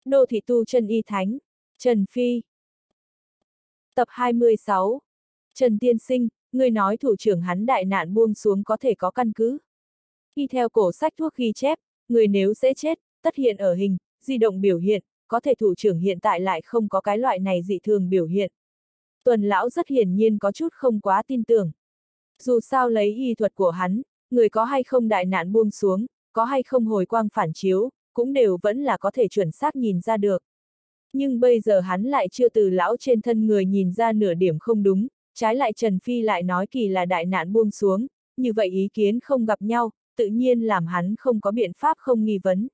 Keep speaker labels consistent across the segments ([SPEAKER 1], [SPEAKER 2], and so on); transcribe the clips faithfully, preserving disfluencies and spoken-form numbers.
[SPEAKER 1] Đô thị tu chân y thánh. Trần Phi. Tập hai mươi sáu. Trần tiên sinh, người nói thủ trưởng hắn đại nạn buông xuống có thể có căn cứ. Y theo cổ sách thuốc ghi chép, người nếu sẽ chết, tất hiện ở hình, di động biểu hiện, có thể thủ trưởng hiện tại lại không có cái loại này dị thường biểu hiện. Tuần lão rất hiển nhiên có chút không quá tin tưởng. Dù sao lấy y thuật của hắn, người có hay không đại nạn buông xuống, có hay không hồi quang phản chiếu, cũng đều vẫn là có thể chuẩn xác nhìn ra được. Nhưng bây giờ hắn lại chưa từ lão trên thân người nhìn ra nửa điểm không đúng, trái lại Trần Phi lại nói kỳ là đại nạn buông xuống, như vậy ý kiến không gặp nhau, tự nhiên làm hắn không có biện pháp không nghi vấn.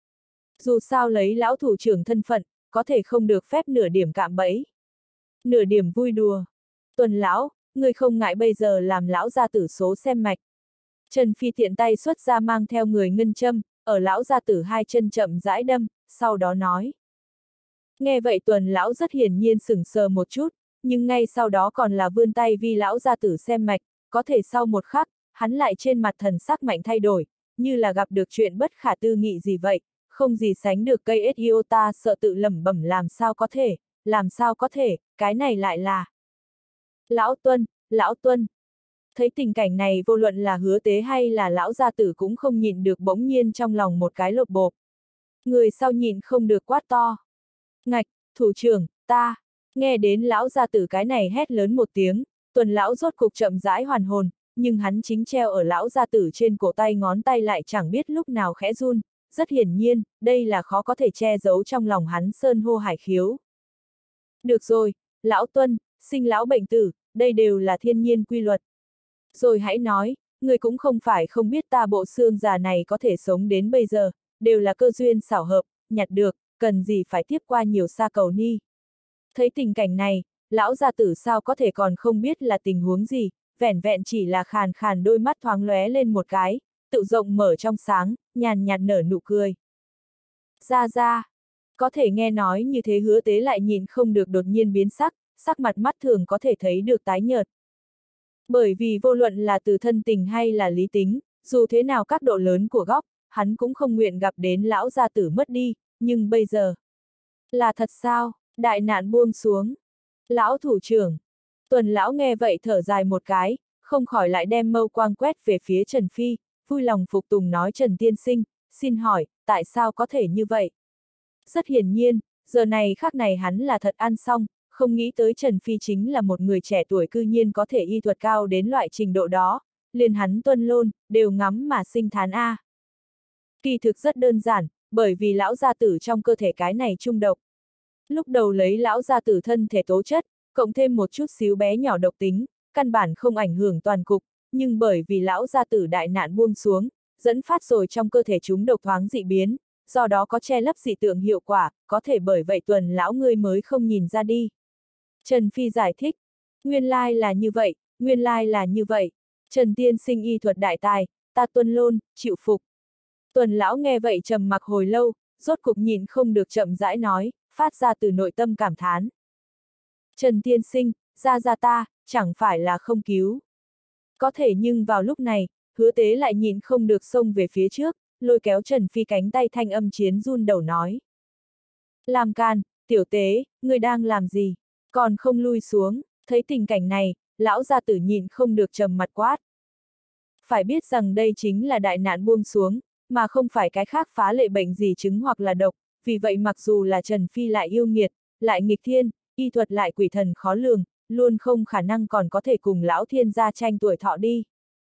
[SPEAKER 1] Dù sao lấy lão thủ trưởng thân phận, có thể không được phép nửa điểm cạm bẫy. Nửa điểm vui đùa. Tuần lão, người không ngại bây giờ làm lão gia tử số xem mạch. Trần Phi tiện tay xuất ra mang theo người ngân châm, ở lão gia tử hai chân chậm rãi đâm, sau đó nói. Nghe vậy Tuần lão rất hiển nhiên sửng sờ một chút, nhưng ngay sau đó còn là vươn tay vi lão gia tử xem mạch, có thể sau một khắc, hắn lại trên mặt thần sắc mạnh thay đổi, như là gặp được chuyện bất khả tư nghị gì vậy, không gì sánh được cây ét iota sợ tự lẩm bẩm làm sao có thể, làm sao có thể, cái này lại là. Lão Tuân, Lão Tuân. Thấy tình cảnh này vô luận là Hứa Tế hay là lão gia tử cũng không nhịn được bỗng nhiên trong lòng một cái lột bộp. Người sau nhịn không được quát to. Ngạch, thủ trưởng, ta. Nghe đến lão gia tử cái này hét lớn một tiếng, Tuần lão rốt cục chậm rãi hoàn hồn, nhưng hắn chính treo ở lão gia tử trên cổ tay ngón tay lại chẳng biết lúc nào khẽ run, rất hiển nhiên, đây là khó có thể che giấu trong lòng hắn sơn hô hải khiếu. Được rồi, lão Tuân, sinh lão bệnh tử, đây đều là thiên nhiên quy luật. Rồi hãy nói, người cũng không phải không biết ta bộ xương già này có thể sống đến bây giờ, đều là cơ duyên xảo hợp, nhặt được, cần gì phải tiếp qua nhiều xa cầu ni. Thấy tình cảnh này, lão gia tử sao có thể còn không biết là tình huống gì, vẻn vẹn chỉ là khàn khàn đôi mắt thoáng lóe lên một cái, tự rộng mở trong sáng, nhàn nhạt nở nụ cười. Ra ra, có thể nghe nói như thế Hứa Tế lại nhìn không được đột nhiên biến sắc, sắc mặt mắt thường có thể thấy được tái nhợt. Bởi vì vô luận là từ thân tình hay là lý tính, dù thế nào các độ lớn của góc, hắn cũng không nguyện gặp đến lão gia tử mất đi, nhưng bây giờ. Là thật sao, đại nạn buông xuống. Lão thủ trưởng. Tuần lão nghe vậy thở dài một cái, không khỏi lại đem mâu quang quét về phía Trần Phi, vui lòng phục tùng nói Trần tiên sinh, xin hỏi, tại sao có thể như vậy? Rất hiển nhiên, giờ này khắc này hắn là thật ăn xong, không nghĩ tới Trần Phi chính là một người trẻ tuổi cư nhiên có thể y thuật cao đến loại trình độ đó, liền hắn Tuân Lôn, đều ngắm mà sinh thán a. Kỳ thực rất đơn giản, bởi vì lão gia tử trong cơ thể cái này trung độc. Lúc đầu lấy lão gia tử thân thể tố chất, cộng thêm một chút xíu bé nhỏ độc tính, căn bản không ảnh hưởng toàn cục, nhưng bởi vì lão gia tử đại nạn buông xuống, dẫn phát rồi trong cơ thể chúng độc thoáng dị biến, do đó có che lấp dị tượng hiệu quả, có thể bởi vậy Tuần lão ngươi mới không nhìn ra đi. Trần Phi giải thích, nguyên lai là như vậy, nguyên lai là như vậy, Trần tiên sinh y thuật đại tài, ta Tuân Lôn, chịu phục. Tuần lão nghe vậy trầm mặc hồi lâu, rốt cục nhìn không được chậm rãi nói, phát ra từ nội tâm cảm thán. Trần tiên sinh, ra ra ta, chẳng phải là không cứu. Có thể nhưng vào lúc này, Hứa Tế lại nhìn không được xông về phía trước, lôi kéo Trần Phi cánh tay thanh âm chiến run đầu nói. Làm can, tiểu Tế, người đang làm gì? Còn không lui xuống, thấy tình cảnh này, lão gia tử nhìn không được trầm mặt quát. Phải biết rằng đây chính là đại nạn buông xuống, mà không phải cái khác phá lệ bệnh gì chứng hoặc là độc, vì vậy mặc dù là Trần Phi lại yêu nghiệt, lại nghịch thiên, y thuật lại quỷ thần khó lường, luôn không khả năng còn có thể cùng lão thiên gia tranh tuổi thọ đi.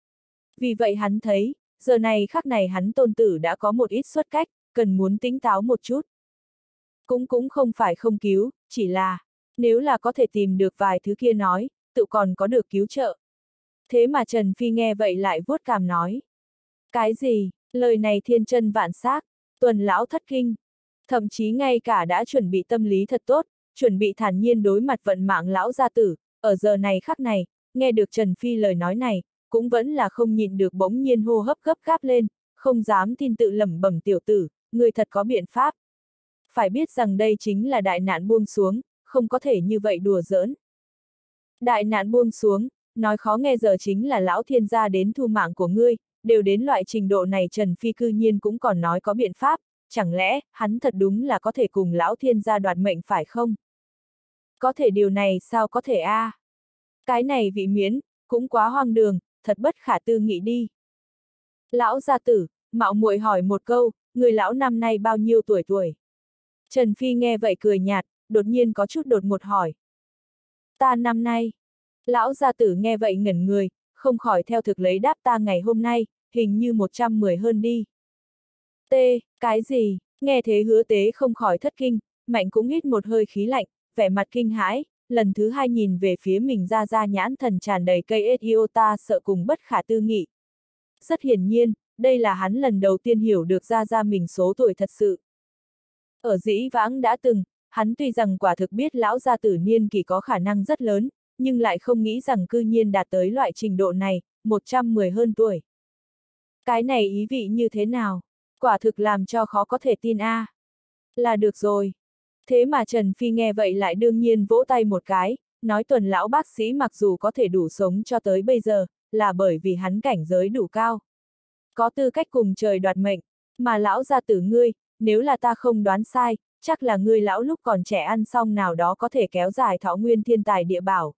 [SPEAKER 1] Vì vậy hắn thấy, giờ này khắc này hắn tôn tử đã có một ít xuất cách, cần muốn tỉnh táo một chút. Cũng cũng không phải không cứu, chỉ là, nếu là có thể tìm được vài thứ kia nói, tự còn có được cứu trợ. Thế mà Trần Phi nghe vậy lại vuốt cằm nói. Cái gì, lời này thiên chân vạn xác, Tuần lão thất kinh. Thậm chí ngay cả đã chuẩn bị tâm lý thật tốt, chuẩn bị thản nhiên đối mặt vận mạng lão gia tử, ở giờ này khắc này, nghe được Trần Phi lời nói này, cũng vẫn là không nhịn được bỗng nhiên hô hấp gấp gáp lên, không dám tin tự lẩm bẩm tiểu tử, người thật có biện pháp. Phải biết rằng đây chính là đại nạn buông xuống, không có thể như vậy đùa giỡn. Đại nạn buông xuống, nói khó nghe giờ chính là lão thiên gia đến thu mạng của ngươi, đều đến loại trình độ này Trần Phi cư nhiên cũng còn nói có biện pháp, chẳng lẽ, hắn thật đúng là có thể cùng lão thiên gia đoạt mệnh phải không? Có thể điều này sao có thể a? À? Cái này vị miễn, cũng quá hoang đường, thật bất khả tư nghị đi. Lão gia tử, mạo muội hỏi một câu, người lão năm nay bao nhiêu tuổi tuổi? Trần Phi nghe vậy cười nhạt, đột nhiên có chút đột ngột hỏi. Ta năm nay. Lão gia tử nghe vậy ngẩn người, không khỏi theo thực lấy đáp ta ngày hôm nay, hình như một trăm mười hơn đi. T, cái gì? Nghe thế Hứa Tế không khỏi thất kinh, Mạnh cũng hít một hơi khí lạnh, vẻ mặt kinh hãi, lần thứ hai nhìn về phía mình ra ra nhãn thần tràn đầy cây iota sợ cùng bất khả tư nghị. Rất hiển nhiên, đây là hắn lần đầu tiên hiểu được ra ra mình số tuổi thật sự. Ở dĩ vãng đã từng, hắn tuy rằng quả thực biết lão gia tử niên kỳ có khả năng rất lớn, nhưng lại không nghĩ rằng cư nhiên đạt tới loại trình độ này, một trăm mười hơn tuổi. Cái này ý vị như thế nào? Quả thực làm cho khó có thể tin a. À. Là được rồi. Thế mà Trần Phi nghe vậy lại đương nhiên vỗ tay một cái, nói Tuần lão bác sĩ mặc dù có thể đủ sống cho tới bây giờ, là bởi vì hắn cảnh giới đủ cao. Có tư cách cùng trời đoạt mệnh, mà lão gia tử ngươi, nếu là ta không đoán sai, chắc là ngươi lão lúc còn trẻ ăn xong nào đó có thể kéo dài thọ nguyên thiên tài địa bảo.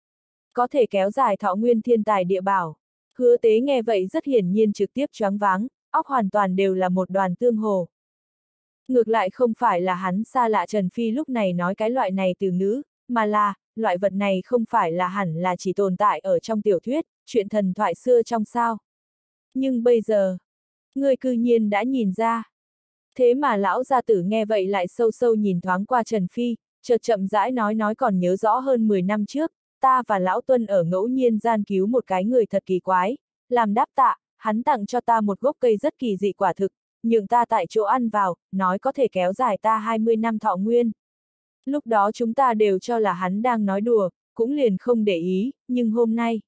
[SPEAKER 1] Có thể kéo dài thọ nguyên thiên tài địa bảo. Hứa Tế nghe vậy rất hiển nhiên trực tiếp choáng váng, óc hoàn toàn đều là một đoàn tương hồ. Ngược lại không phải là hắn xa lạ Trần Phi lúc này nói cái loại này từ ngữ, mà là, loại vật này không phải là hẳn là chỉ tồn tại ở trong tiểu thuyết, chuyện thần thoại xưa trong sao. Nhưng bây giờ, ngươi cư nhiên đã nhìn ra. Thế mà lão gia tử nghe vậy lại sâu sâu nhìn thoáng qua Trần Phi, chợt chậm rãi nói nói còn nhớ rõ hơn mười năm trước, ta và lão Tuân ở ngẫu nhiên gian cứu một cái người thật kỳ quái, làm đáp tạ, hắn tặng cho ta một gốc cây rất kỳ dị quả thực, nhường ta tại chỗ ăn vào, nói có thể kéo dài ta hai mươi năm thọ nguyên. Lúc đó chúng ta đều cho là hắn đang nói đùa, cũng liền không để ý, nhưng hôm nay.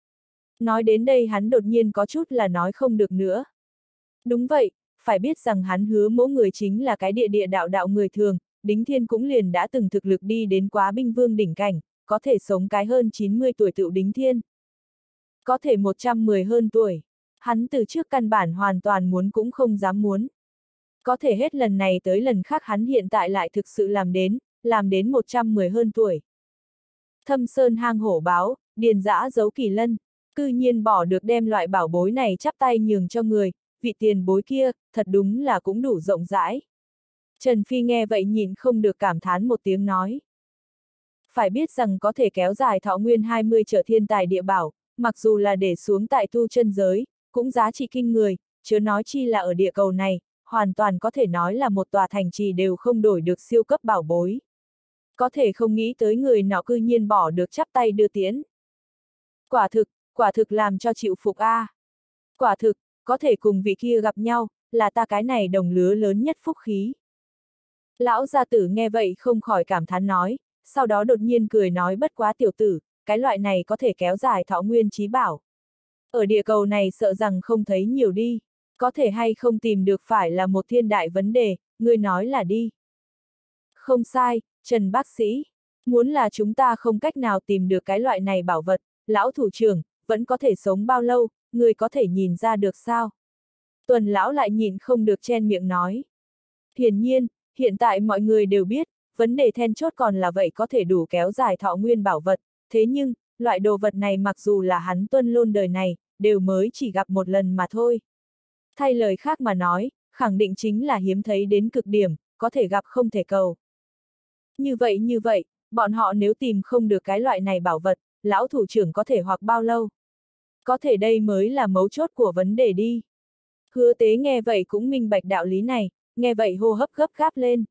[SPEAKER 1] Nói đến đây hắn đột nhiên có chút là nói không được nữa. Đúng vậy, phải biết rằng hắn hứa mỗi người chính là cái địa địa đạo đạo người thường, Đính Thiên cũng liền đã từng thực lực đi đến quá binh vương đỉnh cảnh, có thể sống cái hơn chín mươi tuổi tựu Đính Thiên. Có thể một trăm mười hơn tuổi. Hắn từ trước căn bản hoàn toàn muốn cũng không dám muốn. Có thể hết lần này tới lần khác hắn hiện tại lại thực sự làm đến, làm đến một trăm mười hơn tuổi. Thâm sơn hang hổ báo, điền dã giấu kỳ lân, cư nhiên bỏ được đem loại bảo bối này chắp tay nhường cho người, vị tiền bối kia, thật đúng là cũng đủ rộng rãi. Trần Phi nghe vậy nhìn không được cảm thán một tiếng nói. Phải biết rằng có thể kéo dài thọ nguyên hai mươi trở thiên tài địa bảo, mặc dù là để xuống tại tu chân giới, cũng giá trị kinh người, chớ nói chi là ở địa cầu này, hoàn toàn có thể nói là một tòa thành trì đều không đổi được siêu cấp bảo bối. Có thể không nghĩ tới người nọ cư nhiên bỏ được chắp tay đưa tiễn. Quả thực, quả thực làm cho chịu phục a. À. Quả thực, có thể cùng vị kia gặp nhau, là ta cái này đồng lứa lớn nhất phúc khí. Lão gia tử nghe vậy không khỏi cảm thán nói, sau đó đột nhiên cười nói bất quá tiểu tử, cái loại này có thể kéo dài thọ nguyên trí bảo. Ở địa cầu này sợ rằng không thấy nhiều đi, có thể hay không tìm được phải là một thiên đại vấn đề, ngươi nói là đi. Không sai, Trần bác sĩ, muốn là chúng ta không cách nào tìm được cái loại này bảo vật, lão thủ trưởng, vẫn có thể sống bao lâu, người có thể nhìn ra được sao? Tuần lão lại nhìn không được chen miệng nói. Hiển nhiên, hiện tại mọi người đều biết, vấn đề then chốt còn là vậy có thể đủ kéo dài thọ nguyên bảo vật, thế nhưng, loại đồ vật này mặc dù là hắn Tuân luôn đời này, đều mới chỉ gặp một lần mà thôi. Thay lời khác mà nói, khẳng định chính là hiếm thấy đến cực điểm, có thể gặp không thể cầu. Như vậy như vậy, bọn họ nếu tìm không được cái loại này bảo vật, lão thủ trưởng có thể hoặc bao lâu? Có thể đây mới là mấu chốt của vấn đề đi. Hứa Tế nghe vậy cũng minh bạch đạo lý này, nghe vậy hô hấp gấp gáp lên.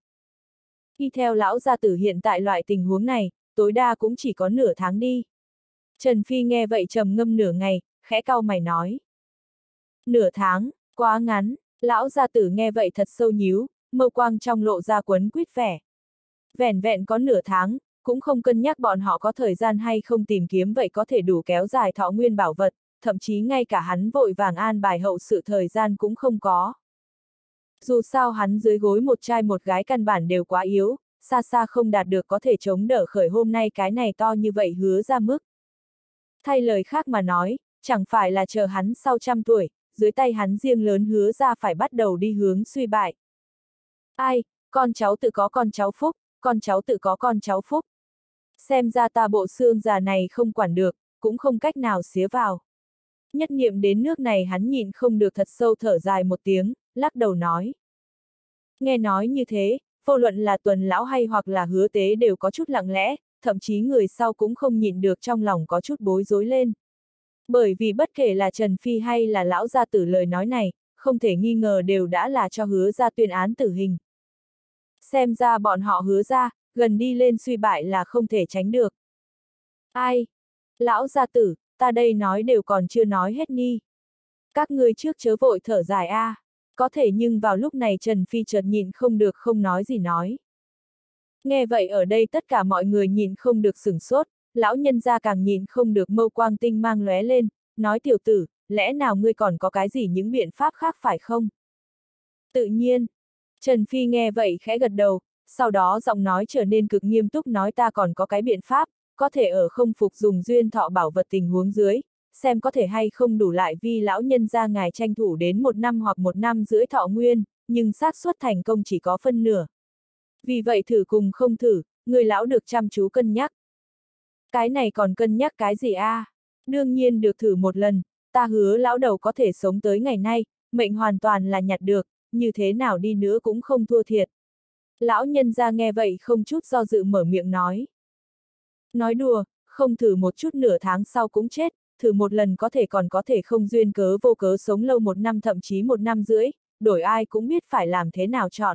[SPEAKER 1] Y theo lão gia tử hiện tại loại tình huống này, tối đa cũng chỉ có nửa tháng đi. Trần Phi nghe vậy trầm ngâm nửa ngày, khẽ cau mày nói. Nửa tháng, quá ngắn, lão gia tử nghe vậy thật sâu nhíu, mâu quang trong lộ ra quấn quýt vẻ. Vẻn vẹn có nửa tháng, cũng không cân nhắc bọn họ có thời gian hay không tìm kiếm vậy có thể đủ kéo dài thọ nguyên bảo vật, thậm chí ngay cả hắn vội vàng an bài hậu sự thời gian cũng không có. Dù sao hắn dưới gối một trai một gái căn bản đều quá yếu, xa xa không đạt được có thể chống đỡ khởi hôm nay cái này to như vậy hứa ra mức. Thay lời khác mà nói, chẳng phải là chờ hắn sau trăm tuổi, dưới tay hắn riêng lớn hứa ra phải bắt đầu đi hướng suy bại. Ai, con cháu tự có con cháu phúc, con cháu tự có con cháu phúc. Xem ra ta bộ xương già này không quản được, cũng không cách nào xía vào. Nhất niệm đến nước này hắn nhịn không được thật sâu thở dài một tiếng, lắc đầu nói. Nghe nói như thế, vô luận là Tuần lão hay hoặc là Hứa Tế đều có chút lặng lẽ, thậm chí người sau cũng không nhịn được trong lòng có chút bối rối lên. Bởi vì bất kể là Trần Phi hay là lão gia tử lời nói này, không thể nghi ngờ đều đã là cho Hứa ra tuyên án tử hình. Xem ra bọn họ Hứa ra, gần đi lên suy bại là không thể tránh được. Ai? Lão gia tử, ta đây nói đều còn chưa nói hết ni. Các ngươi trước chớ vội thở dài a. À. Có thể nhưng vào lúc này Trần Phi chợt nhịn không được không nói gì nói. Nghe vậy ở đây tất cả mọi người nhịn không được sửng sốt, lão nhân gia càng nhịn không được mâu quang tinh mang lóe lên, nói tiểu tử, lẽ nào ngươi còn có cái gì những biện pháp khác phải không? Tự nhiên. Trần Phi nghe vậy khẽ gật đầu, sau đó giọng nói trở nên cực nghiêm túc nói ta còn có cái biện pháp, có thể ở không phục dùng duyên thọ bảo vật tình huống dưới, xem có thể hay không đủ lại vì lão nhân gia ngài tranh thủ đến một năm hoặc một năm rưỡi thọ nguyên, nhưng xác suất thành công chỉ có phân nửa. Vì vậy thử cùng không thử, người lão được chăm chú cân nhắc. Cái này còn cân nhắc cái gì a? À? Đương nhiên được thử một lần, ta hứa lão đầu có thể sống tới ngày nay, mệnh hoàn toàn là nhặt được, như thế nào đi nữa cũng không thua thiệt. Lão nhân gia nghe vậy không chút do dự mở miệng nói. Nói đùa, không thử một chút nửa tháng sau cũng chết, thử một lần có thể còn có thể không duyên cớ vô cớ sống lâu một năm thậm chí một năm rưỡi, đổi ai cũng biết phải làm thế nào chọn.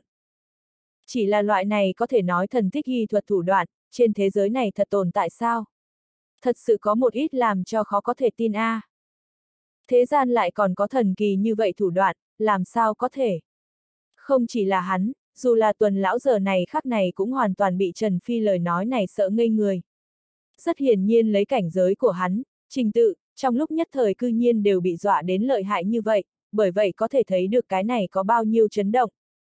[SPEAKER 1] Chỉ là loại này có thể nói thần tích y thuật thủ đoạn, trên thế giới này thật tồn tại sao? Thật sự có một ít làm cho khó có thể tin a. À. Thế gian lại còn có thần kỳ như vậy thủ đoạn, làm sao có thể? Không chỉ là hắn, dù là Tuần lão giờ này khắc này cũng hoàn toàn bị Trần Phi lời nói này sợ ngây người. Rất hiển nhiên lấy cảnh giới của hắn, trình tự, trong lúc nhất thời cư nhiên đều bị dọa đến lợi hại như vậy, bởi vậy có thể thấy được cái này có bao nhiêu chấn động.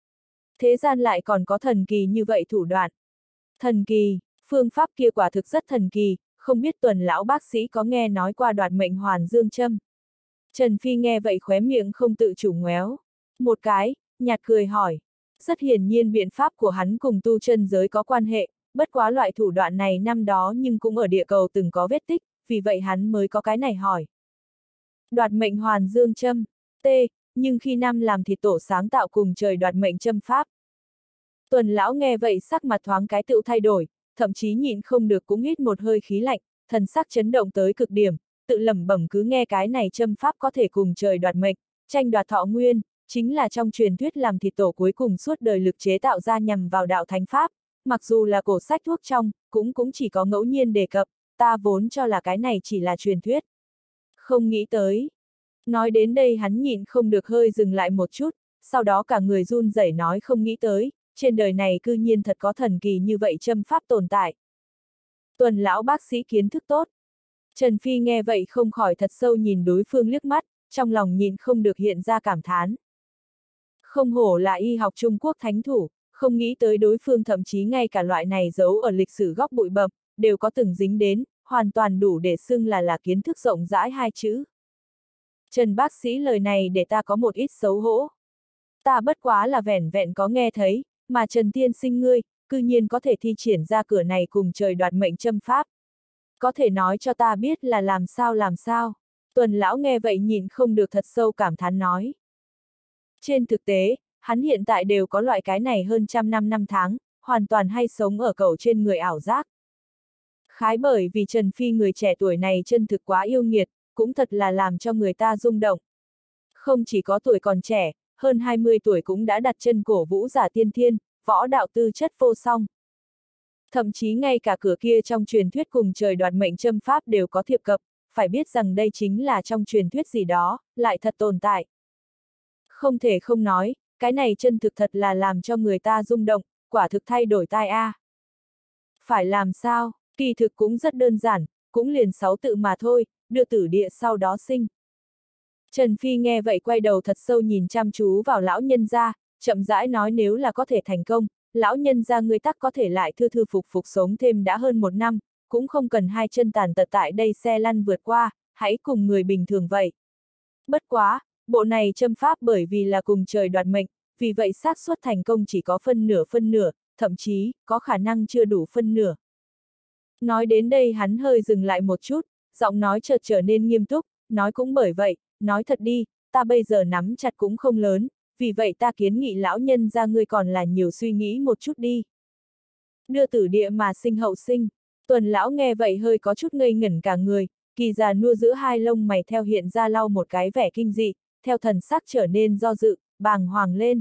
[SPEAKER 1] Thế gian lại còn có thần kỳ như vậy thủ đoạn. Thần kỳ, phương pháp kia quả thực rất thần kỳ, không biết Tuần lão bác sĩ có nghe nói qua đoạt mệnh hoàn dương châm. Trần Phi nghe vậy khóe miệng không tự chủ ngoéo. Một cái, nhạt cười hỏi. Rất hiển nhiên biện pháp của hắn cùng tu chân giới có quan hệ, bất quá loại thủ đoạn này năm đó nhưng cũng ở địa cầu từng có vết tích, vì vậy hắn mới có cái này hỏi. Đoạt mệnh hoàn dương châm, T, nhưng khi năm làm thì tổ sáng tạo cùng trời đoạt mệnh châm pháp. Tuần lão nghe vậy sắc mặt thoáng cái tựu thay đổi, thậm chí nhịn không được cũng hít một hơi khí lạnh, thần sắc chấn động tới cực điểm, tự lẩm bẩm cứ nghe cái này châm pháp có thể cùng trời đoạt mệnh, tranh đoạt thọ nguyên, chính là trong truyền thuyết làm thịt tổ cuối cùng suốt đời lực chế tạo ra nhằm vào đạo thánh pháp, mặc dù là cổ sách thuốc trong, cũng cũng chỉ có ngẫu nhiên đề cập, ta vốn cho là cái này chỉ là truyền thuyết. Không nghĩ tới. Nói đến đây hắn nhịn không được hơi dừng lại một chút, sau đó cả người run rẩy nói không nghĩ tới, trên đời này cư nhiên thật có thần kỳ như vậy châm pháp tồn tại. Tuần lão bác sĩ kiến thức tốt. Trần Phi nghe vậy không khỏi thật sâu nhìn đối phương liếc mắt, trong lòng nhịn không được hiện ra cảm thán. Không hổ là y học Trung Quốc thánh thủ, không nghĩ tới đối phương thậm chí ngay cả loại này giấu ở lịch sử góc bụi bậm, đều có từng dính đến, hoàn toàn đủ để xưng là là kiến thức rộng rãi hai chữ. Trần bác sĩ lời này để ta có một ít xấu hổ. Ta bất quá là vẻn vẹn có nghe thấy, mà Trần tiên sinh ngươi, cư nhiên có thể thi triển ra cửa này cùng trời đoạt mệnh châm pháp. Có thể nói cho ta biết là làm sao làm sao. Tuần lão nghe vậy nhìn không được thật sâu cảm thán nói. Trên thực tế, hắn hiện tại đều có loại cái này hơn trăm năm năm tháng, hoàn toàn hay sống ở cầu trên người ảo giác. Khái bởi vì Trần Phi người trẻ tuổi này chân thực quá yêu nghiệt, cũng thật là làm cho người ta rung động. Không chỉ có tuổi còn trẻ, hơn hai mươi tuổi cũng đã đặt chân cổ vũ giả tiên thiên, võ đạo tư chất vô song. Thậm chí ngay cả cửa kia trong truyền thuyết cùng trời đoạt mệnh châm pháp đều có thiệp cập, phải biết rằng đây chính là trong truyền thuyết gì đó, lại thật tồn tại. Không thể không nói, cái này chân thực thật là làm cho người ta rung động, quả thực thay đổi tai a. À. Phải làm sao, kỳ thực cũng rất đơn giản, cũng liền sáu tự mà thôi, đưa tử địa sau đó sinh. Trần Phi nghe vậy quay đầu thật sâu nhìn chăm chú vào lão nhân gia, chậm rãi nói nếu là có thể thành công, lão nhân gia ngươi tắc có thể lại thư thư phục phục sống thêm đã hơn một năm, cũng không cần hai chân tàn tật tại đây xe lăn vượt qua, hãy cùng người bình thường vậy. Bất quá, bộ này châm pháp bởi vì là cùng trời đoạt mệnh, vì vậy xác suất thành công chỉ có phân nửa phân nửa, thậm chí, có khả năng chưa đủ phân nửa. Nói đến đây hắn hơi dừng lại một chút, giọng nói chợt trở nên nghiêm túc, nói cũng bởi vậy, nói thật đi, ta bây giờ nắm chặt cũng không lớn, vì vậy ta kiến nghị lão nhân ra ngươi còn là nhiều suy nghĩ một chút đi. Đưa tử địa mà sinh hậu sinh, Tuần lão nghe vậy hơi có chút ngây ngẩn cả người, kỳ già nua giữa hai lông mày theo hiện ra lau một cái vẻ kinh dị, theo thần sắc trở nên do dự, bàng hoàng lên.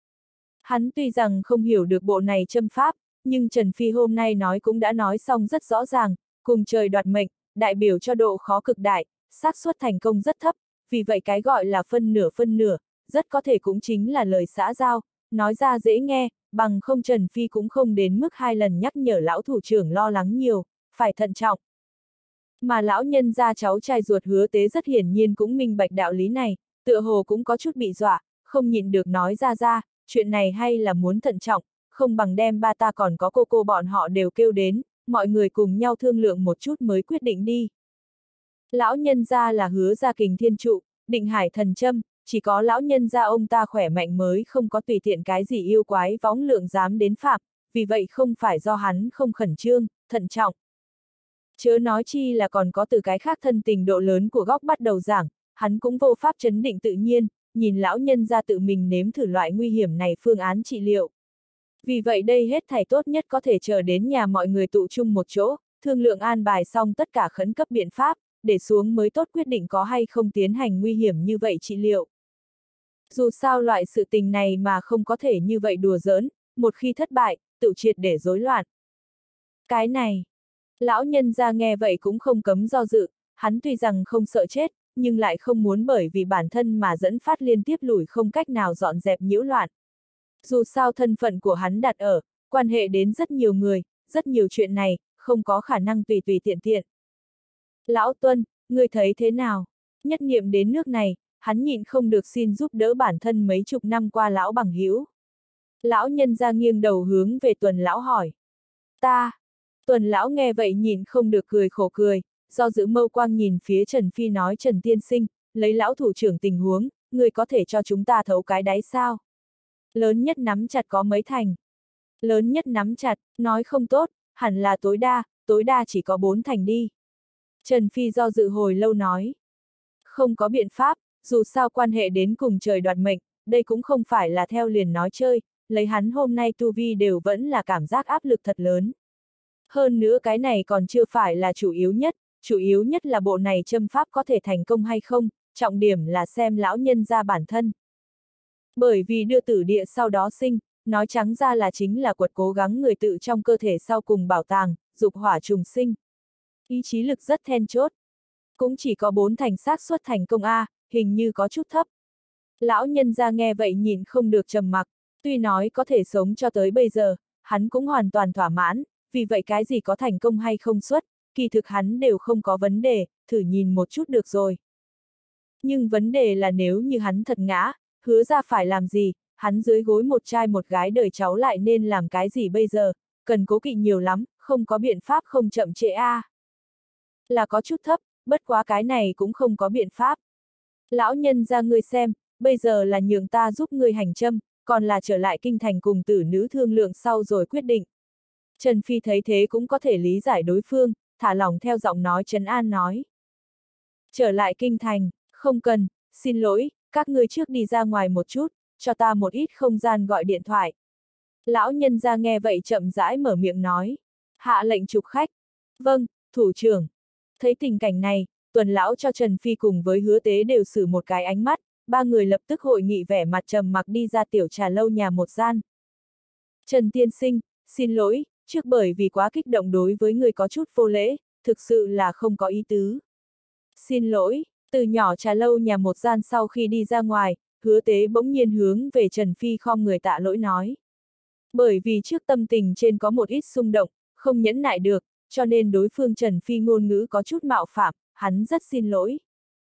[SPEAKER 1] Hắn tuy rằng không hiểu được bộ này châm pháp, nhưng Trần Phi hôm nay nói cũng đã nói xong rất rõ ràng, cùng trời đoạt mệnh, đại biểu cho độ khó cực đại, xác suất thành công rất thấp, vì vậy cái gọi là phân nửa phân nửa, rất có thể cũng chính là lời xã giao, nói ra dễ nghe, bằng không Trần Phi cũng không đến mức hai lần nhắc nhở lão thủ trưởng lo lắng nhiều, phải thận trọng. Mà lão nhân gia cháu trai ruột Hứa Tế rất hiển nhiên cũng minh bạch đạo lý này, tựa hồ cũng có chút bị dọa, không nhịn được nói ra ra, chuyện này hay là muốn thận trọng, không bằng đem ba ta còn có cô cô bọn họ đều kêu đến, mọi người cùng nhau thương lượng một chút mới quyết định đi. Lão nhân gia là Hứa gia Kình Thiên Trụ, Định Hải Thần Châm, chỉ có lão nhân gia ông ta khỏe mạnh mới không có tùy tiện cái gì yêu quái võng lượng dám đến phạm, vì vậy không phải do hắn không khẩn trương, thận trọng. Chớ nói chi là còn có từ cái khác thân tình độ lớn của góc bắt đầu giảng, hắn cũng vô pháp chấn định tự nhiên, nhìn lão nhân gia tự mình nếm thử loại nguy hiểm này phương án trị liệu. Vì vậy đây hết thảy tốt nhất có thể chờ đến nhà mọi người tụ chung một chỗ, thương lượng an bài xong tất cả khẩn cấp biện pháp, để xuống mới tốt quyết định có hay không tiến hành nguy hiểm như vậy trị liệu. Dù sao loại sự tình này mà không có thể như vậy đùa giỡn, một khi thất bại, tự triệt để rối loạn. Cái này, lão nhân gia nghe vậy cũng không cấm do dự, hắn tuy rằng không sợ chết, nhưng lại không muốn bởi vì bản thân mà dẫn phát liên tiếp lùi không cách nào dọn dẹp nhiễu loạn. Dù sao thân phận của hắn đặt ở, quan hệ đến rất nhiều người, rất nhiều chuyện này, không có khả năng tùy tùy tiện tiện. Lão Tuân, ngươi thấy thế nào? Nhất niệm đến nước này, hắn nhịn không được xin giúp đỡ bản thân mấy chục năm qua lão bằng hữu. Lão nhân ra nghiêng đầu hướng về Tuần lão hỏi. Ta. Tuần lão nghe vậy nhịn không được cười khổ cười, do dự mâu quang nhìn phía Trần Phi nói Trần tiên sinh, lấy lão thủ trưởng tình huống, người có thể cho chúng ta thấu cái đáy sao? Lớn nhất nắm chặt có mấy thành? Lớn nhất nắm chặt, nói không tốt, hẳn là tối đa, tối đa chỉ có bốn thành đi. Trần Phi do dự hồi lâu nói. Không có biện pháp, dù sao quan hệ đến cùng trời đoạt mệnh, đây cũng không phải là theo liền nói chơi, lấy hắn hôm nay tu vi đều vẫn là cảm giác áp lực thật lớn. Hơn nữa cái này còn chưa phải là chủ yếu nhất, chủ yếu nhất là bộ này châm pháp có thể thành công hay không, trọng điểm là xem lão nhân ra bản thân. Bởi vì đưa tử địa sau đó sinh, nói trắng ra là chính là quật cố gắng người tự trong cơ thể sau cùng bảo tàng, dục hỏa trùng sinh. Ý chí lực rất then chốt. Cũng chỉ có bốn thành xác suất thành công A, hình như có chút thấp. Lão nhân ra nghe vậy nhìn không được trầm mặc, tuy nói có thể sống cho tới bây giờ, hắn cũng hoàn toàn thỏa mãn, vì vậy cái gì có thành công hay không xuất, kỳ thực hắn đều không có vấn đề, thử nhìn một chút được rồi. Nhưng vấn đề là nếu như hắn thật ngã, hứa ra phải làm gì, hắn dưới gối một trai một gái đời cháu lại nên làm cái gì bây giờ, cần cố kỵ nhiều lắm, không có biện pháp không chậm trễ A. Là có chút thấp, bất quá cái này cũng không có biện pháp. Lão nhân ra ngươi xem, bây giờ là nhường ta giúp ngươi hành châm, còn là trở lại kinh thành cùng tử nữ thương lượng sau rồi quyết định. Trần Phi thấy thế cũng có thể lý giải đối phương, thả lỏng theo giọng nói trấn an nói. Trở lại kinh thành, không cần, xin lỗi, các ngươi trước đi ra ngoài một chút, cho ta một ít không gian gọi điện thoại. Lão nhân ra nghe vậy chậm rãi mở miệng nói. Hạ lệnh trục khách. Vâng, thủ trưởng. Thấy tình cảnh này, Tuần lão cho Trần Phi cùng với Hứa Tế đều xử một cái ánh mắt, ba người lập tức hội nghị vẻ mặt trầm mặc đi ra tiểu trà lâu nhà một gian. Trần tiên sinh, xin lỗi, trước bởi vì quá kích động đối với người có chút vô lễ, thực sự là không có ý tứ. Xin lỗi, từ nhỏ trà lâu nhà một gian sau khi đi ra ngoài, Hứa Tế bỗng nhiên hướng về Trần Phi khom người tạ lỗi nói. Bởi vì trước tâm tình trên có một ít xung động, không nhẫn nại được, cho nên đối phương Trần Phi ngôn ngữ có chút mạo phạm, hắn rất xin lỗi.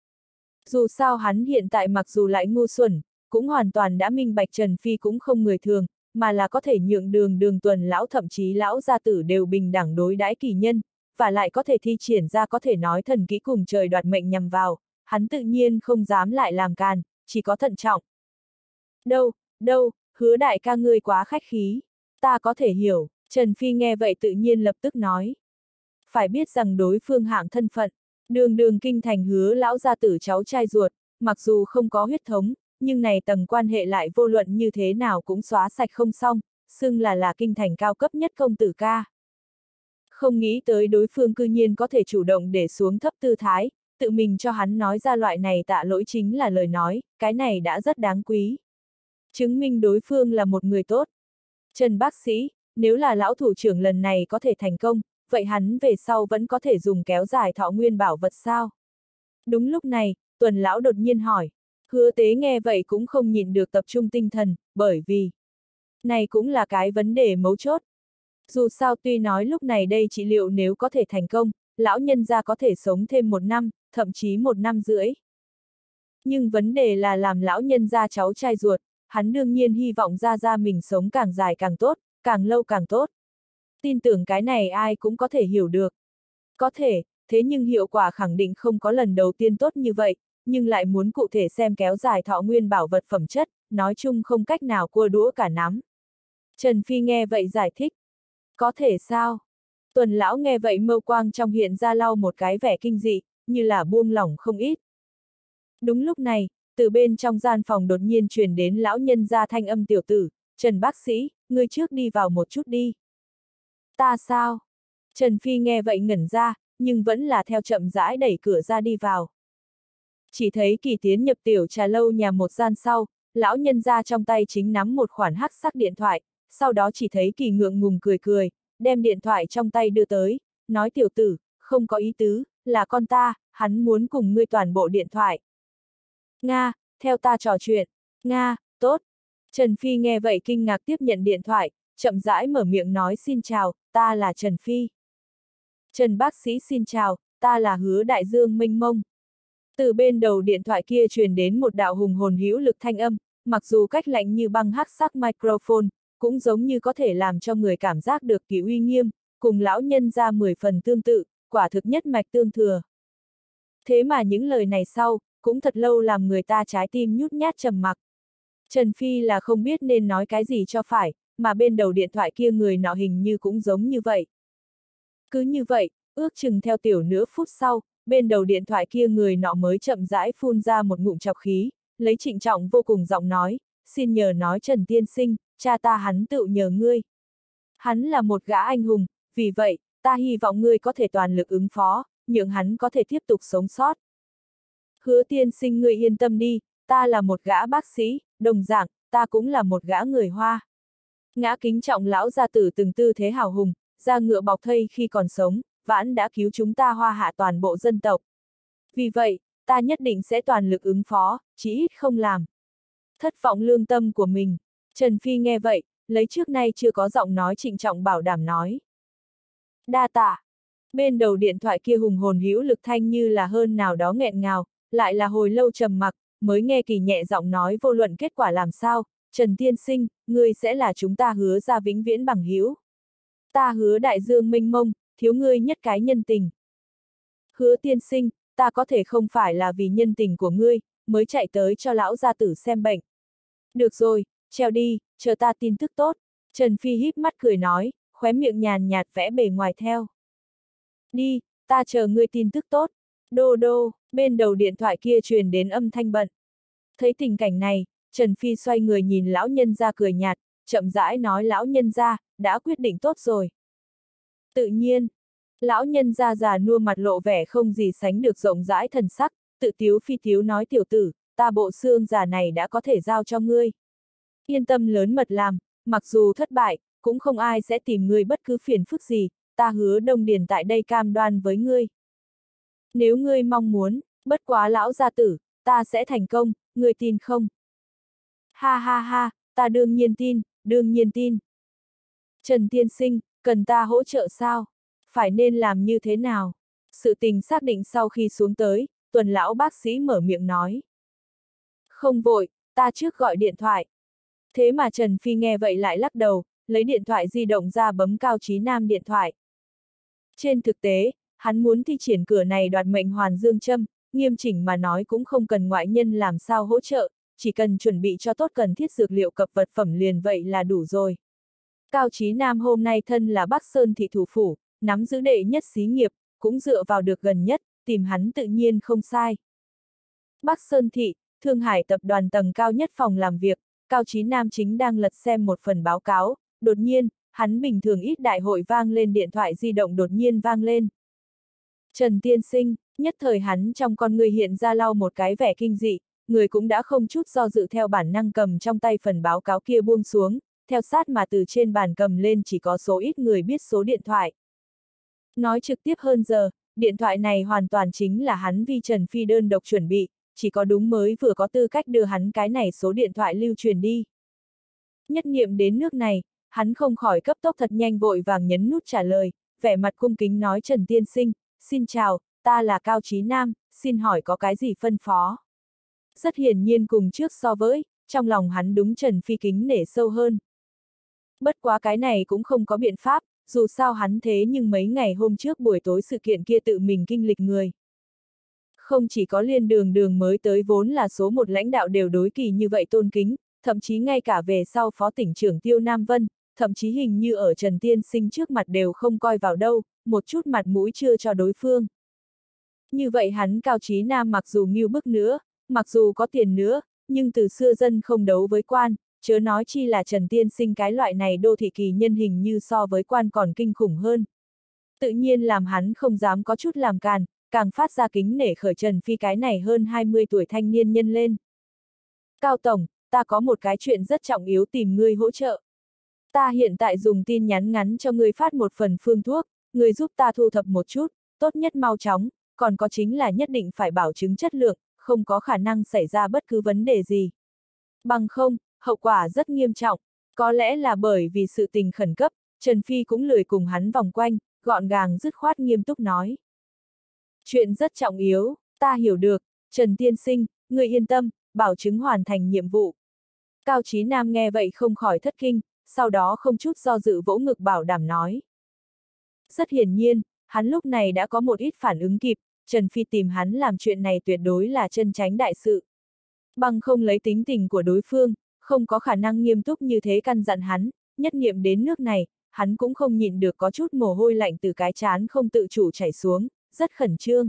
[SPEAKER 1] Dù sao hắn hiện tại mặc dù lại ngu xuẩn, cũng hoàn toàn đã minh bạch Trần Phi cũng không người thường, mà là có thể nhượng đường đường Tuần lão thậm chí lão gia tử đều bình đẳng đối đãi kỳ nhân, và lại có thể thi triển ra có thể nói thần kỹ cùng trời đoạt mệnh nhằm vào, hắn tự nhiên không dám lại làm càn, chỉ có thận trọng. Đâu, đâu, Hứa đại ca ngươi quá khách khí. Ta có thể hiểu, Trần Phi nghe vậy tự nhiên lập tức nói. Phải biết rằng đối phương hạng thân phận, đường đường kinh thành hứa lão gia tử cháu trai ruột, mặc dù không có huyết thống, nhưng này tầng quan hệ lại vô luận như thế nào cũng xóa sạch không xong, xưng là là kinh thành cao cấp nhất công tử ca. Không nghĩ tới đối phương cư nhiên có thể chủ động để xuống thấp tư thái, tự mình cho hắn nói ra loại này tạ lỗi chính là lời nói, cái này đã rất đáng quý. Chứng minh đối phương là một người tốt. Trần bác sĩ, nếu là lão thủ trưởng lần này có thể thành công, vậy hắn về sau vẫn có thể dùng kéo dài thọ nguyên bảo vật sao? Đúng lúc này, Tuần lão đột nhiên hỏi. Hứa Tế nghe vậy cũng không nhịn được tập trung tinh thần, bởi vì này cũng là cái vấn đề mấu chốt. Dù sao tuy nói lúc này đây trị liệu nếu có thể thành công, lão nhân gia có thể sống thêm một năm, thậm chí một năm rưỡi. Nhưng vấn đề là làm lão nhân gia cháu trai ruột, hắn đương nhiên hy vọng ra ra mình sống càng dài càng tốt, càng lâu càng tốt. Tin tưởng cái này ai cũng có thể hiểu được. Có thể, thế nhưng hiệu quả khẳng định không có lần đầu tiên tốt như vậy, nhưng lại muốn cụ thể xem kéo dài thọ nguyên bảo vật phẩm chất, nói chung không cách nào cua đũa cả nắm. Trần Phi nghe vậy giải thích. Có thể sao? Tuần lão nghe vậy mâu quang trong hiện ra lau một cái vẻ kinh dị, như là buông lỏng không ít. Đúng lúc này, từ bên trong gian phòng đột nhiên truyền đến lão nhân gia thanh âm tiểu tử, Trần bác sĩ, ngươi trước đi vào một chút đi. Ta sao? Trần Phi nghe vậy ngẩn ra, nhưng vẫn là theo chậm rãi đẩy cửa ra đi vào. Chỉ thấy Kỳ tiến nhập tiểu trà lâu nhà một gian sau, lão nhân gia trong tay chính nắm một khoản hắc sắc điện thoại, sau đó chỉ thấy Kỳ ngượng ngùng cười cười, đem điện thoại trong tay đưa tới, nói tiểu tử, không có ý tứ, là con ta, hắn muốn cùng ngươi toàn bộ điện thoại. Nga, theo ta trò chuyện. Nga, tốt. Trần Phi nghe vậy kinh ngạc tiếp nhận điện thoại, chậm rãi mở miệng nói xin chào, ta là Trần Phi. Trần bác sĩ xin chào, ta là Hứa Đại Dương mênh mông. Từ bên đầu điện thoại kia truyền đến một đạo hùng hồn hữu lực thanh âm, mặc dù cách lạnh như băng hắc sắc microphone, cũng giống như có thể làm cho người cảm giác được kỳ uy nghiêm, cùng lão nhân ra mười phần tương tự, quả thực nhất mạch tương thừa. Thế mà những lời này sau, cũng thật lâu làm người ta trái tim nhút nhát trầm mặc. Trần Phi là không biết nên nói cái gì cho phải, mà bên đầu điện thoại kia người nọ hình như cũng giống như vậy. Cứ như vậy, ước chừng theo tiểu nửa phút sau, bên đầu điện thoại kia người nọ mới chậm rãi phun ra một ngụm chọc khí, lấy trịnh trọng vô cùng giọng nói, xin nhờ nói Trần tiên sinh, cha ta hắn tự nhờ ngươi. Hắn là một gã anh hùng, vì vậy, ta hy vọng ngươi có thể toàn lực ứng phó, nhượng hắn có thể tiếp tục sống sót. Hứa tiên sinh ngươi yên tâm đi, ta là một gã bác sĩ, đồng dạng, ta cũng là một gã người Hoa. Ngã kính trọng lão gia tử từng tư thế hào hùng, ra ngựa bọc thây khi còn sống, vãn đã cứu chúng ta Hoa hạ toàn bộ dân tộc. Vì vậy, ta nhất định sẽ toàn lực ứng phó, chỉ ít không làm. Thất vọng lương tâm của mình. Trần Phi nghe vậy, lấy trước nay chưa có giọng nói trịnh trọng bảo đảm nói. Đa tạ. Bên đầu điện thoại kia hùng hồn hữu lực thanh như là hơn nào đó nghẹn ngào, lại là hồi lâu trầm mặc, mới nghe Kỳ nhẹ giọng nói vô luận kết quả làm sao, Trần tiên sinh, ngươi sẽ là chúng ta hứa ra vĩnh viễn bằng hữu. Ta hứa đại dương mênh mông, thiếu ngươi nhất cái nhân tình. Hứa tiên sinh, ta có thể không phải là vì nhân tình của ngươi, mới chạy tới cho lão gia tử xem bệnh. Được rồi, treo đi, chờ ta tin tức tốt. Trần Phi híp mắt cười nói, khóe miệng nhàn nhạt vẽ bề ngoài theo. Đi, ta chờ ngươi tin tức tốt. Đô đô, bên đầu điện thoại kia truyền đến âm thanh bận. Thấy tình cảnh này, Trần Phi xoay người nhìn lão nhân ra cười nhạt, chậm rãi nói lão nhân ra, đã quyết định tốt rồi. Tự nhiên, lão nhân ra già nua mặt lộ vẻ không gì sánh được rộng rãi thần sắc, tự tiếu phi tiếu nói tiểu tử, ta bộ xương già này đã có thể giao cho ngươi. Yên tâm lớn mật làm, mặc dù thất bại, cũng không ai sẽ tìm ngươi bất cứ phiền phức gì, ta hứa Đông Điền tại đây cam đoan với ngươi. Nếu ngươi mong muốn, bất quá lão gia tử, ta sẽ thành công, ngươi tin không? Ha ha ha, ta đương nhiên tin, đương nhiên tin. Trần tiên sinh, cần ta hỗ trợ sao? Phải nên làm như thế nào? Sự tình xác định sau khi xuống tới, Tuần lão bác sĩ mở miệng nói. Không vội, ta trước gọi điện thoại. Thế mà Trần Phi nghe vậy lại lắc đầu, lấy điện thoại di động ra bấm Cao Chí Nam điện thoại. Trên thực tế, hắn muốn thi triển cửa này đoạt mệnh hoàn dương châm, nghiêm chỉnh mà nói cũng không cần ngoại nhân làm sao hỗ trợ, chỉ cần chuẩn bị cho tốt cần thiết dược liệu cập vật phẩm liền vậy là đủ rồi. Cao Chí Nam hôm nay thân là Bắc Sơn thị thủ phủ, nắm giữ đệ nhất xí nghiệp, cũng dựa vào được gần nhất, tìm hắn tự nhiên không sai. Bắc Sơn thị, Thương Hải tập đoàn tầng cao nhất phòng làm việc, Cao Chí Nam chính đang lật xem một phần báo cáo, đột nhiên, hắn bình thường ít đại hội vang lên điện thoại di động đột nhiên vang lên. Trần tiên sinh, nhất thời hắn trong con người hiện ra lau một cái vẻ kinh dị, người cũng đã không chút do dự theo bản năng cầm trong tay phần báo cáo kia buông xuống, theo sát mà từ trên bàn cầm lên chỉ có số ít người biết số điện thoại. Nói trực tiếp hơn giờ, điện thoại này hoàn toàn chính là hắn vì Trần Phi đơn độc chuẩn bị, chỉ có đúng mới vừa có tư cách đưa hắn cái này số điện thoại lưu truyền đi. Nhất niệm đến nước này, hắn không khỏi cấp tốc thật nhanh vội vàng nhấn nút trả lời, vẻ mặt cung kính nói Trần tiên sinh, xin chào, ta là Cao Chí Nam, xin hỏi có cái gì phân phó. Rất hiển nhiên cùng trước so với, trong lòng hắn đúng Trần Phi kính nể sâu hơn. Bất quá cái này cũng không có biện pháp, dù sao hắn thế nhưng mấy ngày hôm trước buổi tối sự kiện kia tự mình kinh lịch người. Không chỉ có Liên Đường Đường mới tới vốn là số một lãnh đạo đều đối Kỳ như vậy tôn kính, thậm chí ngay cả về sau phó tỉnh trưởng Tiêu Nam Vân, thậm chí hình như ở Trần Tiên Sinh trước mặt đều không coi vào đâu, một chút mặt mũi chưa cho đối phương. Như vậy hắn Cao Chí Nam mặc dù ngưu bức nữa, mặc dù có tiền nữa, nhưng từ xưa dân không đấu với quan, chớ nói chi là Trần Tiên Sinh cái loại này đô thị kỳ nhân hình như so với quan còn kinh khủng hơn. Tự nhiên làm hắn không dám có chút làm càn, càng phát ra kính nể khởi Trần Phi cái này hơn hai mươi tuổi thanh niên nhân lên. Cao Tổng, ta có một cái chuyện rất trọng yếu tìm ngươi hỗ trợ. Ta hiện tại dùng tin nhắn ngắn cho ngươi phát một phần phương thuốc, ngươi giúp ta thu thập một chút, tốt nhất mau chóng, còn có chính là nhất định phải bảo chứng chất lượng, không có khả năng xảy ra bất cứ vấn đề gì. Bằng không, hậu quả rất nghiêm trọng, có lẽ là bởi vì sự tình khẩn cấp, Trần Phi cũng lười cùng hắn vòng quanh, gọn gàng dứt khoát nghiêm túc nói. Chuyện rất trọng yếu, ta hiểu được, Trần Tiên Sinh, ngươi yên tâm, bảo chứng hoàn thành nhiệm vụ. Cao Chí Nam nghe vậy không khỏi thất kinh, sau đó không chút do dự vỗ ngực bảo đảm nói. Rất hiển nhiên, hắn lúc này đã có một ít phản ứng kịp, Trần Phi tìm hắn làm chuyện này tuyệt đối là chân chánh đại sự. Bằng không lấy tính tình của đối phương, không có khả năng nghiêm túc như thế căn dặn hắn, nhất niệm đến nước này, hắn cũng không nhịn được có chút mồ hôi lạnh từ cái trán không tự chủ chảy xuống, rất khẩn trương.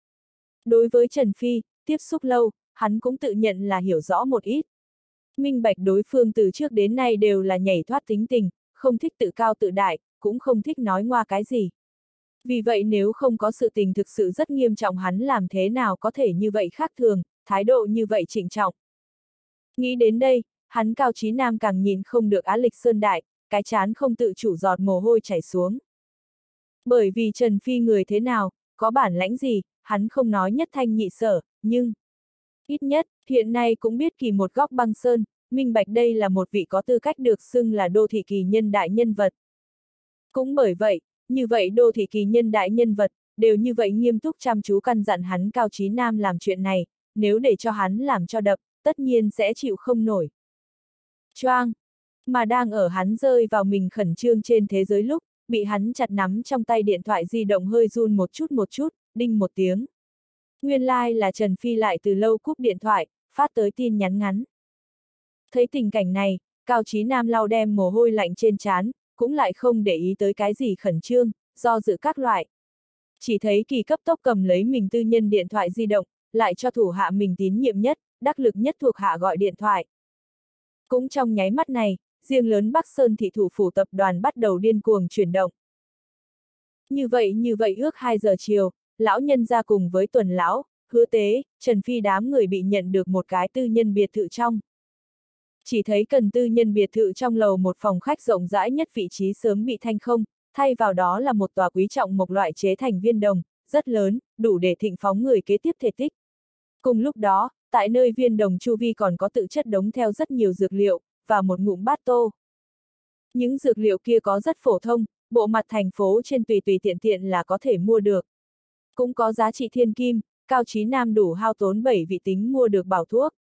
[SPEAKER 1] Đối với Trần Phi, tiếp xúc lâu, hắn cũng tự nhận là hiểu rõ một ít. Minh bạch đối phương từ trước đến nay đều là nhảy thoát tính tình, không thích tự cao tự đại, cũng không thích nói ngoa cái gì. Vì vậy nếu không có sự tình thực sự rất nghiêm trọng hắn làm thế nào có thể như vậy khác thường, thái độ như vậy trịnh trọng. Nghĩ đến đây, hắn Cao Chí Nam càng nhìn không được Á Lịch Sơn Đại, cái chán không tự chủ giọt mồ hôi chảy xuống. Bởi vì Trần Phi người thế nào, có bản lãnh gì, hắn không nói nhất thanh nhị sở, nhưng ít nhất, hiện nay cũng biết Kỳ một góc băng sơn, minh bạch đây là một vị có tư cách được xưng là đô thị kỳ nhân đại nhân vật. Cũng bởi vậy, như vậy đô thị kỳ nhân đại nhân vật, đều như vậy nghiêm túc chăm chú căn dặn hắn Cao Chí Nam làm chuyện này, nếu để cho hắn làm cho đập, tất nhiên sẽ chịu không nổi. Choang! Mà đang ở hắn rơi vào mình khẩn trương trên thế giới lúc, bị hắn chặt nắm trong tay điện thoại di động hơi run một chút một chút, đinh một tiếng. Nguyên lai like là Trần Phi lại từ lâu cúp điện thoại, phát tới tin nhắn ngắn. Thấy tình cảnh này, Cao Chí Nam lau đem mồ hôi lạnh trên trán, cũng lại không để ý tới cái gì khẩn trương, do dự các loại. Chỉ thấy Kỳ cấp tốc cầm lấy mình tư nhân điện thoại di động, lại cho thủ hạ mình tín nhiệm nhất, đắc lực nhất thuộc hạ gọi điện thoại. Cũng trong nháy mắt này, riêng lớn Bắc Sơn thị thủ phủ tập đoàn bắt đầu điên cuồng chuyển động. Như vậy như vậy ước hai giờ chiều, lão nhân ra cùng với Tuần lão, Hứa Tế, Trần Phi đám người bị nhận được một cái tư nhân biệt thự trong. Chỉ thấy cần tư nhân biệt thự trong lầu một phòng khách rộng rãi nhất vị trí sớm bị thanh không, thay vào đó là một tòa quý trọng một loại chế thành viên đồng, rất lớn, đủ để thịnh phóng người kế tiếp thể tích. Cùng lúc đó, tại nơi viên đồng chu vi còn có tự chất đống theo rất nhiều dược liệu, và một ngụm bát tô. Những dược liệu kia có rất phổ thông, bộ mặt thành phố trên tùy tùy tiện tiện là có thể mua được. Cũng có giá trị thiên kim, Cao Chí Nam đủ hao tốn bảy vị tính mua được bảo thuốc.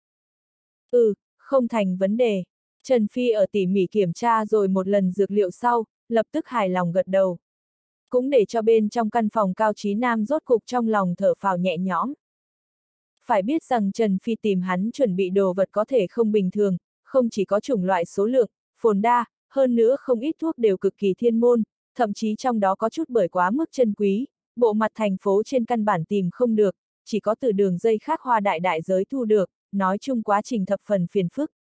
[SPEAKER 1] Ừ, không thành vấn đề. Trần Phi ở tỉ mỉ kiểm tra rồi một lần dược liệu sau, lập tức hài lòng gật đầu. Cũng để cho bên trong căn phòng Cao Chí Nam rốt cục trong lòng thở phào nhẹ nhõm. Phải biết rằng Trần Phi tìm hắn chuẩn bị đồ vật có thể không bình thường, không chỉ có chủng loại số lượng, phồn đa, hơn nữa không ít thuốc đều cực kỳ thiên môn, thậm chí trong đó có chút bởi quá mức chân quý, bộ mặt thành phố trên căn bản tìm không được, chỉ có từ đường dây khác hoa đại đại giới thu được, nói chung quá trình thập phần phiền phức.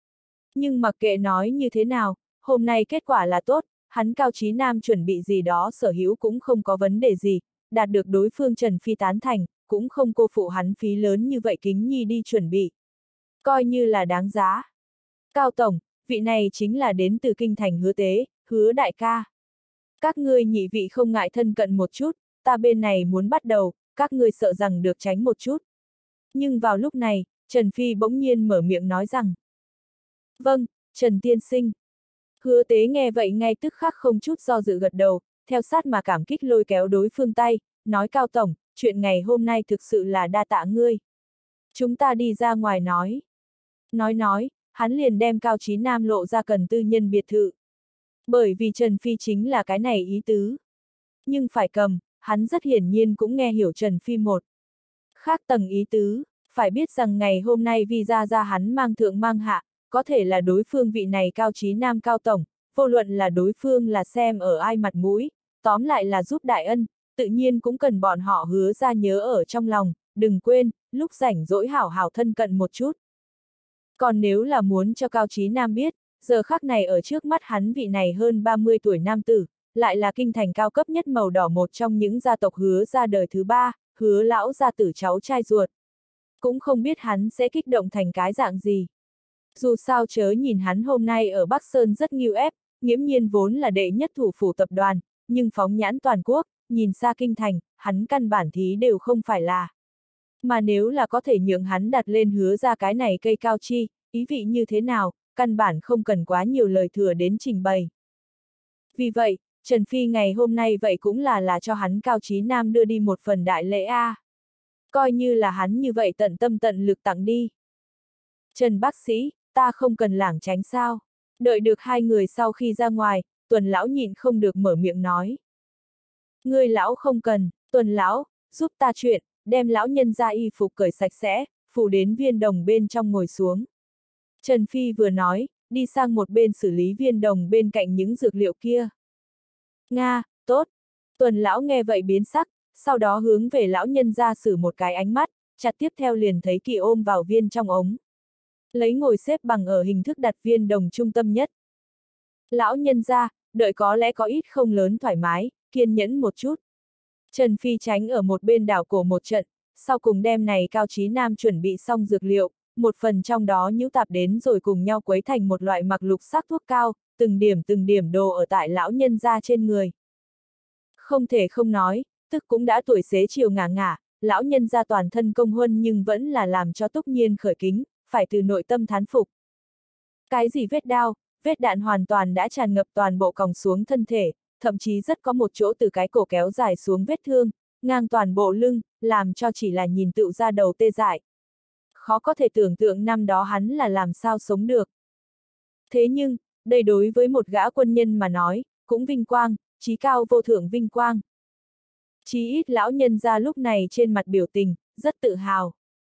[SPEAKER 1] Nhưng mặc kệ nói như thế nào, hôm nay kết quả là tốt, hắn Cao Chí Nam chuẩn bị gì đó sở hữu cũng không có vấn đề gì, đạt được đối phương Trần Phi tán thành, cũng không cô phụ hắn phí lớn như vậy kính nhi đi chuẩn bị. Coi như là đáng giá. Cao Tổng, vị này chính là đến từ kinh thành Hứa Tế, Hứa đại ca. Các ngươi nhị vị không ngại thân cận một chút, ta bên này muốn bắt đầu, các ngươi sợ rằng được tránh một chút. Nhưng vào lúc này, Trần Phi bỗng nhiên mở miệng nói rằng. Vâng, Trần Tiên Sinh. Hứa Tế nghe vậy ngay tức khắc không chút do dự gật đầu, theo sát mà cảm kích lôi kéo đối phương tay, nói Cao Tổng, chuyện ngày hôm nay thực sự là đa tạ ngươi. Chúng ta đi ra ngoài nói. Nói nói, hắn liền đem Cao Chí Nam lộ ra cần tư nhân biệt thự. Bởi vì Trần Phi chính là cái này ý tứ. Nhưng phải cầm, hắn rất hiển nhiên cũng nghe hiểu Trần Phi một. Khác tầng ý tứ, phải biết rằng ngày hôm nay visa ra hắn mang thượng mang hạ, có thể là đối phương vị này Cao Chí Nam Cao Tổng, vô luận là đối phương là xem ở ai mặt mũi, tóm lại là giúp đại ân, tự nhiên cũng cần bọn họ hứa ra nhớ ở trong lòng, đừng quên, lúc rảnh rỗi hảo hảo thân cận một chút. Còn nếu là muốn cho Cao Chí Nam biết, giờ khắc này ở trước mắt hắn vị này hơn ba mươi tuổi nam tử, lại là kinh thành cao cấp nhất màu đỏ một trong những gia tộc Hứa ra đời thứ ba, Hứa lão gia tử cháu trai ruột. Cũng không biết hắn sẽ kích động thành cái dạng gì. Dù sao chớ nhìn hắn hôm nay ở Bắc Sơn rất nghiêu ép, nghiễm nhiên vốn là đệ nhất thủ phủ tập đoàn, nhưng phóng nhãn toàn quốc, nhìn xa kinh thành, hắn căn bản thí đều không phải là. Mà nếu là có thể nhượng hắn đặt lên Hứa ra cái này cây cao chi, ý vị như thế nào, căn bản không cần quá nhiều lời thừa đến trình bày. Vì vậy, Trần Phi ngày hôm nay vậy cũng là là cho hắn Cao Chí Nam đưa đi một phần đại lễ A. Coi như là hắn như vậy tận tâm tận lực tặng đi. Trần bác sĩ, ta không cần lảng tránh sao. Đợi được hai người sau khi ra ngoài, Tuần lão nhịn không được mở miệng nói. Ngươi lão không cần, Tuần lão, giúp ta chuyện, đem lão nhân ra y phục cởi sạch sẽ, phủ đến viên đồng bên trong ngồi xuống. Trần Phi vừa nói, đi sang một bên xử lý viên đồng bên cạnh những dược liệu kia. Nga, tốt. Tuần lão nghe vậy biến sắc, sau đó hướng về lão nhân ra xử một cái ánh mắt, chặt tiếp theo liền thấy Kỳ ôm vào viên trong ống. Lấy ngồi xếp bằng ở hình thức đặt viên đồng trung tâm nhất. Lão nhân ra, đợi có lẽ có ít không lớn thoải mái, kiên nhẫn một chút. Trần Phi tránh ở một bên đảo cổ một trận, sau cùng đem này Cao Chí Nam chuẩn bị xong dược liệu, một phần trong đó nhũ tạp đến rồi cùng nhau quấy thành một loại mặc lục sắc thuốc cao, từng điểm từng điểm đồ ở tại lão nhân ra trên người. Không thể không nói, tức cũng đã tuổi xế chiều ngả ngả, lão nhân ra toàn thân công huân nhưng vẫn là làm cho Túc Nhiên khởi kính, phải từ nội tâm thán phục. Cái gì vết đao, vết đạn hoàn toàn đã tràn ngập toàn bộ còng xuống thân thể, thậm chí rất có một chỗ từ cái cổ kéo dài xuống vết thương, ngang toàn bộ lưng, làm cho chỉ là nhìn tựu ra đầu tê dại. Khó có thể tưởng tượng năm đó hắn là làm sao sống được. Thế nhưng, đây đối với một gã quân nhân mà nói, cũng vinh quang, chí cao vô thượng vinh quang. Chí ít lão nhân ra lúc này trên mặt biểu tình, rất tự hào.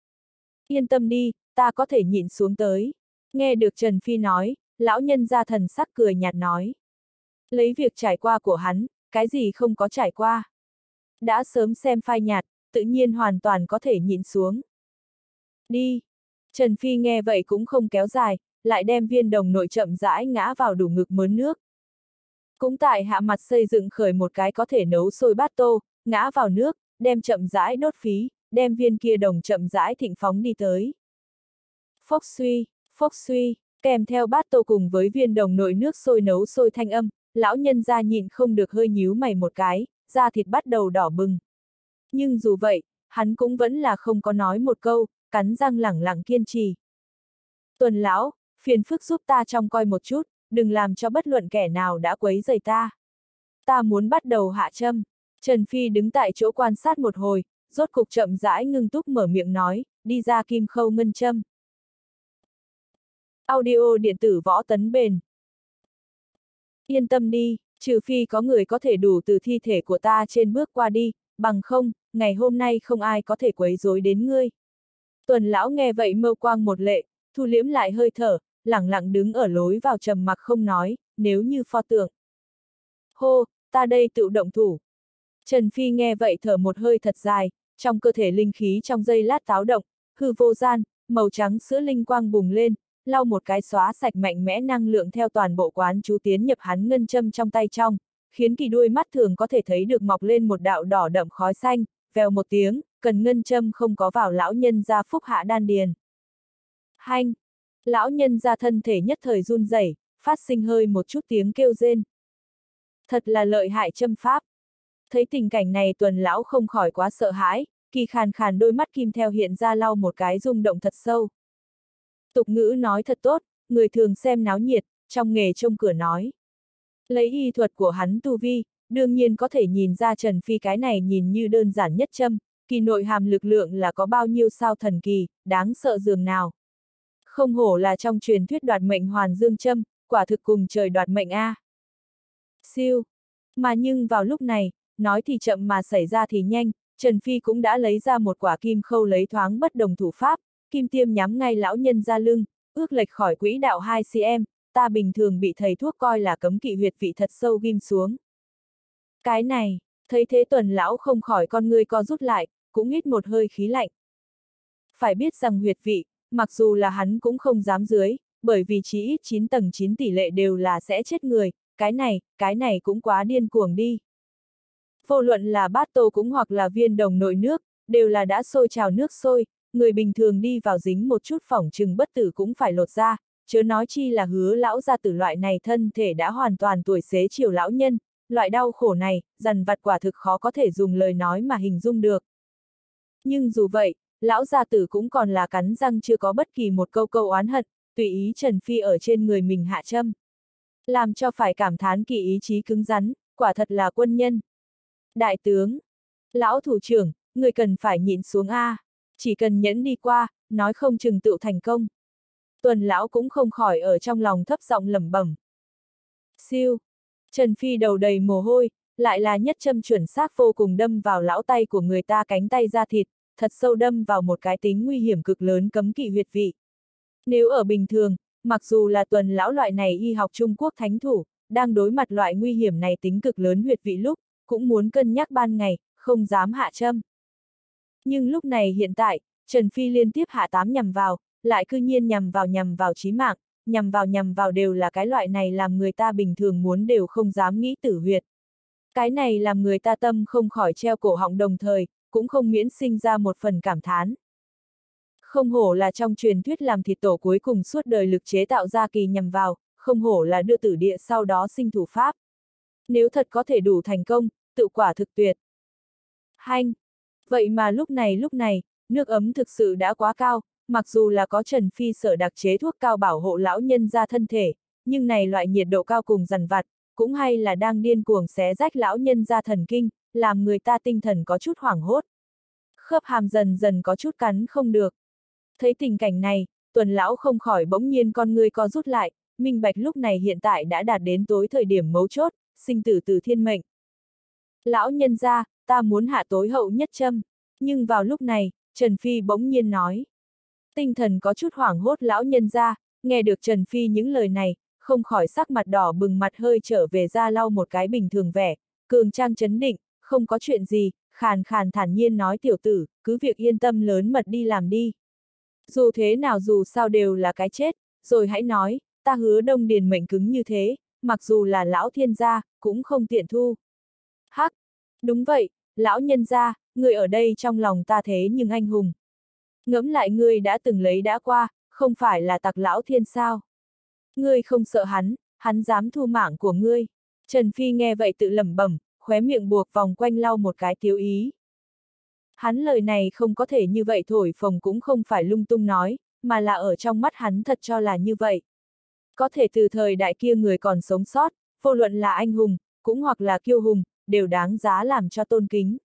[SPEAKER 1] Yên tâm đi, ta có thể nhịn xuống tới. Nghe được Trần Phi nói, lão nhân ra thần sắc cười nhạt nói. Lấy việc trải qua của hắn, cái gì không có trải qua. Đã sớm xem phai nhạt, tự nhiên hoàn toàn có thể nhịn xuống. Đi. Trần Phi nghe vậy cũng không kéo dài, lại đem viên đồng nội chậm rãi ngã vào đủ ngực mớn nước. Cũng tại hạ mặt xây dựng khởi một cái có thể nấu sôi bát tô, ngã vào nước, đem chậm rãi đốt phí, đem viên kia đồng chậm rãi thịnh phóng đi tới. Phốc suy, phốc suy, kèm theo bát tô cùng với viên đồng nội nước sôi nấu sôi thanh âm, lão nhân ra nhịn không được hơi nhíu mày một cái, da thịt bắt đầu đỏ bừng. Nhưng dù vậy, hắn cũng vẫn là không có nói một câu, cắn răng lẳng lặng kiên trì. Tuần lão, phiền phức giúp ta trông coi một chút, đừng làm cho bất luận kẻ nào đã quấy rầy ta. Ta muốn bắt đầu hạ châm. Trần Phi đứng tại chỗ quan sát một hồi, rốt cục chậm rãi ngưng túc mở miệng nói, đi ra kim khâu ngân châm. Audio điện tử võ tấn bền. Yên tâm đi, trừ phi có người có thể đủ từ thi thể của ta trên bước qua đi, bằng không, ngày hôm nay không ai có thể quấy rối đến ngươi. Tuần lão nghe vậy mâu quang một lệ, thu liễm lại hơi thở, lẳng lặng đứng ở lối vào trầm mặc không nói, nếu như pho tượng. Hô, ta đây tự động thủ. Trần Phi nghe vậy thở một hơi thật dài, trong cơ thể linh khí trong giây lát táo động, hư vô gian, màu trắng sữa linh quang bùng lên, lau một cái xóa sạch mạnh mẽ năng lượng theo toàn bộ quán chú tiến nhập hắn ngân châm trong tay trong, khiến kỳ đuôi mắt thường có thể thấy được mọc lên một đạo đỏ đậm khói xanh, vèo một tiếng, cần ngân châm không có vào lão nhân ra phúc hạ đan điền. Hanh! Lão nhân ra thân thể nhất thời run rẩy, phát sinh hơi một chút tiếng kêu rên. Thật là lợi hại châm pháp. Thấy tình cảnh này Tuần lão không khỏi quá sợ hãi, kỳ khàn khàn đôi mắt kim theo hiện ra lau một cái rung động thật sâu. Tục ngữ nói thật tốt, người thường xem náo nhiệt, trong nghề trông cửa nói. Lấy y thuật của hắn tu vi, đương nhiên có thể nhìn ra Trần Phi cái này nhìn như đơn giản nhất châm, kỳ nội hàm lực lượng là có bao nhiêu sao thần kỳ, đáng sợ dường nào. Không hổ là trong truyền thuyết đoạt mệnh hoàn dương châm, quả thực cùng trời đoạt mệnh a. Siêu! Mà nhưng vào lúc này, nói thì chậm mà xảy ra thì nhanh, Trần Phi cũng đã lấy ra một quả kim khâu lấy thoáng bất đồng thủ pháp, kim tiêm nhắm ngay lão nhân ra lưng, ước lệch khỏi quỹ đạo hai xăng-ti-mét, ta bình thường bị thầy thuốc coi là cấm kỵ huyệt vị thật sâu ghim xuống. Cái này, thấy thế Tuần lão không khỏi con ngươi co rút lại, cũng hít một hơi khí lạnh. Phải biết rằng huyệt vị, mặc dù là hắn cũng không dám dưới, bởi vì chí ít chín tầng chín tỷ lệ đều là sẽ chết người, cái này, cái này cũng quá điên cuồng đi. Vô luận là bát tô cũng hoặc là viên đồng nội nước, đều là đã sôi trào nước sôi, người bình thường đi vào dính một chút phỏng chừng bất tử cũng phải lột ra, chớ nói chi là hứa lão gia tử loại này thân thể đã hoàn toàn tuổi xế chiều lão nhân, loại đau khổ này, dằn vặt quả thực khó có thể dùng lời nói mà hình dung được. Nhưng dù vậy, lão gia tử cũng còn là cắn răng chưa có bất kỳ một câu câu oán hận, tùy ý Trần Phi ở trên người mình hạ châm. Làm cho phải cảm thán kỳ ý chí cứng rắn, quả thật là quân nhân. Đại tướng, lão thủ trưởng, người cần phải nhịn xuống a, chỉ cần nhẫn đi qua, nói không chừng tự thành công. Tuần lão cũng không khỏi ở trong lòng thấp giọng lẩm bẩm. Siêu, Trần Phi đầu đầy mồ hôi, lại là nhất châm chuẩn xác vô cùng đâm vào lão tay của người ta cánh tay da thịt, thật sâu đâm vào một cái tính nguy hiểm cực lớn cấm kỵ huyệt vị. Nếu ở bình thường, mặc dù là Tuần lão loại này y học Trung Quốc thánh thủ, đang đối mặt loại nguy hiểm này tính cực lớn huyệt vị lúc, cũng muốn cân nhắc ban ngày, không dám hạ châm. Nhưng lúc này hiện tại, Trần Phi liên tiếp hạ tám nhằm vào, lại cư nhiên nhằm vào nhằm vào chí mạng, nhằm vào nhằm vào đều là cái loại này làm người ta bình thường muốn đều không dám nghĩ tử huyệt. Cái này làm người ta tâm không khỏi treo cổ họng đồng thời, cũng không miễn sinh ra một phần cảm thán. Không hổ là trong truyền thuyết làm thịt tổ cuối cùng suốt đời lực chế tạo ra kỳ nhằm vào, không hổ là đưa tử địa sau đó sinh thủ pháp. Nếu thật có thể đủ thành công, tự quả thực tuyệt. Hanh! Vậy mà lúc này lúc này, nước ấm thực sự đã quá cao, mặc dù là có Trần Phi sở đặc chế thuốc cao bảo hộ lão nhân ra thân thể, nhưng này loại nhiệt độ cao cùng dằn vặt, cũng hay là đang điên cuồng xé rách lão nhân ra thần kinh, làm người ta tinh thần có chút hoảng hốt. Khớp hàm dần dần có chút cắn không được. Thấy tình cảnh này, Tuần lão không khỏi bỗng nhiên con ngươi co rút lại, minh bạch lúc này hiện tại đã đạt đến tối thời điểm mấu chốt, sinh tử từ thiên mệnh. Lão nhân ra, ta muốn hạ tối hậu nhất châm, nhưng vào lúc này, Trần Phi bỗng nhiên nói. Tinh thần có chút hoảng hốt lão nhân ra, nghe được Trần Phi những lời này, không khỏi sắc mặt đỏ bừng mặt hơi trở về ra lau một cái bình thường vẻ, cường trang chấn định, không có chuyện gì, khàn khàn thản nhiên nói tiểu tử, cứ việc yên tâm lớn mật đi làm đi. Dù thế nào dù sao đều là cái chết, rồi hãy nói, ta hứa Đông Điền mệnh cứng như thế, mặc dù là lão thiên gia, cũng không tiện thu. Hắc! Đúng vậy, lão nhân gia, người ở đây trong lòng ta thế nhưng anh hùng. Ngẫm lại ngươi đã từng lấy đã qua, không phải là tặc lão thiên sao. Ngươi không sợ hắn, hắn dám thu mạng của ngươi. Trần Phi nghe vậy tự lẩm bẩm, khóe miệng buộc vòng quanh lau một cái tiếu ý. Hắn lời này không có thể như vậy thổi phồng cũng không phải lung tung nói, mà là ở trong mắt hắn thật cho là như vậy. Có thể từ thời đại kia người còn sống sót, vô luận là anh hùng, cũng hoặc là kiêu hùng, đều đáng giá làm cho tôn kính.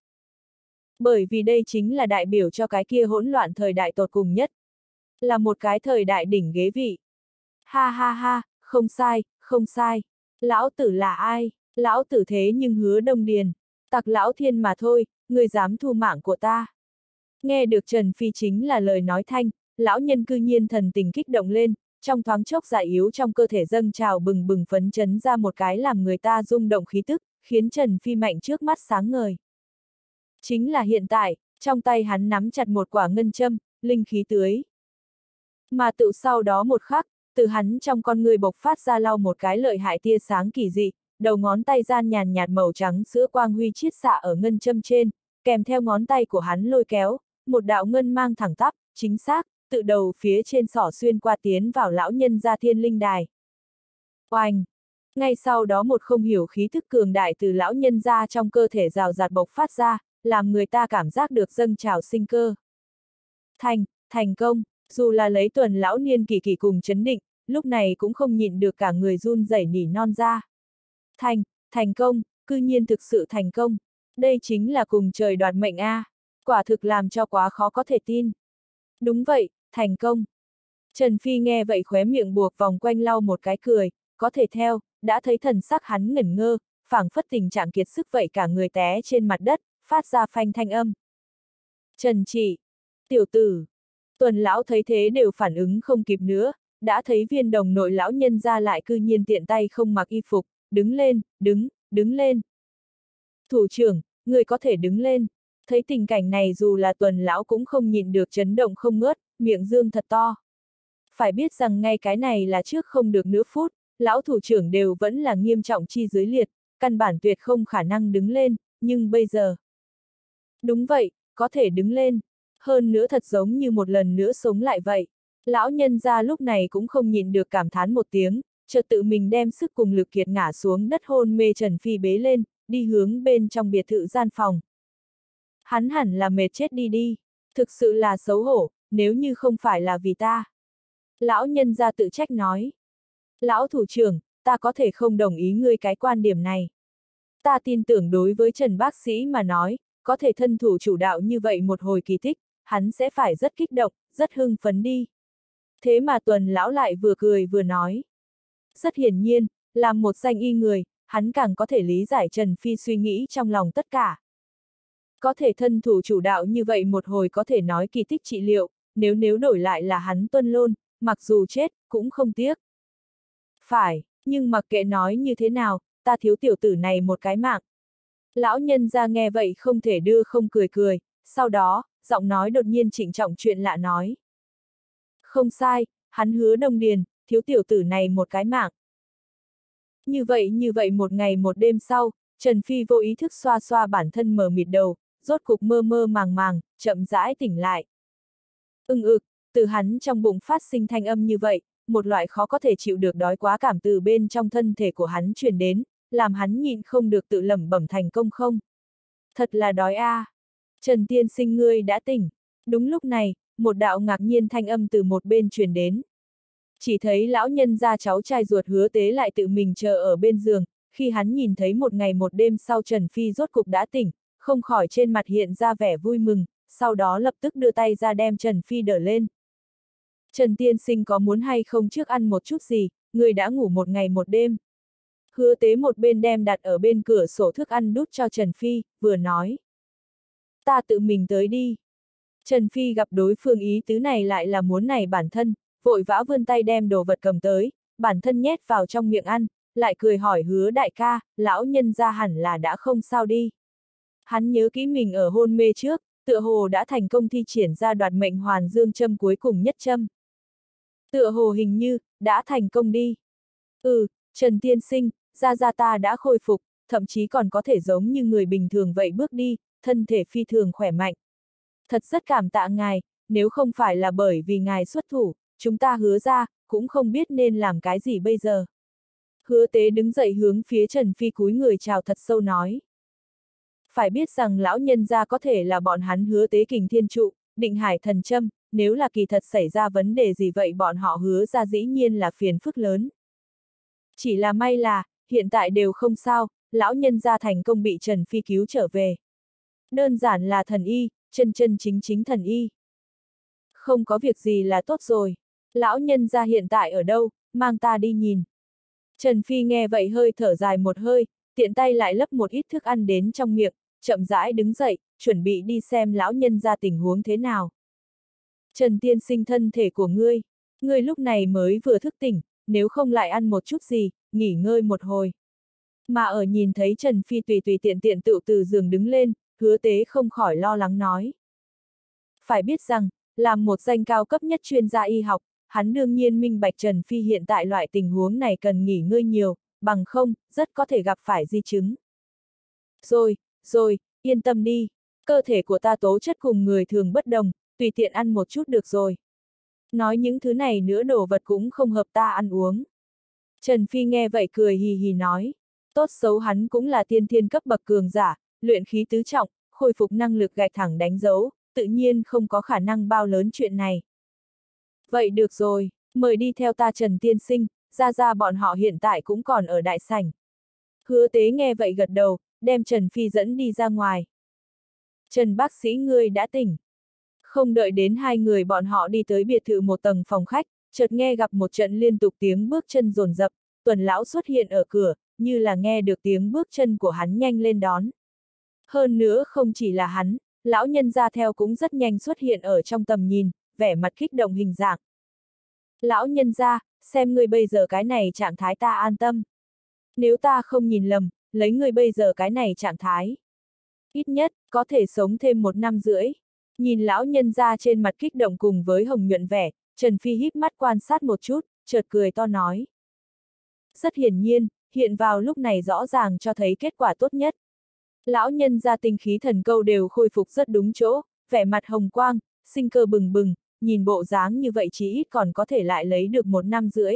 [SPEAKER 1] Bởi vì đây chính là đại biểu cho cái kia hỗn loạn thời đại tột cùng nhất. Là một cái thời đại đỉnh ghế vị. Ha ha ha, không sai, không sai. Lão tử là ai? Lão tử thế nhưng hứa Đông Điền. Tặc lão thiên mà thôi, người dám thu mạng của ta. Nghe được Trần Phi chính là lời nói thanh, lão nhân cư nhiên thần tình kích động lên, trong thoáng chốc dạ yếu trong cơ thể dâng trào bừng bừng phấn chấn ra một cái làm người ta rung động khí tức, khiến Trần Phi mạnh trước mắt sáng ngời. Chính là hiện tại, trong tay hắn nắm chặt một quả ngân châm, linh khí tưới. Mà tự sau đó một khắc, từ hắn trong con người bộc phát ra lau một cái lợi hại tia sáng kỳ dị, đầu ngón tay gian nhàn nhạt màu trắng sữa quang huy chiết xạ ở ngân châm trên, kèm theo ngón tay của hắn lôi kéo, một đạo ngân mang thẳng tắp, chính xác, tự đầu phía trên sỏ xuyên qua tiến vào lão nhân gia thiên linh đài. Oanh! Ngay sau đó một không hiểu khí thức cường đại từ lão nhân gia trong cơ thể rào rạt bộc phát ra, làm người ta cảm giác được dâng trào sinh cơ. Thành, thành công, dù là lấy Tuần lão niên kỳ kỳ cùng chấn định, lúc này cũng không nhịn được cả người run rẩy nỉ non ra. Thành, thành công, cư nhiên thực sự thành công. Đây chính là cùng trời đoạt mệnh a, à. Quả thực làm cho quá khó có thể tin. Đúng vậy, thành công. Trần Phi nghe vậy khóe miệng buộc vòng quanh lau một cái cười, có thể theo, đã thấy thần sắc hắn ngẩn ngơ, phảng phất tình trạng kiệt sức vậy cả người té trên mặt đất, phát ra phanh thanh âm. Trần Chỉ, tiểu tử. Tuần lão thấy thế đều phản ứng không kịp nữa, đã thấy viên đồng nội lão nhân ra lại cư nhiên tiện tay không mặc y phục, đứng lên, đứng, đứng lên. Thủ trưởng, người có thể đứng lên. Thấy tình cảnh này dù là Tuần lão cũng không nhịn được chấn động không ngớt, miệng dương thật to. Phải biết rằng ngay cái này là trước không được nửa phút, lão thủ trưởng đều vẫn là nghiêm trọng chi dưới liệt, căn bản tuyệt không khả năng đứng lên, nhưng bây giờ. Đúng vậy, có thể đứng lên. Hơn nữa thật giống như một lần nữa sống lại vậy. Lão nhân gia lúc này cũng không nhịn được cảm thán một tiếng, chợt tự mình đem sức cùng lực kiệt ngã xuống đất hôn mê Trần Phi bế lên, đi hướng bên trong biệt thự gian phòng. Hắn hẳn là mệt chết đi đi, thực sự là xấu hổ, nếu như không phải là vì ta. Lão nhân gia tự trách nói. Lão thủ trưởng, ta có thể không đồng ý ngươi cái quan điểm này. Ta tin tưởng đối với Trần bác sĩ mà nói, có thể thân thủ chủ đạo như vậy một hồi kỳ tích, hắn sẽ phải rất kích động, rất hưng phấn đi. Thế mà Tuần lão lại vừa cười vừa nói. Rất hiển nhiên, làm một danh y người, hắn càng có thể lý giải Trần Phi suy nghĩ trong lòng tất cả. Có thể thân thủ chủ đạo như vậy một hồi có thể nói kỳ tích trị liệu, nếu nếu đổi lại là hắn Tuân Lôn, mặc dù chết, cũng không tiếc. Phải, nhưng mặc kệ nói như thế nào, ta thiếu tiểu tử này một cái mạng. Lão nhân ra nghe vậy không thể đưa không cười cười, sau đó, giọng nói đột nhiên trịnh trọng chuyện lạ nói. Không sai, hắn hứa Đông Điền, thiếu tiểu tử này một cái mạng. Như vậy như vậy một ngày một đêm sau, Trần Phi vô ý thức xoa xoa bản thân mờ mịt đầu, rốt cục mơ mơ màng màng, chậm rãi tỉnh lại. Ưng ực, từ hắn trong bụng phát sinh thanh âm như vậy, một loại khó có thể chịu được đói quá cảm từ bên trong thân thể của hắn truyền đến, làm hắn nhịn không được tự lẩm bẩm thành công không. Thật là đói a. À. Trần tiên sinh ngươi đã tỉnh. Đúng lúc này, một đạo ngạc nhiên thanh âm từ một bên truyền đến. Chỉ thấy lão nhân gia cháu trai ruột Hứa Tế lại tự mình chờ ở bên giường, khi hắn nhìn thấy một ngày một đêm sau Trần Phi rốt cục đã tỉnh, không khỏi trên mặt hiện ra vẻ vui mừng, sau đó lập tức đưa tay ra đem Trần Phi đỡ lên. Trần tiên sinh có muốn hay không trước ăn một chút gì, người đã ngủ một ngày một đêm. Hứa Tế một bên đem đặt ở bên cửa sổ thức ăn đút cho Trần Phi, vừa nói. Ta tự mình tới đi. Trần Phi gặp đối phương ý tứ này lại là muốn này bản thân, vội vã vươn tay đem đồ vật cầm tới, bản thân nhét vào trong miệng ăn, lại cười hỏi Hứa đại ca, lão nhân gia hẳn là đã không sao đi. Hắn nhớ kỹ mình ở hôn mê trước, tựa hồ đã thành công thi triển ra đoạt mệnh hoàn dương châm cuối cùng nhất châm. Tựa hồ hình như, đã thành công đi. Ừ, Trần tiên sinh, gia gia ta đã khôi phục, thậm chí còn có thể giống như người bình thường vậy bước đi, thân thể phi thường khỏe mạnh. Thật rất cảm tạ ngài, nếu không phải là bởi vì ngài xuất thủ, chúng ta Hứa ra, cũng không biết nên làm cái gì bây giờ. Hứa Tế đứng dậy hướng phía Trần Phi cúi người chào thật sâu nói. Phải biết rằng lão nhân gia có thể là bọn hắn Hứa Tế kình thiên trụ, định hải thần châm, nếu là kỳ thật xảy ra vấn đề gì vậy bọn họ Hứa ra dĩ nhiên là phiền phức lớn. Chỉ là may là, hiện tại đều không sao, lão nhân gia thành công bị Trần Phi cứu trở về. Đơn giản là thần y, chân chân chính chính thần y. Không có việc gì là tốt rồi. Lão nhân gia hiện tại ở đâu, mang ta đi nhìn. Trần Phi nghe vậy hơi thở dài một hơi, tiện tay lại lấp một ít thức ăn đến trong miệng, chậm rãi đứng dậy, chuẩn bị đi xem lão nhân ra tình huống thế nào. Trần tiên sinh thân thể của ngươi, ngươi lúc này mới vừa thức tỉnh, nếu không lại ăn một chút gì, nghỉ ngơi một hồi. Mà ở nhìn thấy Trần Phi tùy tùy tiện tiện tự từ giường đứng lên, Hứa Tế không khỏi lo lắng nói. Phải biết rằng, làm một danh cao cấp nhất chuyên gia y học, hắn đương nhiên minh bạch Trần Phi hiện tại loại tình huống này cần nghỉ ngơi nhiều, bằng không, rất có thể gặp phải di chứng. Rồi, rồi, yên tâm đi, cơ thể của ta tố chất cùng người thường bất đồng, tùy tiện ăn một chút được rồi. Nói những thứ này nữa đồ vật cũng không hợp ta ăn uống. Trần Phi nghe vậy cười hì hì nói, tốt xấu hắn cũng là tiên thiên cấp bậc cường giả, luyện khí tứ trọng, khôi phục năng lực gạch thẳng đánh dấu, tự nhiên không có khả năng bao lớn chuyện này. Vậy được rồi, mời đi theo ta Trần tiên sinh, ra ra bọn họ hiện tại cũng còn ở đại sảnh. Hứa Tế nghe vậy gật đầu, đem Trần Phi dẫn đi ra ngoài. Trần bác sĩ ngươi đã tỉnh. Không đợi đến hai người bọn họ đi tới biệt thự một tầng phòng khách, chợt nghe gặp một trận liên tục tiếng bước chân dồn dập, Tuần lão xuất hiện ở cửa, như là nghe được tiếng bước chân của hắn nhanh lên đón. Hơn nữa không chỉ là hắn, lão nhân gia theo cũng rất nhanh xuất hiện ở trong tầm nhìn, vẻ mặt kích động hình dạng. Lão nhân gia, xem ngươi bây giờ cái này trạng thái ta an tâm. Nếu ta không nhìn lầm, lấy ngươi bây giờ cái này trạng thái. Ít nhất, có thể sống thêm một năm rưỡi. Nhìn lão nhân gia trên mặt kích động cùng với hồng nhuận vẻ, Trần Phi híp mắt quan sát một chút, chợt cười to nói. Rất hiển nhiên, hiện vào lúc này rõ ràng cho thấy kết quả tốt nhất. Lão nhân gia tinh khí thần câu đều khôi phục rất đúng chỗ, vẻ mặt hồng quang, sinh cơ bừng bừng, nhìn bộ dáng như vậy chí ít còn có thể lại lấy được một năm rưỡi.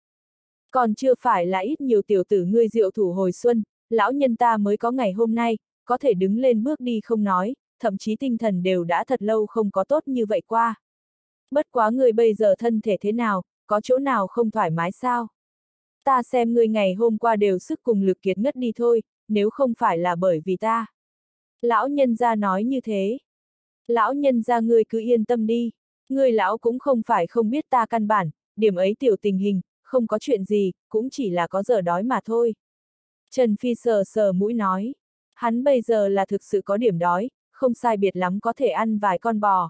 [SPEAKER 1] Còn chưa phải là ít nhiều tiểu tử ngươi diệu thủ hồi xuân, lão nhân ta mới có ngày hôm nay, có thể đứng lên bước đi không nói, thậm chí tinh thần đều đã thật lâu không có tốt như vậy qua. Bất quá ngươi bây giờ thân thể thế nào, có chỗ nào không thoải mái sao? Ta xem ngươi ngày hôm qua đều sức cùng lực kiệt ngất đi thôi, nếu không phải là bởi vì ta. Lão nhân gia nói như thế. Lão nhân gia ngươi cứ yên tâm đi, ngươi lão cũng không phải không biết ta căn bản, điểm ấy tiểu tình hình, không có chuyện gì, cũng chỉ là có giờ đói mà thôi. Trần Phi sờ sờ mũi nói, hắn bây giờ là thực sự có điểm đói, không sai biệt lắm có thể ăn vài con bò.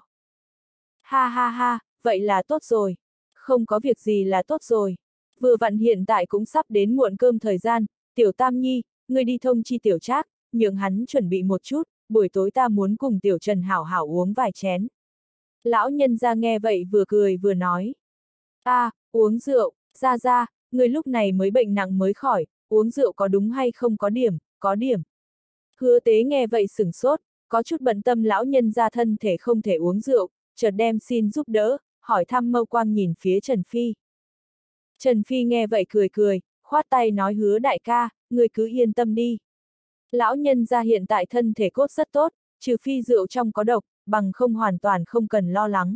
[SPEAKER 1] Ha ha ha, vậy là tốt rồi. Không có việc gì là tốt rồi. Vừa vặn hiện tại cũng sắp đến muộn cơm thời gian, tiểu Tam Nhi, ngươi đi thông chi tiểu Trác, nhường hắn chuẩn bị một chút, buổi tối ta muốn cùng tiểu Trần hảo hảo uống vài chén. Lão nhân gia nghe vậy vừa cười vừa nói. À, uống rượu, ra ra, người lúc này mới bệnh nặng mới khỏi, uống rượu có đúng hay không có điểm, có điểm. Hứa Tế nghe vậy sửng sốt, có chút bận tâm lão nhân gia thân thể không thể uống rượu, chợt đem xin giúp đỡ, hỏi thăm mâu quang nhìn phía Trần Phi. Trần Phi nghe vậy cười cười, khoát tay nói Hứa đại ca, người cứ yên tâm đi. Lão nhân gia hiện tại thân thể cốt rất tốt, trừ phi rượu trong có độc, bằng không hoàn toàn không cần lo lắng.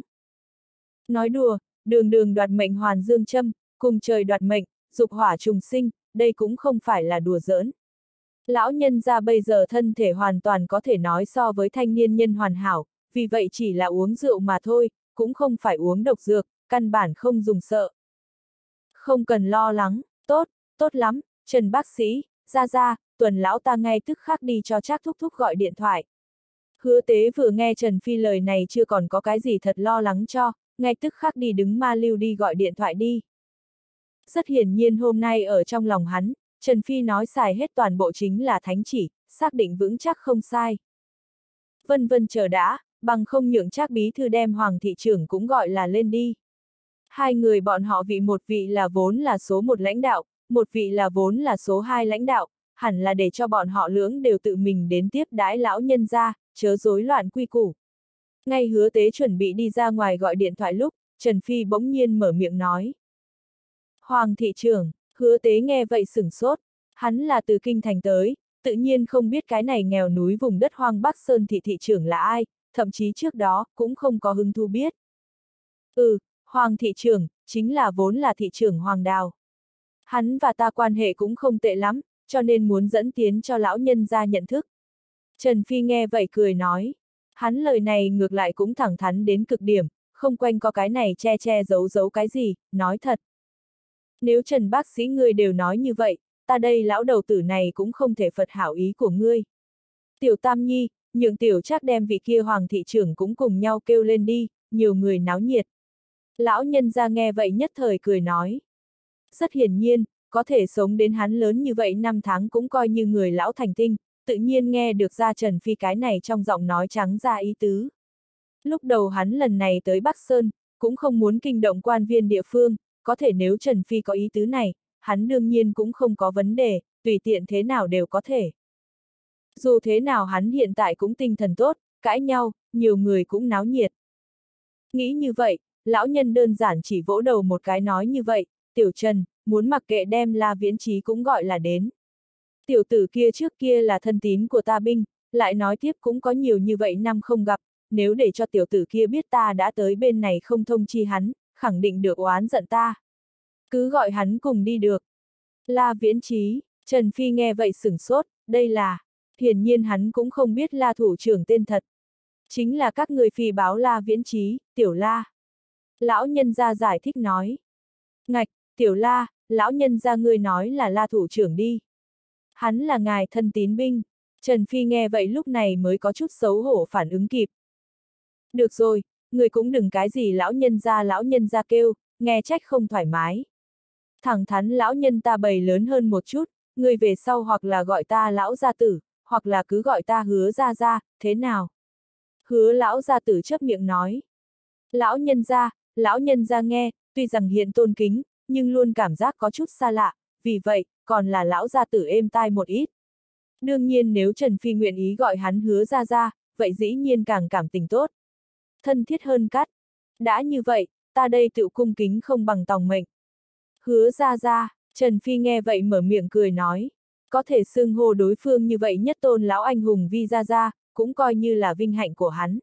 [SPEAKER 1] Nói đùa, đường đường đoạt mệnh hoàn dương châm, cùng trời đoạt mệnh, dục hỏa trùng sinh, đây cũng không phải là đùa giỡn. Lão nhân gia bây giờ thân thể hoàn toàn có thể nói so với thanh niên nhân hoàn hảo, vì vậy chỉ là uống rượu mà thôi, cũng không phải uống độc dược, căn bản không dùng sợ. Không cần lo lắng, tốt, tốt lắm, Trần bác sĩ, ra ra, Tuần lão ta ngay tức khắc đi cho Trác thúc thúc gọi điện thoại. Hứa Tế vừa nghe Trần Phi lời này chưa còn có cái gì thật lo lắng cho, ngay tức khắc đi đứng ma lưu đi gọi điện thoại đi. Rất hiển nhiên hôm nay ở trong lòng hắn, Trần Phi nói xài hết toàn bộ chính là thánh chỉ, xác định vững chắc không sai. Vân vân chờ đã, bằng không nhượng Trác bí thư đem Hoàng thị trưởng cũng gọi là lên đi. Hai người bọn họ vị một vị là vốn là số một lãnh đạo, một vị là vốn là số hai lãnh đạo, hẳn là để cho bọn họ lưỡng đều tự mình đến tiếp đãi lão nhân gia, chớ rối loạn quy củ. Ngay Hứa Tế chuẩn bị đi ra ngoài gọi điện thoại lúc, Trần Phi bỗng nhiên mở miệng nói. Hoàng thị trưởng, Hứa Tế nghe vậy sửng sốt, hắn là từ kinh thành tới, tự nhiên không biết cái này nghèo núi vùng đất hoang Bắc Sơn thị thị trưởng là ai, thậm chí trước đó, cũng không có hứng thú biết. Ừ, Hoàng thị trưởng, chính là vốn là thị trưởng Hoàng Đào. Hắn và ta quan hệ cũng không tệ lắm, cho nên muốn dẫn tiến cho lão nhân gia nhận thức. Trần Phi nghe vậy cười nói, hắn lời này ngược lại cũng thẳng thắn đến cực điểm, không quanh có cái này che che giấu giấu cái gì, nói thật. Nếu Trần bác sĩ ngươi đều nói như vậy, ta đây lão đầu tử này cũng không thể phật hảo ý của ngươi. Tiểu Tam Nhi, nhượng tiểu Trác đem vị kia hoàng thị trưởng cũng cùng nhau kêu lên đi, nhiều người náo nhiệt. Lão nhân gia nghe vậy nhất thời cười nói. Rất hiển nhiên, có thể sống đến hắn lớn như vậy năm tháng cũng coi như người lão thành tinh, tự nhiên nghe được ra Trần Phi cái này trong giọng nói trắng ra ý tứ. Lúc đầu hắn lần này tới Bắc Sơn, cũng không muốn kinh động quan viên địa phương, có thể nếu Trần Phi có ý tứ này, hắn đương nhiên cũng không có vấn đề, tùy tiện thế nào đều có thể. Dù thế nào hắn hiện tại cũng tinh thần tốt, cãi nhau, nhiều người cũng náo nhiệt. Nghĩ như vậy, lão nhân đơn giản chỉ vỗ đầu một cái nói như vậy, tiểu Trần, muốn mặc kệ đem La Viễn Chí cũng gọi là đến. Tiểu tử kia trước kia là thân tín của ta binh, lại nói tiếp cũng có nhiều như vậy năm không gặp, nếu để cho tiểu tử kia biết ta đã tới bên này không thông chi hắn, khẳng định được oán giận ta. Cứ gọi hắn cùng đi được. La Viễn Chí, Trần Phi nghe vậy sửng sốt, đây là, hiển nhiên hắn cũng không biết La thủ trưởng tên thật. Chính là các người phi báo La Viễn Chí, tiểu La. Lão nhân gia giải thích nói. Ngạch, tiểu La, lão nhân gia ngươi nói là La thủ trưởng đi. Hắn là ngài thân tín binh. Trần Phi nghe vậy lúc này mới có chút xấu hổ phản ứng kịp. Được rồi, người cũng đừng cái gì lão nhân gia lão nhân gia kêu, nghe trách không thoải mái. Thẳng thắn lão nhân ta bầy lớn hơn một chút, người về sau hoặc là gọi ta lão gia tử, hoặc là cứ gọi ta Hứa gia gia, thế nào? Hứa lão gia tử chớp miệng nói. Lão nhân gia, lão nhân gia nghe, tuy rằng hiện tôn kính, nhưng luôn cảm giác có chút xa lạ, vì vậy, còn là lão gia tử êm tai một ít. Đương nhiên nếu Trần Phi nguyện ý gọi hắn Hứa gia gia, vậy dĩ nhiên càng cảm tình tốt. Thân thiết hơn cắt. Đã như vậy, ta đây tự cung kính không bằng tòng mệnh. Hứa gia gia, Trần Phi nghe vậy mở miệng cười nói. Có thể xưng hô đối phương như vậy nhất tôn lão anh hùng Vi gia gia, cũng coi như là vinh hạnh của hắn.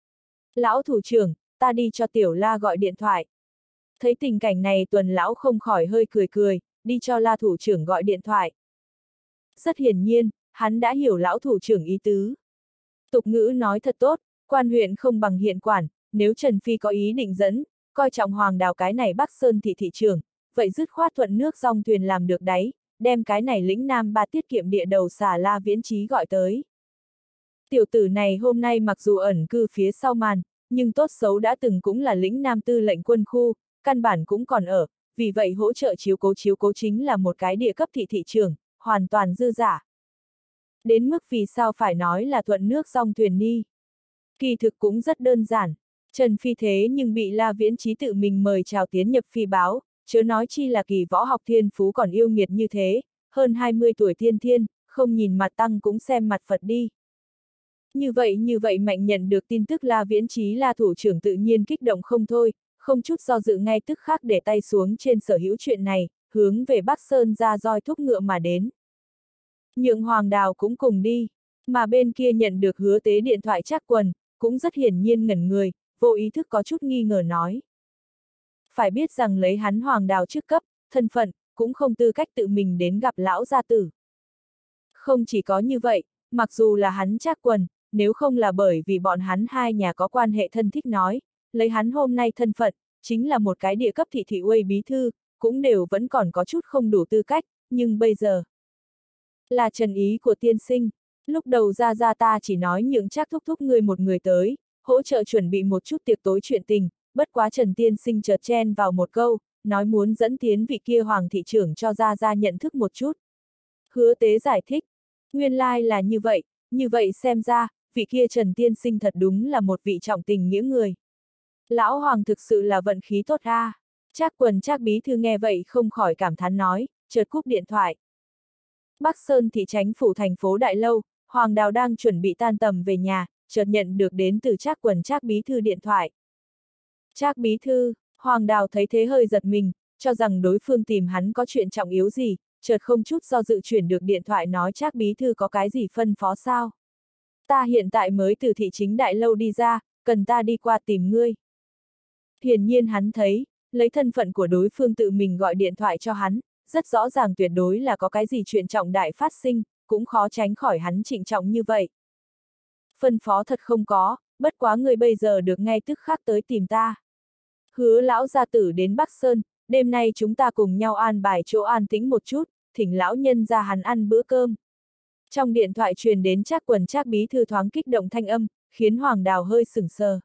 [SPEAKER 1] Lão thủ trưởng, ta đi cho tiểu La gọi điện thoại. Thấy tình cảnh này Tuần lão không khỏi hơi cười cười, đi cho La thủ trưởng gọi điện thoại. Rất hiển nhiên, hắn đã hiểu lão thủ trưởng ý tứ. Tục ngữ nói thật tốt, quan huyện không bằng hiện quản, nếu Trần Phi có ý định dẫn, coi trọng Hoàng Đào cái này Bắc Sơn thị thị trưởng, vậy dứt khoát thuận nước dòng thuyền làm được đấy, đem cái này lĩnh Nam Ba tiết kiệm địa đầu xà La Viễn Chí gọi tới. Tiểu tử này hôm nay mặc dù ẩn cư phía sau màn, nhưng tốt xấu đã từng cũng là lĩnh Nam tư lệnh quân khu, căn bản cũng còn ở, vì vậy hỗ trợ chiếu cố chiếu cố chính là một cái địa cấp thị thị trưởng, hoàn toàn dư giả. Đến mức vì sao phải nói là thuận nước dòng thuyền đi. Kỳ thực cũng rất đơn giản, Trần Phi thế nhưng bị La Viễn Chí tự mình mời chào tiến nhập phi báo, chớ nói chi là kỳ võ học thiên phú còn yêu nghiệt như thế, hơn hai mươi tuổi thiên thiên, không nhìn mặt tăng cũng xem mặt Phật đi. Như vậy như vậy Mạnh nhận được tin tức La Viễn Chí là thủ trưởng tự nhiên kích động không thôi, không chút do dự ngay tức khắc để tay xuống trên sở hữu chuyện này, hướng về Bắc Sơn ra roi thúc ngựa mà đến. Nhượng Hoàng Đào cũng cùng đi, mà bên kia nhận được Hứa Tế điện thoại Trác Quần, cũng rất hiển nhiên ngẩn người, vô ý thức có chút nghi ngờ nói. Phải biết rằng lấy hắn Hoàng Đào trước cấp, thân phận, cũng không tư cách tự mình đến gặp lão gia tử. Không chỉ có như vậy, mặc dù là hắn Trác Quần, nếu không là bởi vì bọn hắn hai nhà có quan hệ thân thích nói, lấy hắn hôm nay thân phận, chính là một cái địa cấp thị thị uây bí thư, cũng đều vẫn còn có chút không đủ tư cách, nhưng bây giờ là trần ý của tiên sinh, lúc đầu ra ra ta chỉ nói nhượng Trác thúc thúc người một người tới, hỗ trợ chuẩn bị một chút tiệc tối chuyện tình, bất quá Trần tiên sinh chợt chen vào một câu, nói muốn dẫn tiến vị kia hoàng thị trưởng cho ra ra nhận thức một chút. Hứa Tế giải thích, nguyên lai là như vậy, như vậy xem ra, vị kia Trần tiên sinh thật đúng là một vị trọng tình nghĩa người. Lão hoàng thực sự là vận khí tốt a. À. Trác Quần Trác bí thư nghe vậy không khỏi cảm thán nói, chợt cúp điện thoại. Bắc Sơn thị chánh phủ thành phố Đại Lâu, Hoàng Đào đang chuẩn bị tan tầm về nhà, chợt nhận được đến từ Trác Quần Trác bí thư điện thoại. Trác bí thư, Hoàng Đào thấy thế hơi giật mình, cho rằng đối phương tìm hắn có chuyện trọng yếu gì, chợt không chút do dự chuyển được điện thoại nói Trác bí thư có cái gì phân phó sao. Ta hiện tại mới từ thị chính Đại Lâu đi ra, cần ta đi qua tìm ngươi. Hiển nhiên hắn thấy, lấy thân phận của đối phương tự mình gọi điện thoại cho hắn, rất rõ ràng tuyệt đối là có cái gì chuyện trọng đại phát sinh, cũng khó tránh khỏi hắn trịnh trọng như vậy. Phân phó thật không có, bất quá người bây giờ được ngay tức khắc tới tìm ta. Hứa lão gia tử đến Bắc Sơn, đêm nay chúng ta cùng nhau an bài chỗ an tĩnh một chút, thỉnh lão nhân ra hắn ăn bữa cơm. Trong điện thoại truyền đến Trác Quần Trác bí thư thoáng kích động thanh âm, khiến Hoàng Đào hơi sửng sờ.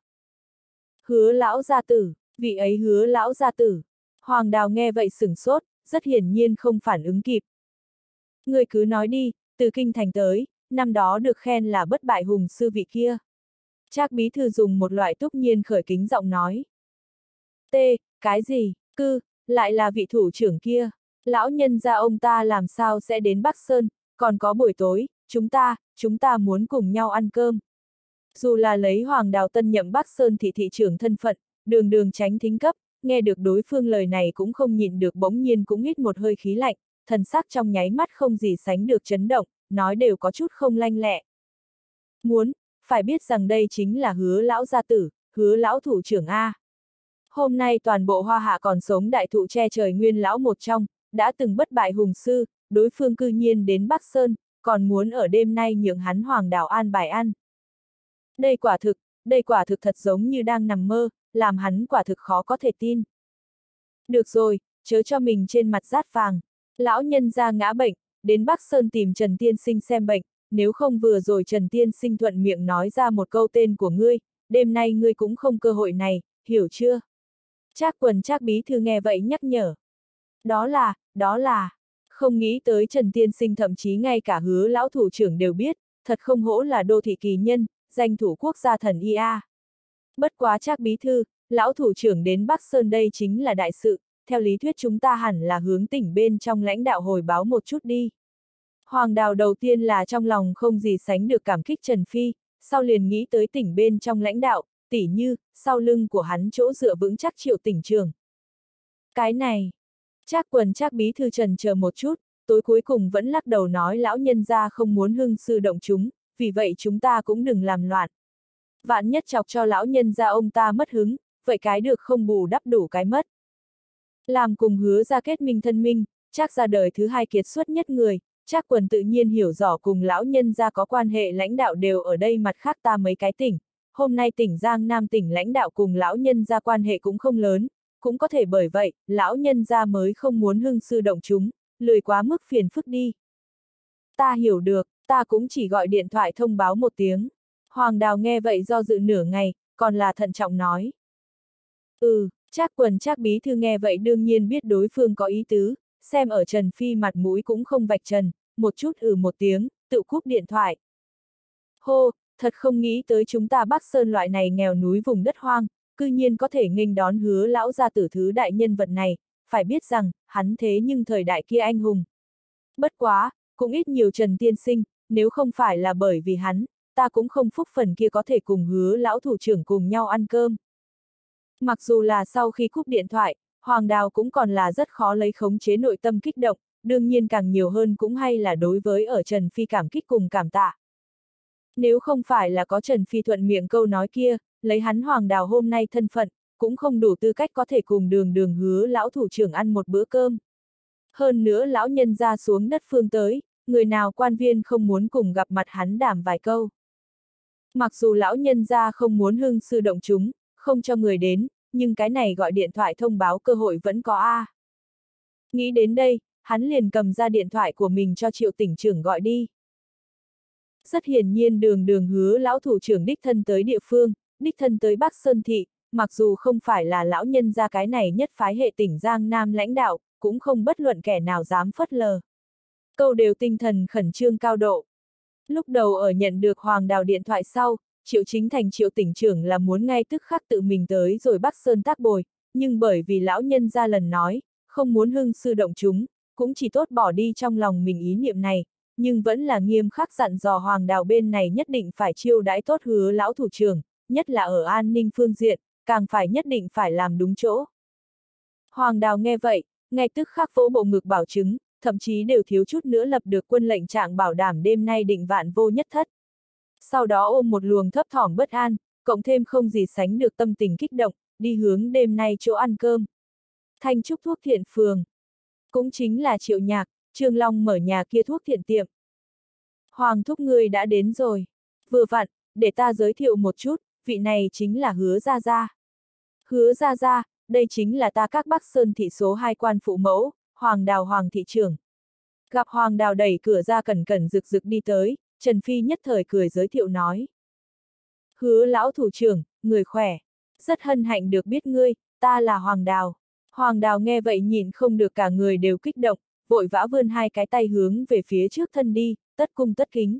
[SPEAKER 1] Hứa lão gia tử, vị ấy Hứa lão gia tử. Hoàng Đào nghe vậy sửng sốt, rất hiển nhiên không phản ứng kịp. Người cứ nói đi, từ kinh thành tới, năm đó được khen là bất bại hùng sư vị kia. Trác bí thư dùng một loại túc nhiên khởi kính giọng nói. T, cái gì, cư, lại là vị thủ trưởng kia. Lão nhân gia ông ta làm sao sẽ đến Bắc Sơn, còn có buổi tối, chúng ta, chúng ta muốn cùng nhau ăn cơm. Dù là lấy Hoàng Đào tân nhậm Bắc Sơn thị thị trưởng thân phận, đường đường tránh thính cấp, nghe được đối phương lời này cũng không nhịn được bỗng nhiên cũng hít một hơi khí lạnh, thần sắc trong nháy mắt không gì sánh được chấn động, nói đều có chút không lanh lẹ. Muốn, phải biết rằng đây chính là Hứa lão gia tử, Hứa lão thủ trưởng A. Hôm nay toàn bộ Hoa Hạ còn sống đại thụ che trời nguyên lão một trong, đã từng bất bại hùng sư, đối phương cư nhiên đến Bắc Sơn, còn muốn ở đêm nay nhượng hắn Hoàng Đào an bài ăn. Đây quả thực, đây quả thực thật giống như đang nằm mơ, làm hắn quả thực khó có thể tin. Được rồi, chớ cho mình trên mặt rát vàng. Lão nhân gia ngã bệnh, đến Bắc Sơn tìm Trần Tiên Sinh xem bệnh, nếu không vừa rồi Trần Tiên Sinh thuận miệng nói ra một câu tên của ngươi, đêm nay ngươi cũng không cơ hội này, hiểu chưa? Trác Quần Trác bí thư nghe vậy nhắc nhở. Đó là, đó là, không nghĩ tới Trần Tiên Sinh thậm chí ngay cả Hứa lão thủ trưởng đều biết, thật không hổ là đô thị kỳ nhân, danh thủ quốc gia thần i a. Bất quá Trác bí thư, lão thủ trưởng đến Bắc Sơn đây chính là đại sự, theo lý thuyết chúng ta hẳn là hướng tỉnh bên trong lãnh đạo hồi báo một chút đi. Hoàng Đào đầu tiên là trong lòng không gì sánh được cảm kích Trần Phi, sau liền nghĩ tới tỉnh bên trong lãnh đạo, tỉ như, sau lưng của hắn chỗ dựa vững chắc Triệu tỉnh trường. Cái này, Trác Quần Trác bí thư trần chờ một chút, tối cuối cùng vẫn lắc đầu nói lão nhân gia không muốn hưng sư động chúng, vì vậy chúng ta cũng đừng làm loạn. Vạn nhất chọc cho lão nhân gia ông ta mất hứng, vậy cái được không bù đắp đủ cái mất. Làm cùng Hứa ra kết minh thân minh, Trác ra đời thứ hai kiệt xuất nhất người, Trác Quần tự nhiên hiểu rõ cùng lão nhân gia có quan hệ lãnh đạo đều ở đây mặt khác ta mấy cái tỉnh. Hôm nay tỉnh Giang Nam tỉnh lãnh đạo cùng lão nhân gia quan hệ cũng không lớn, cũng có thể bởi vậy, lão nhân gia mới không muốn hưng sư động chúng, lười quá mức phiền phức đi. Ta hiểu được, ta cũng chỉ gọi điện thoại thông báo một tiếng. Hoàng Đào nghe vậy do dự nửa ngày, còn là thận trọng nói. Ừ, Trác Quần Trác bí thư nghe vậy đương nhiên biết đối phương có ý tứ, xem ở Trần Phi mặt mũi cũng không vạch trần, một chút ừ một tiếng, tự cúp điện thoại. Hô, thật không nghĩ tới chúng ta Bắc Sơn loại này nghèo núi vùng đất hoang, cư nhiên có thể nghênh đón Hứa lão gia tử thứ đại nhân vật này, phải biết rằng, hắn thế nhưng thời đại kia anh hùng. Bất quá, cũng ít nhiều Trần Tiên Sinh, nếu không phải là bởi vì hắn, ta cũng không phúc phần kia có thể cùng Hứa lão thủ trưởng cùng nhau ăn cơm. Mặc dù là sau khi cúp điện thoại, Hoàng Đào cũng còn là rất khó lấy khống chế nội tâm kích động, đương nhiên càng nhiều hơn cũng hay là đối với ở Trần Phi cảm kích cùng cảm tạ. Nếu không phải là có Trần Phi thuận miệng câu nói kia, lấy hắn Hoàng Đào hôm nay thân phận, cũng không đủ tư cách có thể cùng đường đường Hứa lão thủ trưởng ăn một bữa cơm. Hơn nữa lão nhân ra xuống đất phương tới, người nào quan viên không muốn cùng gặp mặt hắn đàm vài câu. Mặc dù lão nhân ra không muốn hưng sư động chúng, không cho người đến, nhưng cái này gọi điện thoại thông báo cơ hội vẫn có a. Nghĩ đến đây, hắn liền cầm ra điện thoại của mình cho Triệu tỉnh trưởng gọi đi. Rất hiển nhiên đường đường Hứa lão thủ trưởng đích thân tới địa phương, đích thân tới Bắc Sơn thị, mặc dù không phải là lão nhân gia cái này nhất phái hệ tỉnh Giang Nam lãnh đạo, cũng không bất luận kẻ nào dám phớt lờ. Câu đều tinh thần khẩn trương cao độ. Lúc đầu ở nhận được Hoàng Đào điện thoại sau, Triệu Chính Thành Triệu tỉnh trưởng là muốn ngay tức khắc tự mình tới rồi Bắc Sơn tác bồi, nhưng bởi vì lão nhân gia lần nói, không muốn hưng sư động chúng, cũng chỉ tốt bỏ đi trong lòng mình ý niệm này, nhưng vẫn là nghiêm khắc dặn dò Hoàng Đào bên này nhất định phải chiêu đãi tốt Hứa lão thủ trưởng, nhất là ở an ninh phương diện, càng phải nhất định phải làm đúng chỗ. Hoàng Đào nghe vậy, ngay tức khắc vỗ bộ ngực bảo chứng, thậm chí đều thiếu chút nữa lập được quân lệnh trạng bảo đảm đêm nay định vạn vô nhất thất. Sau đó ôm một luồng thấp thỏm bất an, cộng thêm không gì sánh được tâm tình kích động, đi hướng đêm nay chỗ ăn cơm. Thanh Trúc thuốc thiện phường. Cũng chính là Triệu Nhạc, Trương Long mở nhà kia thuốc thiện tiệm. Hoàng thúc ngươi đã đến rồi. Vừa vặn, để ta giới thiệu một chút, vị này chính là Hứa Gia Gia. Hứa Gia Gia, đây chính là ta các Bắc Sơn thị số hai quan phụ mẫu, Hoàng Đào Hoàng thị trưởng. Gặp Hoàng Đào đẩy cửa ra cẩn cẩn rực rực đi tới, Trần Phi nhất thời cười giới thiệu nói. Hứa lão thủ trưởng, người khỏe. Rất hân hạnh được biết ngươi, ta là Hoàng Đào. Hoàng Đào nghe vậy nhìn không được cả người đều kích động, vội vã vươn hai cái tay hướng về phía trước thân đi, tất cung tất kính.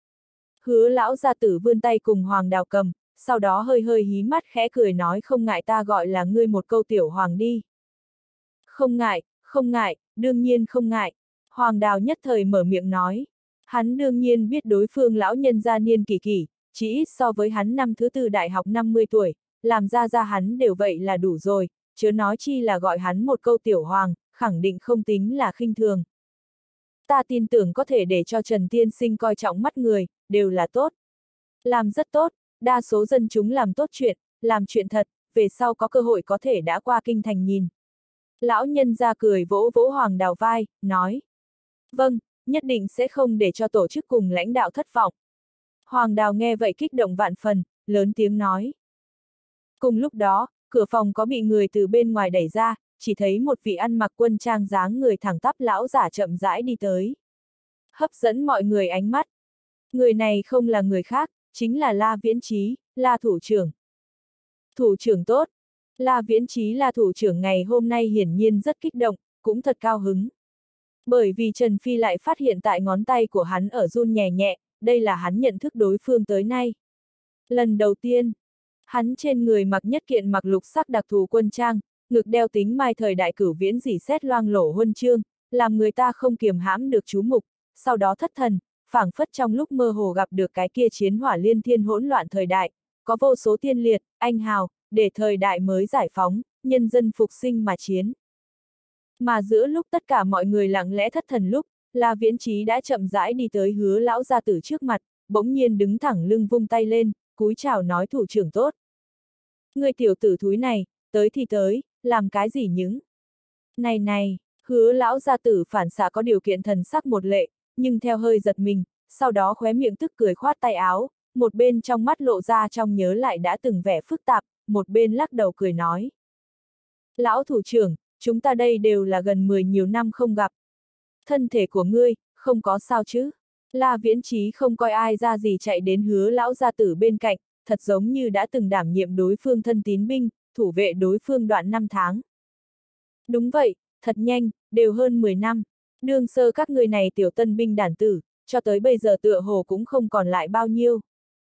[SPEAKER 1] Hứa lão gia tử vươn tay cùng Hoàng Đào cầm, sau đó hơi hơi hí mắt khẽ cười nói không ngại ta gọi là ngươi một câu tiểu hoàng đi. Không ngại, không ngại, đương nhiên không ngại. Hoàng Đào nhất thời mở miệng nói. Hắn đương nhiên biết đối phương lão nhân gia niên kỳ kỳ, chỉ ít so với hắn năm thứ tư đại học năm mươi tuổi, làm ra ra hắn đều vậy là đủ rồi, chớ nói chi là gọi hắn một câu tiểu hoàng, khẳng định không tính là khinh thường. Ta tin tưởng có thể để cho Trần Tiên Sinh coi trọng mắt người, đều là tốt. Làm rất tốt, đa số dân chúng làm tốt chuyện, làm chuyện thật, về sau có cơ hội có thể đã qua kinh thành nhìn. Lão nhân ra cười vỗ vỗ Hoàng Đào vai, nói. Vâng, nhất định sẽ không để cho tổ chức cùng lãnh đạo thất vọng. Hoàng Đào nghe vậy kích động vạn phần, lớn tiếng nói. Cùng lúc đó, cửa phòng có bị người từ bên ngoài đẩy ra, chỉ thấy một vị ăn mặc quân trang dáng người thẳng tắp lão giả chậm rãi đi tới. Hấp dẫn mọi người ánh mắt. Người này không là người khác, chính là La Viễn Chí, La thủ trưởng. Thủ trưởng tốt. La Viễn Chí là thủ trưởng ngày hôm nay hiển nhiên rất kích động, cũng thật cao hứng. Bởi vì Trần Phi lại phát hiện tại ngón tay của hắn ở run nhẹ nhẹ, đây là hắn nhận thức đối phương tới nay. Lần đầu tiên, hắn trên người mặc nhất kiện mặc lục sắc đặc thù quân trang, ngực đeo tính mai thời đại cửu viễn dỉ xét loang lổ huân chương, làm người ta không kiềm hãm được chú mục, sau đó thất thần, phảng phất trong lúc mơ hồ gặp được cái kia chiến hỏa liên thiên hỗn loạn thời đại, có vô số tiên liệt, anh hào, để thời đại mới giải phóng, nhân dân phục sinh mà chiến. Mà giữa lúc tất cả mọi người lặng lẽ thất thần lúc, La Viễn Chí đã chậm rãi đi tới Hứa lão gia tử trước mặt, bỗng nhiên đứng thẳng lưng vung tay lên, cúi chào nói thủ trưởng tốt. Người tiểu tử thúi này, tới thì tới, làm cái gì những? Này này, Hứa lão gia tử phản xạ có điều kiện thần sắc một lệ, nhưng theo hơi giật mình, sau đó khóe miệng tức cười khoát tay áo, một bên trong mắt lộ ra trong nhớ lại đã từng vẻ phức tạp, một bên lắc đầu cười nói. Lão thủ trưởng, chúng ta đây đều là gần mười nhiều năm không gặp. Thân thể của ngươi, không có sao chứ? La Viễn Chí không coi ai ra gì chạy đến Hứa lão gia tử bên cạnh, thật giống như đã từng đảm nhiệm đối phương thân tín binh, thủ vệ đối phương đoạn năm tháng. Đúng vậy, thật nhanh, đều hơn mười năm. Đương sơ các người này tiểu tân binh đản tử, cho tới bây giờ tựa hồ cũng không còn lại bao nhiêu.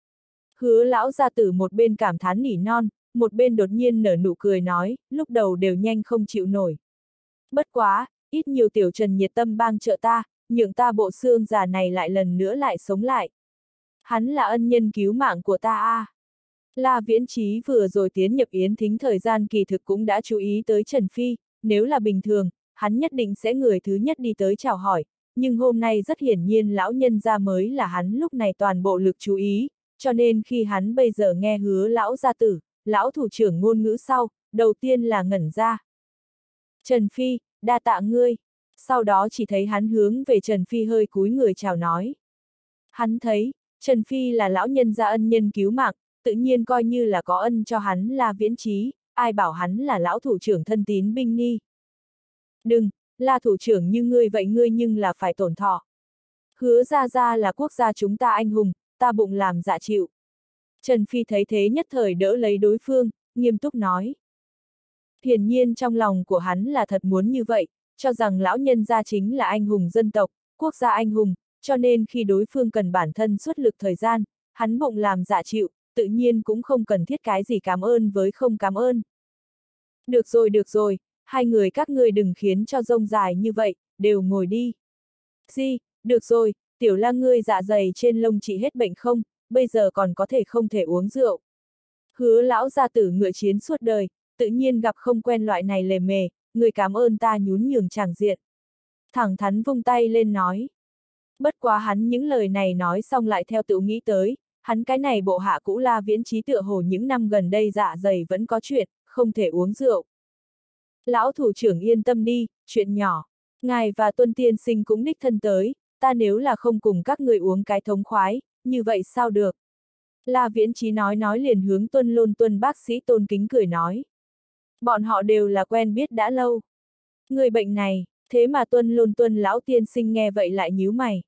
[SPEAKER 1] Hứa lão gia tử một bên cảm thán nỉ non, một bên đột nhiên nở nụ cười nói, lúc đầu đều nhanh không chịu nổi. Bất quá, ít nhiều tiểu Trần nhiệt tâm bang trợ ta, nhượng ta bộ xương già này lại lần nữa lại sống lại. Hắn là ân nhân cứu mạng của ta a. À. La Viễn Chí vừa rồi tiến nhập yến thính thời gian kỳ thực cũng đã chú ý tới Trần Phi, nếu là bình thường, hắn nhất định sẽ người thứ nhất đi tới chào hỏi, nhưng hôm nay rất hiển nhiên lão nhân gia mới là hắn lúc này toàn bộ lực chú ý, cho nên khi hắn bây giờ nghe Hứa lão gia tử, lão thủ trưởng ngôn ngữ sau, đầu tiên là ngẩn ra. Trần Phi, đa tạ ngươi. Sau đó chỉ thấy hắn hướng về Trần Phi hơi cúi người chào nói. Hắn thấy, Trần Phi là lão nhân gia ân nhân cứu mạng, tự nhiên coi như là có ân cho hắn La Viễn Chí, ai bảo hắn là lão thủ trưởng thân tín binh ni. Đừng, La thủ trưởng như ngươi vậy ngươi nhưng là phải tổn thọ. Hứa ra ra là quốc gia chúng ta anh hùng, ta bụng làm dạ chịu. Trần Phi thấy thế nhất thời đỡ lấy đối phương, nghiêm túc nói. Hiển nhiên trong lòng của hắn là thật muốn như vậy, cho rằng lão nhân gia chính là anh hùng dân tộc, quốc gia anh hùng, cho nên khi đối phương cần bản thân xuất lực thời gian, hắn bụng làm dạ chịu, tự nhiên cũng không cần thiết cái gì cảm ơn với không cảm ơn. Được rồi được rồi, hai người các ngươi đừng khiến cho rông dài như vậy, đều ngồi đi. Di, được rồi, tiểu La ngươi dạ dày trên lông trị hết bệnh không, bây giờ còn có thể không thể uống rượu. Hứa lão gia tử ngựa chiến suốt đời, tự nhiên gặp không quen loại này lề mề, người cảm ơn ta nhún nhường tràng diện. Thẳng thắn vung tay lên nói. Bất quá hắn những lời này nói xong lại theo tự nghĩ tới, hắn cái này bộ hạ cũ La Viễn Chí tựa hồ những năm gần đây dạ dày vẫn có chuyện, không thể uống rượu. Lão thủ trưởng yên tâm đi, chuyện nhỏ. Ngài và Tuân tiên sinh cũng đích thân tới, ta nếu là không cùng các người uống cái thống khoái, như vậy sao được? La Viễn Chí nói nói liền hướng Tuân Lôn Tuân bác sĩ tôn kính cười nói. Bọn họ đều là quen biết đã lâu. Người bệnh này, Thế mà Tuân Lôn Tuân lão tiên sinh nghe vậy lại nhíu mày.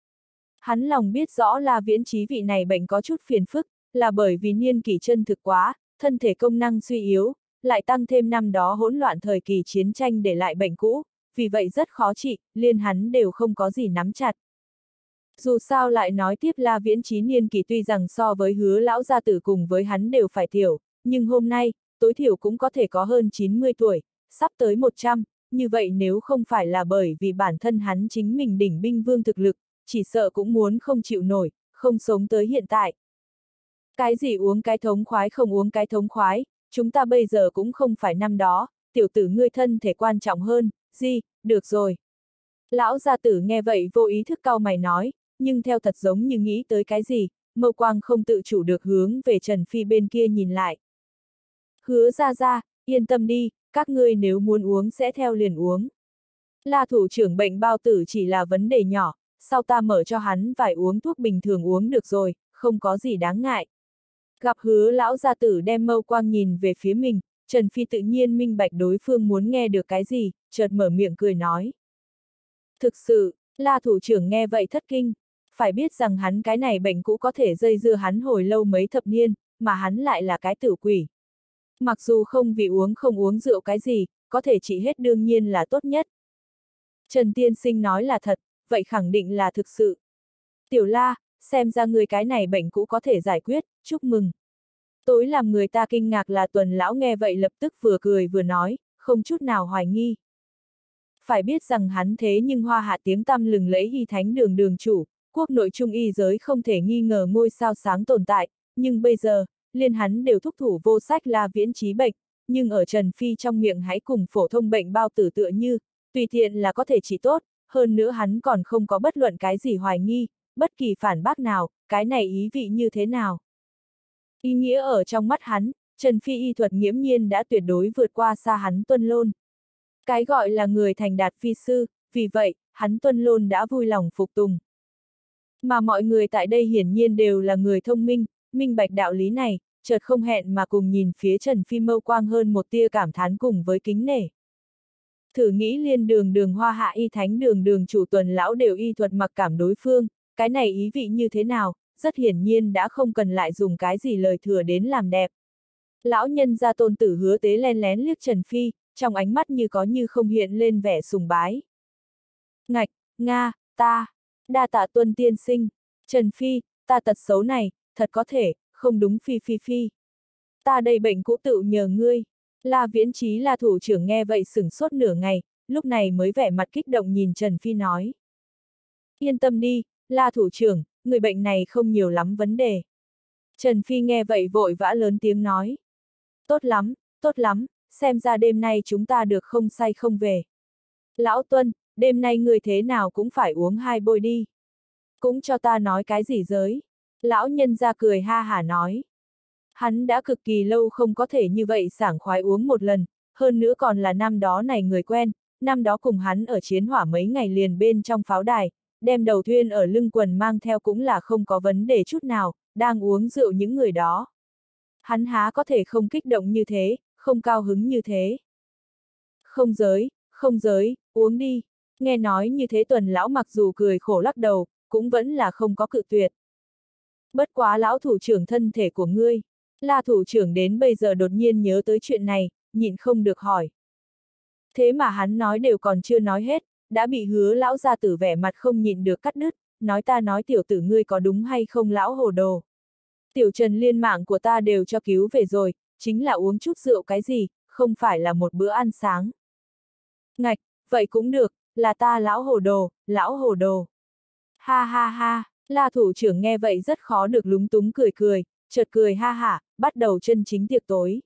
[SPEAKER 1] Hắn lòng biết rõ là Viễn Chí vị này bệnh có chút phiền phức, là bởi vì niên kỷ chân thực quá, thân thể công năng suy yếu, lại tăng thêm năm đó hỗn loạn thời kỳ chiến tranh để lại bệnh cũ, vì vậy rất khó trị, liên hắn đều không có gì nắm chặt. Dù sao lại nói tiếp là Viễn Chí niên kỷ tuy rằng so với Hứa lão gia tử cùng với hắn đều phải thiểu, nhưng hôm nay, tối thiểu cũng có thể có hơn chín mươi tuổi, sắp tới một trăm, như vậy nếu không phải là bởi vì bản thân hắn chính mình đỉnh binh vương thực lực, chỉ sợ cũng muốn không chịu nổi, không sống tới hiện tại. Cái gì uống cái thống khoái không uống cái thống khoái, chúng ta bây giờ cũng không phải năm đó, tiểu tử ngươi thân thể quan trọng hơn, gì, được rồi. Lão gia tử nghe vậy vô ý thức cau mày nói, nhưng theo thật giống như nghĩ tới cái gì, mâu quang không tự chủ được hướng về Trần Phi bên kia nhìn lại. Hứa ra ra, yên tâm đi, các ngươi nếu muốn uống sẽ theo liền uống. La thủ trưởng bệnh bao tử chỉ là vấn đề nhỏ, sau ta mở cho hắn vài uống thuốc bình thường uống được rồi, không có gì đáng ngại. Gặp Hứa lão gia tử đem mâu quang nhìn về phía mình, Trần Phi tự nhiên minh bạch đối phương muốn nghe được cái gì, chợt mở miệng cười nói. Thực sự, La thủ trưởng nghe vậy thất kinh, phải biết rằng hắn cái này bệnh cũ có thể dây dưa hắn hồi lâu mấy thập niên, mà hắn lại là cái tử quỷ. Mặc dù không vì uống không uống rượu cái gì, có thể trị hết đương nhiên là tốt nhất. Trần tiên sinh nói là thật, vậy khẳng định là thực sự. Tiểu La, xem ra người cái này bệnh cũ có thể giải quyết, chúc mừng. Tối làm người ta kinh ngạc là Tuần lão nghe vậy lập tức vừa cười vừa nói, không chút nào hoài nghi. Phải biết rằng hắn thế nhưng Hoa Hạ tiếng tăm lừng lẫy y thánh đường đường chủ, quốc nội trung y giới không thể nghi ngờ ngôi sao sáng tồn tại, nhưng bây giờ, liên hắn đều thúc thủ vô sách là Viễn Chí bệnh, nhưng ở Trần Phi trong miệng hãy cùng phổ thông bệnh bao tử tựa như, tùy tiện là có thể trị tốt, hơn nữa hắn còn không có bất luận cái gì hoài nghi, bất kỳ phản bác nào, cái này ý vị như thế nào. Ý nghĩa ở trong mắt hắn, Trần Phi y thuật nghiễm nhiên đã tuyệt đối vượt qua xa hắn Tuân Lôn. Cái gọi là người thành đạt phi sư, vì vậy, hắn Tuân Lôn đã vui lòng phục tùng. Mà mọi người tại đây hiển nhiên đều là người thông minh, minh bạch đạo lý này, chợt không hẹn mà cùng nhìn phía Trần Phi mâu quang hơn một tia cảm thán cùng với kính nể. Thử nghĩ liên đường đường Hoa Hạ y thánh đường đường chủ Tuần lão đều y thuật mặc cảm đối phương, cái này ý vị như thế nào, rất hiển nhiên đã không cần lại dùng cái gì lời thừa đến làm đẹp. Lão nhân gia Tôn tử Hứa Tế len lén liếc Trần Phi, trong ánh mắt như có như không hiện lên vẻ sùng bái. Ngạch, Nga, ta, đa tạ Tuân tiên sinh, Trần Phi, ta tật xấu này, thật có thể, không đúng phi phi phi. Ta đây bệnh cũ tự nhờ ngươi. La Viễn Chí là thủ trưởng nghe vậy sửng sốt nửa ngày, lúc này mới vẻ mặt kích động nhìn Trần Phi nói. Yên tâm đi, La thủ trưởng, người bệnh này không nhiều lắm vấn đề. Trần Phi nghe vậy vội vã lớn tiếng nói. Tốt lắm, tốt lắm, xem ra đêm nay chúng ta được không say không về. Lão Tuân, đêm nay người thế nào cũng phải uống hai bôi đi. Cũng cho ta nói cái gì giới. Lão nhân ra cười ha hả nói. Hắn đã cực kỳ lâu không có thể như vậy sảng khoái uống một lần, hơn nữa còn là năm đó này người quen, năm đó cùng hắn ở chiến hỏa mấy ngày liền bên trong pháo đài, đem đầu thuyên ở lưng quần mang theo cũng là không có vấn đề chút nào, đang uống rượu những người đó. Hắn há có thể không kích động như thế, không cao hứng như thế. Không giới, không giới, uống đi. Nghe nói như thế Tuần lão mặc dù cười khổ lắc đầu, cũng vẫn là không có cự tuyệt. Bất quá lão thủ trưởng thân thể của ngươi. La thủ trưởng đến bây giờ đột nhiên nhớ tới chuyện này, nhịn không được hỏi. Thế mà hắn nói đều còn chưa nói hết, đã bị Hứa lão gia tử vẻ mặt không nhịn được cắt đứt, nói ta nói tiểu tử ngươi có đúng hay không lão hồ đồ. Tiểu Trần liên mạng của ta đều cho cứu về rồi, chính là uống chút rượu cái gì, không phải là một bữa ăn sáng. Ngạch, vậy cũng được, là ta lão hồ đồ, lão hồ đồ. Ha ha ha, La thủ trưởng nghe vậy rất khó được lúng túng cười cười, chợt cười ha hả, bắt đầu chân chính tiệc tối.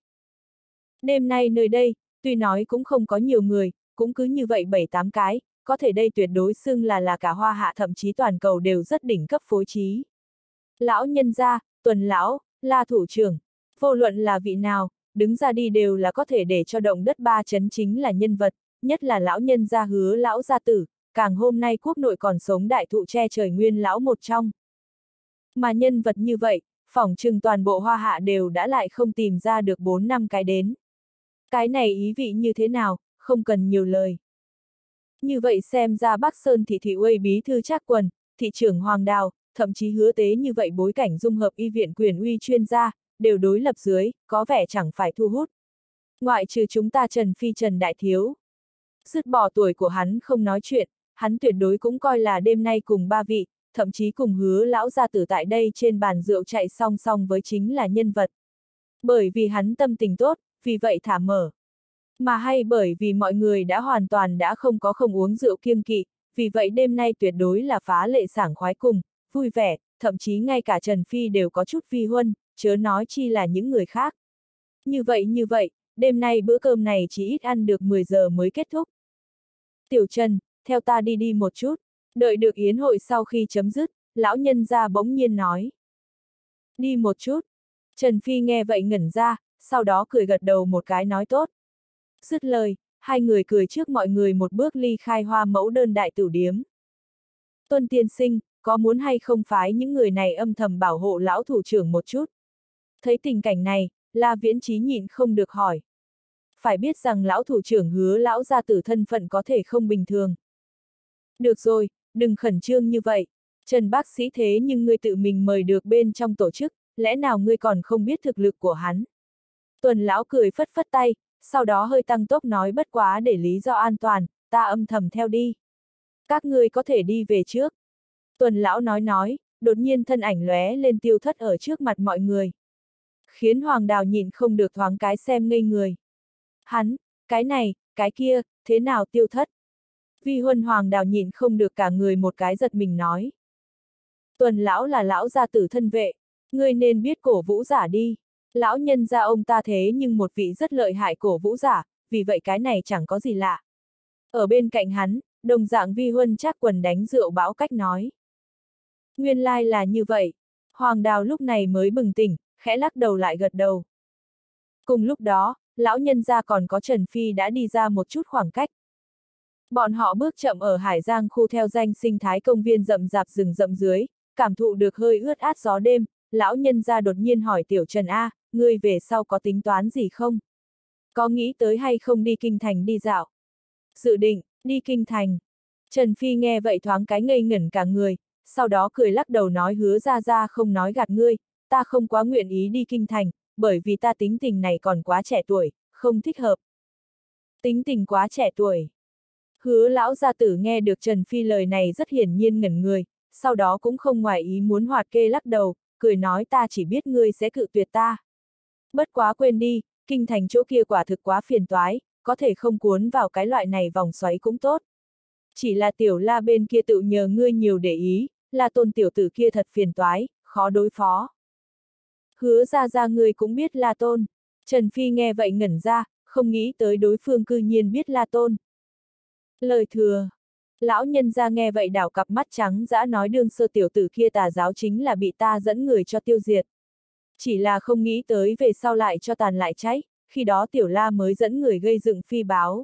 [SPEAKER 1] Đêm nay nơi đây, tuy nói cũng không có nhiều người, cũng cứ như vậy bảy tám cái, có thể đây tuyệt đối xưng là là cả Hoa Hạ thậm chí toàn cầu đều rất đỉnh cấp phối trí. Lão nhân gia, Tuần lão, La thủ trưởng, vô luận là vị nào, đứng ra đi đều là có thể để cho động đất ba chấn chính là nhân vật, nhất là lão nhân gia Hứa lão gia tử, càng hôm nay quốc nội còn sống đại thụ che trời nguyên lão một trong. Mà nhân vật như vậy, phỏng chừng toàn bộ Hoa Hạ đều đã lại không tìm ra được bốn năm cái đến. Cái này ý vị như thế nào, không cần nhiều lời. Như vậy xem ra Bắc Sơn thị thị uy bí thư Trác Quần, thị trưởng Hoàng Đào, thậm chí Hứa Tế như vậy bối cảnh dung hợp y viện quyền uy chuyên gia, đều đối lập dưới, có vẻ chẳng phải thu hút. Ngoại trừ chúng ta Trần Phi Trần Đại Thiếu. Dứt bỏ tuổi của hắn không nói chuyện, hắn tuyệt đối cũng coi là đêm nay cùng ba vị, thậm chí cùng Hứa lão gia tử tại đây trên bàn rượu chạy song song với chính là nhân vật. Bởi vì hắn tâm tình tốt, vì vậy thả mở. Mà hay bởi vì mọi người đã hoàn toàn đã không có không uống rượu kiêng kỵ, vì vậy đêm nay tuyệt đối là phá lệ sảng khoái cùng, vui vẻ, thậm chí ngay cả Trần Phi đều có chút vi huân, chớ nói chi là những người khác. Như vậy như vậy, đêm nay bữa cơm này chỉ ít ăn được mười giờ mới kết thúc. Tiểu Trần, theo ta đi đi một chút, đợi được yến hội sau khi chấm dứt, lão nhân gia bỗng nhiên nói. Đi một chút. Trần Phi nghe vậy ngẩn ra, sau đó cười gật đầu một cái nói tốt. Dứt lời, hai người cười trước mọi người một bước ly khai Hoa Mẫu Đơn đại tửu điếm. Tuân tiên sinh, có muốn hay không phái những người này âm thầm bảo hộ lão thủ trưởng một chút? Thấy tình cảnh này, La Viễn Chí nhịn không được hỏi. Phải biết rằng lão thủ trưởng Hứa lão gia tử thân phận có thể không bình thường. Được rồi, đừng khẩn trương như vậy. Trần bác sĩ thế nhưng ngươi tự mình mời được bên trong tổ chức, lẽ nào ngươi còn không biết thực lực của hắn? Tuần lão cười phất phất tay, sau đó hơi tăng tốc nói bất quá để lý do an toàn, ta âm thầm theo đi. Các ngươi có thể đi về trước. Tuần lão nói nói, đột nhiên thân ảnh lóe lên tiêu thất ở trước mặt mọi người. Khiến Hoàng Đào nhìn không được thoáng cái xem ngây người. Hắn, cái này, cái kia, thế nào tiêu thất? Vi Huân Hoàng Đào nhìn không được cả người một cái giật mình nói. Tuần lão là lão gia tử thân vệ, ngươi nên biết cổ vũ giả đi. Lão nhân gia ông ta thế nhưng một vị rất lợi hại cổ vũ giả, vì vậy cái này chẳng có gì lạ. Ở bên cạnh hắn, đồng dạng Vi Huân Trác Quần đánh rượu bão cách nói. Nguyên lai là như vậy. Hoàng Đào lúc này mới bừng tỉnh, khẽ lắc đầu lại gật đầu. Cùng lúc đó, lão nhân gia còn có Trần Phi đã đi ra một chút khoảng cách. Bọn họ bước chậm ở Hải Giang khu theo danh sinh thái công viên rậm rạp rừng rậm dưới, cảm thụ được hơi ướt át gió đêm, lão nhân gia đột nhiên hỏi Tiểu Trần A, ngươi về sau có tính toán gì không? Có nghĩ tới hay không đi kinh thành đi dạo? Dự định, đi kinh thành. Trần Phi nghe vậy thoáng cái ngây ngẩn cả người, sau đó cười lắc đầu nói Hứa ra ra không nói gạt ngươi, ta không quá nguyện ý đi kinh thành, bởi vì ta tính tình này còn quá trẻ tuổi, không thích hợp. Tính tình quá trẻ tuổi. Hứa lão gia tử nghe được Trần Phi lời này rất hiển nhiên ngẩn người, sau đó cũng không ngoài ý muốn hoạt kê lắc đầu, cười nói ta chỉ biết ngươi sẽ cự tuyệt ta. Bất quá quên đi, kinh thành chỗ kia quả thực quá phiền toái, có thể không cuốn vào cái loại này vòng xoáy cũng tốt. Chỉ là Tiểu La bên kia tự nhờ ngươi nhiều để ý, là Tôn tiểu tử kia thật phiền toái, khó đối phó. Hứa ra ra ngươi cũng biết La Tôn. Trần Phi nghe vậy ngẩn ra, không nghĩ tới đối phương cư nhiên biết La Tôn. Lời thừa. Lão nhân ra nghe vậy đảo cặp mắt trắng dã nói đương sơ tiểu tử kia tà giáo chính là bị ta dẫn người cho tiêu diệt. Chỉ là không nghĩ tới về sau lại cho tàn lại cháy, khi đó Tiểu La mới dẫn người gây dựng phi báo.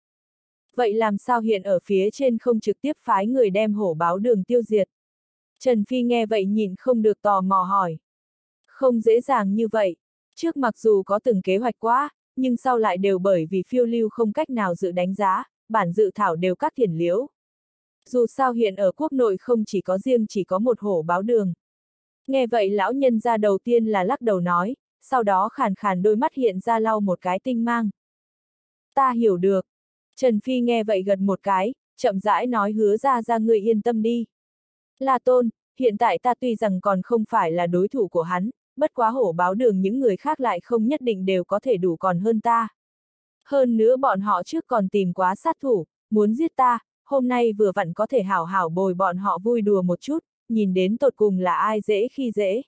[SPEAKER 1] Vậy làm sao hiện ở phía trên không trực tiếp phái người đem hổ báo đường tiêu diệt? Trần Phi nghe vậy nhìn không được tò mò hỏi. Không dễ dàng như vậy. Trước mặc dù có từng kế hoạch quá, nhưng sau lại đều bởi vì phiêu lưu không cách nào dự đánh giá, bản dự thảo đều các thiển liễu. Dù sao hiện ở quốc nội không chỉ có riêng chỉ có một hổ báo đường. Nghe vậy lão nhân ra đầu tiên là lắc đầu nói, sau đó khàn khàn đôi mắt hiện ra lau một cái tinh mang. Ta hiểu được. Trần Phi nghe vậy gật một cái, chậm rãi nói Hứa ra ra ngươi yên tâm đi. La Tôn, hiện tại ta tuy rằng còn không phải là đối thủ của hắn, bất quá hổ báo đường những người khác lại không nhất định đều có thể đủ còn hơn ta. Hơn nữa bọn họ trước còn tìm quá sát thủ, muốn giết ta, hôm nay vừa vặn có thể hảo hảo bồi bọn họ vui đùa một chút, nhìn đến tột cùng là ai dễ khi dễ.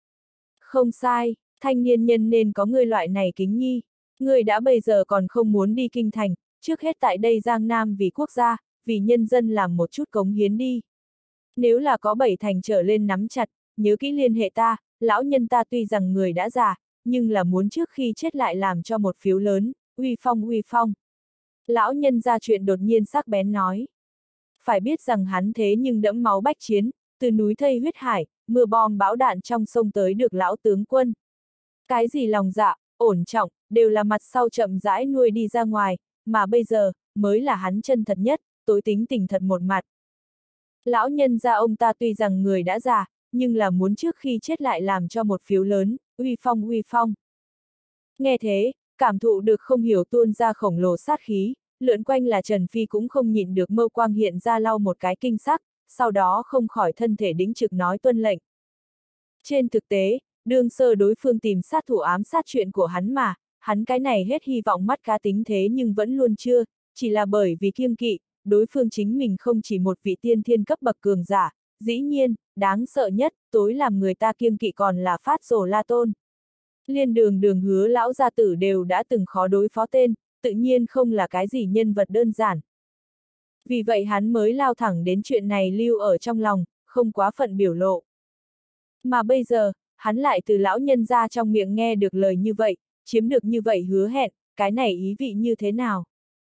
[SPEAKER 1] Không sai, thanh niên nhân nên có người loại này kính nhi. Người đã bây giờ còn không muốn đi kinh thành, trước hết tại đây Giang Nam vì quốc gia, vì nhân dân làm một chút cống hiến đi. Nếu là có bảy thành trở lên nắm chặt, nhớ kỹ liên hệ ta, lão nhân ta tuy rằng người đã già, nhưng là muốn trước khi chết lại làm cho một phiếu lớn, uy phong uy phong. Lão nhân ra chuyện đột nhiên sắc bén nói. Phải biết rằng hắn thế nhưng đẫm máu bách chiến, từ núi thây huyết hải, mưa bom bão đạn trong sông tới được lão tướng quân. Cái gì lòng dạ, ổn trọng, đều là mặt sau chậm rãi nuôi đi ra ngoài, mà bây giờ, mới là hắn chân thật nhất, tối tính tình thật một mặt. Lão nhân gia ông ta tuy rằng người đã già, nhưng là muốn trước khi chết lại làm cho một phiếu lớn, uy phong uy phong. Nghe thế, cảm thụ được không hiểu tuôn ra khổng lồ sát khí, lượn quanh là Trần Phi cũng không nhịn được mâu quang hiện ra lau một cái kinh sắc, sau đó không khỏi thân thể đĩnh trực nói tuân lệnh. Trên thực tế, đương sơ đối phương tìm sát thủ ám sát chuyện của hắn mà, hắn cái này hết hy vọng mắt cá tính thế nhưng vẫn luôn chưa, chỉ là bởi vì kiêng kỵ, đối phương chính mình không chỉ một vị tiên thiên cấp bậc cường giả, dĩ nhiên, đáng sợ nhất, tối làm người ta kiêng kỵ còn là Phát Rồ La Tôn. Liên đường đường hứa lão gia tử đều đã từng khó đối phó tên, tự nhiên không là cái gì nhân vật đơn giản. Vì vậy hắn mới lao thẳng đến chuyện này lưu ở trong lòng, không quá phận biểu lộ. Mà bây giờ, hắn lại từ lão nhân ra trong miệng nghe được lời như vậy, chiếm được như vậy hứa hẹn, cái này ý vị như thế nào?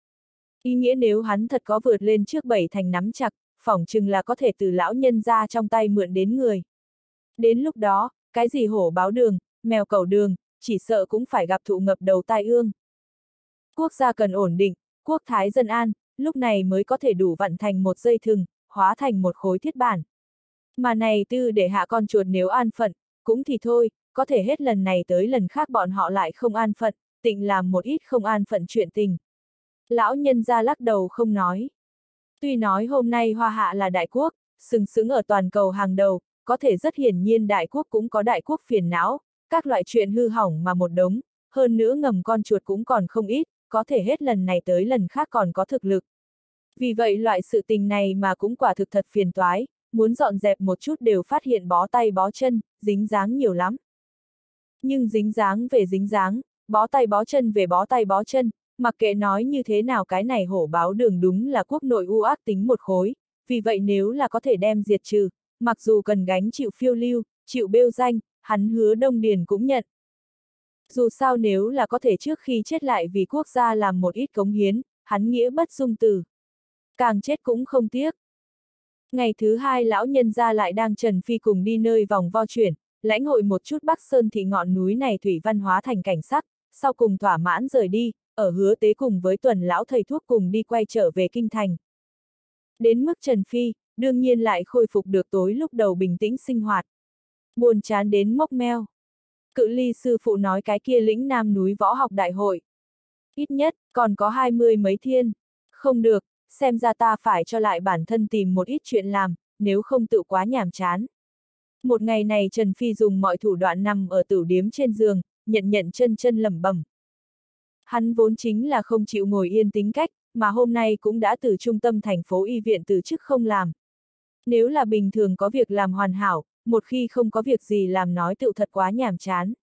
[SPEAKER 1] Ý nghĩa nếu hắn thật có vượt lên trước bảy thành nắm chặt, phỏng chừng là có thể từ lão nhân ra trong tay mượn đến người. Đến lúc đó, cái gì hổ báo đường, mèo cẩu đường, chỉ sợ cũng phải gặp thụ ngập đầu tai ương. Quốc gia cần ổn định, quốc thái dân an, lúc này mới có thể đủ vặn thành một dây thừng, hóa thành một khối thiết bản. Mà này tư để hạ con chuột nếu an phận, cũng thì thôi, có thể hết lần này tới lần khác bọn họ lại không an phận, tịnh làm một ít không an phận chuyện tình. Lão nhân ra lắc đầu không nói. Tuy nói hôm nay Hoa Hạ là đại quốc, sừng sững ở toàn cầu hàng đầu, có thể rất hiển nhiên đại quốc cũng có đại quốc phiền não, các loại chuyện hư hỏng mà một đống, hơn nữa ngầm con chuột cũng còn không ít, có thể hết lần này tới lần khác còn có thực lực. Vì vậy loại sự tình này mà cũng quả thực thật phiền toái, muốn dọn dẹp một chút đều phát hiện bó tay bó chân, dính dáng nhiều lắm. Nhưng dính dáng về dính dáng, bó tay bó chân về bó tay bó chân, mặc kệ nói như thế nào cái này hổ báo đường đúng là quốc nội u ác tính một khối, vì vậy nếu là có thể đem diệt trừ, mặc dù cần gánh chịu phiêu lưu, chịu bêu danh, hắn hứa Đông Điền cũng nhận. Dù sao nếu là có thể trước khi chết lại vì quốc gia làm một ít cống hiến, hắn nghĩa bất dung từ. Càng chết cũng không tiếc. Ngày thứ hai lão nhân gia lại đang Trần Phi cùng đi nơi vòng vo chuyển, lãnh hội một chút Bắc Sơn thị ngọn núi này thủy văn hóa thành cảnh sắc, sau cùng thỏa mãn rời đi, ở Hứa Tế cùng với Tuần lão thầy thuốc cùng đi quay trở về kinh thành. Đến mức Trần Phi, đương nhiên lại khôi phục được tối lúc đầu bình tĩnh sinh hoạt. Buồn chán đến mốc meo. Cự ly sư phụ nói cái kia lĩnh Nam núi võ học đại hội. Ít nhất, còn có hai mươi mấy thiên. Không được, xem ra ta phải cho lại bản thân tìm một ít chuyện làm, nếu không tự quá nhàm chán. Một ngày này Trần Phi dùng mọi thủ đoạn nằm ở tửu điếm trên giường, nhận nhận chân chân lẩm bẩm. Hắn vốn chính là không chịu ngồi yên tính cách, mà hôm nay cũng đã từ trung tâm thành phố y viện từ chức không làm. Nếu là bình thường có việc làm hoàn hảo, một khi không có việc gì làm nói tự thật quá nhàm chán.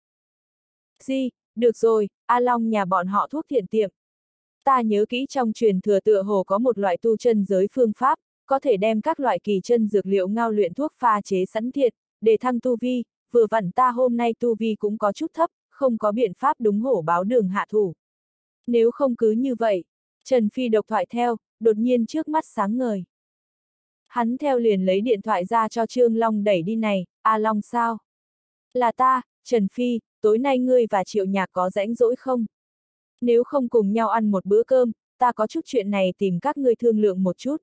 [SPEAKER 1] Di, được rồi, A Long nhà bọn họ thuốc thiện tiệm. Ta nhớ kỹ trong truyền thừa tựa hồ có một loại tu chân giới phương pháp, có thể đem các loại kỳ chân dược liệu ngao luyện thuốc pha chế sẵn thiệt, để thăng tu vi, vừa vặn ta hôm nay tu vi cũng có chút thấp, không có biện pháp đúng hổ báo đường hạ thủ. Nếu không cứ như vậy, Trần Phi độc thoại theo, đột nhiên trước mắt sáng ngời. Hắn theo liền lấy điện thoại ra cho Trương Long đẩy đi này, A Long sao? Là ta, Trần Phi, tối nay ngươi và Triệu Nhạc có rãnh rỗi không? Nếu không cùng nhau ăn một bữa cơm, ta có chút chuyện này tìm các ngươi thương lượng một chút.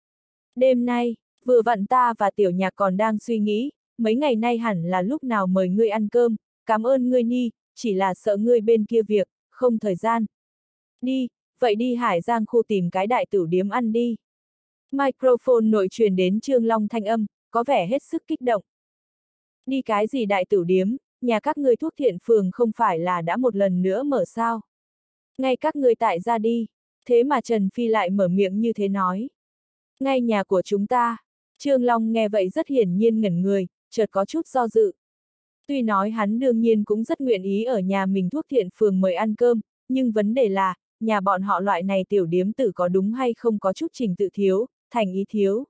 [SPEAKER 1] Đêm nay, vừa vặn ta và Tiểu Nhạc còn đang suy nghĩ, mấy ngày nay hẳn là lúc nào mời ngươi ăn cơm, cảm ơn ngươi Nhi, chỉ là sợ ngươi bên kia việc, không thời gian. Đi, vậy đi Hải Giang khu tìm cái đại tửu điếm ăn đi. Microphone nội truyền đến Trương Long thanh âm, có vẻ hết sức kích động. Đi cái gì đại tửu điếm, nhà các ngươi thuốc thiện phường không phải là đã một lần nữa mở sao? Ngay các ngươi tại ra đi, thế mà Trần Phi lại mở miệng như thế nói. Ngay nhà của chúng ta, Trương Long nghe vậy rất hiển nhiên ngẩn người, chợt có chút do dự. Tuy nói hắn đương nhiên cũng rất nguyện ý ở nhà mình thuốc thiện phường mời ăn cơm, nhưng vấn đề là, nhà bọn họ loại này tiểu điếm tử có đúng hay không có chút trình tự thiếu, thành ý thiếu.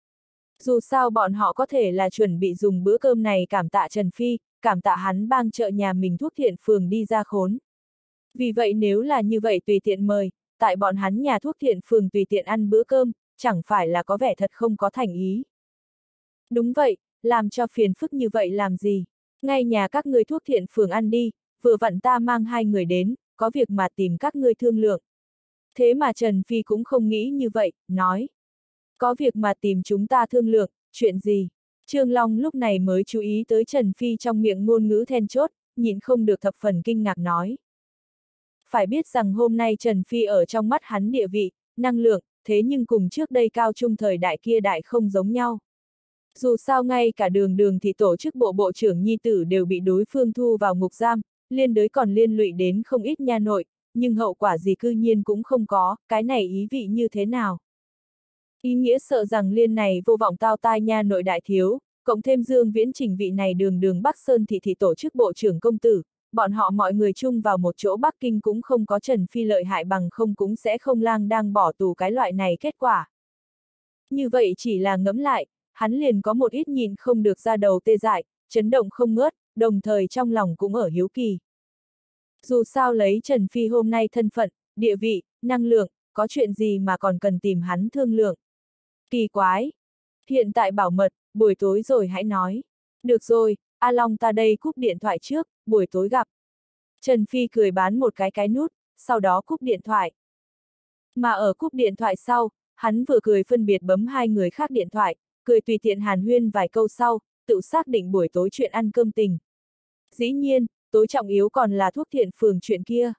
[SPEAKER 1] Dù sao bọn họ có thể là chuẩn bị dùng bữa cơm này cảm tạ Trần Phi, cảm tạ hắn bang trợ nhà mình thuốc thiện phường đi ra khốn. Vì vậy nếu là như vậy tùy tiện mời, tại bọn hắn nhà thuốc thiện phường tùy tiện ăn bữa cơm, chẳng phải là có vẻ thật không có thành ý. Đúng vậy, làm cho phiền phức như vậy làm gì? Ngay nhà các ngươi thuốc thiện phường ăn đi, vừa vặn ta mang hai người đến, có việc mà tìm các ngươi thương lượng. Thế mà Trần Phi cũng không nghĩ như vậy, nói. Có việc mà tìm chúng ta thương lượng, chuyện gì? Trương Long lúc này mới chú ý tới Trần Phi trong miệng ngôn ngữ then chốt, nhịn không được thập phần kinh ngạc nói. Phải biết rằng hôm nay Trần Phi ở trong mắt hắn địa vị, năng lượng, thế nhưng cùng trước đây cao trung thời đại kia đại không giống nhau. Dù sao ngay cả đường đường thì tổ chức bộ bộ trưởng nhi tử đều bị đối phương thu vào ngục giam, liên đới còn liên lụy đến không ít nha nội, nhưng hậu quả gì cư nhiên cũng không có, cái này ý vị như thế nào? Ý nghĩa sợ rằng liên này vô vọng tao tai nha nội đại thiếu, cộng thêm Dương Viễn Trình vị này đường đường Bắc Sơn thị thị tổ chức bộ trưởng công tử, bọn họ mọi người chung vào một chỗ Bắc Kinh cũng không có Trần Phi lợi hại bằng không cũng sẽ không lang đang bỏ tù cái loại này kết quả. Như vậy chỉ là ngẫm lại, hắn liền có một ít nhìn không được ra đầu tê dại, chấn động không ngớt, đồng thời trong lòng cũng ở hiếu kỳ. Dù sao lấy Trần Phi hôm nay thân phận, địa vị, năng lượng, có chuyện gì mà còn cần tìm hắn thương lượng. Kỳ quái! Hiện tại bảo mật, buổi tối rồi hãy nói. Được rồi, A Long ta đây cúp điện thoại trước, buổi tối gặp. Trần Phi cười bán một cái cái nút, sau đó cúp điện thoại. Mà ở cúp điện thoại sau, hắn vừa cười phân biệt bấm hai người khác điện thoại, cười tùy tiện hàn huyên vài câu sau, tự xác định buổi tối chuyện ăn cơm tình. Dĩ nhiên, tối trọng yếu còn là thuốc thiện phường chuyện kia.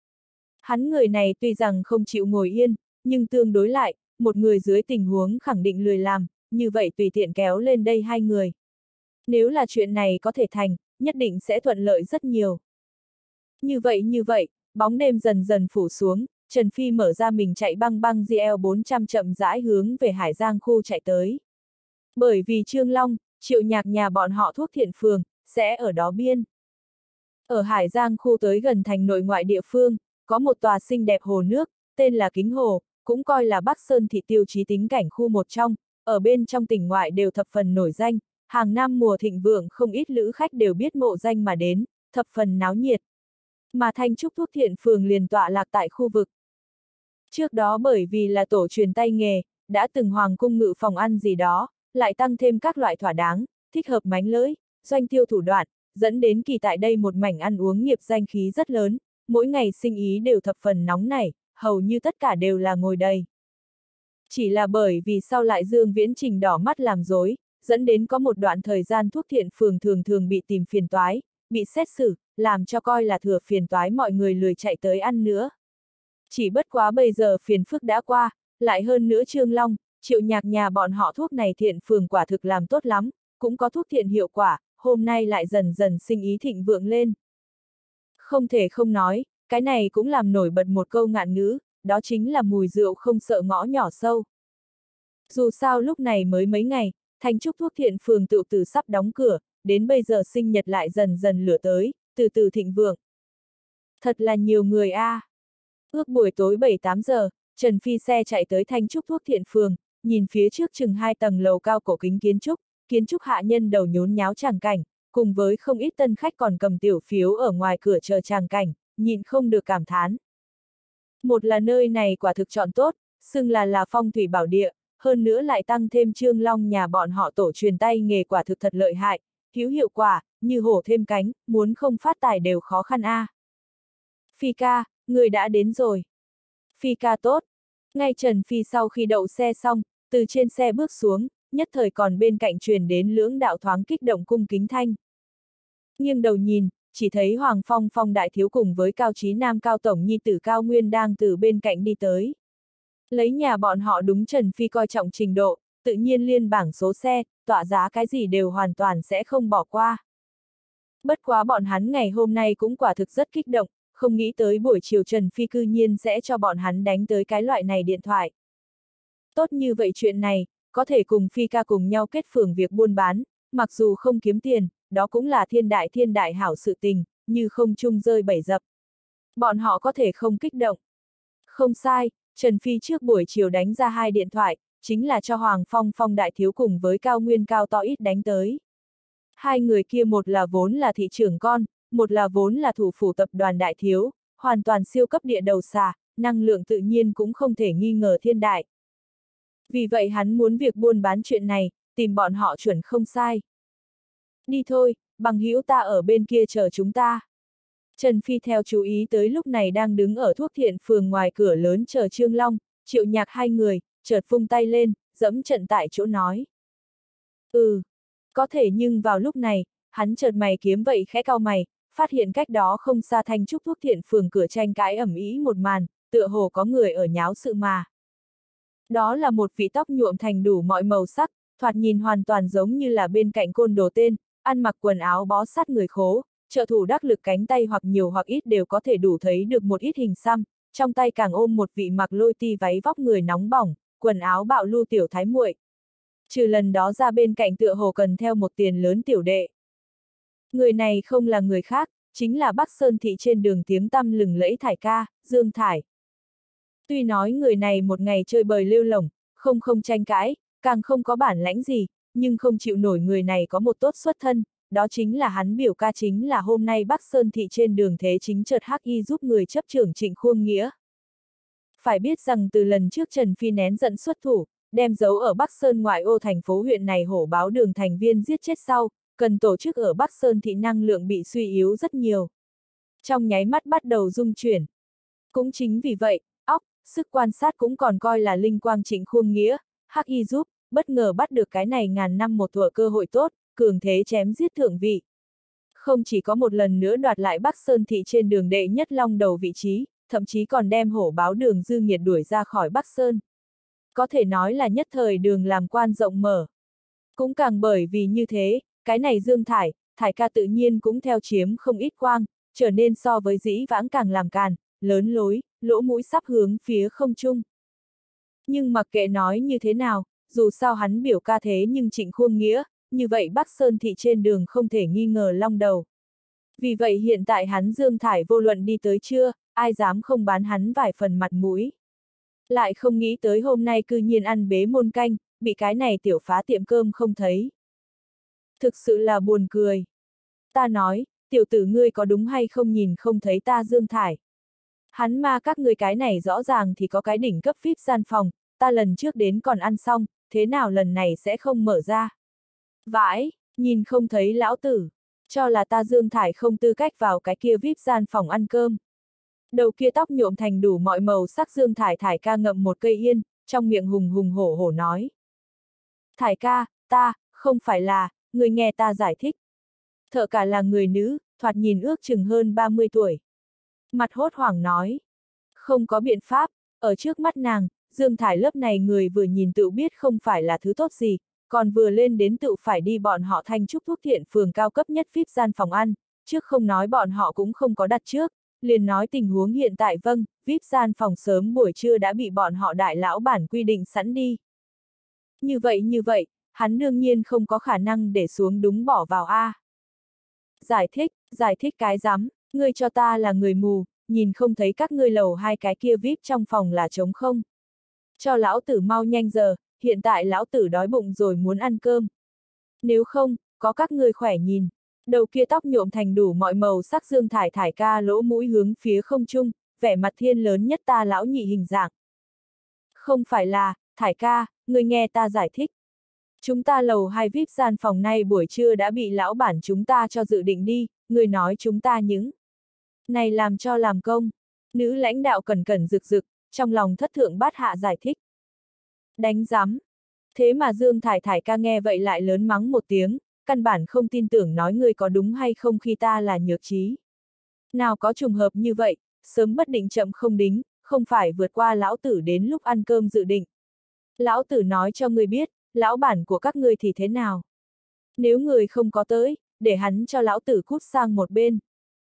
[SPEAKER 1] Hắn người này tuy rằng không chịu ngồi yên, nhưng tương đối lại, một người dưới tình huống khẳng định lười làm, như vậy tùy tiện kéo lên đây hai người. Nếu là chuyện này có thể thành, nhất định sẽ thuận lợi rất nhiều. Như vậy như vậy, bóng đêm dần dần phủ xuống, Trần Phi mở ra mình chạy băng băng G L bốn trăm chậm rãi hướng về Hải Giang khu chạy tới. Bởi vì Trương Long, Triệu Nhạc nhà bọn họ thuốc thiện phường, sẽ ở đó biên. Ở Hải Giang khu tới gần thành nội ngoại địa phương, có một tòa xinh đẹp hồ nước, tên là Kính Hồ, cũng coi là Bắc Sơn thị tiêu chí tính cảnh khu một trong, ở bên trong tỉnh ngoại đều thập phần nổi danh, hàng năm mùa thịnh vượng không ít lữ khách đều biết mộ danh mà đến, thập phần náo nhiệt. Mà Thanh Trúc thuốc thiện phường liền tọa lạc tại khu vực. Trước đó bởi vì là tổ truyền tay nghề, đã từng hoàng cung ngự phòng ăn gì đó, lại tăng thêm các loại thỏa đáng, thích hợp mánh lưỡi, doanh tiêu thủ đoạn, dẫn đến kỳ tại đây một mảnh ăn uống nghiệp danh khí rất lớn, mỗi ngày sinh ý đều thập phần nóng nảy, hầu như tất cả đều là ngồi đầy. Chỉ là bởi vì sau lại Dương Viễn Trình đỏ mắt làm dối, dẫn đến có một đoạn thời gian thuốc thiện phường thường thường bị tìm phiền toái, bị xét xử, làm cho coi là thừa phiền toái mọi người lười chạy tới ăn nữa. Chỉ bất quá bây giờ phiền phức đã qua, lại hơn nữa Trương Long, Triệu Nhạc nhà bọn họ thuốc này thiện phường quả thực làm tốt lắm, cũng có thuốc thiện hiệu quả, hôm nay lại dần dần sinh ý thịnh vượng lên. Không thể không nói, cái này cũng làm nổi bật một câu ngạn ngữ, đó chính là mùi rượu không sợ ngõ nhỏ sâu. Dù sao lúc này mới mấy ngày, Thanh Trúc thuốc thiện phường tự tử sắp đóng cửa, đến bây giờ sinh nhật lại dần dần lửa tới, từ từ thịnh vượng. Thật là nhiều người a. À. Ước buổi tối bảy tám giờ, Trần Phi xe chạy tới Thanh Trúc thuốc thiện phường, nhìn phía trước chừng hai tầng lầu cao cổ kính kiến trúc, kiến trúc hạ nhân đầu nhốn nháo tràng cảnh, cùng với không ít tân khách còn cầm tiểu phiếu ở ngoài cửa chờ tràng cảnh, nhịn không được cảm thán. Một là nơi này quả thực chọn tốt, xưng là là phong thủy bảo địa, hơn nữa lại tăng thêm Trương Long nhà bọn họ tổ truyền tay nghề quả thực thật lợi hại, hữu hiệu quả, như hổ thêm cánh, muốn không phát tài đều khó khăn a. À. Phi ca, người đã đến rồi. Phi ca tốt. Ngay Trần Phi sau khi đậu xe xong, từ trên xe bước xuống, nhất thời còn bên cạnh truyền đến lưỡng đạo thoáng kích động cung kính thanh. Nghiêng đầu nhìn, chỉ thấy Hoàng Phong Phong đại thiếu cùng với Cao Chí Nam Cao Tổng nhi tử Cao Nguyên đang từ bên cạnh đi tới. Lấy nhà bọn họ đúng Trần Phi coi trọng trình độ, tự nhiên liên bảng số xe, tọa giá cái gì đều hoàn toàn sẽ không bỏ qua. Bất quá bọn hắn ngày hôm nay cũng quả thực rất kích động, không nghĩ tới buổi chiều Trần Phi cư nhiên sẽ cho bọn hắn đánh tới cái loại này điện thoại. Tốt như vậy chuyện này, có thể cùng Phi ca cùng nhau kết phường việc buôn bán, mặc dù không kiếm tiền, đó cũng là thiên đại thiên đại hảo sự tình, như không chung rơi bảy dập. Bọn họ có thể không kích động. Không sai, Trần Phi trước buổi chiều đánh ra hai điện thoại, chính là cho Hoàng Phong Phong đại thiếu cùng với Cao Nguyên Cao to ít đánh tới. Hai người kia một là vốn là thị trưởng con, một là vốn là thủ phủ tập đoàn đại thiếu, hoàn toàn siêu cấp địa đầu xà, năng lượng tự nhiên cũng không thể nghi ngờ thiên đại. Vì vậy hắn muốn việc buôn bán chuyện này, tìm bọn họ chuẩn không sai. Đi thôi, bằng hữu ta ở bên kia chờ chúng ta. Trần Phi theo chú ý tới lúc này đang đứng ở Thuốc Thiện phường ngoài cửa lớn chờ Trương Long, Triệu Nhạc hai người, chợt vung tay lên, dẫm trận tại chỗ nói. Ừ, có thể nhưng vào lúc này, hắn chợt mày kiếm vậy khẽ cau mày, phát hiện cách đó không xa Thanh Trúc Thuốc Thiện phường cửa tranh cãi ầm ĩ một màn, tựa hồ có người ở nháo sự mà. Đó là một vị tóc nhuộm thành đủ mọi màu sắc, thoạt nhìn hoàn toàn giống như là bên cạnh côn đồ tên, ăn mặc quần áo bó sát người khố, trợ thủ đắc lực cánh tay hoặc nhiều hoặc ít đều có thể đủ thấy được một ít hình xăm, trong tay càng ôm một vị mặc lôi ti váy vóc người nóng bỏng, quần áo bạo lưu tiểu thái muội. Trừ lần đó ra bên cạnh tựa hồ cần theo một tiền lớn tiểu đệ. Người này không là người khác, chính là Bắc Sơn thị trên đường tiếng tăm lừng lẫy Thải ca, Dương Thải. Tuy nói người này một ngày chơi bời lêu lổng, không không tranh cãi, càng không có bản lãnh gì, nhưng không chịu nổi người này có một tốt xuất thân, đó chính là hắn biểu ca chính là hôm nay Bắc Sơn thị trên đường thế chính chợt hắc y giúp người chấp trưởng Trịnh Khuông Nghĩa. Phải biết rằng từ lần trước Trần Phi nén giận xuất thủ, đem giấu ở Bắc Sơn ngoại ô thành phố huyện này hổ báo đường thành viên giết chết sau, cần tổ chức ở Bắc Sơn thị năng lượng bị suy yếu rất nhiều. Trong nháy mắt bắt đầu rung chuyển. Cũng chính vì vậy, óc, sức quan sát cũng còn coi là linh quang Trịnh Khuông Nghĩa, hắc y giúp, bất ngờ bắt được cái này ngàn năm một thuở cơ hội tốt, cường thế chém giết thượng vị. Không chỉ có một lần nữa đoạt lại Bắc Sơn thị trên đường đệ nhất long đầu vị trí, thậm chí còn đem hổ báo đường Dư Nghiệt đuổi ra khỏi Bắc Sơn. Có thể nói là nhất thời đường làm quan rộng mở. Cũng càng bởi vì như thế, cái này Dương Thải, Thải ca tự nhiên cũng theo chiếm không ít quang, trở nên so với dĩ vãng càng làm càn, lớn lối, lỗ mũi sắp hướng phía không trung. Nhưng mặc kệ nói như thế nào, dù sao hắn biểu ca thế nhưng Trịnh Khuông Nghĩa, như vậy Bắc Sơn thị trên đường không thể nghi ngờ long đầu. Vì vậy hiện tại hắn Dương Thải vô luận đi tới chưa, ai dám không bán hắn vài phần mặt mũi. Lại không nghĩ tới hôm nay cư nhiên ăn bế môn canh, bị cái này tiểu phá tiệm cơm không thấy. Thực sự là buồn cười. Ta nói, tiểu tử ngươi có đúng hay không nhìn không thấy ta Dương Thải. Hắn ma các ngươi cái này rõ ràng thì có cái đỉnh cấp vi ai pi gian phòng, ta lần trước đến còn ăn xong, thế nào lần này sẽ không mở ra. Vãi, nhìn không thấy lão tử, cho là ta Dương Thải không tư cách vào cái kia vi ai pi gian phòng ăn cơm. Đầu kia tóc nhuộm thành đủ mọi màu sắc Dương Thải Thải ca ngậm một cây yên, trong miệng hùng hùng hổ hổ nói. Thải ca, ta, không phải là, người nghe ta giải thích. Thợ cả là người nữ, thoạt nhìn ước chừng hơn ba mươi tuổi. Mặt hốt hoảng nói. Không có biện pháp, ở trước mắt nàng, Dương Thải lớp này người vừa nhìn tự biết không phải là thứ tốt gì, còn vừa lên đến tự phải đi bọn họ Thanh Trúc Thuốc Thiện phường cao cấp nhất vi ai pi gian phòng ăn, trước không nói bọn họ cũng không có đặt trước, liền nói tình huống hiện tại vâng, vi ai pi gian phòng sớm buổi trưa đã bị bọn họ đại lão bản quy định sẵn đi. Như vậy như vậy, hắn đương nhiên không có khả năng để xuống đúng bỏ vào A. Giải thích, giải thích cái rắm, ngươi cho ta là người mù, nhìn không thấy các ngươi lầu hai cái kia vi ai pi trong phòng là trống không. Cho lão tử mau nhanh giờ, hiện tại lão tử đói bụng rồi muốn ăn cơm. Nếu không, có các ngươi khỏe nhìn. Đầu kia tóc nhuộm thành đủ mọi màu sắc Dương Thải Thải ca lỗ mũi hướng phía không trung, vẻ mặt thiên lớn nhất ta lão nhị hình dạng. Không phải là, Thải ca, ngươi nghe ta giải thích. Chúng ta lầu hai vi ai pi gian phòng này buổi trưa đã bị lão bản chúng ta cho dự định đi, ngươi nói chúng ta những. Này làm cho làm công. Nữ lãnh đạo cẩn cẩn rực rực, trong lòng thất thượng bát hạ giải thích. Đánh giám. Thế mà Dương Thải Thải ca nghe vậy lại lớn mắng một tiếng, căn bản không tin tưởng nói ngươi có đúng hay không khi ta là nhược trí. Nào có trùng hợp như vậy, sớm bất định chậm không đính, không phải vượt qua lão tử đến lúc ăn cơm dự định. Lão tử nói cho ngươi biết, lão bản của các ngươi thì thế nào? Nếu người không có tới, để hắn cho lão tử cút sang một bên.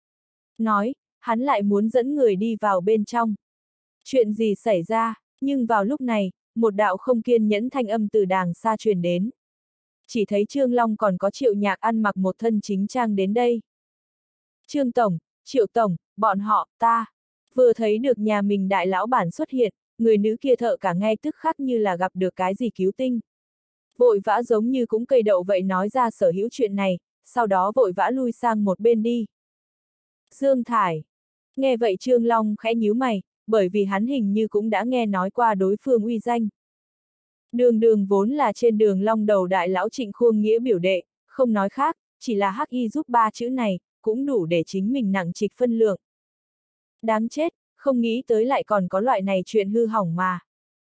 [SPEAKER 1] Nói, hắn lại muốn dẫn người đi vào bên trong. Chuyện gì xảy ra, nhưng vào lúc này, một đạo không kiên nhẫn thanh âm từ đàng xa truyền đến. Chỉ thấy Trương Long còn có Triệu Nhạc ăn mặc một thân chính trang đến đây. Trương Tổng, Triệu Tổng, bọn họ, ta, vừa thấy được nhà mình đại lão bản xuất hiện, người nữ kia thợ cả ngay tức khắc như là gặp được cái gì cứu tinh. Vội vã giống như cũng cây đậu vậy nói ra sở hữu chuyện này, sau đó vội vã lui sang một bên đi. Dương Thải. Nghe vậy Trương Long khẽ nhíu mày, bởi vì hắn hình như cũng đã nghe nói qua đối phương uy danh. Đường đường vốn là trên đường long đầu đại lão Trịnh Khuông Nghĩa biểu đệ, không nói khác, chỉ là hắc y giúp ba chữ này, cũng đủ để chính mình nặng trịch phân lượng. Đáng chết, không nghĩ tới lại còn có loại này chuyện hư hỏng mà.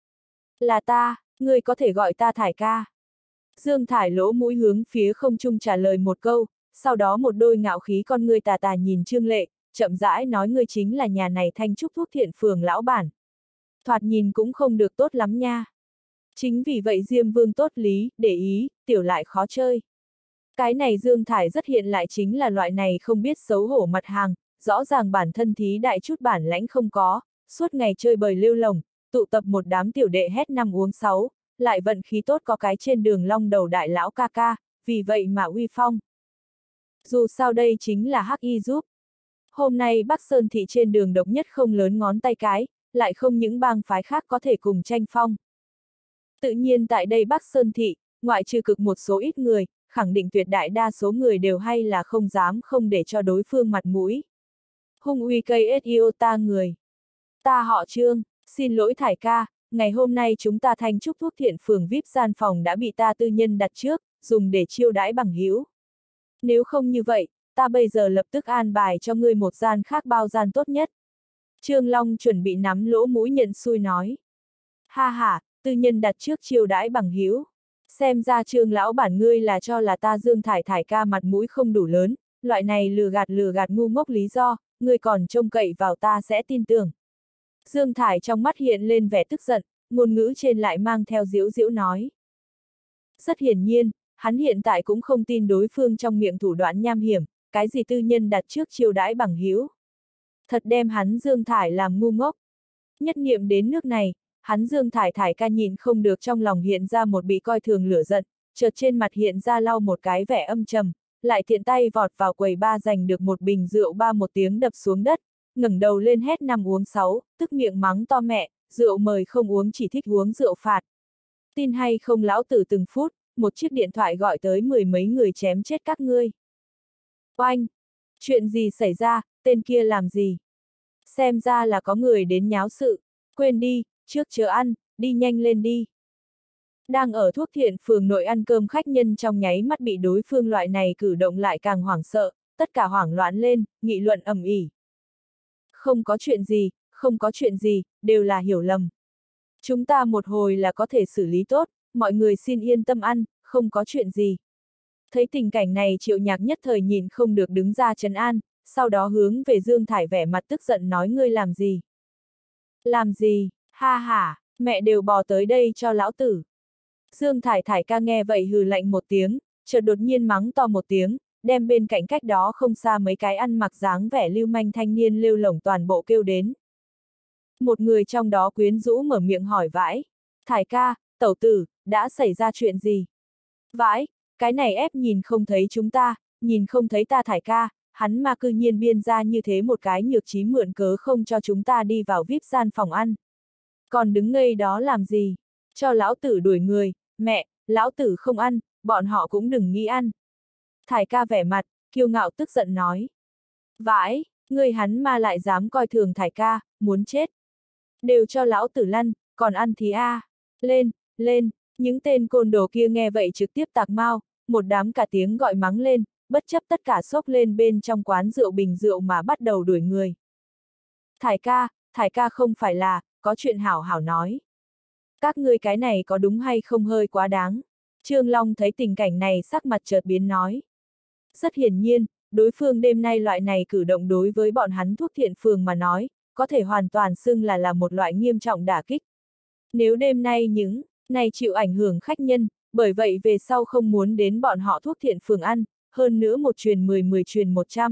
[SPEAKER 1] Là ta, ngươi có thể gọi ta Thải ca. Dương Thải lỗ mũi hướng phía không trung trả lời một câu, sau đó một đôi ngạo khí con ngươi tà tà nhìn Trương Lệ, chậm rãi nói ngươi chính là nhà này Thanh Trúc Thuốc Thiện Phường lão bản. Thoạt nhìn cũng không được tốt lắm nha. Chính vì vậy Diêm Vương tốt lý, để ý, tiểu lại khó chơi. Cái này Dương Thải rất hiện lại chính là loại này không biết xấu hổ mặt hàng, rõ ràng bản thân thí đại chút bản lãnh không có, suốt ngày chơi bời lêu lồng, tụ tập một đám tiểu đệ hét năm uống sáu, lại vận khí tốt có cái trên đường long đầu đại lão ca ca, vì vậy mà uy phong. Dù sao đây chính là hắc y giúp. Hôm nay Bắc Sơn thị trên đường độc nhất không lớn ngón tay cái, lại không những bang phái khác có thể cùng tranh phong. Tự nhiên tại đây Bắc Sơn thị, ngoại trừ cực một số ít người, khẳng định tuyệt đại đa số người đều hay là không dám không để cho đối phương mặt mũi. Hung uy cây ết yêu ta người. Ta họ Trương, xin lỗi Thải ca, ngày hôm nay chúng ta Thanh Trúc Thuốc Thiện Phường vi ai pi gian phòng đã bị ta tư nhân đặt trước, dùng để chiêu đãi bằng hữu. Nếu không như vậy, ta bây giờ lập tức an bài cho ngươi một gian khác bao gian tốt nhất. Trương Long chuẩn bị nắm lỗ mũi nhận xui nói. Ha ha, tư nhân đặt trước chiêu đãi bằng hữu. Xem ra Trương lão bản ngươi là cho là ta Dương Thải Thải ca mặt mũi không đủ lớn, loại này lừa gạt lừa gạt ngu ngốc lý do, ngươi còn trông cậy vào ta sẽ tin tưởng. Dương Thải trong mắt hiện lên vẻ tức giận, ngôn ngữ trên lại mang theo giễu giễu nói. Rất hiển nhiên, hắn hiện tại cũng không tin đối phương trong miệng thủ đoạn nham hiểm, cái gì tư nhân đặt trước chiêu đãi bằng hữu. Thật đem hắn Dương Thải làm ngu ngốc. Nhất niệm đến nước này, hắn Dương Thải Thải ca nhìn không được trong lòng hiện ra một bị coi thường lửa giận, chợt trên mặt hiện ra lau một cái vẻ âm trầm, lại thiện tay vọt vào quầy ba giành được một bình rượu ba một tiếng đập xuống đất, ngẩng đầu lên hét năm uống sáu, tức miệng mắng to mẹ, rượu mời không uống chỉ thích uống rượu phạt. Tin hay không lão tử từng phút, một chiếc điện thoại gọi tới mười mấy người chém chết các ngươi. Oanh! Chuyện gì xảy ra, tên kia làm gì? Xem ra là có người đến nháo sự, quên đi, trước chờ ăn, đi nhanh lên đi. Đang ở Thuốc Thiện Phường nội ăn cơm khách nhân trong nháy mắt bị đối phương loại này cử động lại càng hoảng sợ, tất cả hoảng loạn lên, nghị luận ầm ĩ. Không có chuyện gì, không có chuyện gì, đều là hiểu lầm. Chúng ta một hồi là có thể xử lý tốt, mọi người xin yên tâm ăn, không có chuyện gì. Thấy tình cảnh này Triệu Nhạc nhất thời nhìn không được đứng ra trấn an, sau đó hướng về Dương Thải vẻ mặt tức giận nói ngươi làm gì? Làm gì? Ha ha, mẹ đều bò tới đây cho lão tử. Dương Thải Thải ca nghe vậy hừ lạnh một tiếng, chợt đột nhiên mắng to một tiếng, đem bên cạnh cách đó không xa mấy cái ăn mặc dáng vẻ lưu manh thanh niên lêu lổng toàn bộ kêu đến. Một người trong đó quyến rũ mở miệng hỏi vãi. Thải ca, tẩu tử, đã xảy ra chuyện gì? Vãi, cái này ép nhìn không thấy chúng ta, nhìn không thấy ta Thải ca, hắn mà cư nhiên biên ra như thế một cái nhược trí mượn cớ không cho chúng ta đi vào vi ai pi gian phòng ăn. Còn đứng ngây đó làm gì? Cho lão tử đuổi người, mẹ, lão tử không ăn, bọn họ cũng đừng nghĩ ăn. Thải ca vẻ mặt, kiêu ngạo tức giận nói. Vãi, người hắn mà lại dám coi thường Thải ca, muốn chết. Đều cho lão tử lăn, còn ăn thì a à. Lên, lên, những tên côn đồ kia nghe vậy trực tiếp tạc mau, một đám cả tiếng gọi mắng lên, bất chấp tất cả xốc lên bên trong quán rượu bình rượu mà bắt đầu đuổi người. Thải ca, Thải ca không phải là, có chuyện hảo hảo nói. Các ngươi cái này có đúng hay không hơi quá đáng. Trương Long thấy tình cảnh này sắc mặt chợt biến nói. Rất hiển nhiên, đối phương đêm nay loại này cử động đối với bọn hắn Thuốc Thiện Phường mà nói, có thể hoàn toàn xưng là là một loại nghiêm trọng đả kích. Nếu đêm nay những này chịu ảnh hưởng khách nhân, bởi vậy về sau không muốn đến bọn họ Thuốc Thiện Phường ăn, hơn nữa một truyền mười mười truyền một trăm.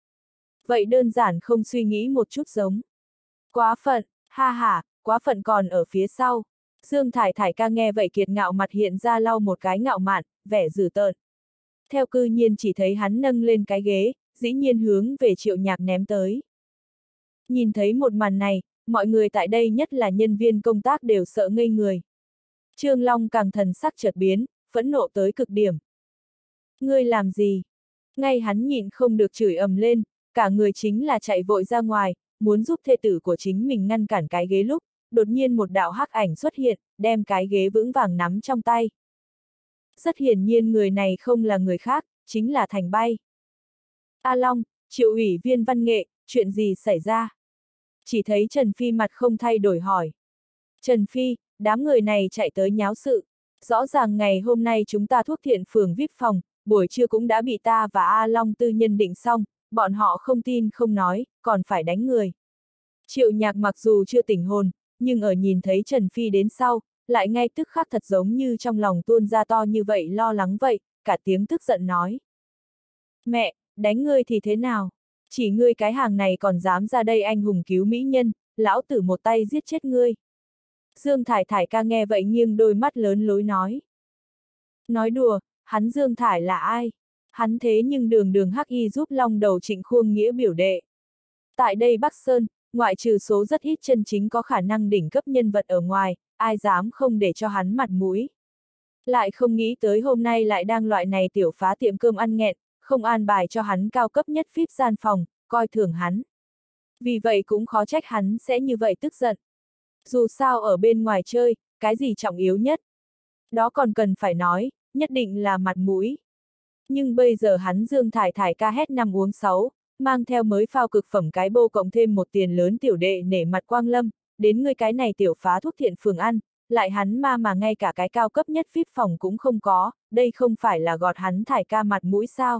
[SPEAKER 1] Vậy đơn giản không suy nghĩ một chút giống. Quá phận, ha ha, quá phận còn ở phía sau. Dương Thải Thải ca nghe vậy kiệt ngạo mặt hiện ra lau một cái ngạo mạn, vẻ dữ tợn. Theo cư nhiên chỉ thấy hắn nâng lên cái ghế, dĩ nhiên hướng về Triệu Nhạc ném tới. Nhìn thấy một màn này, mọi người tại đây nhất là nhân viên công tác đều sợ ngây người. Trương Long càng thần sắc chợt biến, phẫn nộ tới cực điểm. Ngươi làm gì? Ngay hắn nhịn không được chửi ầm lên, cả người chính là chạy vội ra ngoài, muốn giúp thê tử của chính mình ngăn cản cái ghế lúc, đột nhiên một đạo hắc ảnh xuất hiện, đem cái ghế vững vàng nắm trong tay. Rất hiển nhiên người này không là người khác, chính là Thành Bay. A Long, Triệu ủy viên văn nghệ, chuyện gì xảy ra? Chỉ thấy Trần Phi mặt không thay đổi hỏi. Trần Phi, đám người này chạy tới nháo sự. Rõ ràng ngày hôm nay chúng ta thuốc thiện phường vê i pê phòng, buổi trưa cũng đã bị ta và A Long tư nhân định xong, bọn họ không tin không nói, còn phải đánh người. Triệu Nhạc mặc dù chưa tỉnh hồn, nhưng ở nhìn thấy Trần Phi đến sau, lại ngay tức khắc thật giống như trong lòng tuôn ra to như vậy lo lắng vậy, cả tiếng tức giận nói. Mẹ, đánh ngươi thì thế nào? Chỉ ngươi cái hàng này còn dám ra đây anh hùng cứu mỹ nhân, lão tử một tay giết chết ngươi. Dương Thải Thải ca nghe vậy nghiêng đôi mắt lớn lối nói. Nói đùa, hắn Dương Thải là ai? Hắn thế nhưng đường đường hắc y giúp Long Đầu Trịnh Khuông Nghĩa biểu đệ. Tại đây Bắc Sơn, ngoại trừ số rất ít chân chính có khả năng đỉnh cấp nhân vật ở ngoài, ai dám không để cho hắn mặt mũi. Lại không nghĩ tới hôm nay lại đang loại này tiểu phá tiệm cơm ăn nghẹn, không an bài cho hắn cao cấp nhất vê i pê gian phòng, coi thường hắn. Vì vậy cũng khó trách hắn sẽ như vậy tức giận. Dù sao ở bên ngoài chơi, cái gì trọng yếu nhất? Đó còn cần phải nói, nhất định là mặt mũi. Nhưng bây giờ hắn Dương Thải Thải ca hét năm uống sáu, mang theo mới phao cực phẩm cái bô cộng thêm một tiền lớn tiểu đệ nể mặt Quang Lâm, đến ngươi cái này tiểu phá thuốc thiện phường ăn, lại hắn ma mà ngay cả cái cao cấp nhất vê i pê phòng cũng không có, đây không phải là gọt hắn Thải ca mặt mũi sao?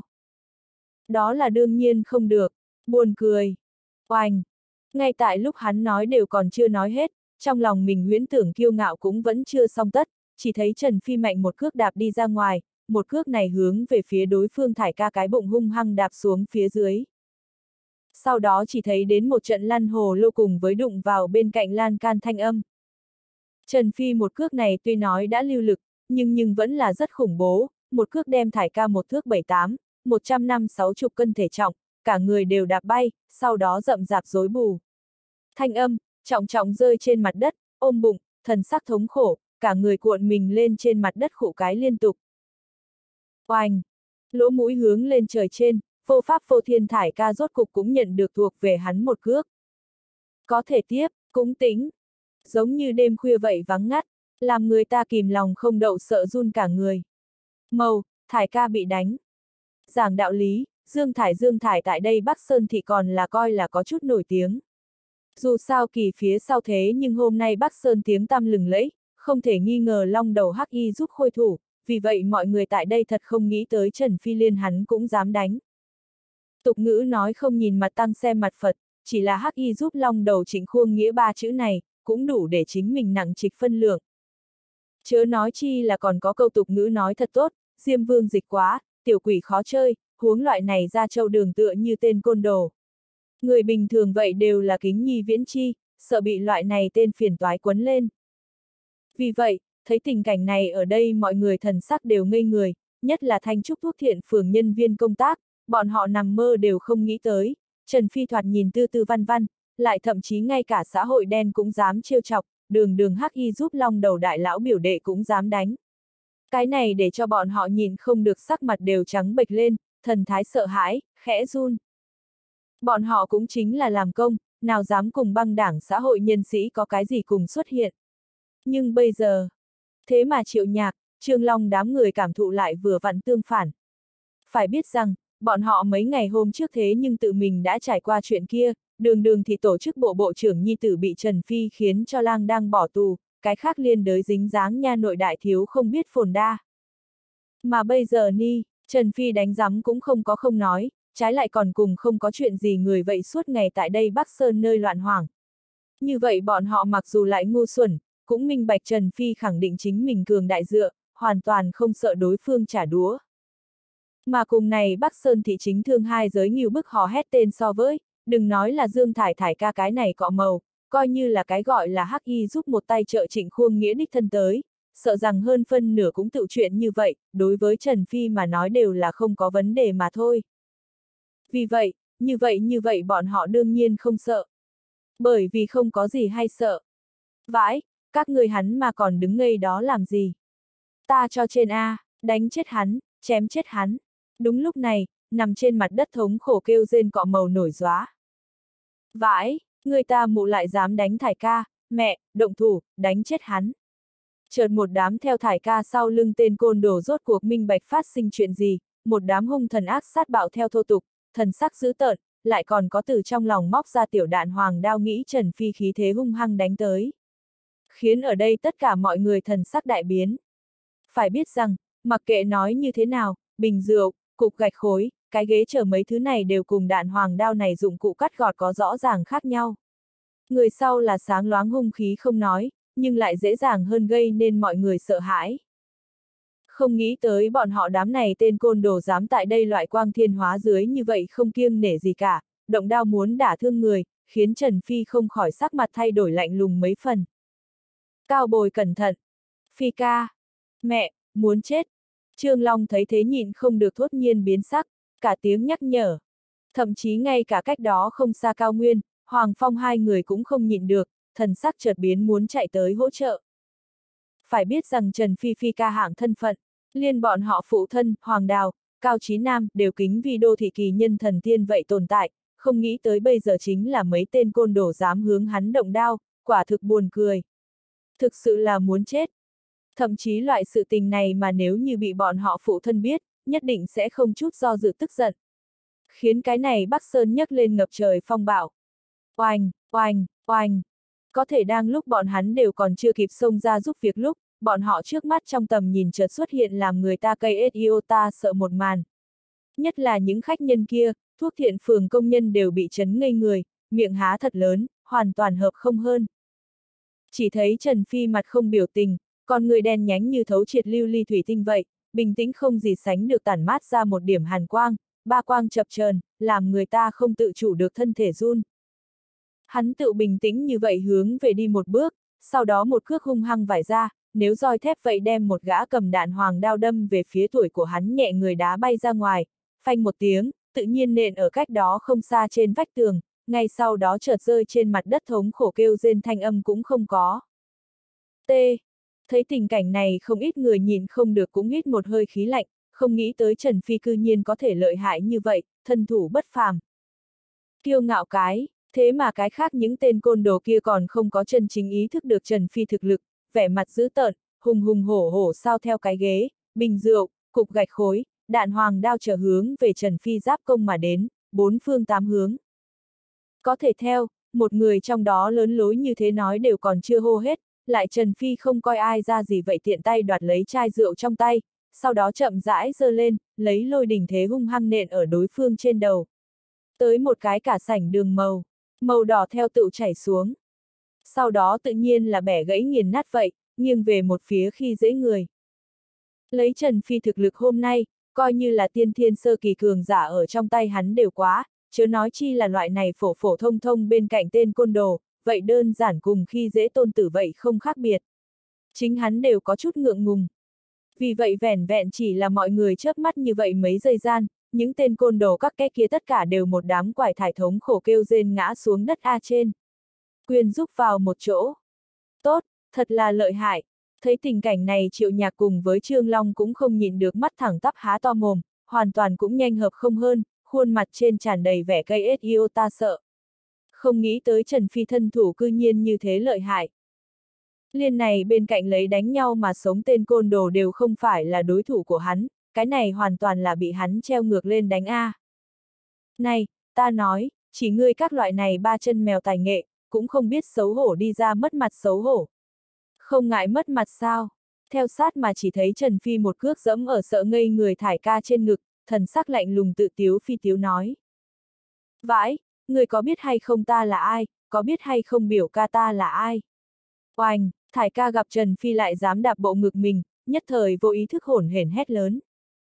[SPEAKER 1] Đó là đương nhiên không được, buồn cười. Oanh! Ngay tại lúc hắn nói đều còn chưa nói hết, trong lòng mình huyễn tưởng kiêu ngạo cũng vẫn chưa xong tất, chỉ thấy Trần Phi mạnh một cước đạp đi ra ngoài, một cước này hướng về phía đối phương Thải ca cái bụng hung hăng đạp xuống phía dưới. Sau đó chỉ thấy đến một trận lăn hồ lô cùng với đụng vào bên cạnh lan can thanh âm. Trần Phi một cước này tuy nói đã lưu lực, nhưng nhưng vẫn là rất khủng bố, một cước đem Thải ca một thước bảy tám, một trăm năm sáu chục cân thể trọng, cả người đều đạp bay, sau đó rậm rạp rối bù. Thanh âm, trọng trọng rơi trên mặt đất, ôm bụng, thần sắc thống khổ, cả người cuộn mình lên trên mặt đất khụ cái liên tục. Oanh! Lỗ mũi hướng lên trời trên, vô pháp vô thiên Thải ca rốt cục cũng nhận được thuộc về hắn một cước. Có thể tiếp, cũng tính. Giống như đêm khuya vậy vắng ngắt, làm người ta kìm lòng không đậu sợ run cả người. Màu, Thải ca bị đánh. Giảng đạo lý, Dương Thải Dương Thải tại đây Bắc Sơn thì còn là coi là có chút nổi tiếng. Dù sao kỳ phía sau thế nhưng hôm nay Bắc Sơn tiếng tăm lừng lẫy, không thể nghi ngờ Long Đầu hắc y giúp khôi thủ, vì vậy mọi người tại đây thật không nghĩ tới Trần Phi Liên hắn cũng dám đánh. Tục ngữ nói không nhìn mặt tăng xem mặt Phật, chỉ là hắc y giúp Long Đầu Trịnh Khuông Nghĩa ba chữ này, cũng đủ để chính mình nặng trịch phân lượng. Chớ nói chi là còn có câu tục ngữ nói thật tốt, Diêm Vương dịch quá, tiểu quỷ khó chơi, huống loại này ra châu đường tựa như tên côn đồ. Người bình thường vậy đều là kính nhi viễn chi, sợ bị loại này tên phiền toái quấn lên. Vì vậy, thấy tình cảnh này ở đây mọi người thần sắc đều ngây người, nhất là Thanh Trúc thuốc thiện phường nhân viên công tác, bọn họ nằm mơ đều không nghĩ tới. Trần Phi thoạt nhìn tư tư văn văn, lại thậm chí ngay cả xã hội đen cũng dám trêu chọc, đường đường hắc y giúp Long Đầu đại lão biểu đệ cũng dám đánh. Cái này để cho bọn họ nhìn không được sắc mặt đều trắng bệch lên, thần thái sợ hãi, khẽ run. Bọn họ cũng chính là làm công, nào dám cùng băng đảng xã hội nhân sĩ có cái gì cùng xuất hiện. Nhưng bây giờ, thế mà Triệu Nhạc, Trương Long đám người cảm thụ lại vừa vặn tương phản. Phải biết rằng, bọn họ mấy ngày hôm trước thế nhưng tự mình đã trải qua chuyện kia, đường đường thì tổ chức bộ bộ trưởng nhi tử bị Trần Phi khiến cho lang đang bỏ tù, cái khác liên đới dính dáng nha nội đại thiếu không biết phồn đa. Mà bây giờ ni, Trần Phi đánh giấm cũng không có không nói, trái lại còn cùng không có chuyện gì người vậy suốt ngày tại đây Bắc Sơn nơi loạn hoảng. Như vậy bọn họ mặc dù lại ngu xuẩn, cũng minh bạch Trần Phi khẳng định chính mình cường đại dựa, hoàn toàn không sợ đối phương trả đũa. Mà cùng này Bắc Sơn thị chính thương hai giới nghiêu bức hò hét tên so với, đừng nói là Dương Thải Thải ca cái này cọ màu, coi như là cái gọi là hắc y giúp một tay trợ Trịnh Khuông Nghĩa đích thân tới, sợ rằng hơn phân nửa cũng tự chuyện như vậy, đối với Trần Phi mà nói đều là không có vấn đề mà thôi. Vì vậy, như vậy như vậy bọn họ đương nhiên không sợ. Bởi vì không có gì hay sợ. Vãi, các người hắn mà còn đứng ngây đó làm gì? Ta cho trên A, đánh chết hắn, chém chết hắn. Đúng lúc này, nằm trên mặt đất thống khổ kêu rên cọ màu nổi gióa. Vãi, người ta mụ lại dám đánh Thải ca, mẹ, động thủ, đánh chết hắn. Chợt một đám theo Thải ca sau lưng tên côn đồ rốt cuộc minh bạch phát sinh chuyện gì, một đám hung thần ác sát bạo theo thô tục, thần sắc dữ tợn, lại còn có từ trong lòng móc ra tiểu đạn hoàng đao nghĩ Trần Phi khí thế hung hăng đánh tới. Khiến ở đây tất cả mọi người thần sắc đại biến. Phải biết rằng, mặc kệ nói như thế nào, bình rượu, cục gạch khối, cái ghế chờ mấy thứ này đều cùng đạn hoàng đao này dụng cụ cắt gọt có rõ ràng khác nhau. Người sau là sáng loáng hung khí không nói, nhưng lại dễ dàng hơn gây nên mọi người sợ hãi. Không nghĩ tới bọn họ đám này tên côn đồ dám tại đây loại quang thiên hóa dưới như vậy không kiêng nể gì cả, động đao muốn đả thương người, khiến Trần Phi không khỏi sắc mặt thay đổi lạnh lùng mấy phần. Cao bồi cẩn thận. Phi ca. Mẹ, muốn chết. Trương Long thấy thế nhịn không được thốt nhiên biến sắc, cả tiếng nhắc nhở. Thậm chí ngay cả cách đó không xa Cao Nguyên, Hoàng Phong hai người cũng không nhịn được, thần sắc chợt biến muốn chạy tới hỗ trợ. Phải biết rằng Trần Phi Phi ca hạng thân phận, liên bọn họ phụ thân, Hoàng Đào, Cao Chí Nam đều kính vì đô thị kỳ nhân thần tiên vậy tồn tại, không nghĩ tới bây giờ chính là mấy tên côn đồ dám hướng hắn động đao, quả thực buồn cười. Thực sự là muốn chết. Thậm chí loại sự tình này mà nếu như bị bọn họ phụ thân biết, nhất định sẽ không chút do dự tức giận. Khiến cái này Bắc Sơn nhấc lên ngập trời phong bạo. Oanh, oanh, oanh. Có thể đang lúc bọn hắn đều còn chưa kịp xông ra giúp việc lúc, bọn họ trước mắt trong tầm nhìn chợt xuất hiện làm người ta cây iota sợ một màn. Nhất là những khách nhân kia, thuốc thiện phường công nhân đều bị chấn ngây người, miệng há thật lớn, hoàn toàn hợp không hơn. Chỉ thấy Trần Phi mặt không biểu tình, con người đen nhánh như thấu triệt lưu ly thủy tinh vậy, bình tĩnh không gì sánh được tản mát ra một điểm hàn quang, ba quang chập chờn, làm người ta không tự chủ được thân thể run. Hắn tự bình tĩnh như vậy hướng về đi một bước, sau đó một cước hung hăng vải ra, nếu roi thép vậy đem một gã cầm đạn hoàng đao đâm về phía tuổi của hắn nhẹ người đá bay ra ngoài, phanh một tiếng, tự nhiên nện ở cách đó không xa trên vách tường, ngay sau đó chợt rơi trên mặt đất thống khổ kêu rên thanh âm cũng không có. T. Thấy tình cảnh này không ít người nhìn không được cũng hít một hơi khí lạnh, không nghĩ tới Trần Phi cư nhiên có thể lợi hại như vậy, thân thủ bất phàm. Kiêu ngạo cái, thế mà cái khác những tên côn đồ kia còn không có chân chính ý thức được Trần Phi thực lực, vẻ mặt dữ tợn, hùng hùng hổ hổ sao theo cái ghế, bình rượu, cục gạch khối, đạn hoàng đao trở hướng về Trần Phi giáp công mà đến, bốn phương tám hướng. Có thể theo, một người trong đó lớn lối như thế nói đều còn chưa hô hết, lại Trần Phi không coi ai ra gì vậy tiện tay đoạt lấy chai rượu trong tay, sau đó chậm rãi giơ lên, lấy lôi đỉnh thế hung hăng nện ở đối phương trên đầu. Tới một cái cả sảnh đường màu, màu đỏ theo tự chảy xuống. Sau đó tự nhiên là bẻ gãy nghiền nát vậy, nghiêng về một phía khi dễ người. Lấy Trần Phi thực lực hôm nay, coi như là tiên thiên sơ kỳ cường giả ở trong tay hắn đều quá, chớ nói chi là loại này phổ phổ thông thông bên cạnh tên côn đồ, vậy đơn giản cùng khi dễ tôn tử vậy không khác biệt. Chính hắn đều có chút ngượng ngùng. Vì vậy vẻn vẹn chỉ là mọi người chớp mắt như vậy mấy giây gian, những tên côn đồ các cái kia tất cả đều một đám quải thải thống khổ kêu rên ngã xuống đất A trên. Quyền giúp vào một chỗ. Tốt, thật là lợi hại. Thấy tình cảnh này Triệu Nhạc cùng với Trương Long cũng không nhìn được mắt thẳng tắp há to mồm, hoàn toàn cũng nhanh hợp không hơn, khuôn mặt trên tràn đầy vẻ cây iota sợ. Không nghĩ tới Trần Phi thân thủ cư nhiên như thế lợi hại. Liên này bên cạnh lấy đánh nhau mà sống tên côn đồ đều không phải là đối thủ của hắn, cái này hoàn toàn là bị hắn treo ngược lên đánh A. Này, ta nói, chỉ ngươi các loại này ba chân mèo tài nghệ, cũng không biết xấu hổ đi ra mất mặt xấu hổ. Không ngại mất mặt sao? Theo sát mà chỉ thấy Trần Phi một cước dẫm ở sợ ngây người thải ca trên ngực, thần sắc lạnh lùng tự tiếu phi tiếu nói. Vãi, người có biết hay không ta là ai, có biết hay không biểu ca ta là ai? Oanh, thải ca gặp Trần Phi lại dám đạp bộ ngực mình, nhất thời vô ý thức hổn hển hét lớn.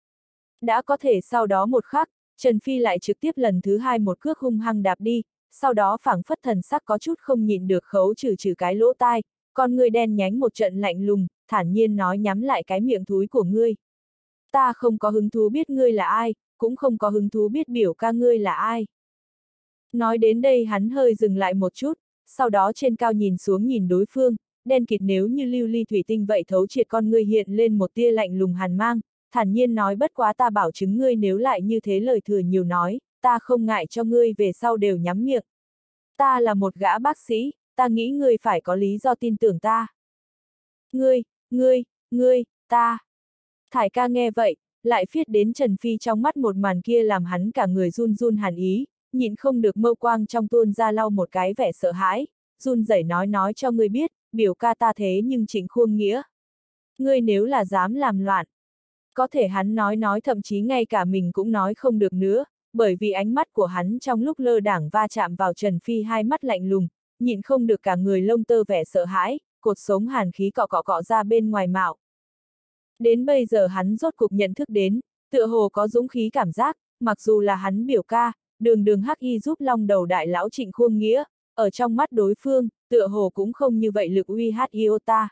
[SPEAKER 1] Đã có thể sau đó một khắc, Trần Phi lại trực tiếp lần thứ hai một cước hung hăng đạp đi, sau đó phảng phất thần sắc có chút không nhịn được khấu trừ trừ cái lỗ tai, con người đen nhánh một trận lạnh lùng, thản nhiên nói nhắm lại cái miệng thúi của ngươi. Ta không có hứng thú biết ngươi là ai, cũng không có hứng thú biết biểu ca ngươi là ai. Nói đến đây hắn hơi dừng lại một chút, sau đó trên cao nhìn xuống nhìn đối phương, đen kịt nếu như lưu ly thủy tinh vậy thấu triệt con ngươi hiện lên một tia lạnh lùng hàn mang, thản nhiên nói bất quá ta bảo chứng ngươi nếu lại như thế lời thừa nhiều nói, ta không ngại cho ngươi về sau đều nhắm miệng. Ta là một gã bác sĩ, ta nghĩ ngươi phải có lý do tin tưởng ta. Ngươi, ngươi, ngươi, ta. Thải ca nghe vậy, lại viết đến Trần Phi trong mắt một màn kia làm hắn cả người run run hàn ý, nhịn không được mâu quang trong tuôn ra lau một cái vẻ sợ hãi, run rẩy nói nói cho ngươi biết, biểu ca ta thế nhưng Trịnh Khuông Nghĩa. Ngươi nếu là dám làm loạn. Có thể hắn nói nói thậm chí ngay cả mình cũng nói không được nữa, bởi vì ánh mắt của hắn trong lúc lơ đảng va chạm vào Trần Phi hai mắt lạnh lùng, nhịn không được cả người lông tơ vẻ sợ hãi, cột sống hàn khí cọ cọ cọ ra bên ngoài mạo. Đến bây giờ hắn rốt cục nhận thức đến, tựa hồ có dũng khí cảm giác, mặc dù là hắn biểu ca, đường đường hắc y giúp long đầu đại lão Trịnh Khuông Nghĩa, ở trong mắt đối phương, tựa hồ cũng không như vậy lực uy hát iota.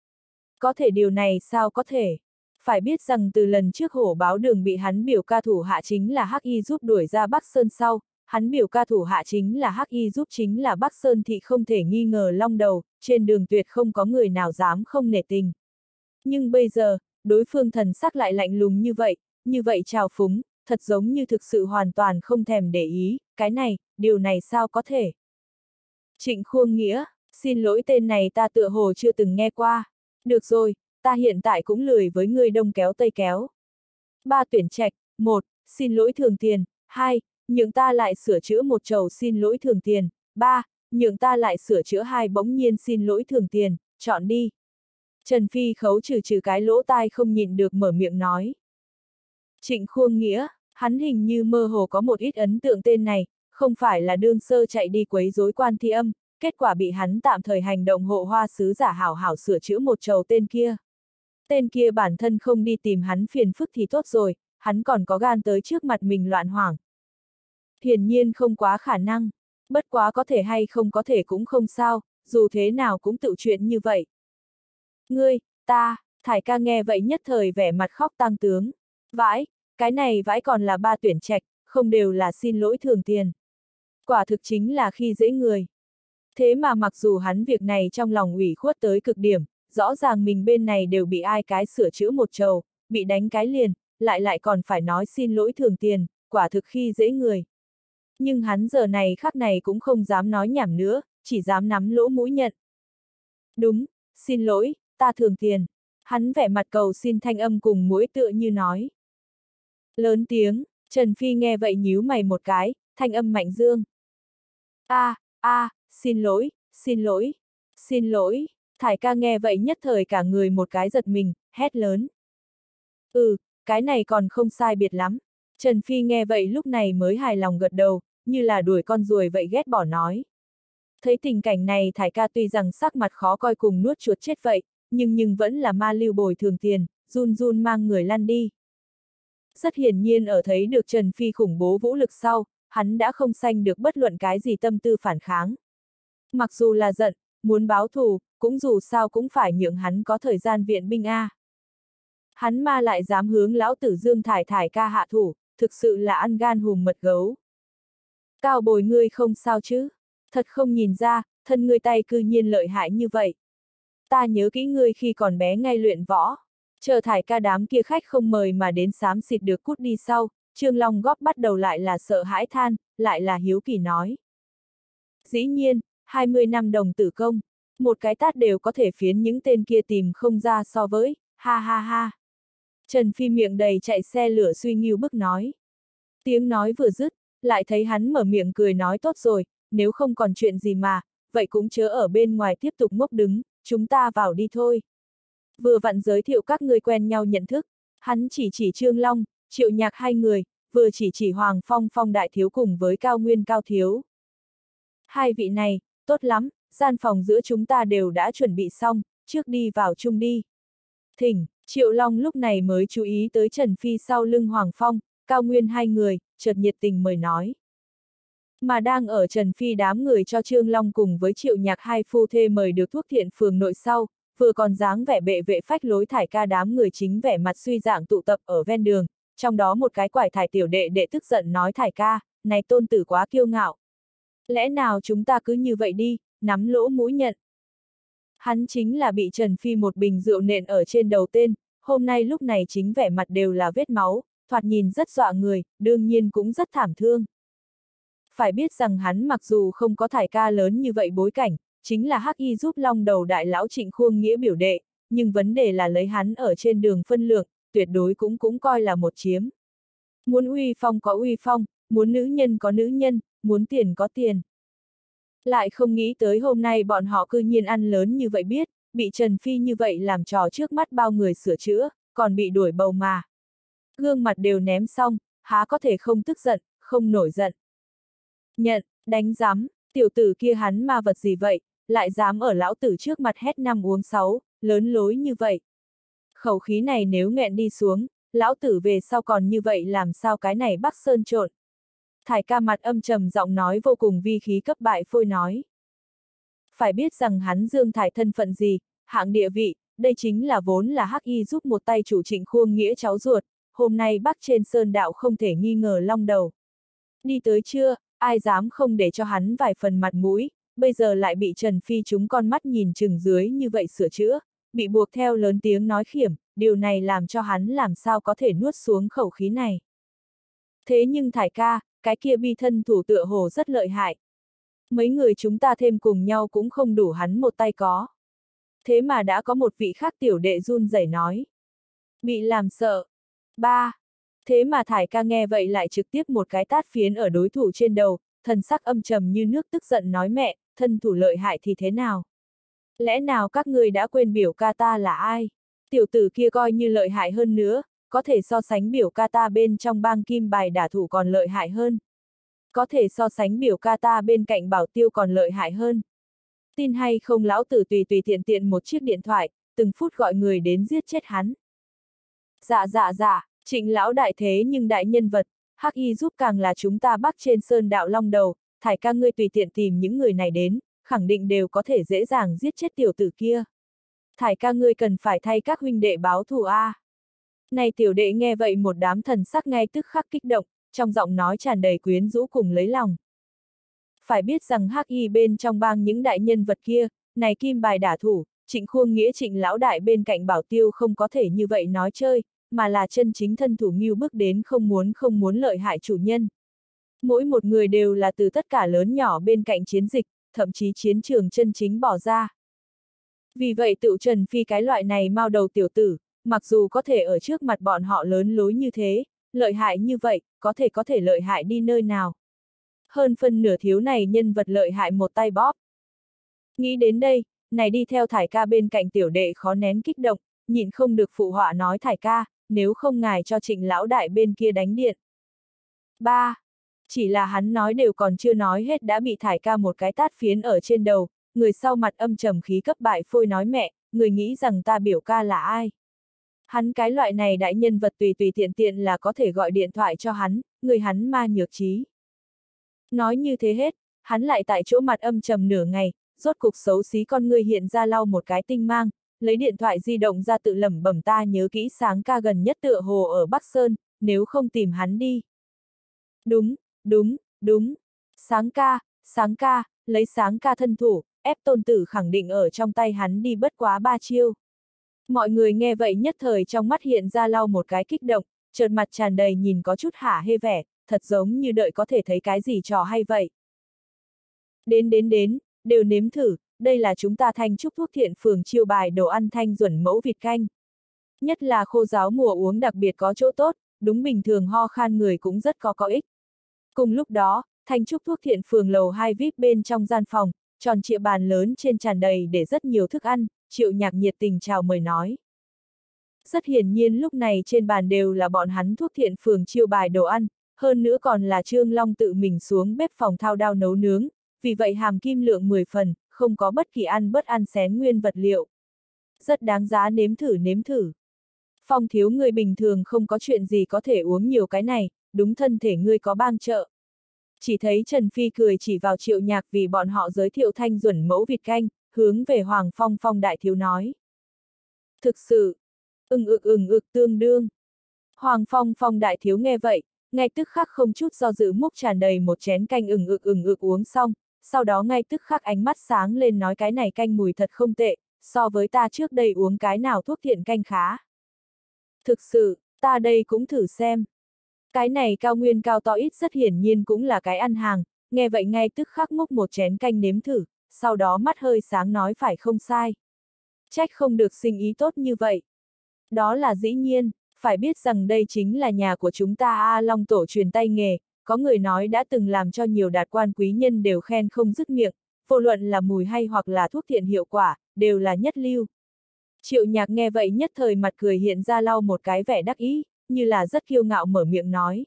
[SPEAKER 1] Có thể điều này sao có thể? Phải biết rằng từ lần trước hổ báo đường bị hắn biểu ca thủ hạ chính là hắc y giúp đuổi ra Bắc Sơn sau, hắn biểu ca thủ hạ chính là hắc y giúp chính là Bắc Sơn thì không thể nghi ngờ long đầu, trên đường tuyệt không có người nào dám không nể tình. Nhưng bây giờ, đối phương thần sắc lại lạnh lùng như vậy, như vậy trào phúng, thật giống như thực sự hoàn toàn không thèm để ý, cái này, điều này sao có thể? Trịnh Khuông Nghĩa, xin lỗi tên này ta tựa hồ chưa từng nghe qua. Được rồi, ta hiện tại cũng lười với ngươi đông kéo tây kéo. Ba tuyển trạch, một, xin lỗi thường tiền, hai, nhượng ta lại sửa chữa một chầu xin lỗi thường tiền, ba, nhượng ta lại sửa chữa hai bỗng nhiên xin lỗi thường tiền, chọn đi. Trần Phi khấu trừ trừ cái lỗ tai không nhịn được mở miệng nói. Trịnh Khuông Nghĩa, hắn hình như mơ hồ có một ít ấn tượng tên này, không phải là đương sơ chạy đi quấy rối Quan Thi Âm, kết quả bị hắn tạm thời hành động hộ hoa sứ giả hảo hảo sửa chữa một chầu tên kia. Tên kia bản thân không đi tìm hắn phiền phức thì tốt rồi, hắn còn có gan tới trước mặt mình loạn hoảng. Hiển nhiên không quá khả năng, bất quá có thể hay không có thể cũng không sao, dù thế nào cũng tự chuyện như vậy. Ngươi, ta, Thải ca nghe vậy nhất thời vẻ mặt khóc tang tướng. Vãi, cái này vãi còn là ba tuyển trạch, không đều là xin lỗi thường tiền. Quả thực chính là khi dễ người. Thế mà mặc dù hắn việc này trong lòng ủy khuất tới cực điểm, rõ ràng mình bên này đều bị ai cái sửa chữa một chầu, bị đánh cái liền, lại lại còn phải nói xin lỗi thường tiền, quả thực khi dễ người. Nhưng hắn giờ này khắc này cũng không dám nói nhảm nữa, chỉ dám nắm lỗ mũi nhận. Đúng, xin lỗi, ta thường tiền. Hắn vẻ mặt cầu xin thanh âm cùng mũi tựa như nói. Lớn tiếng, Trần Phi nghe vậy nhíu mày một cái, thanh âm mạnh dương. A, a, xin lỗi, xin lỗi, xin lỗi. Thải ca nghe vậy nhất thời cả người một cái giật mình, hét lớn. Ừ, cái này còn không sai biệt lắm. Trần Phi nghe vậy lúc này mới hài lòng gật đầu, như là đuổi con ruồi vậy ghét bỏ nói. Thấy tình cảnh này Thải ca tuy rằng sắc mặt khó coi cùng nuốt chuột chết vậy, nhưng nhưng vẫn là ma lưu bồi thường tiền, run run mang người lăn đi. Rất hiển nhiên ở thấy được Trần Phi khủng bố vũ lực sau, hắn đã không sanh được bất luận cái gì tâm tư phản kháng. Mặc dù là giận, muốn báo thù, cũng dù sao cũng phải nhượng hắn có thời gian viện binh a. Hắn ma lại dám hướng lão tử Dương Thải Thải ca hạ thủ, thực sự là ăn gan hùm mật gấu. Cao bồi ngươi không sao chứ? Thật không nhìn ra, thân ngươi tay cư nhiên lợi hại như vậy. Ta nhớ kỹ ngươi khi còn bé ngay luyện võ. Chờ Thải ca đám kia khách không mời mà đến xám xịt được cút đi sau, Trương Long Góp bắt đầu lại là sợ hãi than, lại là hiếu kỳ nói. Dĩ nhiên, hai mươi năm đồng tử công, một cái tát đều có thể phiến những tên kia tìm không ra so với, ha ha ha. Trần Phi miệng đầy chạy xe lửa suy nghiêu bức nói. Tiếng nói vừa dứt, lại thấy hắn mở miệng cười nói tốt rồi, nếu không còn chuyện gì mà, vậy cũng chớ ở bên ngoài tiếp tục ngốc đứng, chúng ta vào đi thôi. Vừa vặn giới thiệu các người quen nhau nhận thức, hắn chỉ chỉ Trương Long, Triệu Nhạc hai người, vừa chỉ chỉ Hoàng Phong Phong đại thiếu cùng với Cao Nguyên Cao thiếu. Hai vị này, tốt lắm, gian phòng giữa chúng ta đều đã chuẩn bị xong, trước đi vào chung đi. Thỉnh, Triệu Long lúc này mới chú ý tới Trần Phi sau lưng Hoàng Phong, Cao Nguyên hai người, chợt nhiệt tình mời nói. Mà đang ở Trần Phi đám người cho Trương Long cùng với Triệu Nhạc hai phu thê mời được thuốc thiện phường nội sau, vừa còn dáng vẻ bệ vệ phách lối Thải ca đám người chính vẻ mặt suy dạng tụ tập ở ven đường, trong đó một cái quải Thải tiểu đệ đệ tức giận nói Thải ca, này tôn tử quá kiêu ngạo. Lẽ nào chúng ta cứ như vậy đi, nắm lỗ mũi nhận. Hắn chính là bị Trần Phi một bình rượu nện ở trên đầu tên, hôm nay lúc này chính vẻ mặt đều là vết máu, thoạt nhìn rất dọa người, đương nhiên cũng rất thảm thương. Phải biết rằng hắn mặc dù không có Thải ca lớn như vậy bối cảnh, chính là hắc y giúp long đầu đại lão Trịnh Khuông Nghĩa biểu đệ, nhưng vấn đề là lấy hắn ở trên đường phân lượng, tuyệt đối cũng cũng coi là một chiếm. Muốn uy phong có uy phong, muốn nữ nhân có nữ nhân, muốn tiền có tiền. Lại không nghĩ tới hôm nay bọn họ cư nhiên ăn lớn như vậy biết, bị Trần Phi như vậy làm trò trước mắt bao người sửa chữa, còn bị đuổi bầu mà. Gương mặt đều ném xong, há có thể không tức giận, không nổi giận. Nhận, đánh giám, tiểu tử kia hắn ma vật gì vậy, lại dám ở lão tử trước mặt hét năm uống sáu, lớn lối như vậy. Khẩu khí này nếu nghẹn đi xuống, lão tử về sau còn như vậy làm sao cái này Bắc Sơn trộn. Thải ca mặt âm trầm giọng nói vô cùng vi khí cấp bại phôi nói. Phải biết rằng hắn Dương Thải thân phận gì, hạng địa vị, đây chính là vốn là Hắc Y giúp một tay chủ Trịnh Khuông Nghĩa cháu ruột, hôm nay Bắc trên sơn đạo không thể nghi ngờ long đầu. Đi tới chưa, ai dám không để cho hắn vài phần mặt mũi, bây giờ lại bị Trần Phi chúng con mắt nhìn chừng dưới như vậy sửa chữa, bị buộc theo lớn tiếng nói khiểm, điều này làm cho hắn làm sao có thể nuốt xuống khẩu khí này. Thế nhưng Thải ca, cái kia bi thân thủ tựa hồ rất lợi hại. Mấy người chúng ta thêm cùng nhau cũng không đủ hắn một tay có. Thế mà đã có một vị khác tiểu đệ run rẩy nói. Bị làm sợ. Ba. Thế mà Thải ca nghe vậy lại trực tiếp một cái tát phiến ở đối thủ trên đầu, thần sắc âm trầm như nước tức giận nói mẹ, thân thủ lợi hại thì thế nào? Lẽ nào các người đã quên biểu ca ta là ai? Tiểu tử kia coi như lợi hại hơn nữa, có thể so sánh biểu ca ta bên trong bang kim bài đả thủ còn lợi hại hơn. Có thể so sánh biểu ca ta bên cạnh bảo tiêu còn lợi hại hơn. Tin hay không lão tử tùy tùy tiện tiện một chiếc điện thoại, từng phút gọi người đến giết chết hắn. Dạ dạ dạ, Trịnh lão đại thế nhưng đại nhân vật, Hắc Y giúp càng là chúng ta Bắc trên sơn đạo long đầu, Thải ca ngươi tùy tiện tìm những người này đến, khẳng định đều có thể dễ dàng giết chết tiểu tử kia. Thải ca ngươi cần phải thay các huynh đệ báo thù a. À. Này tiểu đệ nghe vậy một đám thần sắc ngay tức khắc kích động, trong giọng nói tràn đầy quyến rũ cùng lấy lòng. Phải biết rằng Hắc Y bên trong bang những đại nhân vật kia, này kim bài đả thủ, Trịnh Khuông Nghĩa Trịnh lão đại bên cạnh bảo tiêu không có thể như vậy nói chơi, mà là chân chính thân thủ nghiêu bước đến không muốn không muốn lợi hại chủ nhân. Mỗi một người đều là từ tất cả lớn nhỏ bên cạnh chiến dịch, thậm chí chiến trường chân chính bỏ ra. Vì vậy tự Trần Phi cái loại này mau đầu tiểu tử, mặc dù có thể ở trước mặt bọn họ lớn lối như thế, lợi hại như vậy, có thể có thể lợi hại đi nơi nào. Hơn phân nửa thiếu này nhân vật lợi hại một tay bóp. Nghĩ đến đây, này đi theo Thải ca bên cạnh tiểu đệ khó nén kích động, nhịn không được phụ họa nói Thải ca, nếu không ngài cho Trịnh lão đại bên kia đánh điện. Ba. Chỉ là hắn nói đều còn chưa nói hết đã bị Thải ca một cái tát phiến ở trên đầu, người sau mặt âm trầm khí cấp bại phôi nói mẹ, người nghĩ rằng ta biểu ca là ai? Hắn cái loại này đại nhân vật tùy tùy tiện tiện là có thể gọi điện thoại cho hắn, người hắn ma nhược trí. Nói như thế hết, hắn lại tại chỗ mặt âm trầm nửa ngày, rốt cục xấu xí con người hiện ra lau một cái tinh mang, lấy điện thoại di động ra tự lẩm bẩm ta nhớ kỹ sáng ca gần nhất tựa hồ ở Bắc Sơn, nếu không tìm hắn đi. Đúng, đúng, đúng. Sáng ca, sáng ca, lấy sáng ca thân thủ, ép tôn tử khẳng định ở trong tay hắn đi bất quá ba chiêu. Mọi người nghe vậy nhất thời trong mắt hiện ra lau một cái kích động, chợt mặt tràn đầy nhìn có chút hả hê vẻ, thật giống như đợi có thể thấy cái gì trò hay vậy. Đến đến đến, đều nếm thử, đây là chúng ta Thanh Trúc Thuốc Thiện phường chiêu bài đồ ăn thanh duẩn mẫu vịt canh. Nhất là khô giáo mùa uống đặc biệt có chỗ tốt, đúng bình thường ho khan người cũng rất có có ích. Cùng lúc đó, Thanh Trúc Thuốc Thiện phường lầu hai vi ai pi bên trong gian phòng, tròn trịa bàn lớn trên tràn đầy để rất nhiều thức ăn, Triệu Nhạc nhiệt tình chào mời nói. Rất hiển nhiên lúc này trên bàn đều là bọn hắn Thuốc Thiện phường chiêu bài đồ ăn, hơn nữa còn là Trương Long tự mình xuống bếp phòng thao đao nấu nướng, vì vậy hàm kim lượng mười phần, không có bất kỳ ăn bớt ăn xén nguyên vật liệu. Rất đáng giá nếm thử nếm thử. Phong thiếu người bình thường không có chuyện gì có thể uống nhiều cái này, đúng thân thể ngươi có bang trợ. Chỉ thấy Trần Phi cười chỉ vào Triệu Nhạc vì bọn họ giới thiệu thanh duẩn mẫu vịt canh, hướng về Hoàng Phong Phong đại thiếu nói. Thực sự, ừng ực ừng ực tương đương. Hoàng Phong Phong đại thiếu nghe vậy, ngay tức khắc không chút do dự múc tràn đầy một chén canh ừng ực ừng ực uống xong, sau đó ngay tức khắc ánh mắt sáng lên nói cái này canh mùi thật không tệ, so với ta trước đây uống cái nào thuốc thiện canh khá. Thực sự, ta đây cũng thử xem. Cái này cao nguyên cao to ít rất hiển nhiên cũng là cái ăn hàng, nghe vậy ngay tức khắc múc một chén canh nếm thử, sau đó mắt hơi sáng nói phải không sai. Trách không được sinh ý tốt như vậy. Đó là dĩ nhiên, phải biết rằng đây chính là nhà của chúng ta A Long tổ truyền tay nghề, có người nói đã từng làm cho nhiều đạt quan quý nhân đều khen không dứt miệng, vô luận là mùi hay hoặc là thuốc thiện hiệu quả, đều là nhất lưu. Triệu Nhạc nghe vậy nhất thời mặt cười hiện ra lau một cái vẻ đắc ý, như là rất kiêu ngạo mở miệng nói.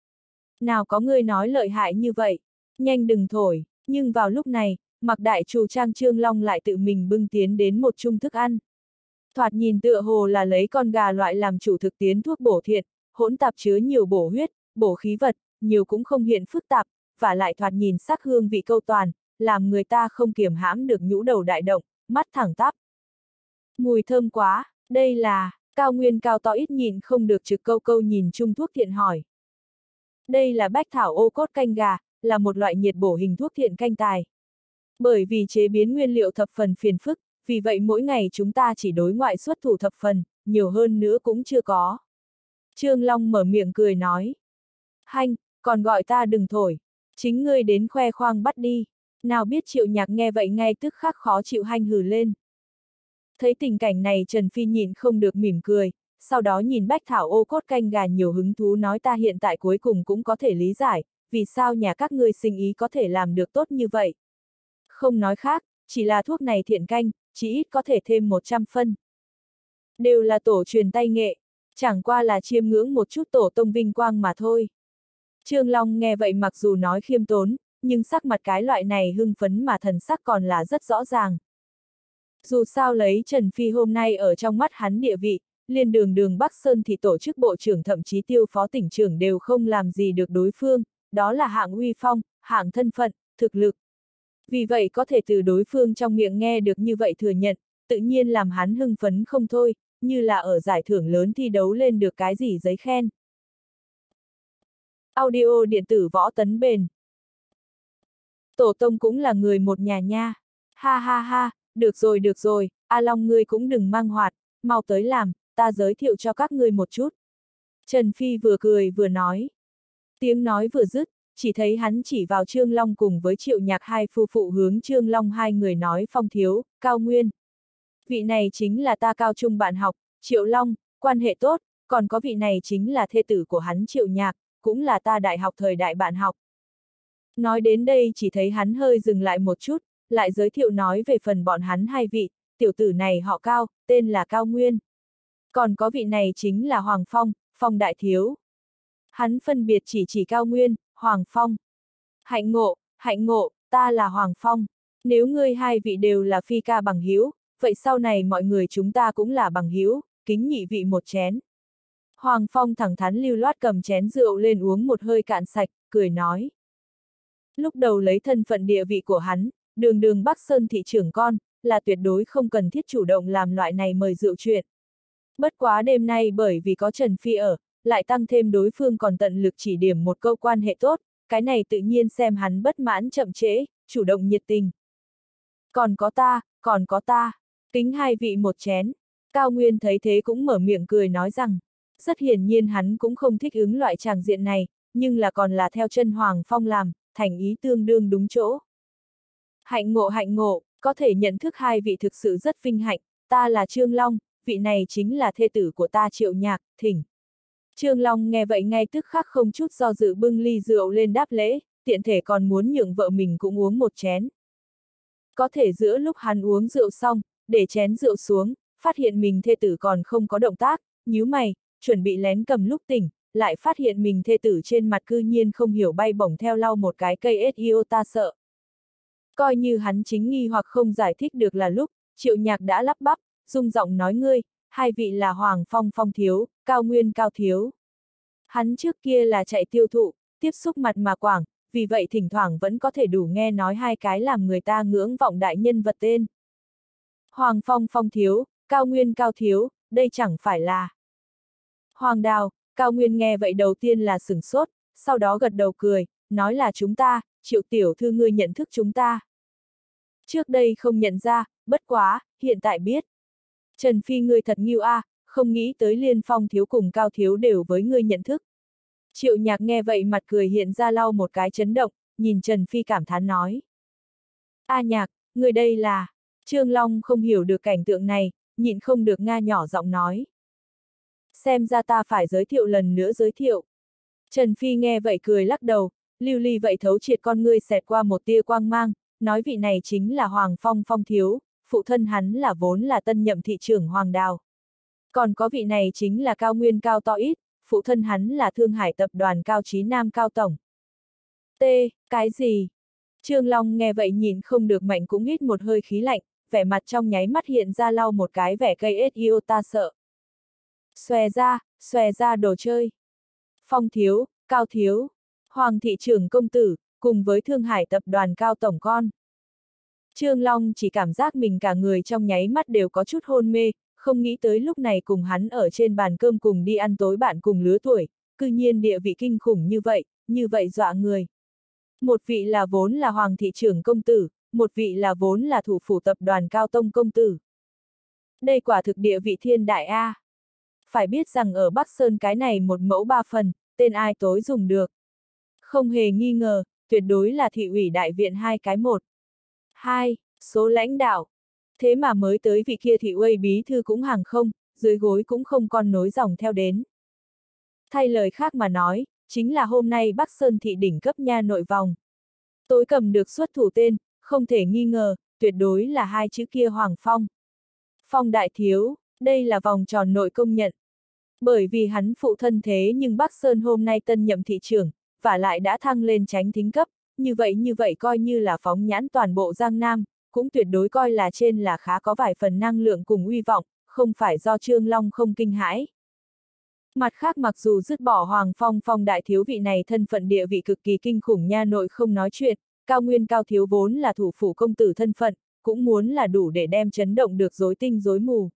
[SPEAKER 1] Nào có người nói lợi hại như vậy, nhanh đừng thổi, nhưng vào lúc này, Mặc đại chủ trang Trương Long lại tự mình bưng tiến đến một chung thức ăn. Thoạt nhìn tựa hồ là lấy con gà loại làm chủ thực tiến thuốc bổ thiện, hỗn tạp chứa nhiều bổ huyết, bổ khí vật, nhiều cũng không hiện phức tạp, và lại thoạt nhìn sắc hương vị câu toàn, làm người ta không kiềm hãm được nhũ đầu đại động, mắt thẳng tắp. Mùi thơm quá, đây là, Cao Nguyên cao to ít nhìn không được trực câu câu nhìn chung thuốc thiện hỏi. Đây là bách thảo ô cốt canh gà, là một loại nhiệt bổ hình thuốc thiện canh tài. Bởi vì chế biến nguyên liệu thập phần phiền phức, vì vậy mỗi ngày chúng ta chỉ đối ngoại xuất thủ thập phần, nhiều hơn nữa cũng chưa có. Trương Long mở miệng cười nói. Hanh, còn gọi ta đừng thổi, chính ngươi đến khoe khoang bắt đi. Nào biết Triệu Nhạc nghe vậy ngay tức khắc khó chịu hanh hừ lên. Thấy tình cảnh này Trần Phi nhịn không được mỉm cười, sau đó nhìn bách thảo ô cốt canh gà nhiều hứng thú nói ta hiện tại cuối cùng cũng có thể lý giải, vì sao nhà các ngươi sinh ý có thể làm được tốt như vậy. Không nói khác, chỉ là thuốc này thiện canh, chỉ ít có thể thêm một trăm phân. Đều là tổ truyền tay nghệ, chẳng qua là chiêm ngưỡng một chút tổ tông vinh quang mà thôi. Trương Long nghe vậy mặc dù nói khiêm tốn, nhưng sắc mặt cái loại này hưng phấn mà thần sắc còn là rất rõ ràng. Dù sao lấy Trần Phi hôm nay ở trong mắt hắn địa vị, liên đường đường Bắc Sơn thì tổ chức bộ trưởng thậm chí tiêu phó tỉnh trưởng đều không làm gì được đối phương, đó là hạng uy phong, hạng thân phận, thực lực. Vì vậy có thể từ đối phương trong miệng nghe được như vậy thừa nhận, tự nhiên làm hắn hưng phấn không thôi, như là ở giải thưởng lớn thi đấu lên được cái gì giấy khen. Audio điện tử Võ Tấn Bền. Tổ tông cũng là người một nhà nha. Ha ha ha, được rồi được rồi, A Long ngươi cũng đừng mang hoạt, mau tới làm, ta giới thiệu cho các ngươi một chút. Trần Phi vừa cười vừa nói. Tiếng nói vừa dứt, chỉ thấy hắn chỉ vào Trương Long cùng với Triệu Nhạc hai phu phụ hướng Trương Long hai người nói Phong thiếu, Cao Nguyên. Vị này chính là ta cao trung bạn học, Triệu Long, quan hệ tốt, còn có vị này chính là thê tử của hắn Triệu Nhạc, cũng là ta đại học thời đại bạn học. Nói đến đây chỉ thấy hắn hơi dừng lại một chút, lại giới thiệu nói về phần bọn hắn hai vị, tiểu tử này họ Cao, tên là Cao Nguyên. Còn có vị này chính là Hoàng Phong, Phong đại thiếu. Hắn phân biệt chỉ chỉ Cao Nguyên, Hoàng Phong. Hạnh ngộ, hạnh ngộ, ta là Hoàng Phong. Nếu ngươi hai vị đều là phi ca bằng hữu, vậy sau này mọi người chúng ta cũng là bằng hữu, kính nhị vị một chén. Hoàng Phong thẳng thắn lưu loát cầm chén rượu lên uống một hơi cạn sạch, cười nói. Lúc đầu lấy thân phận địa vị của hắn, đường đường Bắc Sơn thị trưởng con, là tuyệt đối không cần thiết chủ động làm loại này mời rượu chuyện. Bất quá đêm nay bởi vì có Trần Phi ở, lại tăng thêm đối phương còn tận lực chỉ điểm một câu quan hệ tốt, cái này tự nhiên xem hắn bất mãn chậm trễ, chủ động nhiệt tình. Còn có ta, còn có ta, kính hai vị một chén. Cao Nguyên thấy thế cũng mở miệng cười nói rằng, rất hiển nhiên hắn cũng không thích ứng loại tràng diện này, nhưng là còn là theo chân Hoàng Phong làm, thành ý tương đương đúng chỗ. Hạnh ngộ hạnh ngộ, có thể nhận thức hai vị thực sự rất vinh hạnh, ta là Trương Long, vị này chính là thê tử của ta Triệu Nhạc, thỉnh. Trương Long nghe vậy ngay tức khắc không chút do dự bưng ly rượu lên đáp lễ, tiện thể còn muốn nhượng vợ mình cũng uống một chén. Có thể giữa lúc hắn uống rượu xong, để chén rượu xuống, phát hiện mình thê tử còn không có động tác, nhíu mày, chuẩn bị lén cầm lúc tỉnh, lại phát hiện mình thê tử trên mặt cư nhiên không hiểu bay bổng theo lau một cái cây ết iota sợ. Coi như hắn chính nghi hoặc không giải thích được là lúc, Triệu Nhạc đã lắp bắp, rung giọng nói ngươi, hai vị là Hoàng Phong Phong thiếu, Cao Nguyên Cao thiếu. Hắn trước kia là chạy tiêu thụ, tiếp xúc mặt mà quảng, vì vậy thỉnh thoảng vẫn có thể đủ nghe nói hai cái làm người ta ngưỡng vọng đại nhân vật tên. Hoàng Phong Phong thiếu, Cao Nguyên Cao thiếu, đây chẳng phải là Hoàng Đào. Cao Nguyên nghe vậy đầu tiên là sửng sốt, sau đó gật đầu cười, nói là chúng ta, Triệu tiểu thư ngươi nhận thức chúng ta. Trước đây không nhận ra, bất quá, hiện tại biết. Trần Phi ngươi thật nghiêu a, à, không nghĩ tới Liên Phong thiếu cùng Cao thiếu đều với ngươi nhận thức. Triệu Nhạc nghe vậy mặt cười hiện ra lau một cái chấn động, nhìn Trần Phi cảm thán nói. A Nhạc, người đây là... Trương Long không hiểu được cảnh tượng này, nhịn không được nga nhỏ giọng nói. Xem ra ta phải giới thiệu lần nữa giới thiệu. Trần Phi nghe vậy cười lắc đầu, lưu ly vậy thấu triệt con ngươi xẹt qua một tia quang mang, nói vị này chính là Hoàng Phong Phong thiếu, phụ thân hắn là vốn là tân nhậm thị trưởng Hoàng Đào. Còn có vị này chính là Cao Nguyên Cao To Ít, phụ thân hắn là Thương Hải tập đoàn Cao Chí Nam Cao Tổng. T, cái gì? Trương Long nghe vậy nhìn không được mạnh cũng hít một hơi khí lạnh, vẻ mặt trong nháy mắt hiện ra lau một cái vẻ cây ết yêu ta sợ. Xòe ra, xòe ra đồ chơi. Phong thiếu, Cao thiếu, Hoàng thị trưởng công tử, cùng với Thương Hải tập đoàn Cao Tổng con. Trương Long chỉ cảm giác mình cả người trong nháy mắt đều có chút hôn mê, không nghĩ tới lúc này cùng hắn ở trên bàn cơm cùng đi ăn tối bạn cùng lứa tuổi, cư nhiên địa vị kinh khủng như vậy, như vậy dọa người. Một vị là vốn là Hoàng thị trưởng công tử, một vị là vốn là thủ phủ tập đoàn Cao Tông công tử. Đây quả thực địa vị thiên đại A. Phải biết rằng ở Bắc Sơn cái này một mẫu ba phần, tên ai tối dùng được. Không hề nghi ngờ, tuyệt đối là thị ủy đại viện hai cái một. Hai, số lãnh đạo. Thế mà mới tới vị kia thị uây bí thư cũng hàng không, dưới gối cũng không con nối dòng theo đến. Thay lời khác mà nói, chính là hôm nay Bắc Sơn thị đỉnh cấp nha nội vòng. Tối cầm được xuất thủ tên, không thể nghi ngờ, tuyệt đối là hai chữ kia Hoàng Phong. Phong đại thiếu, đây là vòng tròn nội công nhận. Bởi vì hắn phụ thân thế nhưng Bắc Sơn hôm nay tân nhậm thị trưởng, và lại đã thăng lên chánh thính cấp, như vậy như vậy coi như là phóng nhãn toàn bộ Giang Nam, cũng tuyệt đối coi là trên là khá có vài phần năng lượng cùng uy vọng, không phải do Trương Long không kinh hãi. Mặt khác mặc dù dứt bỏ Hoàng Phong Phong đại thiếu vị này thân phận địa vị cực kỳ kinh khủng nha nội không nói chuyện, Cao Nguyên Cao thiếu vốn là thủ phủ công tử thân phận, cũng muốn là đủ để đem chấn động được rối tinh rối mù.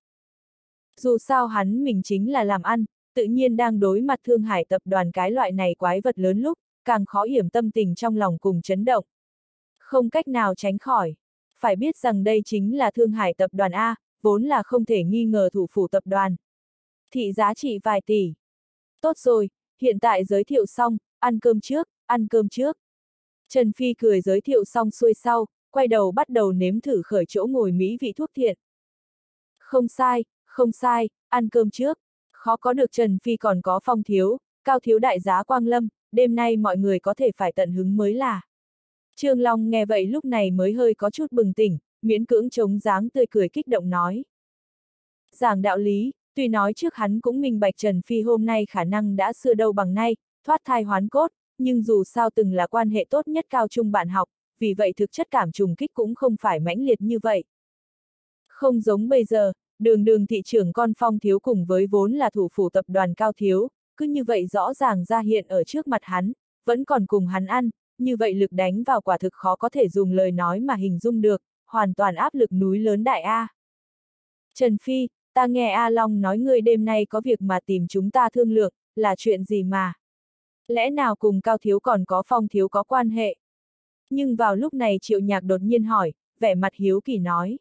[SPEAKER 1] Dù sao hắn mình chính là làm ăn, tự nhiên đang đối mặt Thương Hải tập đoàn cái loại này quái vật lớn lúc, càng khó yểm tâm tình trong lòng cùng chấn động. Không cách nào tránh khỏi. Phải biết rằng đây chính là Thương Hải tập đoàn A, vốn là không thể nghi ngờ thủ phủ tập đoàn. Thị giá trị vài tỷ. Tốt rồi, hiện tại giới thiệu xong, ăn cơm trước, ăn cơm trước. Trần Phi cười giới thiệu xong xuôi sau, quay đầu bắt đầu nếm thử khởi chỗ ngồi mỹ vị thuốc thiện. Không sai, không sai, ăn cơm trước. Khó có được Trần Phi còn có Phong thiếu, Cao thiếu đại giá quang lâm, đêm nay mọi người có thể phải tận hứng mới là. Trương Long nghe vậy lúc này mới hơi có chút bừng tỉnh, miễn cưỡng chống dáng tươi cười kích động nói. Giảng đạo lý, tuy nói trước hắn cũng minh bạch Trần Phi hôm nay khả năng đã xưa đâu bằng nay, thoát thai hoán cốt, nhưng dù sao từng là quan hệ tốt nhất cao trung bạn học, vì vậy thực chất cảm trùng kích cũng không phải mãnh liệt như vậy. Không giống bây giờ, đường đường thị trưởng con Phong thiếu cùng với vốn là thủ phủ tập đoàn Cao thiếu, cứ như vậy rõ ràng ra hiện ở trước mặt hắn, vẫn còn cùng hắn ăn, như vậy lực đánh vào quả thực khó có thể dùng lời nói mà hình dung được, hoàn toàn áp lực núi lớn đại A. Trần Phi, ta nghe A Long nói ngươi đêm nay có việc mà tìm chúng ta thương lượng, là chuyện gì mà? Lẽ nào cùng Cao thiếu còn có Phong thiếu có quan hệ? Nhưng vào lúc này Triệu Nhạc đột nhiên hỏi, vẻ mặt hiếu kỳ nói.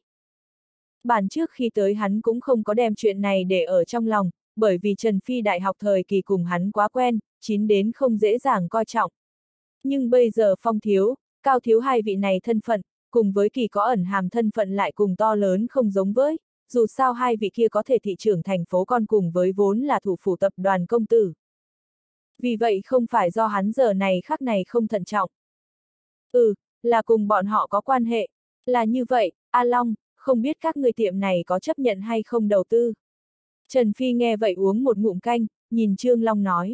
[SPEAKER 1] Bản trước khi tới hắn cũng không có đem chuyện này để ở trong lòng, bởi vì Trần Phi đại học thời kỳ cùng hắn quá quen, chín đến không dễ dàng coi trọng. Nhưng bây giờ Phong thiếu, Cao thiếu hai vị này thân phận, cùng với kỳ có ẩn hàm thân phận lại cùng to lớn không giống với, dù sao hai vị kia có thể thị trưởng thành phố con cùng với vốn là thủ phủ tập đoàn công tử. Vì vậy không phải do hắn giờ này khắc này không thận trọng. Ừ, là cùng bọn họ có quan hệ, là như vậy, A Long, không biết các người tiệm này có chấp nhận hay không đầu tư. Trần Phi nghe vậy uống một ngụm canh, nhìn Trương Long nói.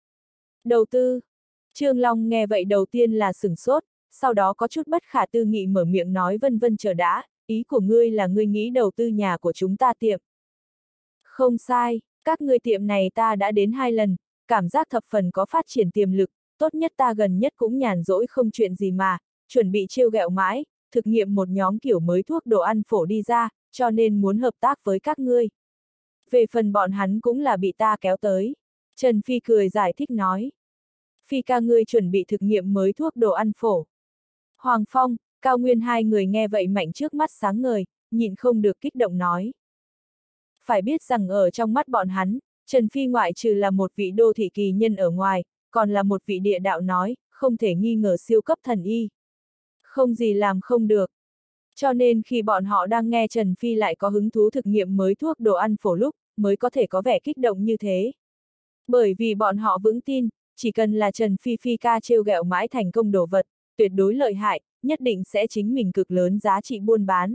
[SPEAKER 1] Đầu tư. Trương Long nghe vậy đầu tiên là sửng sốt, sau đó có chút bất khả tư nghị mở miệng nói vân vân chờ đã, ý của ngươi là ngươi nghĩ đầu tư nhà của chúng ta tiệm. Không sai, các ngươi tiệm này ta đã đến hai lần, cảm giác thập phần có phát triển tiềm lực, tốt nhất ta gần nhất cũng nhàn rỗi không chuyện gì mà, chuẩn bị trêu ghẹo mãi, thực nghiệm một nhóm kiểu mới thuốc đồ ăn phổ đi ra, cho nên muốn hợp tác với các ngươi. Về phần bọn hắn cũng là bị ta kéo tới. Trần Phi cười giải thích nói. Phi ca ngươi chuẩn bị thực nghiệm mới thuốc đồ ăn phổ. Hoàng Phong, Cao Nguyên hai người nghe vậy mạnh trước mắt sáng ngời, nhịn không được kích động nói. Phải biết rằng ở trong mắt bọn hắn, Trần Phi ngoại trừ là một vị đô thị kỳ nhân ở ngoài, còn là một vị địa đạo nói, không thể nghi ngờ siêu cấp thần y. Không gì làm không được. Cho nên khi bọn họ đang nghe Trần Phi lại có hứng thú thực nghiệm mới thuốc đồ ăn phổ lúc, mới có thể có vẻ kích động như thế. Bởi vì bọn họ vững tin, chỉ cần là Trần Phi Phi ca trêu ghẹo mãi thành công đồ vật, tuyệt đối lợi hại, nhất định sẽ chính mình cực lớn giá trị buôn bán.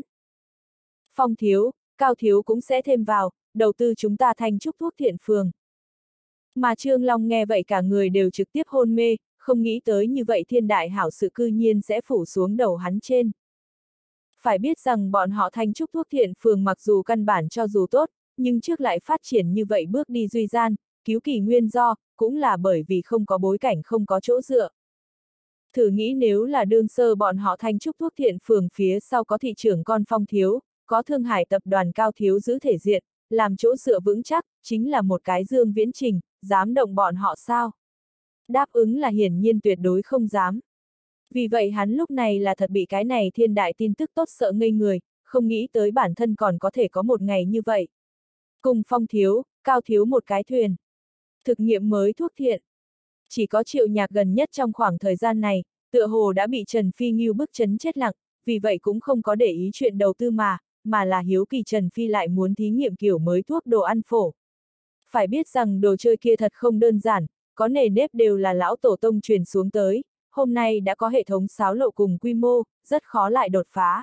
[SPEAKER 1] Phong thiếu, Cao thiếu cũng sẽ thêm vào, đầu tư chúng ta Thanh Trúc Thuốc Thiện Phường. Mà Trương Long nghe vậy cả người đều trực tiếp hôn mê, không nghĩ tới như vậy thiên đại hảo sự cư nhiên sẽ phủ xuống đầu hắn trên. Phải biết rằng bọn họ Thanh Trúc Thuốc Thiện Phường mặc dù căn bản cho dù tốt, nhưng trước lại phát triển như vậy bước đi duy gian, cứu kỳ nguyên do, cũng là bởi vì không có bối cảnh không có chỗ dựa. Thử nghĩ nếu là đương sơ bọn họ Thanh Trúc Thuốc Thiện Phường phía sau có thị trưởng con Phong thiếu, có Thương Hải tập đoàn Cao thiếu giữ thể diện, làm chỗ dựa vững chắc, chính là một cái Dương Viễn Trình, dám động bọn họ sao? Đáp ứng là hiển nhiên tuyệt đối không dám. Vì vậy hắn lúc này là thật bị cái này thiên đại tin tức tốt sợ ngây người, không nghĩ tới bản thân còn có thể có một ngày như vậy. Cùng Phong thiếu, Cao thiếu một cái thuyền. Thực nghiệm mới thuốc thiện. Chỉ có Triệu Nhạc gần nhất trong khoảng thời gian này, tựa hồ đã bị Trần Phi Ngưu bức chấn chết lặng, vì vậy cũng không có để ý chuyện đầu tư mà, mà là hiếu kỳ Trần Phi lại muốn thí nghiệm kiểu mới thuốc đồ ăn phổ. Phải biết rằng đồ chơi kia thật không đơn giản, có nề nếp đều là lão tổ tông truyền xuống tới, hôm nay đã có hệ thống xáo lộ cùng quy mô, rất khó lại đột phá.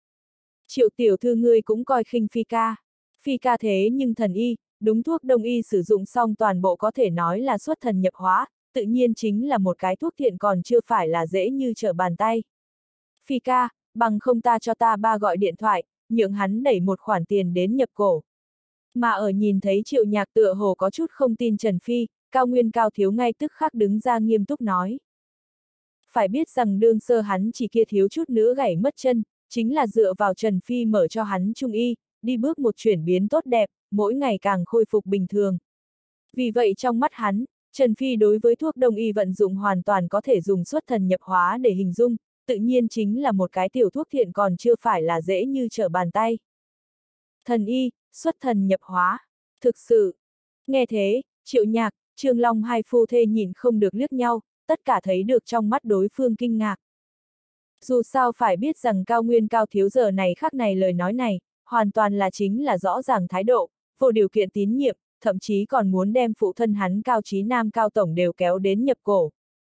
[SPEAKER 1] Triệu tiểu thư ngươi cũng coi khinh Phi ca. Phi ca thế nhưng thần y, đúng thuốc đông y sử dụng xong toàn bộ có thể nói là xuất thần nhập hóa, tự nhiên chính là một cái thuốc thiện còn chưa phải là dễ như trở bàn tay. Phi ca, bằng không ta cho ta ba gọi điện thoại, nhượng hắn đẩy một khoản tiền đến nhập cổ. Mà ở nhìn thấy Triệu Nhạc tựa hồ có chút không tin Trần Phi, Cao Nguyên Cao thiếu ngay tức khắc đứng ra nghiêm túc nói. Phải biết rằng đương sơ hắn chỉ kia thiếu chút nữa gãy mất chân, chính là dựa vào Trần Phi mở cho hắn trung y, đi bước một chuyển biến tốt đẹp, mỗi ngày càng khôi phục bình thường. Vì vậy trong mắt hắn, Trần Phi đối với thuốc đông y vận dụng hoàn toàn có thể dùng xuất thần nhập hóa để hình dung, tự nhiên chính là một cái tiểu thuốc thiện còn chưa phải là dễ như trở bàn tay. Thần y, xuất thần nhập hóa. Thực sự. Nghe thế, Triệu Nhạc, Trương Long hai phu thê nhìn không được liếc nhau, tất cả thấy được trong mắt đối phương kinh ngạc. Dù sao phải biết rằng Cao Nguyên Cao thiếu giờ này khắc này lời nói này, hoàn toàn là chính là rõ ràng thái độ, vô điều kiện tín nhiệm, thậm chí còn muốn đem phụ thân hắn Cao Chí Nam Cao Tổng đều kéo đến nhập cổ.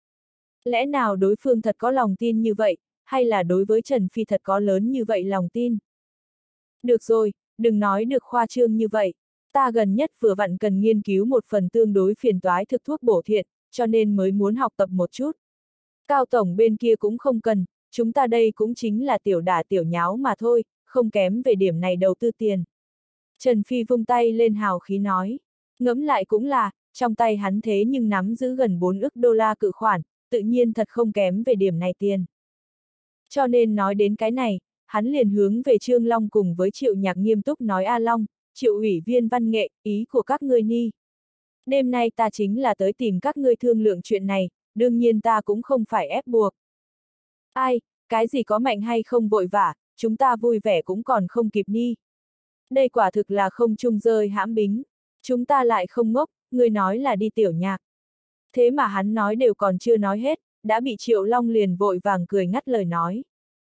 [SPEAKER 1] Lẽ nào đối phương thật có lòng tin như vậy, hay là đối với Trần Phi thật có lớn như vậy lòng tin? Được rồi, đừng nói được khoa trương như vậy. Ta gần nhất vừa vặn cần nghiên cứu một phần tương đối phiền toái thực thuốc bổ thiện, cho nên mới muốn học tập một chút. Cao Tổng bên kia cũng không cần, chúng ta đây cũng chính là tiểu đả tiểu nháo mà thôi, không kém về điểm này đầu tư tiền. Trần Phi vung tay lên hào khí nói. Ngẫm lại cũng là, trong tay hắn thế nhưng nắm giữ gần bốn ức đô la cự khoản, tự nhiên thật không kém về điểm này tiền. Cho nên nói đến cái này, hắn liền hướng về Trương Long cùng với Triệu Nhạc nghiêm túc nói A Long, Triệu ủy viên văn nghệ, ý của các ngươi ni. Đêm nay ta chính là tới tìm các ngươi thương lượng chuyện này, đương nhiên ta cũng không phải ép buộc. Ai, cái gì có mạnh hay không vội vã, chúng ta vui vẻ cũng còn không kịp ni. Đây quả thực là không trung rơi hãm bính. Chúng ta lại không ngốc, người nói là đi tiểu nhạc. Thế mà hắn nói đều còn chưa nói hết, đã bị Triệu Long liền vội vàng cười ngắt lời nói.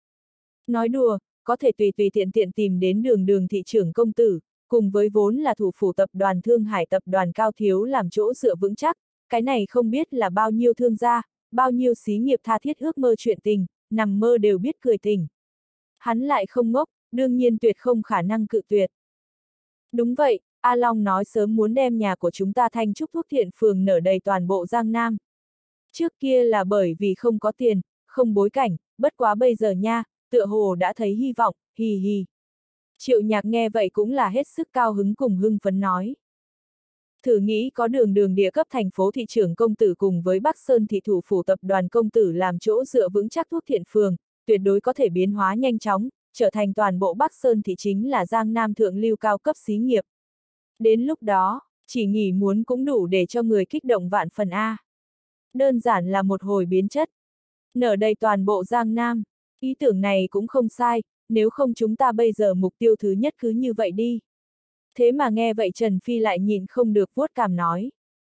[SPEAKER 1] Nói đùa, có thể tùy tùy tiện tiện tìm đến đường đường thị trưởng công tử, cùng với vốn là thủ phủ tập đoàn Thương Hải tập đoàn Cao thiếu làm chỗ dựa vững chắc, cái này không biết là bao nhiêu thương gia, bao nhiêu xí nghiệp tha thiết ước mơ chuyện tình, nằm mơ đều biết cười tình. Hắn lại không ngốc, đương nhiên tuyệt không khả năng cự tuyệt. Đúng vậy, A Long nói sớm muốn đem nhà của chúng ta Thanh Trúc Thuốc Thiện Phường nở đầy toàn bộ Giang Nam. Trước kia là bởi vì không có tiền, không bối cảnh, bất quá bây giờ nha, tựa hồ đã thấy hy vọng, hì hì. Triệu Nhạc nghe vậy cũng là hết sức cao hứng cùng hưng phấn nói. Thử nghĩ có đường đường địa cấp thành phố thị trưởng công tử cùng với Bắc Sơn thị thủ phủ tập đoàn công tử làm chỗ dựa vững chắc Thuốc Thiện Phường, tuyệt đối có thể biến hóa nhanh chóng, trở thành toàn bộ Bắc Sơn thị chính là Giang Nam thượng lưu cao cấp xí nghiệp. Đến lúc đó, chỉ nghỉ muốn cũng đủ để cho người kích động vạn phần A. Đơn giản là một hồi biến chất. Nở đầy toàn bộ Giang Nam, ý tưởng này cũng không sai, nếu không chúng ta bây giờ mục tiêu thứ nhất cứ như vậy đi. Thế mà nghe vậy Trần Phi lại nhìn không được vuốt cằm nói.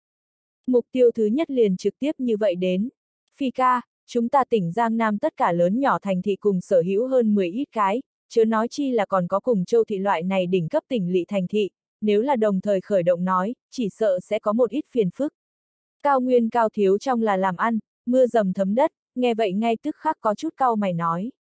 [SPEAKER 1] Mục tiêu thứ nhất liền trực tiếp như vậy đến. Phi ca, chúng ta tỉnh Giang Nam tất cả lớn nhỏ thành thị cùng sở hữu hơn mười ít cái, chớ nói chi là còn có cùng châu thị loại này đỉnh cấp tỉnh lỵ thành thị, nếu là đồng thời khởi động nói, chỉ sợ sẽ có một ít phiền phức. Cao Nguyên Cao Thiếu trong là làm ăn, mưa dầm thấm đất, nghe vậy ngay tức khắc có chút cau mày nói.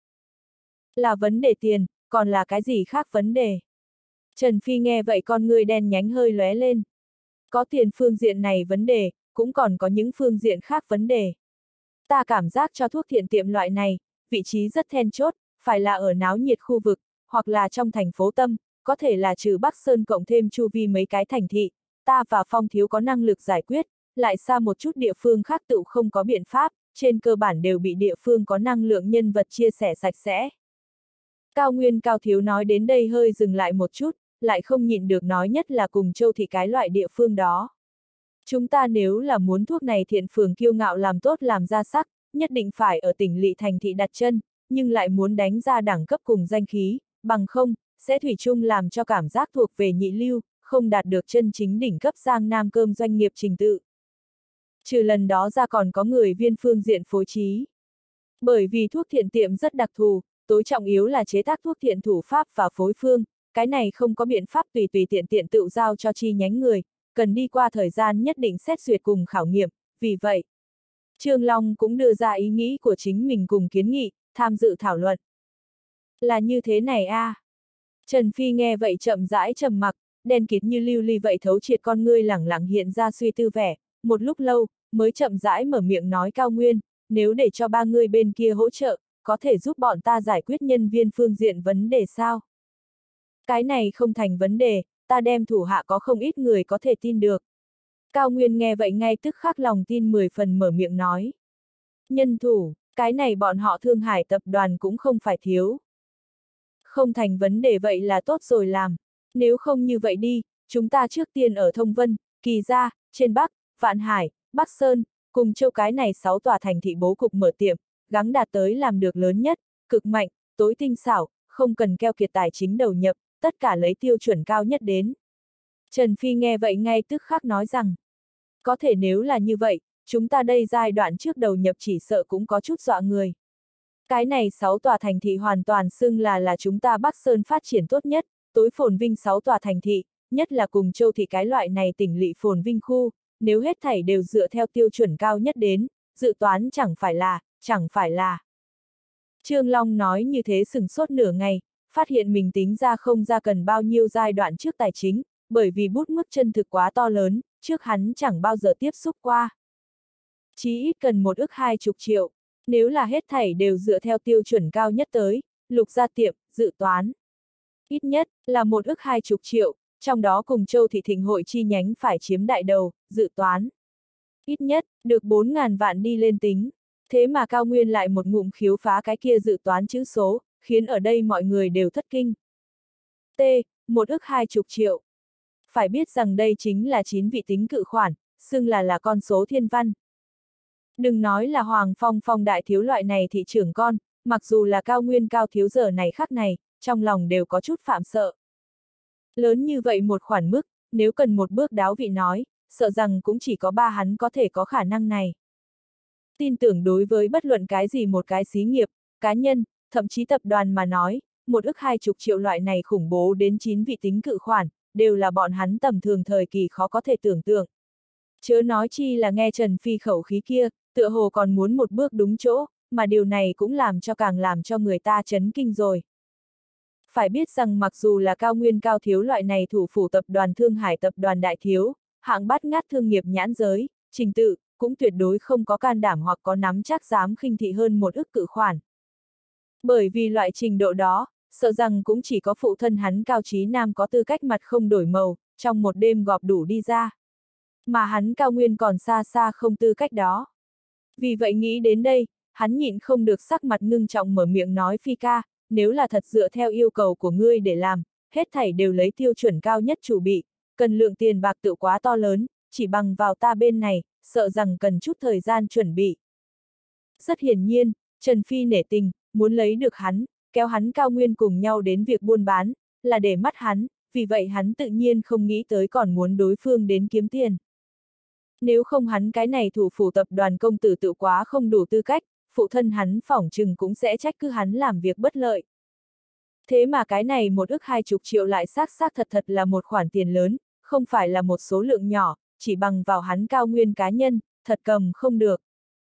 [SPEAKER 1] Là vấn đề tiền, còn là cái gì khác vấn đề? Trần Phi nghe vậy con người đen nhánh hơi lóe lên. Có tiền phương diện này vấn đề, cũng còn có những phương diện khác vấn đề. Ta cảm giác cho thuốc thiện tiệm loại này, vị trí rất then chốt, phải là ở náo nhiệt khu vực, hoặc là trong thành phố tâm, có thể là trừ Bắc Sơn cộng thêm chu vi mấy cái thành thị, ta và Phong thiếu có năng lực giải quyết, lại xa một chút địa phương khác tự không có biện pháp, trên cơ bản đều bị địa phương có năng lượng nhân vật chia sẻ sạch sẽ. Cao Nguyên Cao Thiếu nói đến đây hơi dừng lại một chút, lại không nhịn được nói nhất là cùng Châu Thị cái loại địa phương đó. Chúng ta nếu là muốn thuốc này thiện phường kiêu ngạo làm tốt làm ra sắc, nhất định phải ở tỉnh lỵ thành thị đặt chân, nhưng lại muốn đánh ra đẳng cấp cùng danh khí, bằng không, sẽ thủy chung làm cho cảm giác thuộc về nhị lưu, không đạt được chân chính đỉnh cấp Giang Nam cơm doanh nghiệp trình tự. Trừ lần đó ra còn có người viên phương diện phối trí. Bởi vì thuốc thiện tiệm rất đặc thù, tối trọng yếu là chế tác thuốc thiện thủ pháp và phối phương, cái này không có biện pháp tùy tùy tiện tiện tự giao cho chi nhánh người, cần đi qua thời gian nhất định xét duyệt cùng khảo nghiệm, vì vậy, Trương Long cũng đưa ra ý nghĩ của chính mình cùng kiến nghị, tham dự thảo luận. Là như thế này a. À. Trần Phi nghe vậy chậm rãi trầm mặc, đen kịt như lưu ly vậy thấu triệt con ngươi lẳng lặng hiện ra suy tư vẻ, một lúc lâu, mới chậm rãi mở miệng nói Cao Nguyên, nếu để cho ba người bên kia hỗ trợ, có thể giúp bọn ta giải quyết nhân viên phương diện vấn đề sao? Cái này không thành vấn đề, ta đem thủ hạ có không ít người có thể tin được. Cao Nguyên nghe vậy ngay tức khắc lòng tin mười phần mở miệng nói. Nhân thủ, cái này bọn họ Thương Hải tập đoàn cũng không phải thiếu. Không thành vấn đề vậy là tốt rồi làm. Nếu không như vậy đi, chúng ta trước tiên ở Thông Vân, Kỳ Gia, trên Bắc, Vạn Hải, Bắc Sơn, cùng Châu cái này sáu tòa thành thị bố cục mở tiệm, gắng đạt tới làm được lớn nhất, cực mạnh, tối tinh xảo, không cần keo kiệt tài chính đầu nhập, tất cả lấy tiêu chuẩn cao nhất đến. Trần Phi nghe vậy ngay tức khắc nói rằng, có thể nếu là như vậy, chúng ta đây giai đoạn trước đầu nhập chỉ sợ cũng có chút dọa người. Cái này sáu tòa thành thị hoàn toàn xưng là là chúng ta Bắc Sơn phát triển tốt nhất, tối phồn vinh sáu tòa thành thị, nhất là cùng Châu thị cái loại này tỉnh lỵ phồn vinh khu, nếu hết thảy đều dựa theo tiêu chuẩn cao nhất đến, dự toán chẳng phải là, chẳng phải là. Trương Long nói như thế sừng sốt nửa ngày, phát hiện mình tính ra không ra cần bao nhiêu giai đoạn trước tài chính, bởi vì bút mức chân thực quá to lớn, trước hắn chẳng bao giờ tiếp xúc qua. Chí ít cần một ức hai chục triệu, nếu là hết thảy đều dựa theo tiêu chuẩn cao nhất tới, Lục gia tiệm, dự toán. Ít nhất, là một ức hai chục triệu, trong đó cùng Châu thị thịnh hội chi nhánh phải chiếm đại đầu, dự toán. Ít nhất, được bốn ngàn vạn đi lên tính. Thế mà Cao Nguyên lại một ngụm khiếu phá cái kia dự toán chữ số, khiến ở đây mọi người đều thất kinh. T. Một ức hai chục triệu. Phải biết rằng đây chính là chín vị tính cự khoản, xưng là là con số thiên văn. Đừng nói là Hoàng Phong Phong đại thiếu loại này thị trưởng con, mặc dù là Cao Nguyên Cao thiếu giờ này khắc này, trong lòng đều có chút phạm sợ. Lớn như vậy một khoản mức, nếu cần một bước đáo vị nói, sợ rằng cũng chỉ có ba hắn có thể có khả năng này. Tin tưởng đối với bất luận cái gì một cái xí nghiệp, cá nhân, thậm chí tập đoàn mà nói, một ức hai chục triệu loại này khủng bố đến chín vị tính cự khoản, đều là bọn hắn tầm thường thời kỳ khó có thể tưởng tượng. Chớ nói chi là nghe Trần Phi khẩu khí kia, tựa hồ còn muốn một bước đúng chỗ, mà điều này cũng làm cho càng làm cho người ta chấn kinh rồi. Phải biết rằng mặc dù là Cao Nguyên Cao thiếu loại này thủ phủ tập đoàn Thương Hải tập đoàn đại thiếu, hạng bát ngát thương nghiệp nhãn giới, trình tự, cũng tuyệt đối không có can đảm hoặc có nắm chắc dám khinh thị hơn một ức cự khoản. Bởi vì loại trình độ đó, sợ rằng cũng chỉ có phụ thân hắn Cao Chí Nam có tư cách mặt không đổi màu, trong một đêm gọp đủ đi ra. Mà hắn Cao Nguyên còn xa xa không tư cách đó. Vì vậy nghĩ đến đây, hắn nhịn không được sắc mặt ngưng trọng mở miệng nói Phi ca, nếu là thật dựa theo yêu cầu của ngươi để làm, hết thảy đều lấy tiêu chuẩn cao nhất chủ bị, cần lượng tiền bạc tự quá to lớn, chỉ bằng vào ta bên này, sợ rằng cần chút thời gian chuẩn bị. Rất hiển nhiên, Trần Phi nể tình, muốn lấy được hắn, kéo hắn Cao Nguyên cùng nhau đến việc buôn bán, là để mắt hắn, vì vậy hắn tự nhiên không nghĩ tới còn muốn đối phương đến kiếm tiền. Nếu không hắn cái này thủ phủ tập đoàn công tử tự quá không đủ tư cách, phụ thân hắn phỏng chừng cũng sẽ trách cứ hắn làm việc bất lợi. Thế mà cái này một ức hai chục triệu lại xác xác thật thật là một khoản tiền lớn, không phải là một số lượng nhỏ, chỉ bằng vào hắn cao nguyên cá nhân, thật cầm không được.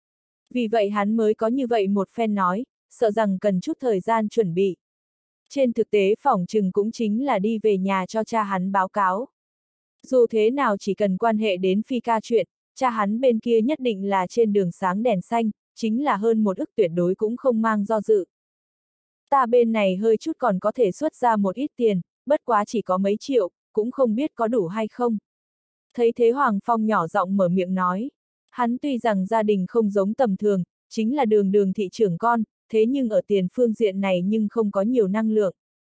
[SPEAKER 1] Vì vậy hắn mới có như vậy một phen nói, sợ rằng cần chút thời gian chuẩn bị. Trên thực tế phỏng chừng cũng chính là đi về nhà cho cha hắn báo cáo. Dù thế nào chỉ cần quan hệ đến Phi ca chuyện, cha hắn bên kia nhất định là trên đường sáng đèn xanh, chính là hơn một ức tuyệt đối cũng không mang do dự. Ta bên này hơi chút còn có thể xuất ra một ít tiền, bất quá chỉ có mấy triệu, cũng không biết có đủ hay không. Thấy thế Hoàng Phong nhỏ giọng mở miệng nói. Hắn tuy rằng gia đình không giống tầm thường, chính là đường đường thị trưởng con, thế nhưng ở tiền phương diện này nhưng không có nhiều năng lượng.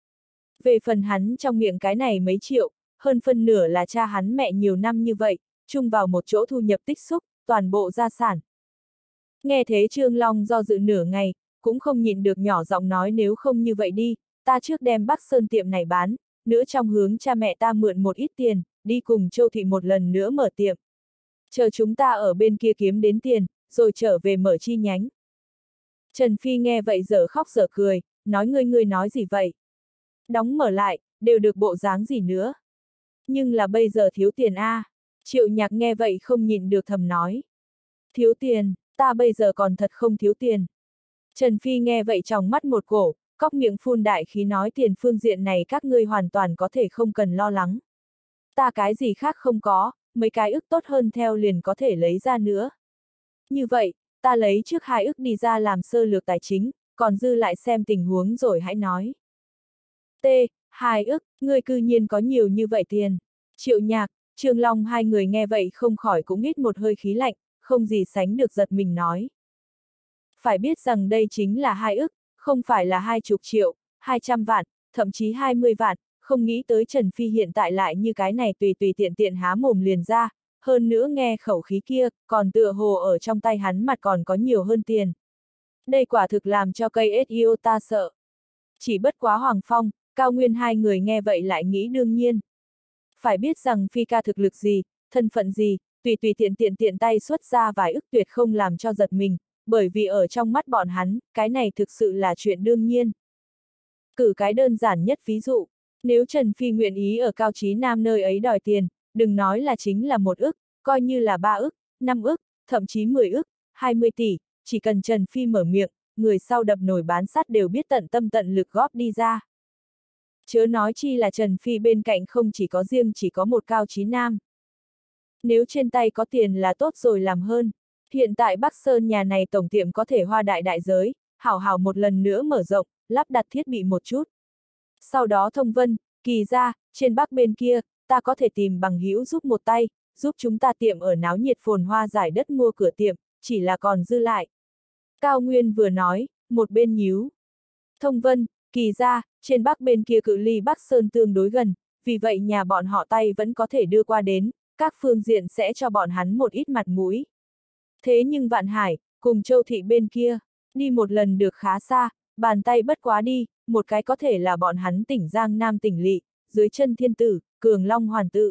[SPEAKER 1] Về phần hắn trong miệng cái này mấy triệu, hơn phân nửa là cha hắn mẹ nhiều năm như vậy, chung vào một chỗ thu nhập tích xúc, toàn bộ gia sản. Nghe thế Trương Long do dự nửa ngày, cũng không nhịn được nhỏ giọng nói nếu không như vậy đi, ta trước đem Bắc Sơn tiệm này bán, nữa trong hướng cha mẹ ta mượn một ít tiền, đi cùng Châu Thị một lần nữa mở tiệm. Chờ chúng ta ở bên kia kiếm đến tiền, rồi trở về mở chi nhánh. Trần Phi nghe vậy dở khóc dở cười, nói ngươi ngươi nói gì vậy? Đóng mở lại, đều được bộ dáng gì nữa? Nhưng là bây giờ thiếu tiền a. À. Triệu Nhạc nghe vậy không nhịn được thầm nói. Thiếu tiền, ta bây giờ còn thật không thiếu tiền. Trần Phi nghe vậy trong mắt một cổ, cóc miệng phun đại khí nói tiền phương diện này các ngươi hoàn toàn có thể không cần lo lắng. Ta cái gì khác không có, mấy cái ức tốt hơn theo liền có thể lấy ra nữa. Như vậy, ta lấy trước hai ức đi ra làm sơ lược tài chính, còn dư lại xem tình huống rồi hãy nói. T. Hai ức, ngươi cư nhiên có nhiều như vậy tiền. Triệu Nhạc, Trương Long hai người nghe vậy không khỏi cũng hít một hơi khí lạnh, không gì sánh được giật mình nói. Phải biết rằng đây chính là hai ức, không phải là hai chục triệu, hai trăm vạn, thậm chí hai mươi vạn, không nghĩ tới Trần Phi hiện tại lại như cái này tùy tùy tiện tiện há mồm liền ra, hơn nữa nghe khẩu khí kia, còn tựa hồ ở trong tay hắn mặt còn có nhiều hơn tiền. Đây quả thực làm cho cây ét i ô ta sợ. Chỉ bất quá Hoàng Phong, Cao Nguyên hai người nghe vậy lại nghĩ đương nhiên. Phải biết rằng Phi ca thực lực gì, thân phận gì, tùy tùy tiện tiện tiện tay xuất ra vài ức tuyệt không làm cho giật mình, bởi vì ở trong mắt bọn hắn, cái này thực sự là chuyện đương nhiên. Cử cái đơn giản nhất ví dụ, nếu Trần Phi nguyện ý ở Cao Chí Nam nơi ấy đòi tiền, đừng nói là chính là một ức, coi như là ba ức, năm ức, thậm chí mười ức, hai mươi tỷ, chỉ cần Trần Phi mở miệng, người sau đập nồi bán sắt đều biết tận tâm tận lực góp đi ra. Chớ nói chi là Trần Phi bên cạnh không chỉ có riêng chỉ có một Cao Chí Nam. Nếu trên tay có tiền là tốt rồi làm hơn. Hiện tại Bắc Sơn nhà này tổng tiệm có thể hoa đại đại giới, hảo hảo một lần nữa mở rộng, lắp đặt thiết bị một chút. Sau đó Thông Vân, Kỳ ra, trên Bắc bên kia, ta có thể tìm bằng hữu giúp một tay, giúp chúng ta tiệm ở náo nhiệt phồn hoa giải đất mua cửa tiệm, chỉ là còn dư lại. Cao Nguyên vừa nói, một bên nhíu. Thông Vân, Kỳ ra, trên Bắc bên kia cự ly Bắc Sơn tương đối gần, vì vậy nhà bọn họ tay vẫn có thể đưa qua đến, các phương diện sẽ cho bọn hắn một ít mặt mũi. Thế nhưng Vạn Hải, cùng Châu Thị bên kia, đi một lần được khá xa, bàn tay bất quá đi, một cái có thể là bọn hắn tỉnh Giang Nam tỉnh lỵ, dưới chân thiên tử, Cường Long Hoàn Tự.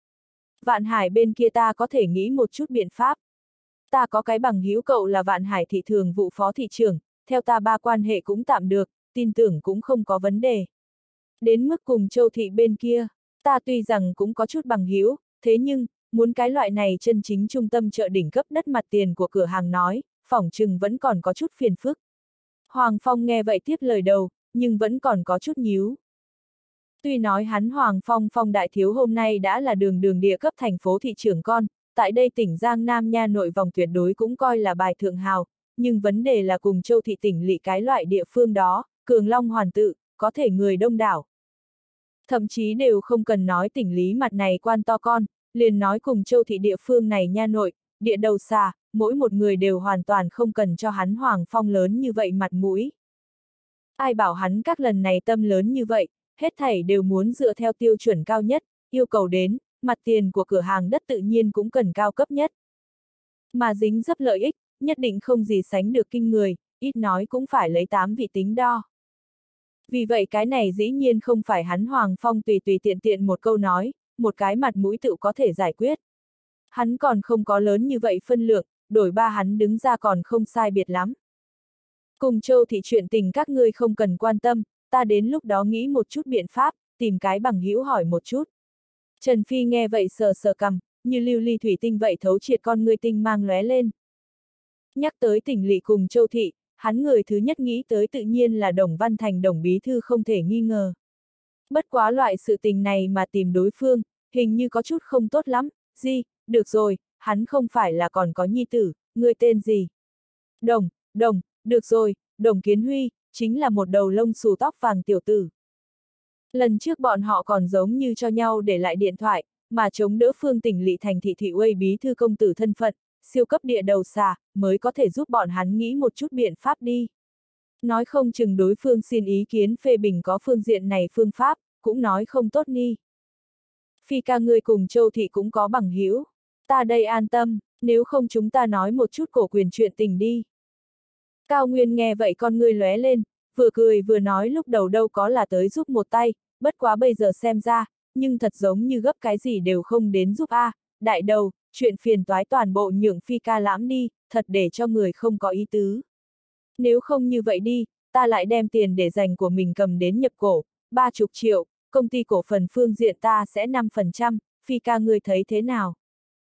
[SPEAKER 1] Vạn Hải bên kia ta có thể nghĩ một chút biện pháp. Ta có cái bằng hữu cậu là Vạn Hải thị thường vụ phó thị trưởng, theo ta ba quan hệ cũng tạm được, tin tưởng cũng không có vấn đề. Đến mức cùng Châu Thị bên kia, ta tuy rằng cũng có chút bằng hữu, thế nhưng, muốn cái loại này chân chính trung tâm chợ đỉnh cấp đất mặt tiền của cửa hàng nói, phỏng chừng vẫn còn có chút phiền phức. Hoàng Phong nghe vậy tiếp lời đầu, nhưng vẫn còn có chút nhíu. Tuy nói hắn Hoàng Phong Phong đại thiếu hôm nay đã là đường đường địa cấp thành phố thị trưởng con, tại đây tỉnh Giang Nam nha nội vòng tuyệt đối cũng coi là bài thượng hào, nhưng vấn đề là cùng Châu Thị tỉnh lỵ cái loại địa phương đó, Cường Long Hoàn Tự, có thể người đông đảo. Thậm chí đều không cần nói tỉnh lý mặt này quan to con, liền nói cùng Châu Thị địa phương này nha nội, địa đầu xà, mỗi một người đều hoàn toàn không cần cho hắn Hoàng Phong lớn như vậy mặt mũi. Ai bảo hắn các lần này tâm lớn như vậy, hết thảy đều muốn dựa theo tiêu chuẩn cao nhất, yêu cầu đến, mặt tiền của cửa hàng đất tự nhiên cũng cần cao cấp nhất. Mà dính dấp lợi ích, nhất định không gì sánh được kinh người, ít nói cũng phải lấy tám vị tính đo. Vì vậy cái này dĩ nhiên không phải hắn Hoàng Phong tùy tùy tiện tiện một câu nói, một cái mặt mũi tự có thể giải quyết. Hắn còn không có lớn như vậy phân lượng, đổi ba hắn đứng ra còn không sai biệt lắm. Cùng Châu Thị chuyện tình các ngươi không cần quan tâm, ta đến lúc đó nghĩ một chút biện pháp, tìm cái bằng hữu hỏi một chút. Trần Phi nghe vậy sờ sờ cằm, như lưu ly thủy tinh vậy thấu triệt con ngươi tinh mang lóe lên. Nhắc tới Tỉnh Lỵ cùng Châu Thị, hắn người thứ nhất nghĩ tới tự nhiên là Đồng Văn Thành Đồng bí thư không thể nghi ngờ. Bất quá loại sự tình này mà tìm đối phương, hình như có chút không tốt lắm, gì, được rồi, hắn không phải là còn có nhi tử, người tên gì? Đồng, Đồng, được rồi, Đồng Kiến Huy, chính là một đầu lông xù tóc vàng tiểu tử. Lần trước bọn họ còn giống như cho nhau để lại điện thoại, mà chống đỡ Phương Tỉnh Lỵ thành thị thị uây bí thư công tử thân phận, siêu cấp địa đầu xà, mới có thể giúp bọn hắn nghĩ một chút biện pháp đi. Nói không chừng đối phương xin ý kiến phê bình có phương diện này phương pháp, cũng nói không tốt nghi. Phi ca ngươi cùng Châu Thị cũng có bằng hữu, ta đây an tâm, nếu không chúng ta nói một chút cổ quyền chuyện tình đi. Cao Nguyên nghe vậy con ngươi lóe lên, vừa cười vừa nói lúc đầu đâu có là tới giúp một tay, bất quá bây giờ xem ra, nhưng thật giống như gấp cái gì đều không đến giúp a. À, đại đầu, chuyện phiền toái toàn bộ nhượng Phi ca lãm đi, thật để cho người không có ý tứ. Nếu không như vậy đi, ta lại đem tiền để dành của mình cầm đến nhập cổ, ba chục triệu, công ty cổ phần phương diện ta sẽ năm phần trăm, Phi ca ngươi thấy thế nào?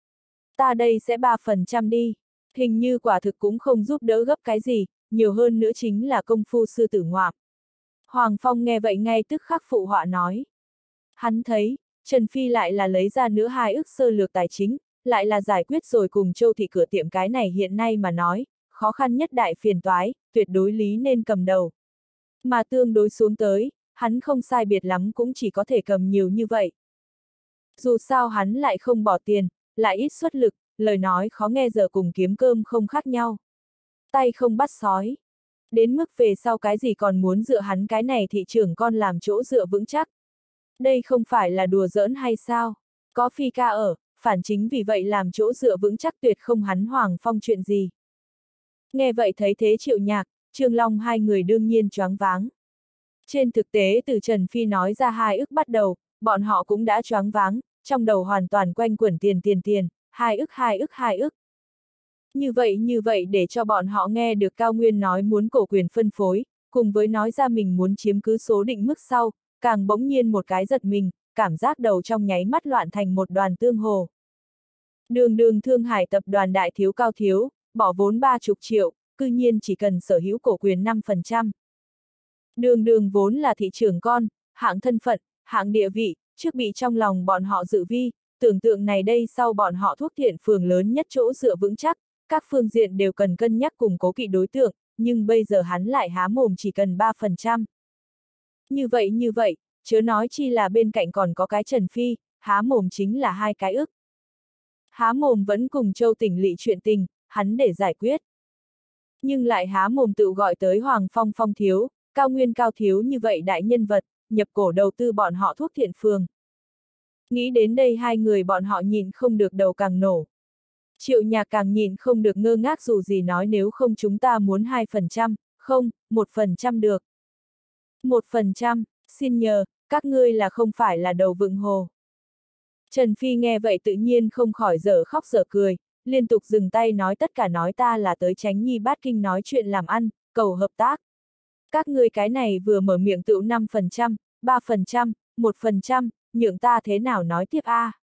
[SPEAKER 1] Ta đây sẽ ba phần trăm đi, hình như quả thực cũng không giúp đỡ gấp cái gì, nhiều hơn nữa chính là công phu sư tử ngoạm. Hoàng Phong nghe vậy ngay tức khắc phụ họa nói. Hắn thấy, Trần Phi lại là lấy ra nữa hai ức sơ lược tài chính, lại là giải quyết rồi cùng Châu Thị cửa tiệm cái này hiện nay mà nói, khó khăn nhất đại phiền toái, tuyệt đối lý nên cầm đầu. Mà tương đối xuống tới, hắn không sai biệt lắm cũng chỉ có thể cầm nhiều như vậy. Dù sao hắn lại không bỏ tiền, lại ít xuất lực, lời nói khó nghe giờ cùng kiếm cơm không khác nhau. Tay không bắt sói. Đến mức về sau cái gì còn muốn dựa hắn cái này thị trưởng con làm chỗ dựa vững chắc. Đây không phải là đùa giỡn hay sao? Có Phi ca ở, phản chính vì vậy làm chỗ dựa vững chắc tuyệt không hắn Hoàng Phong chuyện gì. Nghe vậy thấy thế Triệu Nhạc, Trương Long hai người đương nhiên choáng váng. Trên thực tế từ Trần Phi nói ra hai ức bắt đầu, bọn họ cũng đã choáng váng, trong đầu hoàn toàn quanh quẩn tiền tiền tiền, hai ức hai ức hai ức. Như vậy như vậy để cho bọn họ nghe được Cao Nguyên nói muốn cổ quyền phân phối, cùng với nói ra mình muốn chiếm cứ số định mức sau, càng bỗng nhiên một cái giật mình, cảm giác đầu trong nháy mắt loạn thành một đoàn tương hồ. Đường đường Thương Hải tập đoàn đại thiếu Cao thiếu, bỏ vốn ba chục triệu, cư nhiên chỉ cần sở hữu cổ quyền năm phần trăm. Đường đường vốn là thị trường con, hạng thân phận, hạng địa vị, trước bị trong lòng bọn họ dự vi, tưởng tượng này đây sau bọn họ thuốc thiện phường lớn nhất chỗ dựa vững chắc, các phương diện đều cần cân nhắc cùng cố kỵ đối tượng, nhưng bây giờ hắn lại há mồm chỉ cần ba phần trăm. Như vậy như vậy, chớ nói chi là bên cạnh còn có cái Trần Phi, há mồm chính là hai cái ức. Há mồm vẫn cùng Châu Tỉnh Lỵ chuyện tình, hắn để giải quyết. Nhưng lại há mồm tự gọi tới Hoàng Phong Phong thiếu, Cao Nguyên Cao thiếu như vậy đại nhân vật, nhập cổ đầu tư bọn họ thuốc thiện phường. Nghĩ đến đây hai người bọn họ nhìn không được đầu càng nổ. Triệu Nhạc càng nhìn không được ngơ ngác dù gì nói nếu không chúng ta muốn hai phần trăm, không, một phần trăm được. một phần trăm, xin nhờ, các ngươi là không phải là đầu vựng hồ. Trần Phi nghe vậy tự nhiên không khỏi dở khóc dở cười, liên tục dừng tay nói tất cả nói ta là tới Chánh Nhi Bát Kinh nói chuyện làm ăn, cầu hợp tác. Các ngươi cái này vừa mở miệng tựu năm phần trăm, ba phần trăm, một phần trăm, nhượng ta thế nào nói tiếp a? À?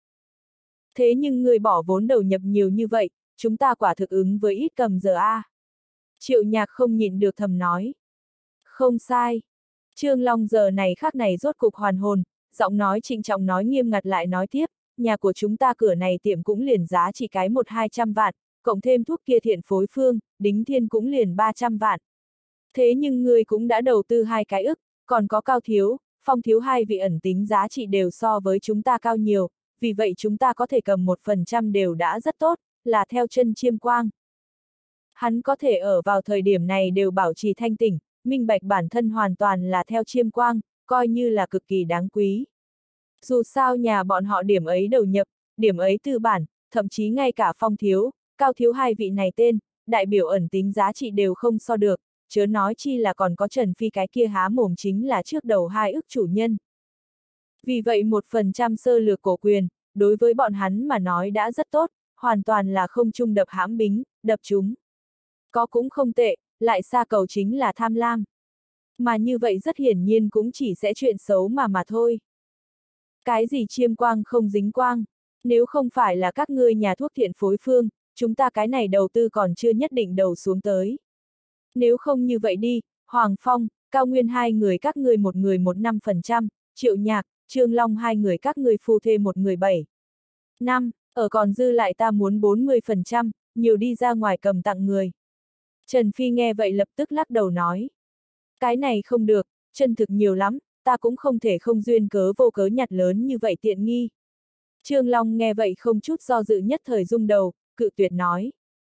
[SPEAKER 1] Thế nhưng người bỏ vốn đầu nhập nhiều như vậy, chúng ta quả thực ứng với ít cầm giờ a. À? Triệu Nhạc không nhịn được thầm nói. Không sai. Trương Long giờ này khắc này rốt cục hoàn hồn, giọng nói trịnh trọng nói nghiêm ngặt lại nói tiếp, nhà của chúng ta cửa này tiệm cũng liền giá chỉ cái một hai trăm vạn, cộng thêm thuốc kia thiện phối phương, đính thiên cũng liền ba trăm vạn. Thế nhưng người cũng đã đầu tư hai cái ức, còn có Cao thiếu, Phong thiếu hai vị ẩn tính giá trị đều so với chúng ta cao nhiều, vì vậy chúng ta có thể cầm một phần trăm đều đã rất tốt, là theo chân chiêm quang. Hắn có thể ở vào thời điểm này đều bảo trì thanh tỉnh, minh bạch bản thân hoàn toàn là theo chiêm quang, coi như là cực kỳ đáng quý. Dù sao nhà bọn họ điểm ấy đầu nhập, điểm ấy tư bản, thậm chí ngay cả Phong thiếu, Cao thiếu hai vị này tên, đại biểu ẩn tính giá trị đều không so được, chớ nói chi là còn có Trần Phi cái kia há mồm chính là trước đầu hai ức chủ nhân. Vì vậy một phần trăm sơ lược cổ quyền, đối với bọn hắn mà nói đã rất tốt, hoàn toàn là không chung đập hãm bính, đập chúng. Có cũng không tệ, lại xa cầu chính là tham lam. Mà như vậy rất hiển nhiên cũng chỉ sẽ chuyện xấu mà mà thôi. Cái gì chiêm quang không dính quang, nếu không phải là các ngươi nhà thuốc thiện phối phương, chúng ta cái này đầu tư còn chưa nhất định đầu xuống tới. Nếu không như vậy đi, Hoàng Phong, Cao Nguyên hai người các ngươi một người một năm phần trăm, Triệu Nhạc, Trương Long hai người các ngươi phu thê một người bảy. Năm, ở còn dư lại ta muốn bốn mươi phần trăm, nhiều đi ra ngoài cầm tặng người. Trần Phi nghe vậy lập tức lắc đầu nói. Cái này không được, chân thực nhiều lắm, ta cũng không thể không duyên cớ vô cớ nhặt lớn như vậy tiện nghi. Trương Long nghe vậy không chút do dự nhất thời rung đầu, cự tuyệt nói.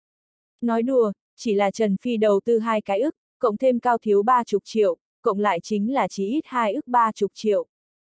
[SPEAKER 1] Nói đùa, chỉ là Trần Phi đầu tư hai cái ức, cộng thêm Cao Thiếu ba chục triệu, cộng lại chính là chí ít hai ức ba chục triệu.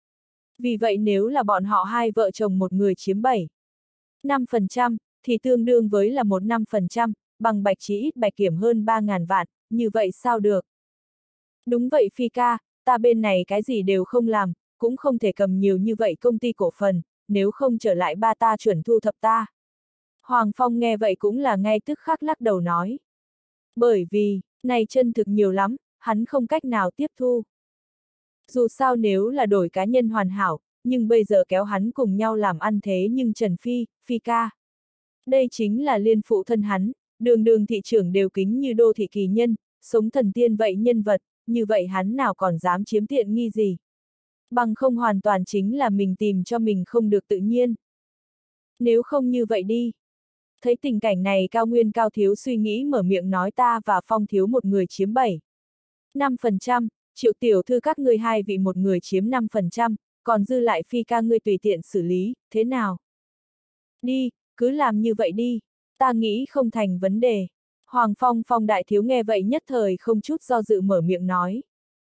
[SPEAKER 1] Vì vậy nếu là bọn họ hai vợ chồng một người chiếm bảy, năm phần trăm, thì tương đương với là một năm phần trăm, bằng bạch chí ít bạch kiểm hơn ba ngàn vạn, như vậy sao được? Đúng vậy Phi ca, ta bên này cái gì đều không làm, cũng không thể cầm nhiều như vậy công ty cổ phần, nếu không trở lại ba ta chuẩn thu thập ta. Hoàng Phong nghe vậy cũng là ngay tức khắc lắc đầu nói. Bởi vì, này chân thực nhiều lắm, hắn không cách nào tiếp thu. Dù sao nếu là đổi cá nhân hoàn hảo, nhưng bây giờ kéo hắn cùng nhau làm ăn thế nhưng Trần Phi, Phi ca. Đây chính là liên phụ thân hắn, đường đường thị trưởng đều kính như đô thị kỳ nhân, sống thần tiên vậy nhân vật, như vậy hắn nào còn dám chiếm tiện nghi gì. Bằng không hoàn toàn chính là mình tìm cho mình không được tự nhiên. Nếu không như vậy đi. Thấy tình cảnh này Cao Nguyên Cao Thiếu suy nghĩ mở miệng nói ta và Phong Thiếu một người chiếm bảy, năm phần trăm, Triệu tiểu thư các ngươi hai vị một người chiếm năm phần trăm, còn dư lại Phi ca ngươi tùy tiện xử lý, thế nào? Đi, cứ làm như vậy đi, ta nghĩ không thành vấn đề. Hoàng Phong Phong đại thiếu nghe vậy nhất thời không chút do dự mở miệng nói.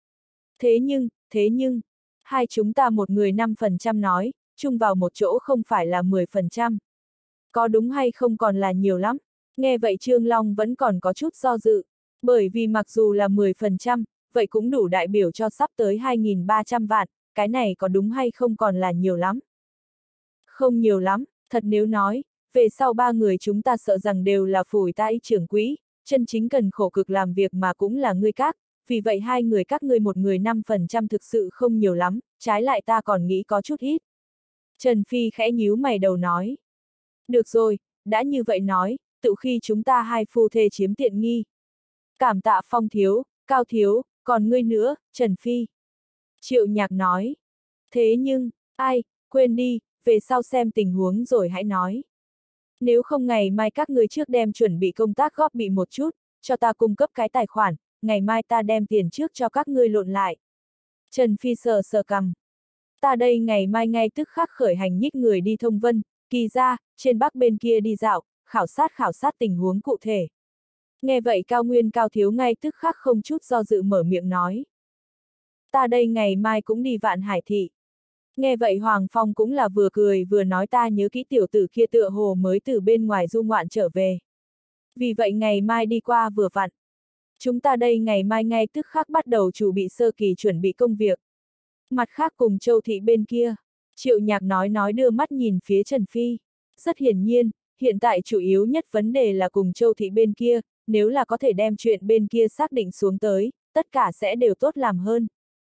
[SPEAKER 1] Thế nhưng, thế nhưng, hai chúng ta một người năm phần trăm nói, chung vào một chỗ không phải là mười phần trăm. Có đúng hay không còn là nhiều lắm, nghe vậy Trương Long vẫn còn có chút do dự, bởi vì mặc dù là mười phần trăm, vậy cũng đủ đại biểu cho sắp tới hai nghìn ba trăm vạn, cái này có đúng hay không còn là nhiều lắm. Không nhiều lắm, thật nếu nói, về sau ba người chúng ta sợ rằng đều là phủi tay trưởng quỹ, chân chính cần khổ cực làm việc mà cũng là ngươi các, vì vậy hai người các ngươi một người năm phần trăm thực sự không nhiều lắm, trái lại ta còn nghĩ có chút ít. Trần Phi khẽ nhíu mày đầu nói. Được rồi, đã như vậy nói, tự khi chúng ta hai phu thê chiếm tiện nghi. Cảm tạ Phong thiếu, Cao thiếu, còn ngươi nữa, Trần Phi. Triệu Nhạc nói. Thế nhưng, ai, quên đi, về sau xem tình huống rồi hãy nói. Nếu không ngày mai các ngươi trước đem chuẩn bị công tác góp bị một chút, cho ta cung cấp cái tài khoản, ngày mai ta đem tiền trước cho các ngươi lộn lại. Trần Phi sờ sờ cằm. Ta đây ngày mai ngay tức khắc khởi hành nhích người đi thông vân, kỳ ra, trên bắc bên kia đi dạo, khảo sát khảo sát tình huống cụ thể. Nghe vậy Cao Nguyên Cao Thiếu ngay tức khắc không chút do dự mở miệng nói. Ta đây ngày mai cũng đi Vạn Hải Thị. Nghe vậy Hoàng Phong cũng là vừa cười vừa nói ta nhớ kỹ tiểu tử kia tựa hồ mới từ bên ngoài du ngoạn trở về. Vì vậy ngày mai đi qua vừa vặn. Chúng ta đây ngày mai ngay tức khắc bắt đầu chuẩn bị sơ kỳ chuẩn bị công việc. Mặt khác cùng Châu Thị bên kia, Triệu Nhạc nói nói đưa mắt nhìn phía Trần Phi. Rất hiển nhiên, hiện tại chủ yếu nhất vấn đề là cùng Châu Thị bên kia, nếu là có thể đem chuyện bên kia xác định xuống tới, tất cả sẽ đều tốt làm hơn.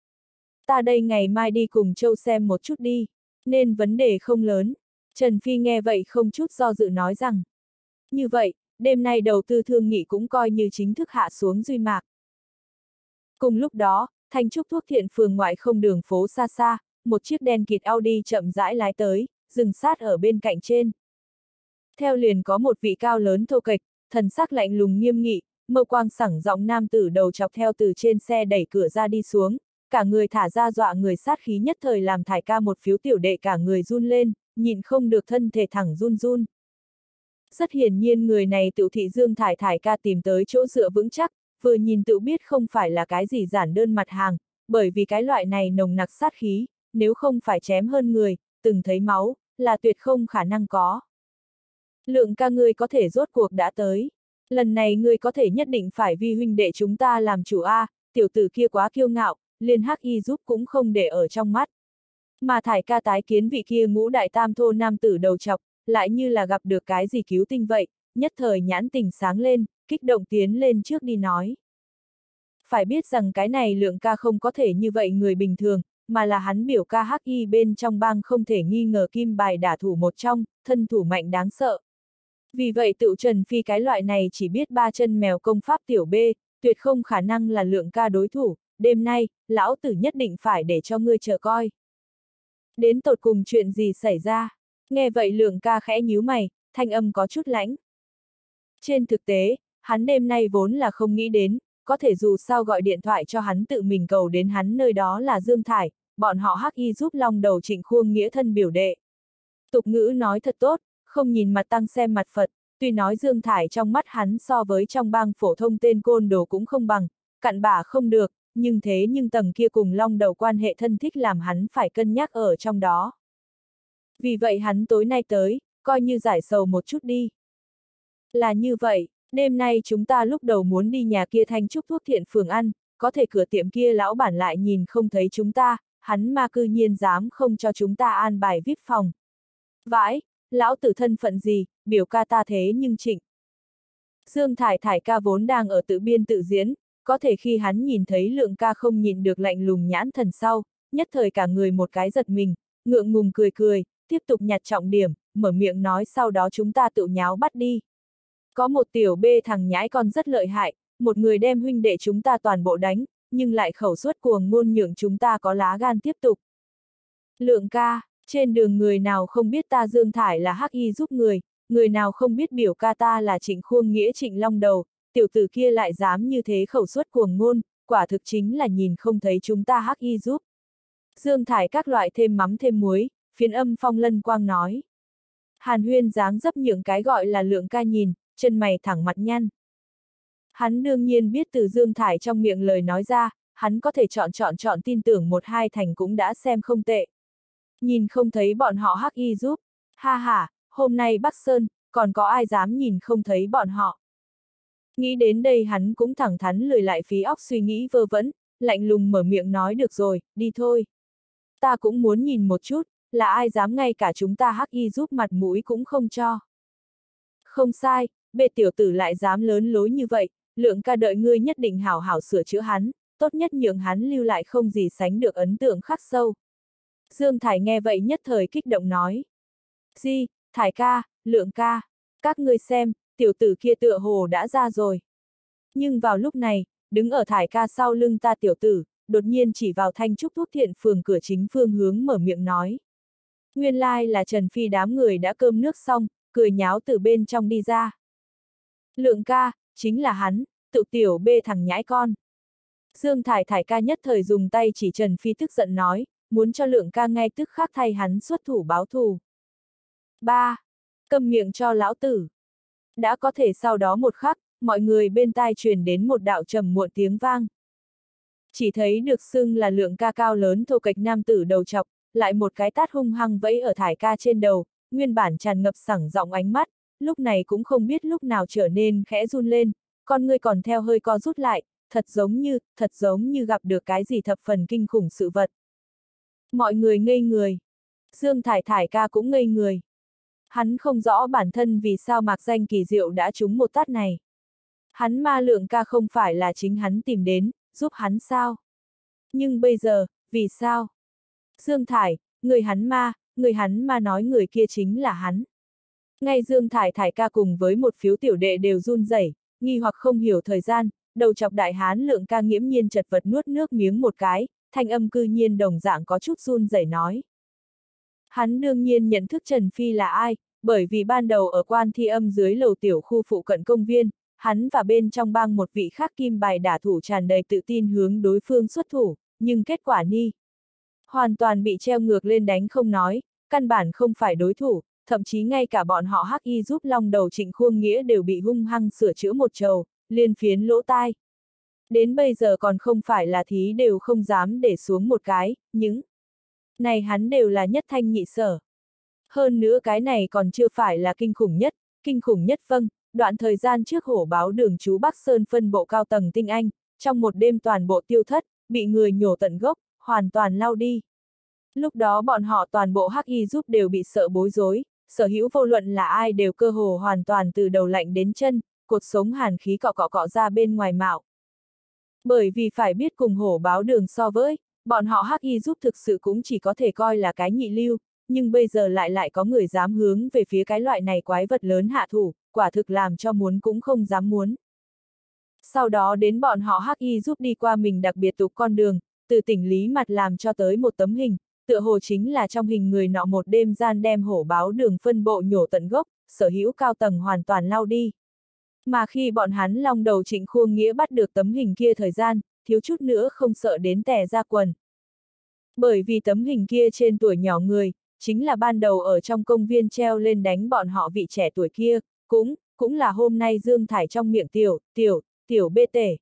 [SPEAKER 1] Ta đây ngày mai đi cùng Châu xem một chút đi, nên vấn đề không lớn. Trần Phi nghe vậy không chút do dự nói rằng. Như vậy, đêm nay đầu tư thương nghị cũng coi như chính thức hạ xuống duy mạc. Cùng lúc đó, Thanh Trúc thuốc thiện phường ngoại không đường phố xa xa, một chiếc đen kịt Audi chậm rãi lái tới, dừng sát ở bên cạnh trên. Theo liền có một vị cao lớn thô kệch, thần sắc lạnh lùng nghiêm nghị, mâu quang sẳng giọng nam tử đầu chọc theo từ trên xe đẩy cửa ra đi xuống, cả người thả ra dọa người sát khí nhất thời làm Thải ca một phiếu tiểu đệ cả người run lên, nhịn không được thân thể thẳng run run. Rất hiển nhiên người này tự thị Dương Thải Thải ca tìm tới chỗ dựa vững chắc, vừa nhìn tự biết không phải là cái gì giản đơn mặt hàng, bởi vì cái loại này nồng nặc sát khí, nếu không phải chém hơn người, từng thấy máu, là tuyệt không khả năng có. Lượng ca ngươi có thể rốt cuộc đã tới. Lần này ngươi có thể nhất định phải vi huynh đệ chúng ta làm chủ A, tiểu tử kia quá kiêu ngạo, liên hắc y giúp cũng không để ở trong mắt. Mà Thải ca tái kiến vị kia ngũ đại tam thô nam tử đầu chọc, lại như là gặp được cái gì cứu tinh vậy, nhất thời nhãn tình sáng lên, kích động tiến lên trước đi nói. Phải biết rằng cái này Lượng ca không có thể như vậy người bình thường, mà là hắn biểu ca hắc y bên trong bang không thể nghi ngờ kim bài đả thủ một trong, thân thủ mạnh đáng sợ. Vì vậy tự Trần Phi cái loại này chỉ biết ba chân mèo công pháp tiểu B, tuyệt không khả năng là Lượng ca đối thủ, đêm nay, lão tử nhất định phải để cho ngươi chờ coi. Đến tột cùng chuyện gì xảy ra? Nghe vậy Lượng ca khẽ nhíu mày, thanh âm có chút lãnh. Trên thực tế, hắn đêm nay vốn là không nghĩ đến, có thể dù sao gọi điện thoại cho hắn tự mình cầu đến hắn nơi đó là Dương Thải, bọn họ hắc y giúp long đầu Trịnh Khuông nghĩa thân biểu đệ. Tục ngữ nói thật tốt, không nhìn mặt tăng xem mặt Phật, tuy nói Dương Thải trong mắt hắn so với trong bang phổ thông tên côn đồ cũng không bằng, cặn bả không được, nhưng thế nhưng tầng kia cùng long đầu quan hệ thân thích làm hắn phải cân nhắc ở trong đó. Vì vậy hắn tối nay tới, coi như giải sầu một chút đi. Là như vậy, đêm nay chúng ta lúc đầu muốn đi nhà kia Thanh Trúc thuốc thiện phường ăn, có thể cửa tiệm kia lão bản lại nhìn không thấy chúng ta, hắn mà cư nhiên dám không cho chúng ta an bài vê i pê phòng. Vãi, lão tử thân phận gì, biểu ca ta thế nhưng Trịnh. Dương Thải Thải ca vốn đang ở tự biên tự diễn, có thể khi hắn nhìn thấy Lượng ca không nhìn được lạnh lùng nhãn thần sau, nhất thời cả người một cái giật mình, ngượng ngùng cười cười, tiếp tục nhặt trọng điểm, mở miệng nói sau đó chúng ta tự nháo bắt đi. Có một tiểu bê thằng nhãi con rất lợi hại, một người đem huynh đệ chúng ta toàn bộ đánh, nhưng lại khẩu suất cuồng ngôn nhượng chúng ta có lá gan tiếp tục. Lượng ca, trên đường người nào không biết ta Dương Thải là hắc y giúp người, người nào không biết biểu ca ta là Trịnh Khuông nghĩa Trịnh Long đầu, tiểu tử kia lại dám như thế khẩu suất cuồng ngôn, quả thực chính là nhìn không thấy chúng ta hắc y giúp. Dương Thải các loại thêm mắm thêm muối, phiến âm phong lân quang nói. Hàn Huyên dáng dấp những cái gọi là Lượng ca nhìn, chân mày thẳng mặt nhăn. Hắn đương nhiên biết từ Dương Thải trong miệng lời nói ra, hắn có thể chọn chọn chọn tin tưởng một hai thành cũng đã xem không tệ. Nhìn không thấy bọn họ hắc y giúp, ha ha, hôm nay Bắc Sơn, còn có ai dám nhìn không thấy bọn họ. Nghĩ đến đây hắn cũng thẳng thắn lười lại phí óc suy nghĩ vơ vẩn, lạnh lùng mở miệng nói được rồi, đi thôi. Ta cũng muốn nhìn một chút, là ai dám ngay cả chúng ta hắc y giúp mặt mũi cũng không cho. Không sai, bệ tiểu tử lại dám lớn lối như vậy, Lượng ca đợi ngươi nhất định hảo hảo sửa chữa hắn, tốt nhất nhượng hắn lưu lại không gì sánh được ấn tượng khắc sâu. Dương Thải nghe vậy nhất thời kích động nói. Di, Thải ca, Lượng ca, các ngươi xem, tiểu tử kia tựa hồ đã ra rồi. Nhưng vào lúc này, đứng ở Thải ca sau lưng ta tiểu tử, đột nhiên chỉ vào Thanh Trúc thuốc thiện phường cửa chính phương hướng mở miệng nói. Nguyên lai là Trần Phi đám người đã cơm nước xong, cười nháo từ bên trong đi ra. Lượng ca, chính là hắn, tự tiểu bê thằng nhãi con. Dương Thải Thải ca nhất thời dùng tay chỉ Trần Phi tức giận nói, muốn cho Lượng ca ngay tức khắc thay hắn xuất thủ báo thù. Ba. Câm miệng cho lão tử. Đã có thể sau đó một khắc, mọi người bên tai truyền đến một đạo trầm muộn tiếng vang. Chỉ thấy được xưng là Lượng ca cao lớn thô kệch nam tử đầu chọc, lại một cái tát hung hăng vẫy ở Thải ca trên đầu, nguyên bản tràn ngập sẳng giọng ánh mắt, lúc này cũng không biết lúc nào trở nên khẽ run lên, con ngươi còn theo hơi co rút lại, thật giống như, thật giống như gặp được cái gì thập phần kinh khủng sự vật. Mọi người ngây người. Dương Thải Thải ca cũng ngây người. Hắn không rõ bản thân vì sao mạc danh kỳ diệu đã trúng một tát này. Hắn ma Lượng ca không phải là chính hắn tìm đến, giúp hắn sao? Nhưng bây giờ, vì sao? Dương Thải, người hắn ma, người hắn ma nói người kia chính là hắn. Ngay Dương Thải Thải ca cùng với một phiếu tiểu đệ đều run rẩy, nghi hoặc không hiểu thời gian, đầu chọc đại hán Lượng ca nghiễm nhiên chật vật nuốt nước miếng một cái, thanh âm cư nhiên đồng dạng có chút run rẩy nói. Hắn đương nhiên nhận thức Trần Phi là ai, bởi vì ban đầu ở quan thi âm dưới lầu tiểu khu phụ cận công viên, hắn và bên trong bang một vị khác kim bài đả thủ tràn đầy tự tin hướng đối phương xuất thủ, nhưng kết quả ni. Hoàn toàn bị treo ngược lên đánh không nói, căn bản không phải đối thủ, thậm chí ngay cả bọn họ hắc y giúp long đầu Trịnh Khuông nghĩa đều bị hung hăng sửa chữa một trầu, liên phiến lỗ tai. Đến bây giờ còn không phải là thí đều không dám để xuống một cái, những này hắn đều là nhất thanh nhị sở. Hơn nữa cái này còn chưa phải là kinh khủng nhất, kinh khủng nhất vâng, đoạn thời gian trước hổ báo đường chú Bắc Sơn phân bộ cao tầng tinh anh, trong một đêm toàn bộ tiêu thất, bị người nhổ tận gốc, hoàn toàn lau đi. Lúc đó bọn họ toàn bộ hắc y giúp đều bị sợ bối rối, sở hữu vô luận là ai đều cơ hồ hoàn toàn từ đầu lạnh đến chân, cột sống hàn khí cọ cọ cọ ra bên ngoài mạo. Bởi vì phải biết cùng hổ báo đường so với, bọn họ hắc y giúp thực sự cũng chỉ có thể coi là cái nhị lưu, nhưng bây giờ lại lại có người dám hướng về phía cái loại này quái vật lớn hạ thủ, quả thực làm cho muốn cũng không dám muốn. Sau đó đến bọn họ hắc y giúp đi qua mình đặc biệt tục con đường, từ tỉnh Lý Mặt làm cho tới một tấm hình, tựa hồ chính là trong hình người nọ một đêm gian đem hổ báo đường phân bộ nhổ tận gốc, sở hữu cao tầng hoàn toàn lau đi. Mà khi bọn hắn long đầu Trịnh Khuông Nghĩa bắt được tấm hình kia thời gian, thiếu chút nữa không sợ đến tè ra quần. Bởi vì tấm hình kia trên tuổi nhỏ người, chính là ban đầu ở trong công viên treo lên đánh bọn họ vị trẻ tuổi kia, cũng, cũng là hôm nay Dương Thải trong miệng tiểu, tiểu, tiểu bê tể.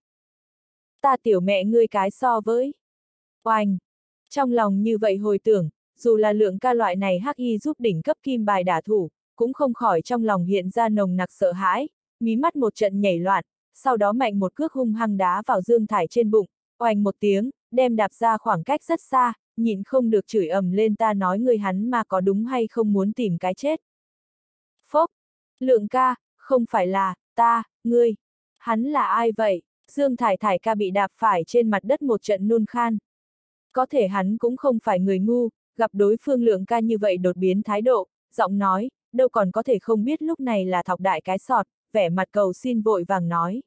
[SPEAKER 1] Ta tiểu mẹ ngươi cái so với. Oanh! Trong lòng như vậy hồi tưởng, dù là lượng ca loại này hắc y giúp đỉnh cấp kim bài đả thủ, cũng không khỏi trong lòng hiện ra nồng nặc sợ hãi, mí mắt một trận nhảy loạn, sau đó mạnh một cước hung hăng đá vào Dương Thải trên bụng, oanh một tiếng, đem đạp ra khoảng cách rất xa, nhịn không được chửi ầm lên ta nói người hắn mà có đúng hay không muốn tìm cái chết. Phốc! Lượng ca, không phải là, ta, ngươi. Hắn là ai vậy? Dương Thải Thải ca bị đạp phải trên mặt đất một trận nôn khan. Có thể hắn cũng không phải người ngu, gặp đối phương Lượng ca như vậy đột biến thái độ, giọng nói, đâu còn có thể không biết lúc này là thọc đại cái sọt, vẻ mặt cầu xin vội vàng nói.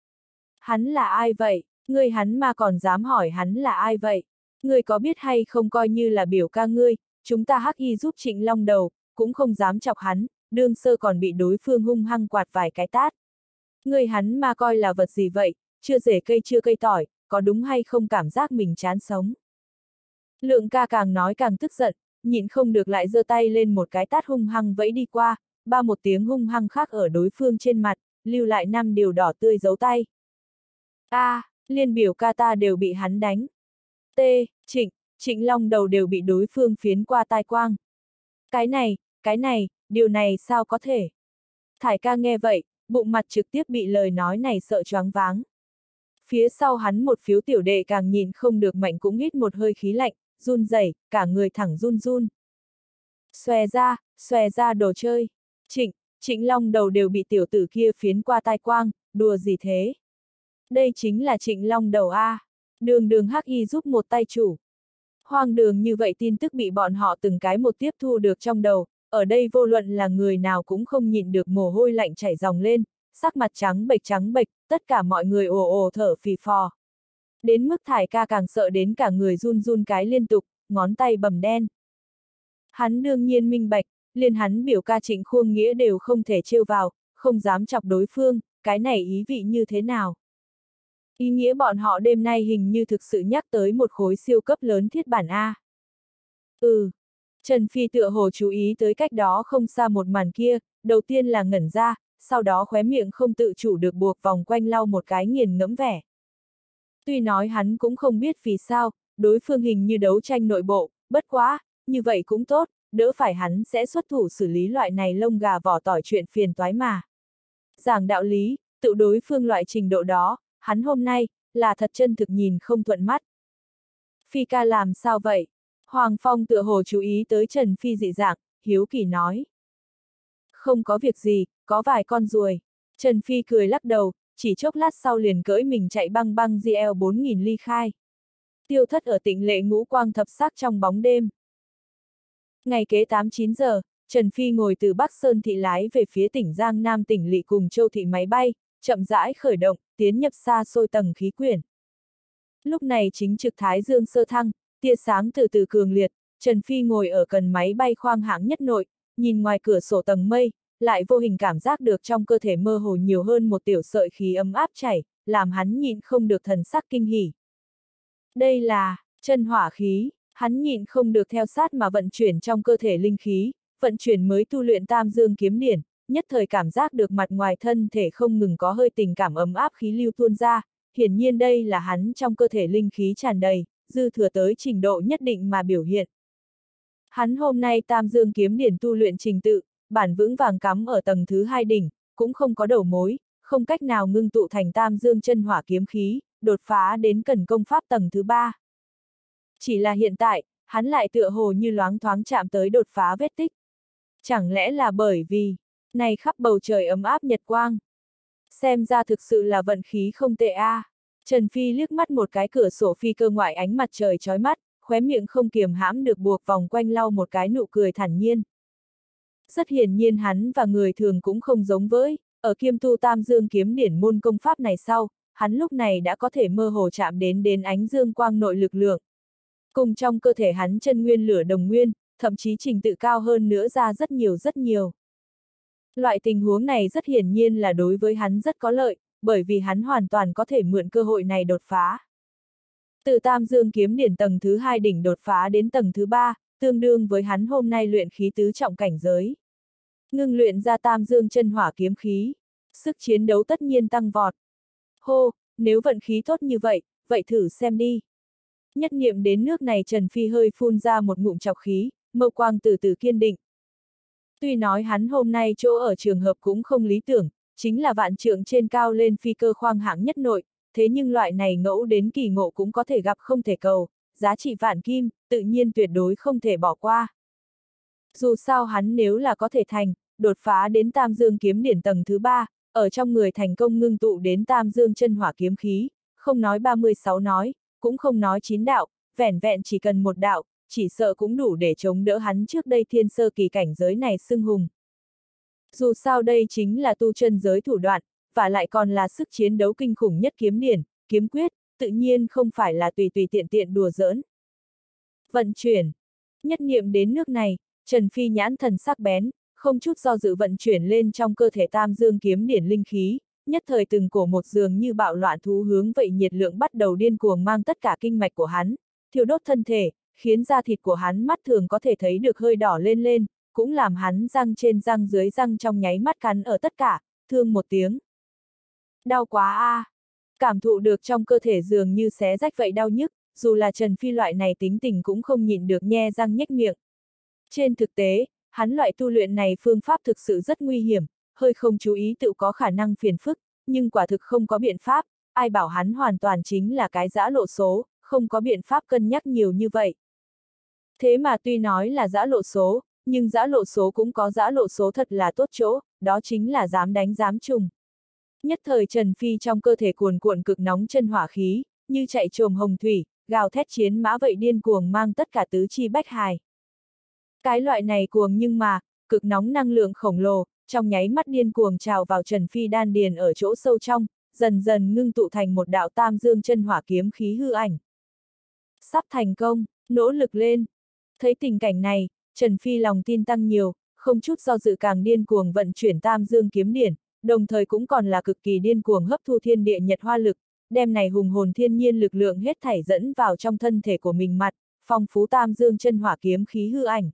[SPEAKER 1] Hắn là ai vậy? Ngươi hắn mà còn dám hỏi hắn là ai vậy? Ngươi có biết hay không coi như là biểu ca ngươi, chúng ta hắc y giúp Trịnh Long đầu, cũng không dám chọc hắn, đương sơ còn bị đối phương hung hăng quạt vài cái tát. Ngươi hắn mà coi là vật gì vậy, chưa rể cây chưa cây tỏi, có đúng hay không cảm giác mình chán sống. Lượng ca càng nói càng tức giận, nhịn không được lại giơ tay lên một cái tát hung hăng vẫy đi qua, ba một tiếng hung hăng khác ở đối phương trên mặt, lưu lại năm điều đỏ tươi dấu tay. A, à, liên biểu ca ta đều bị hắn đánh. T, Trịnh, Trịnh Long đầu đều bị đối phương phiến qua tai quang. Cái này, cái này, điều này sao có thể? Thải ca nghe vậy, bụng mặt trực tiếp bị lời nói này sợ choáng váng. Phía sau hắn một phiếu tiểu đệ càng nhìn không được mạnh cũng hít một hơi khí lạnh, run rẩy, cả người thẳng run run. Xòe ra, xòe ra đồ chơi. Trịnh, Trịnh Long đầu đều bị tiểu tử kia phiến qua tai quang, đùa gì thế? Đây chính là Trịnh Long đầu A. Đường đường hắc y giúp một tay chủ. Hoang đường như vậy tin tức bị bọn họ từng cái một tiếp thu được trong đầu, ở đây vô luận là người nào cũng không nhịn được mồ hôi lạnh chảy ròng lên, sắc mặt trắng bệch trắng bệch, tất cả mọi người ồ ồ thở phì phò. Đến mức Thải ca càng sợ đến cả người run run cái liên tục, ngón tay bầm đen. Hắn đương nhiên minh bạch, liền hắn biểu ca Trịnh Khuông Nghĩa đều không thể trêu vào, không dám chọc đối phương, cái này ý vị như thế nào? Ý nghĩa bọn họ đêm nay hình như thực sự nhắc tới một khối siêu cấp lớn thiết bản A. Ừ. Trần Phi tựa hồ chú ý tới cách đó không xa một màn kia, đầu tiên là ngẩn ra, sau đó khóe miệng không tự chủ được buộc vòng quanh lau một cái nghiền ngẫm vẻ. Tuy nói hắn cũng không biết vì sao, đối phương hình như đấu tranh nội bộ, bất quá, như vậy cũng tốt, đỡ phải hắn sẽ xuất thủ xử lý loại này lông gà vỏ tỏi chuyện phiền toái mà. Giảng đạo lý, tự đối phương loại trình độ đó, hắn hôm nay, là thật chân thực nhìn không thuận mắt. Phi ca làm sao vậy? Hoàng Phong tựa hồ chú ý tới Trần Phi dị dạng, hiếu kỳ nói. Không có việc gì, có vài con ruồi. Trần Phi cười lắc đầu, chỉ chốc lát sau liền cưỡi mình chạy băng băng G L bốn nghìn ly khai. Tiêu thất ở Tịnh Lệ ngũ quang thập sắc trong bóng đêm. Ngày kế tám chín giờ, Trần Phi ngồi từ Bắc Sơn thị lái về phía tỉnh Giang Nam tỉnh Lỵ cùng Châu thị máy bay, chậm rãi khởi động, tiến nhập xa xôi tầng khí quyển. Lúc này chính trực thái dương sơ thăng, tia sáng từ từ cường liệt, Trần Phi ngồi ở cần máy bay khoang hạng nhất nội, nhìn ngoài cửa sổ tầng mây, lại vô hình cảm giác được trong cơ thể mơ hồ nhiều hơn một tiểu sợi khí ấm áp chảy, làm hắn nhịn không được thần sắc kinh hỉ. Đây là chân hỏa khí, hắn nhịn không được theo sát mà vận chuyển trong cơ thể linh khí, vận chuyển mới tu luyện Tam Dương kiếm điển, nhất thời cảm giác được mặt ngoài thân thể không ngừng có hơi tình cảm ấm áp khí lưu tuôn ra, hiển nhiên đây là hắn trong cơ thể linh khí tràn đầy, dư thừa tới trình độ nhất định mà biểu hiện. Hắn hôm nay Tam Dương kiếm điển tu luyện trình tự, bản vững vàng cắm ở tầng thứ hai đỉnh, cũng không có đầu mối, không cách nào ngưng tụ thành Tam Dương chân hỏa kiếm khí, đột phá đến cần công pháp tầng thứ ba. Chỉ là hiện tại, hắn lại tựa hồ như loáng thoáng chạm tới đột phá vết tích. Chẳng lẽ là bởi vì, này khắp bầu trời ấm áp nhật quang. Xem ra thực sự là vận khí không tệ a. Trần Phi liếc mắt một cái cửa sổ phi cơ ngoại ánh mặt trời chói mắt, khóe miệng không kiềm hãm được buộc vòng quanh lau một cái nụ cười thản nhiên. Rất hiển nhiên hắn và người thường cũng không giống với, ở kiêm tu tam dương kiếm điển môn công pháp này sau, hắn lúc này đã có thể mơ hồ chạm đến đến ánh dương quang nội lực lượng. Cùng trong cơ thể hắn chân nguyên lửa đồng nguyên, thậm chí trình tự cao hơn nữa ra rất nhiều rất nhiều. Loại tình huống này rất hiển nhiên là đối với hắn rất có lợi, bởi vì hắn hoàn toàn có thể mượn cơ hội này đột phá. Từ tam dương kiếm điển tầng thứ hai đỉnh đột phá đến tầng thứ ba, tương đương với hắn hôm nay luyện khí tứ trọng cảnh giới. Ngưng luyện ra tam dương chân hỏa kiếm khí, sức chiến đấu tất nhiên tăng vọt. Hô, nếu vận khí tốt như vậy, vậy thử xem đi. Nhất niệm đến nước này Trần Phi hơi phun ra một ngụm trọc khí, mâu quang từ từ kiên định. Tuy nói hắn hôm nay chỗ ở trường hợp cũng không lý tưởng, chính là vạn trượng trên cao lên phi cơ khoang hạng nhất nội, thế nhưng loại này ngẫu đến kỳ ngộ cũng có thể gặp không thể cầu, giá trị vạn kim, tự nhiên tuyệt đối không thể bỏ qua. Dù sao hắn nếu là có thể thành, đột phá đến tam dương kiếm điển tầng thứ ba, ở trong người thành công ngưng tụ đến tam dương chân hỏa kiếm khí, không nói ba mươi sáu nói, cũng không nói chín đạo, vẻn vẹn chỉ cần một đạo, chỉ sợ cũng đủ để chống đỡ hắn trước đây thiên sơ kỳ cảnh giới này xưng hùng. Dù sao đây chính là tu chân giới thủ đoạn, và lại còn là sức chiến đấu kinh khủng nhất kiếm điển, kiếm quyết, tự nhiên không phải là tùy tùy tiện tiện đùa giỡn. Vận chuyển. Nhất niệm đến nước này, Trần Phi nhãn thần sắc bén, không chút do dự vận chuyển lên trong cơ thể tam dương kiếm điển linh khí, nhất thời từng cổ một dường như bạo loạn thú hướng vậy nhiệt lượng bắt đầu điên cuồng mang tất cả kinh mạch của hắn, thiêu đốt thân thể, khiến da thịt của hắn mắt thường có thể thấy được hơi đỏ lên lên, cũng làm hắn răng trên răng dưới răng trong nháy mắt cắn ở tất cả, thương một tiếng. Đau quá a! À. Cảm thụ được trong cơ thể dường như xé rách vậy đau nhức, dù là Trần Phi loại này tính tình cũng không nhịn được nhe răng nhếch miệng. Trên thực tế, hắn loại tu luyện này phương pháp thực sự rất nguy hiểm, hơi không chú ý tự có khả năng phiền phức, nhưng quả thực không có biện pháp, ai bảo hắn hoàn toàn chính là cái giã lộ số, không có biện pháp cân nhắc nhiều như vậy. Thế mà tuy nói là giã lộ số, nhưng giã lộ số cũng có giã lộ số thật là tốt chỗ, đó chính là dám đánh dám trùng. Nhất thời Trần Phi trong cơ thể cuồn cuộn cực nóng chân hỏa khí, như chạy trồm hồng thủy, gào thét chiến mã vậy điên cuồng mang tất cả tứ chi bách hài. Cái loại này cuồng nhưng mà, cực nóng năng lượng khổng lồ, trong nháy mắt điên cuồng trào vào Trần Phi đan điền ở chỗ sâu trong, dần dần ngưng tụ thành một đạo tam dương chân hỏa kiếm khí hư ảnh. Sắp thành công, nỗ lực lên. Thấy tình cảnh này, Trần Phi lòng tin tăng nhiều, không chút do dự càng điên cuồng vận chuyển tam dương kiếm điển, đồng thời cũng còn là cực kỳ điên cuồng hấp thu thiên địa nhật hoa lực, đem này hùng hồn thiên nhiên lực lượng hết thảy dẫn vào trong thân thể của mình mặt, phong phú tam dương chân hỏa kiếm khí hư ảnh.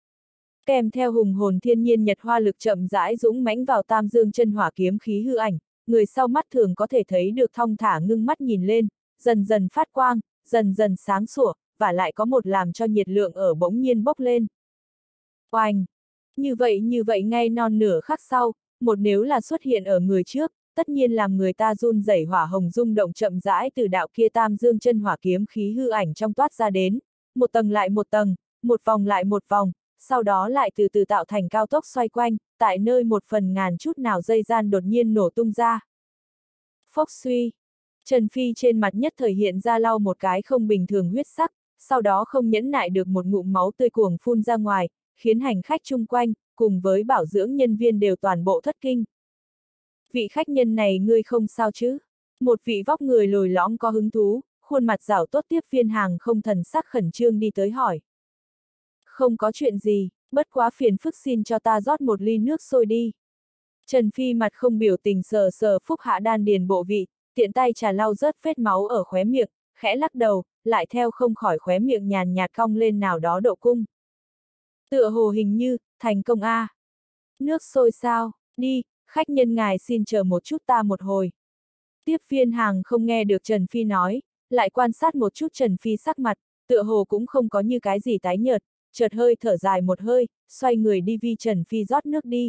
[SPEAKER 1] Kèm theo hùng hồn thiên nhiên nhật hoa lực chậm rãi dũng mãnh vào tam dương chân hỏa kiếm khí hư ảnh, người sau mắt thường có thể thấy được thong thả ngưng mắt nhìn lên, dần dần phát quang, dần dần sáng sủa, và lại có một làm cho nhiệt lượng ở bỗng nhiên bốc lên. Oanh! Như vậy như vậy ngay non nửa khắc sau, một nếu là xuất hiện ở người trước, tất nhiên làm người ta run rẩy hỏa hồng rung động chậm rãi từ đạo kia tam dương chân hỏa kiếm khí hư ảnh trong toát ra đến, một tầng lại một tầng, một vòng lại một vòng, sau đó lại từ từ tạo thành cao tốc xoay quanh, tại nơi một phần ngàn chút nào dây gian đột nhiên nổ tung ra. Phốc suy! Trần Phi trên mặt nhất thời hiện ra lau một cái không bình thường huyết sắc, sau đó không nhẫn nại được một ngụm máu tươi cuồng phun ra ngoài, khiến hành khách chung quanh, cùng với bảo dưỡng nhân viên đều toàn bộ thất kinh. Vị khách nhân này ngươi không sao chứ? Một vị vóc người lồi lõm có hứng thú, khuôn mặt rảo tốt tiếp viên hàng không thần sắc khẩn trương đi tới hỏi. Không có chuyện gì, bất quá phiền phức xin cho ta rót một ly nước sôi đi. Trần Phi mặt không biểu tình sờ sờ phúc hạ đan điền bộ vị, tiện tay trà lau rớt vết máu ở khóe miệng, khẽ lắc đầu, lại theo không khỏi khóe miệng nhàn nhạt cong lên nào đó độ cung. Tựa hồ hình như, thành công a. À. Nước sôi sao, đi, khách nhân ngài xin chờ một chút ta một hồi. Tiếp viên hàng không nghe được Trần Phi nói, lại quan sát một chút Trần Phi sắc mặt, tựa hồ cũng không có như cái gì tái nhợt, chợt hơi thở dài một hơi, xoay người đi vi Trần Phi rót nước đi.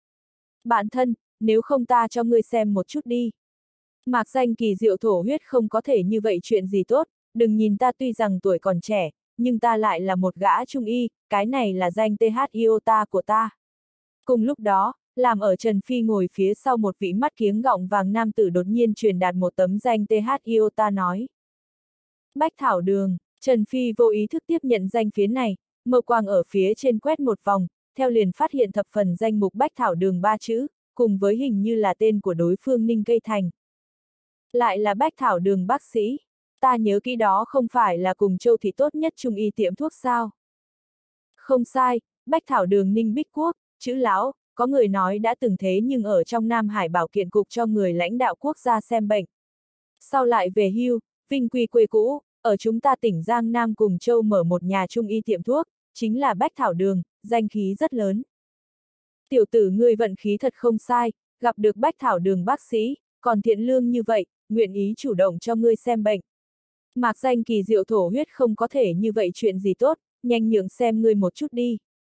[SPEAKER 1] Bạn thân, nếu không ta cho ngươi xem một chút đi. Mạc danh kỳ diệu thổ huyết không có thể như vậy chuyện gì tốt, đừng nhìn ta tuy rằng tuổi còn trẻ, nhưng ta lại là một gã trung y, cái này là danh tê hát iota của ta. Cùng lúc đó, Làm ở Trần Phi ngồi phía sau một vị mắt kiếng gọng vàng nam tử đột nhiên truyền đạt một tấm danh tê hát Iota nói. Bách Thảo Đường, Trần Phi vô ý thức tiếp nhận danh phía này, mờ quang ở phía trên quét một vòng, theo liền phát hiện thập phần danh mục Bách Thảo Đường ba chữ, cùng với hình như là tên của đối phương Ninh Cây Thành. Lại là Bách Thảo Đường bác sĩ, ta nhớ kỹ đó không phải là cùng Châu Thị tốt nhất trung y tiệm thuốc sao? Không sai, Bách Thảo Đường Ninh Bích Quốc, chữ lão, có người nói đã từng thế nhưng ở trong Nam Hải Bảo Kiện Cục cho người lãnh đạo quốc gia xem bệnh. Sau lại về hưu, vinh quy quê cũ, ở chúng ta tỉnh Giang Nam cùng Châu mở một nhà trung y tiệm thuốc, chính là Bách Thảo Đường, danh khí rất lớn. Tiểu tử ngươi vận khí thật không sai, gặp được Bách Thảo Đường bác sĩ, còn thiện lương như vậy, nguyện ý chủ động cho ngươi xem bệnh. Mạc danh kỳ diệu thổ huyết không có thể như vậy chuyện gì tốt, nhanh nhượng xem ngươi một chút đi.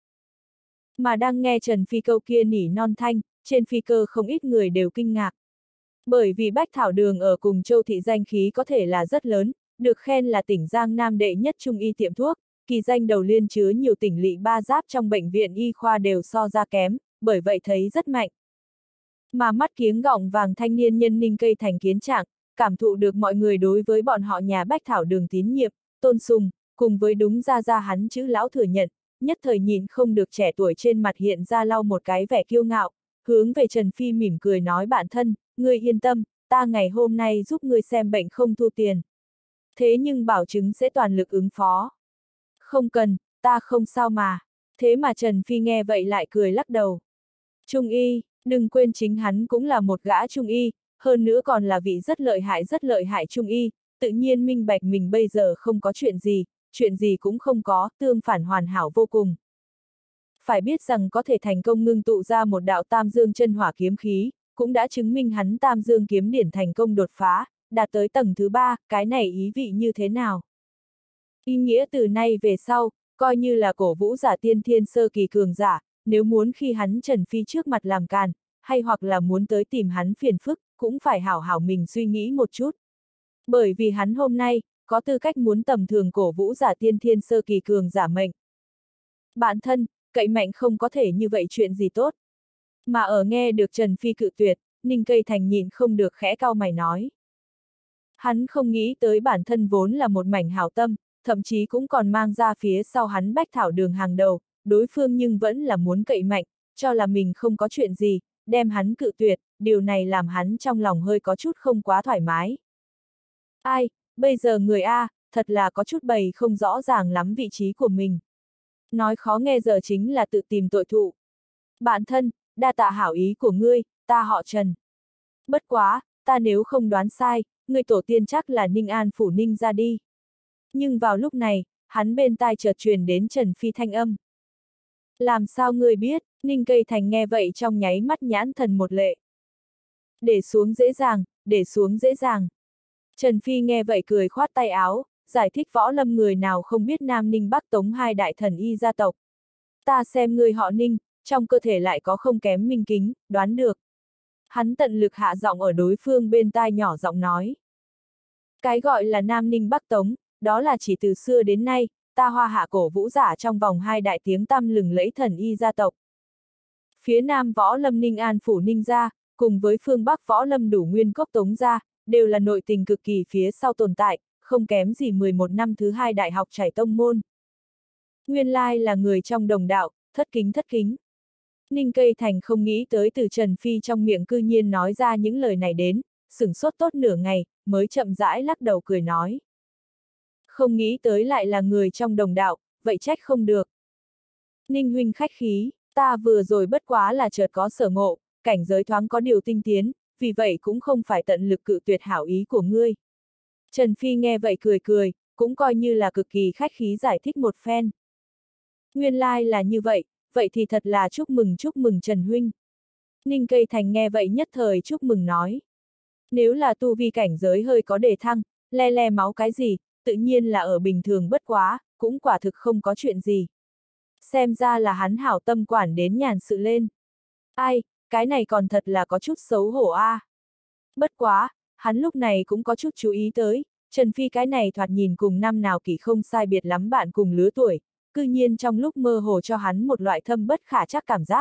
[SPEAKER 1] Mà đang nghe Trần Phi câu kia nỉ non thanh, trên phi cơ không ít người đều kinh ngạc. Bởi vì Bách Thảo Đường ở cùng Châu Thị danh khí có thể là rất lớn, được khen là tỉnh Giang Nam đệ nhất trung y tiệm thuốc, kỳ danh đầu liên chứa nhiều tỉnh lỵ ba giáp trong bệnh viện y khoa đều so ra kém, bởi vậy thấy rất mạnh. Mà mắt kiếng gọng vàng thanh niên nhân Ninh Cây Thành kiến trạng, cảm thụ được mọi người đối với bọn họ nhà Bách Thảo Đường tín nhiệm, tôn sùng, cùng với đúng ra ra hắn chữ lão thừa nhận, nhất thời nhìn không được trẻ tuổi trên mặt hiện ra lau một cái vẻ kiêu ngạo, hướng về Trần Phi mỉm cười nói bạn thân, ngươi yên tâm, ta ngày hôm nay giúp ngươi xem bệnh không thu tiền. Thế nhưng bảo chứng sẽ toàn lực ứng phó. Không cần, ta không sao mà. Thế mà Trần Phi nghe vậy lại cười lắc đầu. Trung y, đừng quên chính hắn cũng là một gã trung y, hơn nữa còn là vị rất lợi hại rất lợi hại trung y, tự nhiên minh bạch mình bây giờ không có chuyện gì, chuyện gì cũng không có, tương phản hoàn hảo vô cùng. Phải biết rằng có thể thành công ngưng tụ ra một đạo tam dương chân hỏa kiếm khí, cũng đã chứng minh hắn tam dương kiếm điển thành công đột phá, đạt tới tầng thứ ba, cái này ý vị như thế nào? Ý nghĩa từ nay về sau, coi như là cổ vũ giả tiên thiên sơ kỳ cường giả, nếu muốn khi hắn Trần Phi trước mặt làm càn, hay hoặc là muốn tới tìm hắn phiền phức, cũng phải hảo hảo mình suy nghĩ một chút. Bởi vì hắn hôm nay, có tư cách muốn tầm thường cổ vũ giả tiên thiên sơ kỳ cường giả mệnh. Bạn thân, cậy mạnh không có thể như vậy chuyện gì tốt. Mà ở nghe được Trần Phi cự tuyệt, Ninh Cây Thành nhìn không được khẽ cau mày nói. Hắn không nghĩ tới bản thân vốn là một mảnh hảo tâm, thậm chí cũng còn mang ra phía sau hắn Bách Thảo Đường hàng đầu, đối phương nhưng vẫn là muốn cậy mạnh, cho là mình không có chuyện gì, đem hắn cự tuyệt, điều này làm hắn trong lòng hơi có chút không quá thoải mái. Ai, bây giờ người A, thật là có chút bày không rõ ràng lắm vị trí của mình. Nói khó nghe giờ chính là tự tìm tội thụ. Bạn thân, đa tạ hảo ý của ngươi, ta họ Trần. Bất quá, ta nếu không đoán sai, người tổ tiên chắc là Ninh An Phủ Ninh ra đi. Nhưng vào lúc này, hắn bên tai chợt truyền đến Trần Phi thanh âm. Làm sao ngươi biết, Ninh Cây Thành nghe vậy trong nháy mắt nhãn thần một lệ. Để xuống dễ dàng, để xuống dễ dàng. Trần Phi nghe vậy cười khoát tay áo, giải thích võ lâm người nào không biết Nam Ninh Bắc Tống hai đại thần y gia tộc. Ta xem người họ Ninh, trong cơ thể lại có không kém minh kính, đoán được. Hắn tận lực hạ giọng ở đối phương bên tai nhỏ giọng nói. Cái gọi là Nam Ninh Bắc Tống, đó là chỉ từ xưa đến nay, ta Hoa Hạ cổ vũ giả trong vòng hai đại tiếng tăm lừng lẫy thần y gia tộc. Phía Nam võ lâm Ninh An Phủ Ninh gia, cùng với phương Bắc võ lâm đủ nguyên cốc Tống gia, đều là nội tình cực kỳ phía sau tồn tại, không kém gì mười một năm thứ hai đại học trải tông môn. Nguyên lai là người trong đồng đạo, thất kính thất kính. Ninh Cây Thành không nghĩ tới từ Trần Phi trong miệng cư nhiên nói ra những lời này đến, sửng sốt tốt nửa ngày, mới chậm rãi lắc đầu cười nói. Không nghĩ tới lại là người trong đồng đạo, vậy trách không được. Ninh huynh khách khí, ta vừa rồi bất quá là chợt có sở ngộ, cảnh giới thoáng có điều tinh tiến, vì vậy cũng không phải tận lực cự tuyệt hảo ý của ngươi. Trần Phi nghe vậy cười cười, cũng coi như là cực kỳ khách khí giải thích một phen. Nguyên lai là như vậy, vậy thì thật là chúc mừng chúc mừng Trần huynh. Ninh Cây Thành nghe vậy nhất thời chúc mừng nói. Nếu là tu vi cảnh giới hơi có đề thăng, le le máu cái gì, tự nhiên là ở bình thường bất quá, cũng quả thực không có chuyện gì. Xem ra là hắn hảo tâm quản đến nhàn sự lên. Ai, cái này còn thật là có chút xấu hổ a. À. Bất quá, hắn lúc này cũng có chút chú ý tới, Trần Phi cái này thoạt nhìn cùng năm nào kỷ không sai biệt lắm bạn cùng lứa tuổi, cư nhiên trong lúc mơ hồ cho hắn một loại thâm bất khả trắc cảm giác,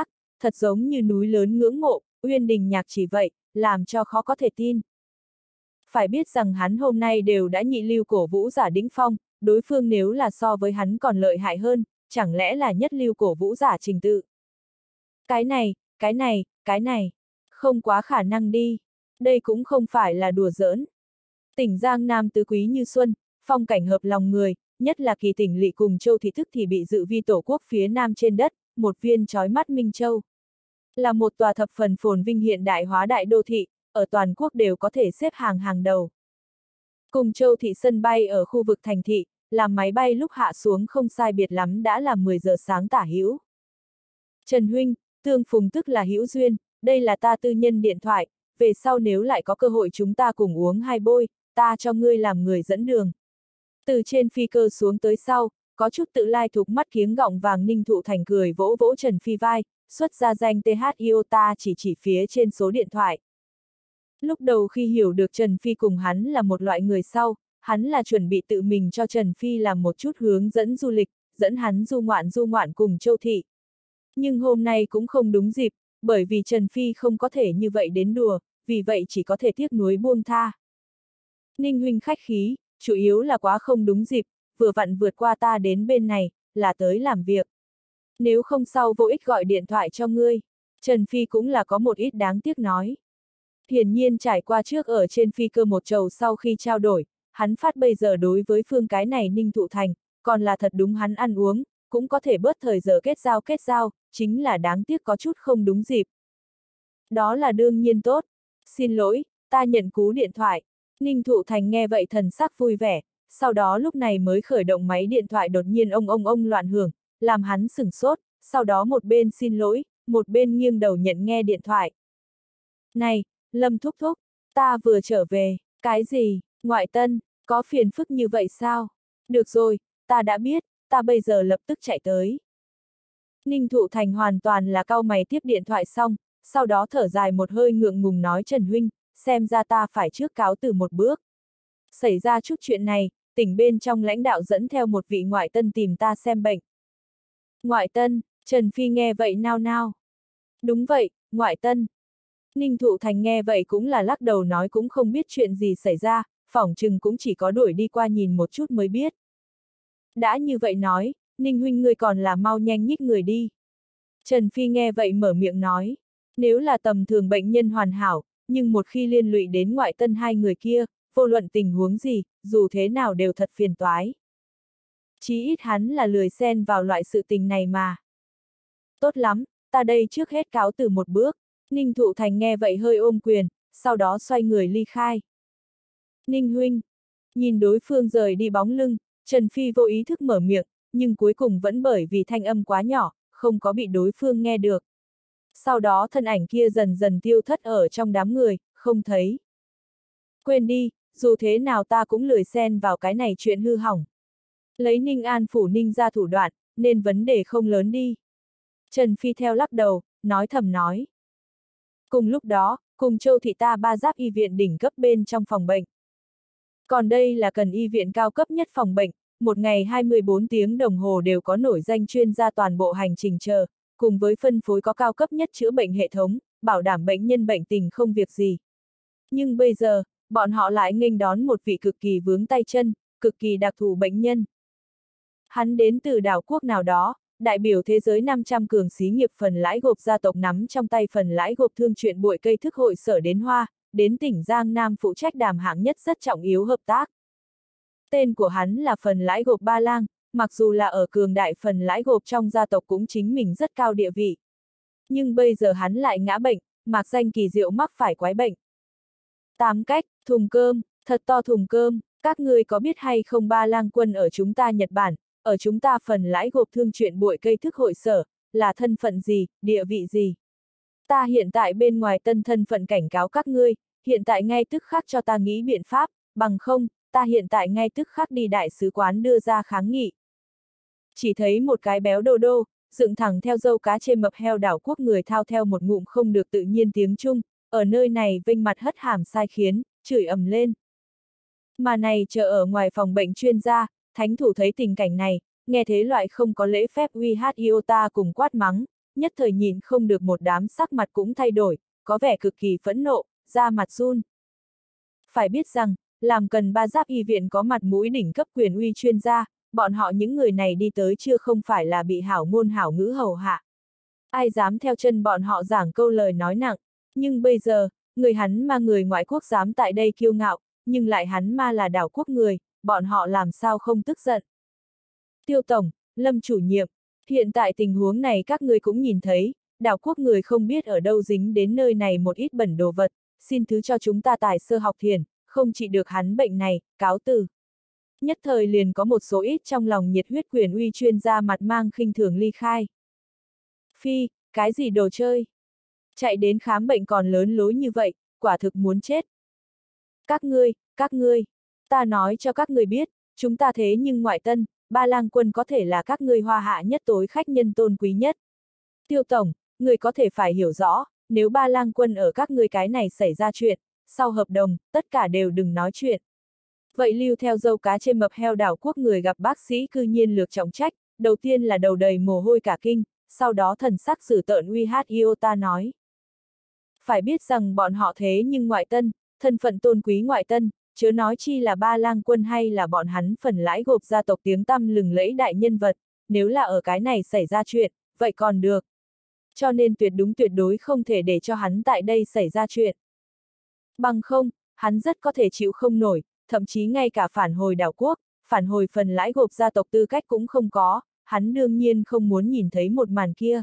[SPEAKER 1] thật giống như núi lớn ngưỡng mộ, Uyên Đình Nhạc chỉ vậy, làm cho khó có thể tin. Phải biết rằng hắn hôm nay đều đã nhị lưu cổ vũ giả đỉnh phong, đối phương nếu là so với hắn còn lợi hại hơn, chẳng lẽ là nhất lưu cổ vũ giả Trình Tự. Cái này, cái này, cái này, không quá khả năng đi, đây cũng không phải là đùa giỡn. Tỉnh Giang Nam tứ quý như xuân, phong cảnh hợp lòng người, nhất là Kỳ tỉnh lỵ cùng Châu Thị Thức thì bị dự vi tổ quốc phía nam trên đất, một viên chói mắt Minh Châu. Là một tòa thập phần phồn vinh hiện đại hóa đại đô thị, ở toàn quốc đều có thể xếp hàng hàng đầu. Cùng Châu Thị sân bay ở khu vực thành thị, làm máy bay lúc hạ xuống không sai biệt lắm đã là mười giờ sáng tả hữu. Trần huynh, tương phùng tức là hữu duyên, đây là ta tư nhân điện thoại, về sau nếu lại có cơ hội chúng ta cùng uống hai bôi, ta cho ngươi làm người dẫn đường. Từ trên phi cơ xuống tới sau, có chút tự lai thục mắt kiếng gọng vàng Ninh Thụ Thành cười vỗ vỗ Trần Phi vai, xuất ra danh tê hát Iota chỉ chỉ phía trên số điện thoại. Lúc đầu khi hiểu được Trần Phi cùng hắn là một loại người sau, hắn là chuẩn bị tự mình cho Trần Phi làm một chút hướng dẫn du lịch, dẫn hắn du ngoạn du ngoạn cùng Châu Thị. Nhưng hôm nay cũng không đúng dịp, bởi vì Trần Phi không có thể như vậy đến đùa, vì vậy chỉ có thể tiếc nuối buông tha. Ninh huynh khách khí, chủ yếu là quá không đúng dịp, vừa vặn vượt qua ta đến bên này, là tới làm việc. Nếu không sau vô ích gọi điện thoại cho ngươi, Trần Phi cũng là có một ít đáng tiếc nói. Hiển nhiên trải qua trước ở trên phi cơ một trầu sau khi trao đổi, hắn phát bây giờ đối với phương cái này Ninh Thụ Thành, còn là thật đúng hắn ăn uống, cũng có thể bớt thời giờ kết giao kết giao, chính là đáng tiếc có chút không đúng dịp. Đó là đương nhiên tốt. Xin lỗi, ta nhận cú điện thoại. Ninh Thụ Thành nghe vậy thần sắc vui vẻ, sau đó lúc này mới khởi động máy điện thoại đột nhiên ông ông ông loạn hưởng, làm hắn sửng sốt, sau đó một bên xin lỗi, một bên nghiêng đầu nhận nghe điện thoại. Này, Lâm thúc thúc, ta vừa trở về, cái gì, ngoại tân, có phiền phức như vậy sao? Được rồi, ta đã biết, ta bây giờ lập tức chạy tới. Ninh Thụ Thành hoàn toàn là cau mày tiếp điện thoại xong, sau đó thở dài một hơi ngượng ngùng nói Trần huynh, xem ra ta phải trước cáo từ một bước. Xảy ra chút chuyện này, tỉnh bên trong lãnh đạo dẫn theo một vị ngoại tân tìm ta xem bệnh. Ngoại tân, Trần Phi nghe vậy nao nao. Đúng vậy, ngoại tân. Ninh Thụ Thành nghe vậy cũng là lắc đầu nói cũng không biết chuyện gì xảy ra, phỏng chừng cũng chỉ có đuổi đi qua nhìn một chút mới biết. Đã như vậy nói, Ninh huynh ngươi còn là mau nhanh nhích người đi. Trần Phi nghe vậy mở miệng nói, nếu là tầm thường bệnh nhân hoàn hảo, nhưng một khi liên lụy đến ngoại tân hai người kia, vô luận tình huống gì, dù thế nào đều thật phiền toái. Chí ít hắn là lười xen vào loại sự tình này mà. Tốt lắm, ta đây trước hết cáo từ một bước. Ninh Thụ Thành nghe vậy hơi ôm quyền, sau đó xoay người ly khai. Ninh huynh, nhìn đối phương rời đi bóng lưng, Trần Phi vô ý thức mở miệng, nhưng cuối cùng vẫn bởi vì thanh âm quá nhỏ, không có bị đối phương nghe được. Sau đó thân ảnh kia dần dần tiêu thất ở trong đám người, không thấy. Quên đi, dù thế nào ta cũng lười xen vào cái này chuyện hư hỏng. Lấy Ninh An phủ Ninh ra thủ đoạn, nên vấn đề không lớn đi. Trần Phi theo lắc đầu, nói thầm nói. Cùng lúc đó, cùng Châu Thị ta ba giáp y viện đỉnh cấp bên trong phòng bệnh. Còn đây là cần y viện cao cấp nhất phòng bệnh, một ngày hai mươi bốn tiếng đồng hồ đều có nổi danh chuyên gia toàn bộ hành trình chờ, cùng với phân phối có cao cấp nhất chữa bệnh hệ thống, bảo đảm bệnh nhân bệnh tình không việc gì. Nhưng bây giờ, bọn họ lại nghênh đón một vị cực kỳ vướng tay chân, cực kỳ đặc thù bệnh nhân. Hắn đến từ đảo quốc nào đó, đại biểu thế giới năm trăm cường xí nghiệp phần lãi gộp gia tộc nắm trong tay phần lãi gộp thương chuyện bụi cây thức hội sở đến Hoa, đến tỉnh Giang Nam phụ trách đàm hạng nhất rất trọng yếu hợp tác. Tên của hắn là phần lãi gộp Ba Lang, mặc dù là ở cường đại phần lãi gộp trong gia tộc cũng chính mình rất cao địa vị. Nhưng bây giờ hắn lại ngã bệnh, mạc danh kỳ diệu mắc phải quái bệnh. Tám cách, thùng cơm, thật to thùng cơm, các ngươi có biết hay không Ba Lang quân ở chúng ta Nhật Bản, ở chúng ta phần lãi gộp thương chuyện bụi cây thức hội sở, là thân phận gì, địa vị gì? Ta hiện tại bên ngoài tân thân phận cảnh cáo các ngươi, hiện tại ngay tức khắc cho ta nghĩ biện pháp, bằng không, ta hiện tại ngay tức khắc đi đại sứ quán đưa ra kháng nghị. Chỉ thấy một cái béo đô đô, dựng thẳng theo dâu cá chê mập heo đảo quốc người thao theo một ngụm không được tự nhiên tiếng Trung, ở nơi này vênh mặt hất hàm sai khiến, chửi ầm lên. Mà này chờ ở ngoài phòng bệnh chuyên gia, thánh thủ thấy tình cảnh này, nghe thế loại không có lễ phép uy hát iota cùng quát mắng, nhất thời nhìn không được một đám sắc mặt cũng thay đổi, có vẻ cực kỳ phẫn nộ, da mặt run. Phải biết rằng, làm cần ba giáp y viện có mặt mũi đỉnh cấp quyền uy chuyên gia, bọn họ những người này đi tới chưa không phải là bị hảo ngôn hảo ngữ hầu hạ. Ai dám theo chân bọn họ giảng câu lời nói nặng, nhưng bây giờ, người hắn ma người ngoại quốc dám tại đây kiêu ngạo, nhưng lại hắn ma là đảo quốc người, bọn họ làm sao không tức giận. Tiêu Tổng, Lâm chủ nhiệm, hiện tại tình huống này các ngươi cũng nhìn thấy, đảo quốc người không biết ở đâu dính đến nơi này một ít bẩn đồ vật, xin thứ cho chúng ta tài sơ học thiền, không trị được hắn bệnh này, cáo từ. Nhất thời liền có một số ít trong lòng nhiệt huyết quyền uy chuyên gia mặt mang khinh thường ly khai. Phi, cái gì đồ chơi? Chạy đến khám bệnh còn lớn lối như vậy, quả thực muốn chết. Các ngươi, các ngươi, ta nói cho các ngươi biết, chúng ta thế nhưng ngoại tân, Ba Lang Quân có thể là các ngươi hoa hạ nhất tối khách nhân tôn quý nhất. Tiêu Tổng, người có thể phải hiểu rõ, nếu Ba Lang Quân ở các ngươi cái này xảy ra chuyện, sau hợp đồng, tất cả đều đừng nói chuyện. Vậy lưu theo dâu cá trên mập heo đảo quốc người gặp bác sĩ cư nhiên lược trọng trách, đầu tiên là đầu đầy mồ hôi cả kinh, sau đó thần sắc dữ tợn uy hát Iota nói. Phải biết rằng bọn họ thế nhưng ngoại tân, thân phận tôn quý ngoại tân, chớ nói chi là Ba Lang Quân hay là bọn hắn phần lãi gộp gia tộc tiếng tăm lừng lẫy đại nhân vật, nếu là ở cái này xảy ra chuyện, vậy còn được. Cho nên tuyệt đúng tuyệt đối không thể để cho hắn tại đây xảy ra chuyện. Bằng không, hắn rất có thể chịu không nổi, thậm chí ngay cả phản hồi đảo quốc, phản hồi phần lãi gộp gia tộc tư cách cũng không có, hắn đương nhiên không muốn nhìn thấy một màn kia.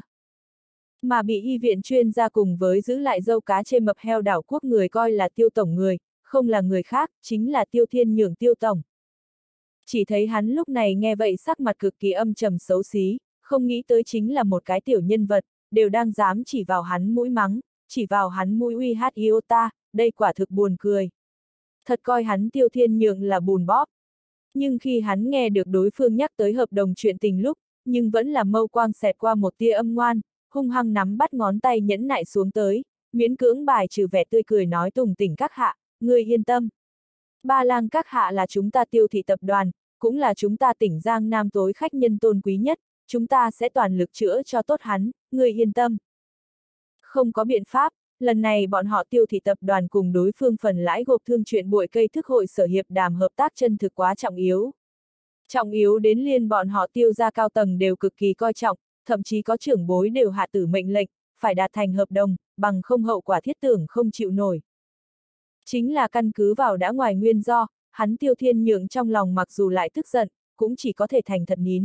[SPEAKER 1] Mà bị y viện chuyên gia cùng với giữ lại dâu cá chê mập heo đảo quốc người coi là Tiêu Tổng người, không là người khác, chính là Tiêu Thiên Nhượng Tiêu Tổng. Chỉ thấy hắn lúc này nghe vậy sắc mặt cực kỳ âm trầm xấu xí, không nghĩ tới chính là một cái tiểu nhân vật, đều đang dám chỉ vào hắn mũi mắng, chỉ vào hắn mũi uy hát Iota, đây quả thực buồn cười. Thật coi hắn Tiêu Thiên Nhượng là bùn bóp. Nhưng khi hắn nghe được đối phương nhắc tới hợp đồng chuyện tình lúc, nhưng vẫn là mâu quang xẹt qua một tia âm ngoan, hung hăng nắm bắt ngón tay nhẫn nại xuống tới, miễn cưỡng bài trừ vẻ tươi cười nói tùng tỉnh các hạ, ngươi yên tâm. Ba Lang các hạ là chúng ta Tiêu thị tập đoàn, cũng là chúng ta tỉnh Giang Nam tối khách nhân tôn quý nhất, chúng ta sẽ toàn lực chữa cho tốt hắn, ngươi yên tâm. Không có biện pháp, lần này bọn họ Tiêu thị tập đoàn cùng đối phương phần lãi gộp thương chuyện bội cây thức hội sở hiệp đàm hợp tác chân thực quá trọng yếu. Trọng yếu đến liên bọn họ Tiêu gia cao tầng đều cực kỳ coi trọng, thậm chí có trưởng bối đều hạ tử mệnh lệnh, phải đạt thành hợp đồng, bằng không hậu quả thiết tưởng không chịu nổi. Chính là căn cứ vào đã ngoài nguyên do, hắn Tiêu Thiên Nhượng trong lòng mặc dù lại tức giận, cũng chỉ có thể thành thật nín.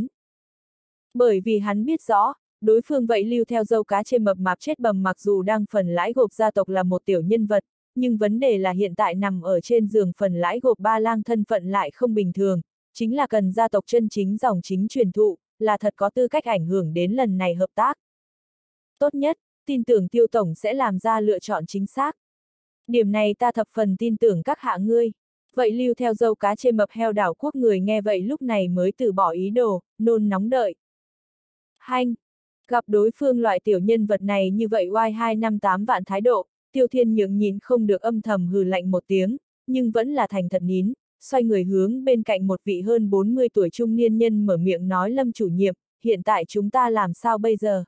[SPEAKER 1] Bởi vì hắn biết rõ, đối phương vậy lưu theo dâu cá chê mập mạp chết bầm mặc dù đang phần lãi gộp gia tộc là một tiểu nhân vật, nhưng vấn đề là hiện tại nằm ở trên giường phần lãi gộp Ba Lang thân phận lại không bình thường, chính là cần gia tộc chân chính dòng chính truyền thụ, là thật có tư cách ảnh hưởng đến lần này hợp tác. Tốt nhất, tin tưởng Tiêu Tổng sẽ làm ra lựa chọn chính xác. Điểm này ta thập phần tin tưởng các hạ ngươi. Vậy lưu theo dâu cá chê mập heo đảo quốc người nghe vậy lúc này mới từ bỏ ý đồ, nôn nóng đợi. Hanh! Gặp đối phương loại tiểu nhân vật này như vậy oai hai năm tám vạn thái độ, Tiêu Thiên Nhượng nhìn không được âm thầm hừ lạnh một tiếng, nhưng vẫn là thành thật nín, xoay người hướng bên cạnh một vị hơn bốn mươi tuổi trung niên nhân mở miệng nói Lâm chủ nhiệm, hiện tại chúng ta làm sao bây giờ?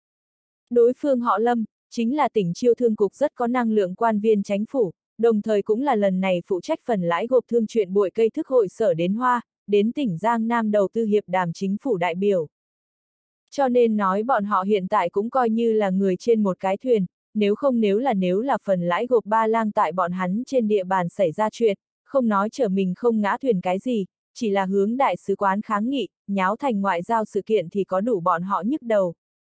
[SPEAKER 1] Đối phương họ Lâm, chính là tỉnh chiêu thương cục rất có năng lượng quan viên chánh phủ, đồng thời cũng là lần này phụ trách phần lãi gộp thương chuyện bội cây thức hội sở đến Hoa, đến tỉnh Giang Nam đầu tư hiệp đàm chính phủ đại biểu. Cho nên nói bọn họ hiện tại cũng coi như là người trên một cái thuyền, nếu không nếu là nếu là phần lãi gộp Ba Lang tại bọn hắn trên địa bàn xảy ra chuyện, không nói chở mình không ngã thuyền cái gì, chỉ là hướng đại sứ quán kháng nghị, nháo thành ngoại giao sự kiện thì có đủ bọn họ nhức đầu.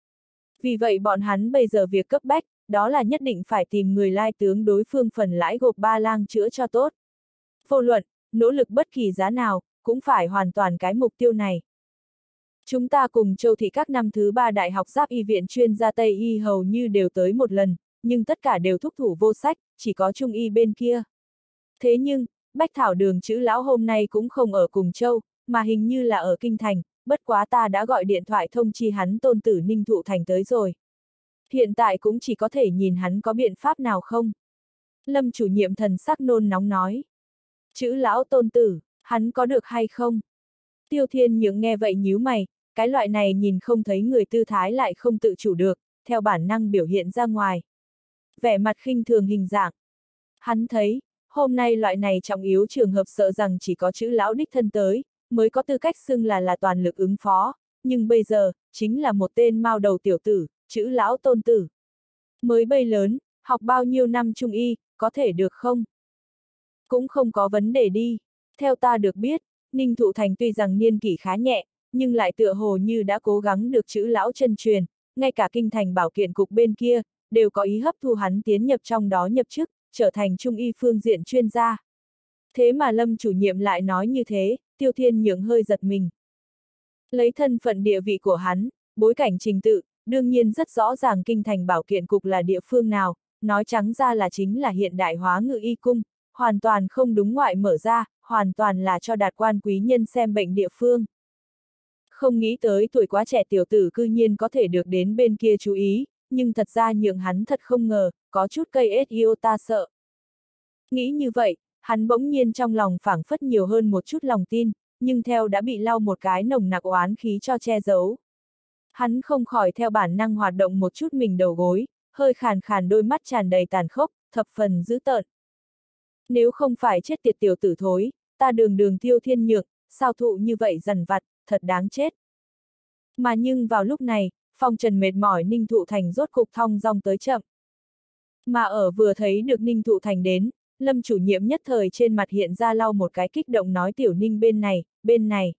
[SPEAKER 1] Vì vậy bọn hắn bây giờ việc cấp bách, đó là nhất định phải tìm người lai tướng đối phương phần lãi gộp Ba Lang chữa cho tốt. Vô luận, nỗ lực bất kỳ giá nào, cũng phải hoàn toàn cái mục tiêu này. Chúng ta cùng Châu thị các năm thứ ba đại học giáp y viện chuyên gia Tây y hầu như đều tới một lần, nhưng tất cả đều thúc thủ vô sách, chỉ có Trung y bên kia. Thế nhưng, Bách Thảo Đường chữ lão hôm nay cũng không ở cùng Châu, mà hình như là ở Kinh Thành, bất quá ta đã gọi điện thoại thông chi hắn tôn tử Ninh Thụ Thành tới rồi. Hiện tại cũng chỉ có thể nhìn hắn có biện pháp nào không. Lâm chủ nhiệm thần sắc nôn nóng nói. Chữ lão tôn tử, hắn có được hay không? Tiêu Thiên Nhượng nghe vậy nhíu mày, cái loại này nhìn không thấy người tư thái lại không tự chủ được, theo bản năng biểu hiện ra ngoài. Vẻ mặt khinh thường hình dạng. Hắn thấy, hôm nay loại này trọng yếu trường hợp sợ rằng chỉ có chữ lão đích thân tới, mới có tư cách xưng là là toàn lực ứng phó, nhưng bây giờ, chính là một tên mao đầu tiểu tử, chữ lão tôn tử. Mới bay lớn, học bao nhiêu năm trung y, có thể được không? Cũng không có vấn đề đi. Theo ta được biết, Ninh Thụ Thành tuy rằng niên kỷ khá nhẹ, nhưng lại tựa hồ như đã cố gắng được chữ lão chân truyền, ngay cả kinh thành bảo kiện cục bên kia, đều có ý hấp thu hắn tiến nhập trong đó nhập chức, trở thành trung y phương diện chuyên gia. Thế mà Lâm chủ nhiệm lại nói như thế, Tiêu Thiên Nhượng hơi giật mình. Lấy thân phận địa vị của hắn, bối cảnh trình tự, đương nhiên rất rõ ràng kinh thành bảo kiện cục là địa phương nào, nói trắng ra là chính là hiện đại hóa ngự y cung, hoàn toàn không đúng ngoại mở ra, hoàn toàn là cho đạt quan quý nhân xem bệnh địa phương. Không nghĩ tới tuổi quá trẻ tiểu tử cư nhiên có thể được đến bên kia chú ý, nhưng thật ra Nhượng hắn thật không ngờ, có chút cây ết yêu ta sợ. Nghĩ như vậy, hắn bỗng nhiên trong lòng phảng phất nhiều hơn một chút lòng tin, nhưng theo đã bị lau một cái nồng nặc oán khí cho che giấu. Hắn không khỏi theo bản năng hoạt động một chút mình đầu gối, hơi khàn khàn đôi mắt tràn đầy tàn khốc, thập phần dữ tợn. Nếu không phải chết tiệt tiểu tử thối, ta đường đường Tiêu Thiên Nhượng, sao thụ như vậy dằn vặt, thật đáng chết. Mà nhưng vào lúc này, phong trần mệt mỏi Ninh Thụ Thành rốt cục thong dong tới chậm. Mà ở vừa thấy được Ninh Thụ Thành đến, Lâm chủ nhiệm nhất thời trên mặt hiện ra lau một cái kích động nói tiểu Ninh bên này, bên này.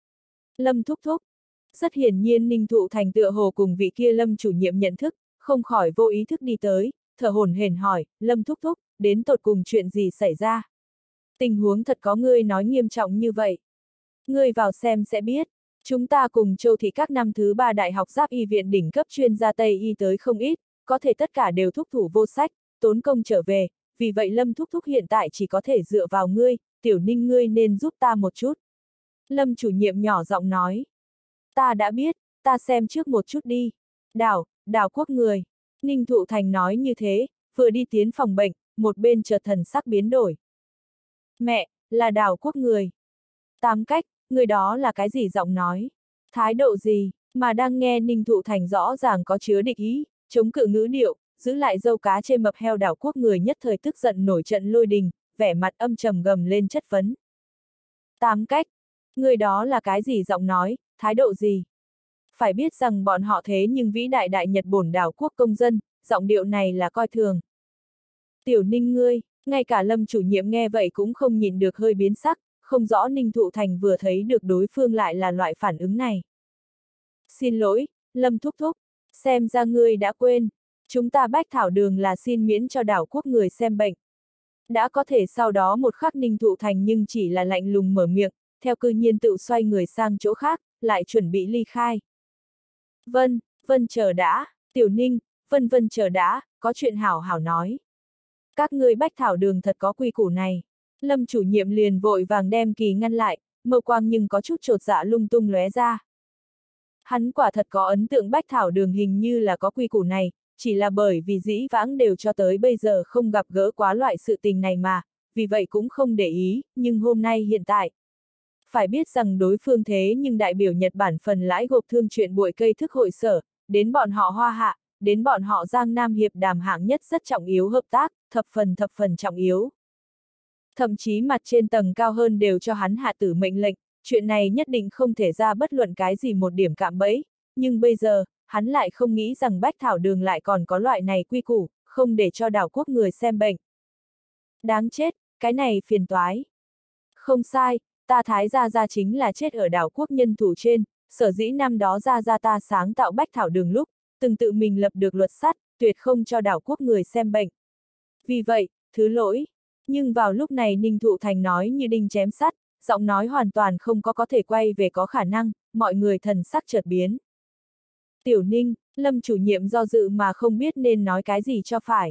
[SPEAKER 1] Lâm thúc thúc. Rất hiển nhiên Ninh Thụ Thành tựa hồ cùng vị kia Lâm chủ nhiệm nhận thức, không khỏi vô ý thức đi tới, thở hổn hển hỏi, Lâm thúc thúc, đến tột cùng chuyện gì xảy ra? Tình huống thật có ngươi nói nghiêm trọng như vậy. Ngươi vào xem sẽ biết. Chúng ta cùng Châu Thị các năm thứ ba đại học giáp y viện đỉnh cấp chuyên gia Tây y tới không ít, có thể tất cả đều thúc thủ vô sách, tốn công trở về, vì vậy Lâm thúc thúc hiện tại chỉ có thể dựa vào ngươi, tiểu Ninh ngươi nên giúp ta một chút. Lâm chủ nhiệm nhỏ giọng nói. Ta đã biết, ta xem trước một chút đi. Đảo, đảo quốc người. Ninh Thụ Thành nói như thế, vừa đi tiến phòng bệnh, một bên chợt thần sắc biến đổi. Mẹ, là đảo quốc người. Tám cách, người đó là cái gì giọng nói? Thái độ gì, mà đang nghe Ninh Thụ Thành rõ ràng có chứa địch ý, chống cự ngữ điệu, giữ lại dâu cá chê mập heo đảo quốc người nhất thời tức giận nổi trận lôi đình, vẻ mặt âm trầm gầm lên chất vấn. Tám cách, người đó là cái gì giọng nói, thái độ gì? Phải biết rằng bọn họ thế nhưng vĩ đại đại Nhật bổn đảo quốc công dân, giọng điệu này là coi thường. Tiểu Ninh ngươi, ngay cả Lâm chủ nhiệm nghe vậy cũng không nhìn được hơi biến sắc, không rõ Ninh Thụ Thành vừa thấy được đối phương lại là loại phản ứng này. Xin lỗi, Lâm thúc thúc, xem ra ngươi đã quên, chúng ta Bách Thảo Đường là xin miễn cho đảo quốc người xem bệnh. Đã có thể sau đó một khắc Ninh Thụ Thành nhưng chỉ là lạnh lùng mở miệng, theo cư nhiên tự xoay người sang chỗ khác, lại chuẩn bị ly khai. Vân, Vân chờ đã, Tiểu Ninh, Vân Vân chờ đã, có chuyện hảo hảo nói. Các ngươi Bách Thảo Đường thật có quy củ này. Lâm chủ nhiệm liền vội vàng đem kỳ ngăn lại, mâu quang nhưng có chút chột dạ lung tung lóe ra. Hắn quả thật có ấn tượng Bách Thảo Đường hình như là có quy củ này, chỉ là bởi vì dĩ vãng đều cho tới bây giờ không gặp gỡ quá loại sự tình này mà, vì vậy cũng không để ý, nhưng hôm nay hiện tại. Phải biết rằng đối phương thế nhưng đại biểu Nhật Bản phần lãi gộp thương chuyện bụi cây thức hội sở, đến bọn họ Hoa Hạ, đến bọn họ Giang Nam hiệp đàm hạng nhất rất trọng yếu hợp tác, thập phần thập phần trọng yếu. Thậm chí mặt trên tầng cao hơn đều cho hắn hạ tử mệnh lệnh, chuyện này nhất định không thể ra bất luận cái gì một điểm cạm bẫy, nhưng bây giờ, hắn lại không nghĩ rằng Bách Thảo Đường lại còn có loại này quy củ, không để cho đảo quốc người xem bệnh. Đáng chết, cái này phiền toái. Không sai, ta Thái Gia Gia chính là chết ở đảo quốc nhân thủ trên, sở dĩ năm đó Gia Gia ta sáng tạo Bách Thảo Đường lúc, từng tự mình lập được luật sắt, tuyệt không cho đảo quốc người xem bệnh. Vì vậy, thứ lỗi. Nhưng vào lúc này Ninh Thụ Thành nói như đinh chém sắt, giọng nói hoàn toàn không có có thể quay về có khả năng, mọi người thần sắc chợt biến. Tiểu Ninh, Lâm chủ nhiệm do dự mà không biết nên nói cái gì cho phải.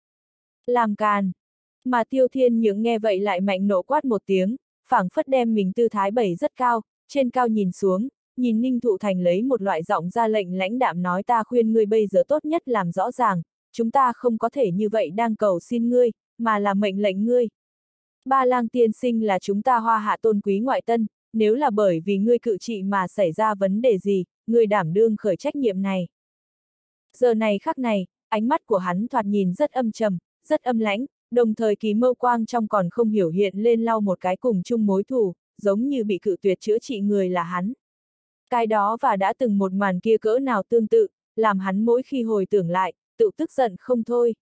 [SPEAKER 1] Làm càn. Mà Tiêu Thiên Nhượng nghe vậy lại mạnh nộ quát một tiếng, phảng phất đem mình tư thái bày rất cao, trên cao nhìn xuống, nhìn Ninh Thụ Thành lấy một loại giọng ra lệnh lãnh đạm nói ta khuyên ngươi bây giờ tốt nhất làm rõ ràng, chúng ta không có thể như vậy đang cầu xin ngươi, mà là mệnh lệnh ngươi. Ba Lang tiên sinh là chúng ta Hoa Hạ tôn quý ngoại tân, nếu là bởi vì ngươi cự trị mà xảy ra vấn đề gì, ngươi đảm đương khởi trách nhiệm này. Giờ này khắc này, ánh mắt của hắn thoạt nhìn rất âm trầm, rất âm lãnh, đồng thời kỳ mâu quang trong còn không hiểu hiện lên lau một cái cùng chung mối thù, giống như bị cự tuyệt chữa trị người là hắn. Cái đó và đã từng một màn kia cỡ nào tương tự, làm hắn mỗi khi hồi tưởng lại, tự tức giận không thôi.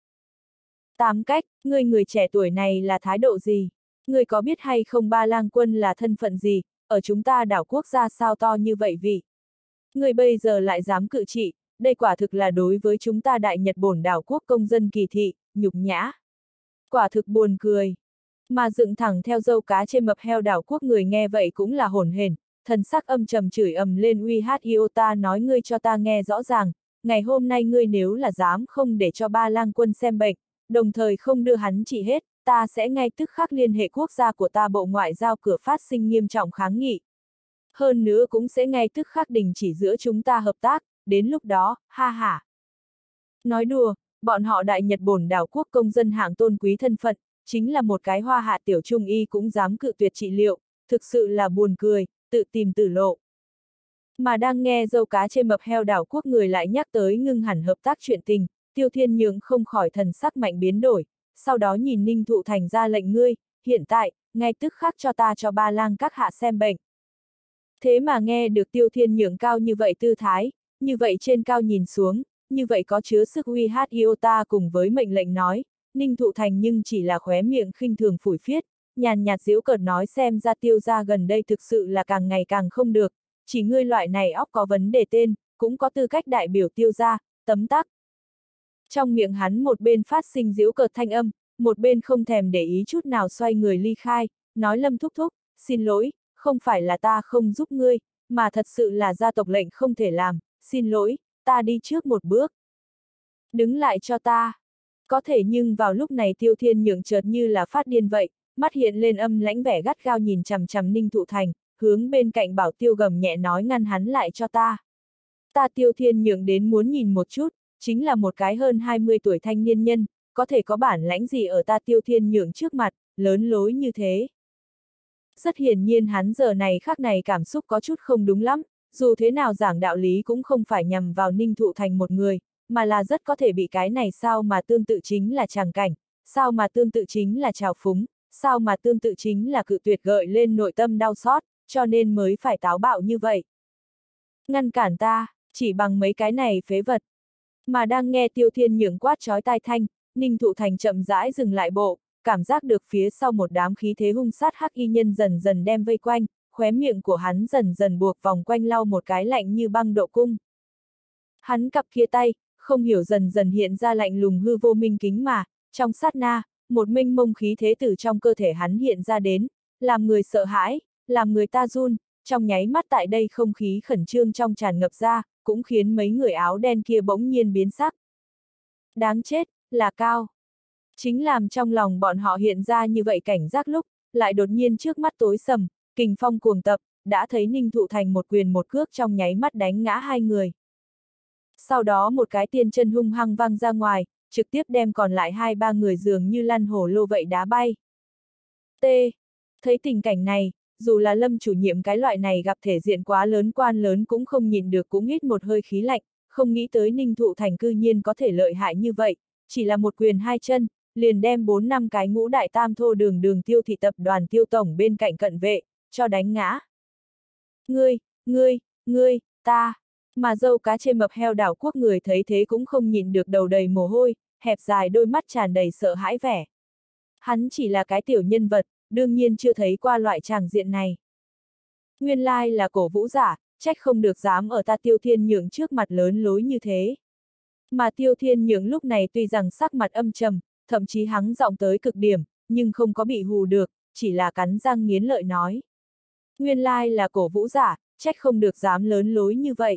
[SPEAKER 1] Tám cách, ngươi người trẻ tuổi này là thái độ gì? Ngươi có biết hay không Ba Lang Quân là thân phận gì, ở chúng ta đảo quốc gia sao to như vậy vì? Ngươi bây giờ lại dám cự trị, đây quả thực là đối với chúng ta Đại Nhật Bổn đảo quốc công dân kỳ thị, nhục nhã. Quả thực buồn cười. Mà dựng thẳng theo dâu cá trên mập heo đảo quốc người nghe vậy cũng là hổn hển, thần sắc âm trầm chửi ầm lên uy hát iota nói ngươi cho ta nghe rõ ràng, ngày hôm nay ngươi nếu là dám không để cho Ba Lang Quân xem bệnh, đồng thời không đưa hắn trị hết, ta sẽ ngay tức khắc liên hệ quốc gia của ta Bộ Ngoại giao cửa phát sinh nghiêm trọng kháng nghị. Hơn nữa cũng sẽ ngay tức khắc đình chỉ giữa chúng ta hợp tác, đến lúc đó, ha ha. Nói đùa, bọn họ Đại Nhật Bổn đảo quốc công dân hạng tôn quý thân phận, chính là một cái hoa hạ tiểu trung y cũng dám cự tuyệt trị liệu, thực sự là buồn cười, tự tìm tử lộ. Mà đang nghe dâu cá trên mập heo đảo quốc người lại nhắc tới ngưng hẳn hợp tác chuyện tình, Tiêu Thiên Nhượng không khỏi thần sắc mạnh biến đổi, sau đó nhìn Ninh Thụ Thành ra lệnh ngươi, hiện tại, ngay tức khắc cho ta cho Ba Lang các hạ xem bệnh. Thế mà nghe được Tiêu Thiên Nhượng cao như vậy tư thái, như vậy trên cao nhìn xuống, như vậy có chứa sức uy hát iota cùng với mệnh lệnh nói, Ninh Thụ Thành nhưng chỉ là khóe miệng khinh thường phủi phiết, nhàn nhạt giễu cợt nói xem ra Tiêu gia gần đây thực sự là càng ngày càng không được, chỉ ngươi loại này óc có vấn đề tên, cũng có tư cách đại biểu Tiêu gia, tấm tắc. Trong miệng hắn một bên phát sinh giễu cợt thanh âm, một bên không thèm để ý chút nào xoay người ly khai, nói Lâm thúc thúc, xin lỗi, không phải là ta không giúp ngươi, mà thật sự là gia tộc lệnh không thể làm, xin lỗi, ta đi trước một bước. Đứng lại cho ta. Có thể nhưng vào lúc này Tiêu Thiên Nhượng chợt như là phát điên vậy, mắt hiện lên âm lãnh vẻ gắt gao nhìn chằm chằm Ninh Thụ Thành, hướng bên cạnh Bảo Tiêu gầm nhẹ nói ngăn hắn lại cho ta. Ta Tiêu Thiên Nhượng đến muốn nhìn một chút, chính là một cái hơn hai mươi tuổi thanh niên nhân, có thể có bản lãnh gì ở ta Tiêu Thiên Nhượng trước mặt, lớn lối như thế. Rất hiển nhiên hắn giờ này khắc này cảm xúc có chút không đúng lắm, dù thế nào giảng đạo lý cũng không phải nhằm vào Ninh Thụ Thành một người, mà là rất có thể bị cái này sao mà tương tự chính là tràng cảnh, sao mà tương tự chính là trào phúng, sao mà tương tự chính là cự tuyệt gợi lên nội tâm đau xót, cho nên mới phải táo bạo như vậy. Ngăn cản ta, chỉ bằng mấy cái này phế vật. Mà đang nghe Tiêu Thiên Nhượng quát chói tai thanh, Ninh Thụ Thành chậm rãi dừng lại bộ, cảm giác được phía sau một đám khí thế hung sát hắc y nhân dần dần đem vây quanh, khóe miệng của hắn dần dần buộc vòng quanh lau một cái lạnh như băng độ cung. Hắn cặp kia tay, không hiểu dần dần hiện ra lạnh lùng hư vô minh kính mà, trong sát na, một mênh mông khí thế từ trong cơ thể hắn hiện ra đến, làm người sợ hãi, làm người ta run, trong nháy mắt tại đây không khí khẩn trương trong tràn ngập ra, cũng khiến mấy người áo đen kia bỗng nhiên biến sắc. Đáng chết, là Cao. Chính làm trong lòng bọn họ hiện ra như vậy cảnh giác lúc, lại đột nhiên trước mắt tối sầm, kình phong cuồng tập, đã thấy Ninh Thụ Thành một quyền một cước trong nháy mắt đánh ngã hai người. Sau đó một cái tiền chân hung hăng văng ra ngoài, trực tiếp đem còn lại hai ba người dường như lăn hổ lô vậy đá bay. T. Thấy tình cảnh này, dù là Lâm chủ nhiệm cái loại này gặp thể diện quá lớn quan lớn cũng không nhìn được cũng hít một hơi khí lạnh, không nghĩ tới Ninh Thụ Thành cư nhiên có thể lợi hại như vậy, chỉ là một quyền hai chân, liền đem bốn năm cái ngũ đại tam thô đường đường Tiêu thị tập đoàn Tiêu tổng bên cạnh cận vệ, cho đánh ngã. Ngươi, ngươi, ngươi, ta, mà dâu cá trên mập heo đảo quốc người thấy thế cũng không nhìn được đầu đầy mồ hôi, hẹp dài đôi mắt tràn đầy sợ hãi vẻ. Hắn chỉ là cái tiểu nhân vật, đương nhiên chưa thấy qua loại tràng diện này. Nguyên lai là cổ vũ giả, trách không được dám ở ta Tiêu Thiên Nhượng trước mặt lớn lối như thế. Mà Tiêu Thiên Nhượng lúc này tuy rằng sắc mặt âm trầm, thậm chí hắng giọng tới cực điểm, nhưng không có bị hù được, chỉ là cắn răng nghiến lợi nói. Nguyên lai là cổ vũ giả, trách không được dám lớn lối như vậy.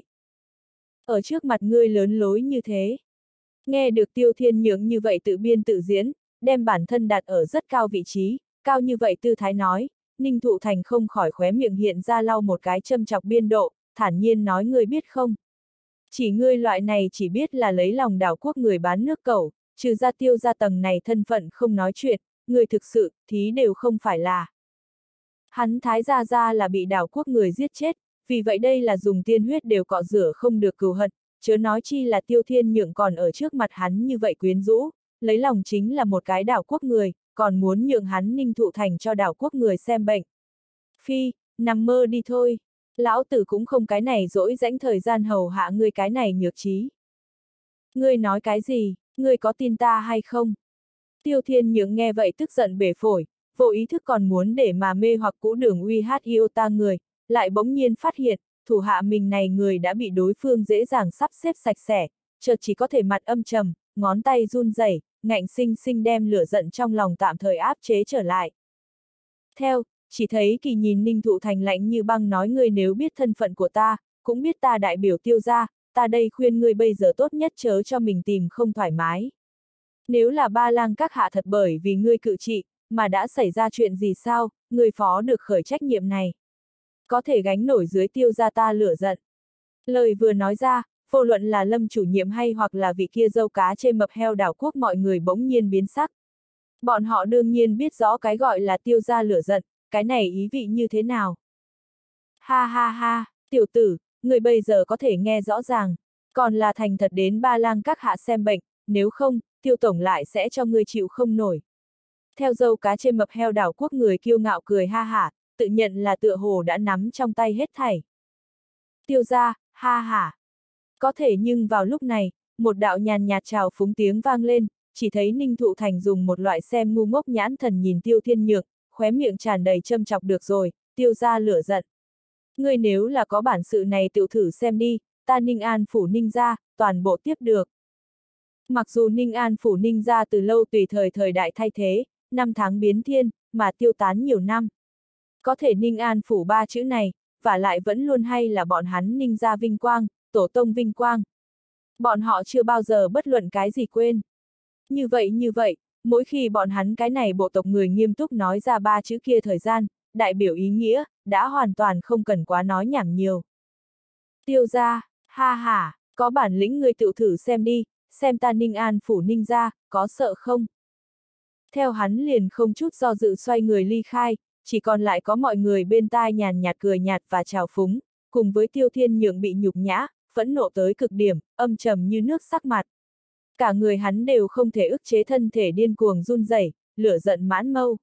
[SPEAKER 1] Ở trước mặt ngươi lớn lối như thế. Nghe được Tiêu Thiên Nhượng như vậy tự biên tự diễn, đem bản thân đặt ở rất cao vị trí, cao như vậy tư thái nói, Ninh Thụ Thành không khỏi khóe miệng hiện ra lau một cái châm chọc biên độ, thản nhiên nói ngươi biết không. Chỉ ngươi loại này chỉ biết là lấy lòng đảo quốc người bán nước cẩu, trừ ra Tiêu ra tầng này thân phận không nói chuyện, người thực sự, thí đều không phải là. Hắn Thái Gia Gia là bị đảo quốc người giết chết, vì vậy đây là dùng tiên huyết đều cọ rửa không được cừu hận, chớ nói chi là Tiêu Thiên Nhượng còn ở trước mặt hắn như vậy quyến rũ, lấy lòng chính là một cái đảo quốc người, còn muốn nhượng hắn Ninh Thụ Thành cho đảo quốc người xem bệnh. Phi, nằm mơ đi thôi, lão tử cũng không cái này dỗi rãnh thời gian hầu hạ ngươi cái này nhược trí. Ngươi nói cái gì, ngươi có tin ta hay không? Tiêu Thiên Nhượng nghe vậy tức giận bể phổi, vô ý thức còn muốn để mà mê hoặc cũ đường uy hát yêu ta người, lại bỗng nhiên phát hiện, thủ hạ mình này người đã bị đối phương dễ dàng sắp xếp sạch sẽ, chợt chỉ có thể mặt âm trầm, ngón tay run rẩy, ngạnh sinh sinh đem lửa giận trong lòng tạm thời áp chế trở lại. Theo, chỉ thấy Kỳ nhìn Ninh Thụ Thành lạnh như băng nói ngươi nếu biết thân phận của ta, cũng biết ta đại biểu Tiêu gia, ta đây khuyên ngươi bây giờ tốt nhất chớ cho mình tìm không thoải mái. Nếu là Ba Lang các hạ thật bởi vì ngươi cự trị, mà đã xảy ra chuyện gì sao, ngươi phó được khởi trách nhiệm này. Có thể gánh nổi dưới Tiêu gia ta lửa giận. Lời vừa nói ra, vô luận là Lâm chủ nhiệm hay hoặc là vị kia dâu cá chê mập heo đảo quốc mọi người bỗng nhiên biến sắc. Bọn họ đương nhiên biết rõ cái gọi là Tiêu gia lửa giận, cái này ý vị như thế nào. Ha ha ha, tiểu tử, người bây giờ có thể nghe rõ ràng, còn là thành thật đến Ba Lang các hạ xem bệnh, nếu không, Tiêu tổng lại sẽ cho ngươi chịu không nổi. Theo dâu cá chê mập heo đảo quốc người kiêu ngạo cười ha hả, tự nhận là tựa hồ đã nắm trong tay hết thảy. Tiêu gia, ha hả. Có thể nhưng vào lúc này, một đạo nhàn nhạt trào phúng tiếng vang lên, chỉ thấy Ninh Thụ Thành dùng một loại xem ngu ngốc nhãn thần nhìn Tiêu Thiên Nhượng, khóe miệng tràn đầy châm chọc được rồi, Tiêu gia lửa giận. Ngươi nếu là có bản sự này tự thử xem đi, ta Ninh An phủ Ninh gia, toàn bộ tiếp được. Mặc dù Ninh An phủ Ninh gia từ lâu tùy thời thời đại thay thế, năm tháng biến thiên, mà tiêu tán nhiều năm. Có thể Ninh An phủ ba chữ này, và lại vẫn luôn hay là bọn hắn Ninh gia vinh quang, tổ tông vinh quang. Bọn họ chưa bao giờ bất luận cái gì quên. Như vậy như vậy, mỗi khi bọn hắn cái này bộ tộc người nghiêm túc nói ra ba chữ kia thời gian, đại biểu ý nghĩa, đã hoàn toàn không cần quá nói nhảm nhiều. Tiêu gia, ha ha, có bản lĩnh người tự thử xem đi, xem ta Ninh An phủ Ninh gia, có sợ không? Theo hắn liền không chút do dự xoay người ly khai, chỉ còn lại có mọi người bên tai nhàn nhạt cười nhạt và trào phúng, cùng với Tiêu Thiên Nhượng bị nhục nhã, phẫn nộ tới cực điểm, âm trầm như nước sắc mặt. Cả người hắn đều không thể ức chế thân thể điên cuồng run rẩy, lửa giận mãn mâu.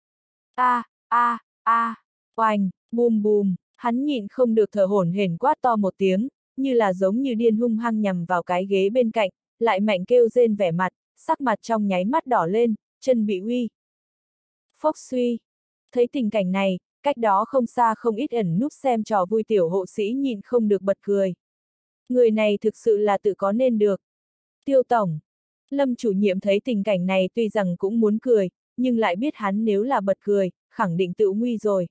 [SPEAKER 1] A, a, a, oanh, bùm bùm, hắn nhịn không được thở hổn hển quát to một tiếng, như là giống như điên hung hăng nhằm vào cái ghế bên cạnh, lại mạnh kêu rên vẻ mặt, sắc mặt trong nháy mắt đỏ lên, chân bị uy. Phốc suy. Thấy tình cảnh này, cách đó không xa không ít ẩn núp xem trò vui tiểu hộ sĩ nhịn không được bật cười. Người này thực sự là tự có nên được. Tiêu tổng. Lâm chủ nhiệm thấy tình cảnh này tuy rằng cũng muốn cười, nhưng lại biết hắn nếu là bật cười, khẳng định tự nguy rồi.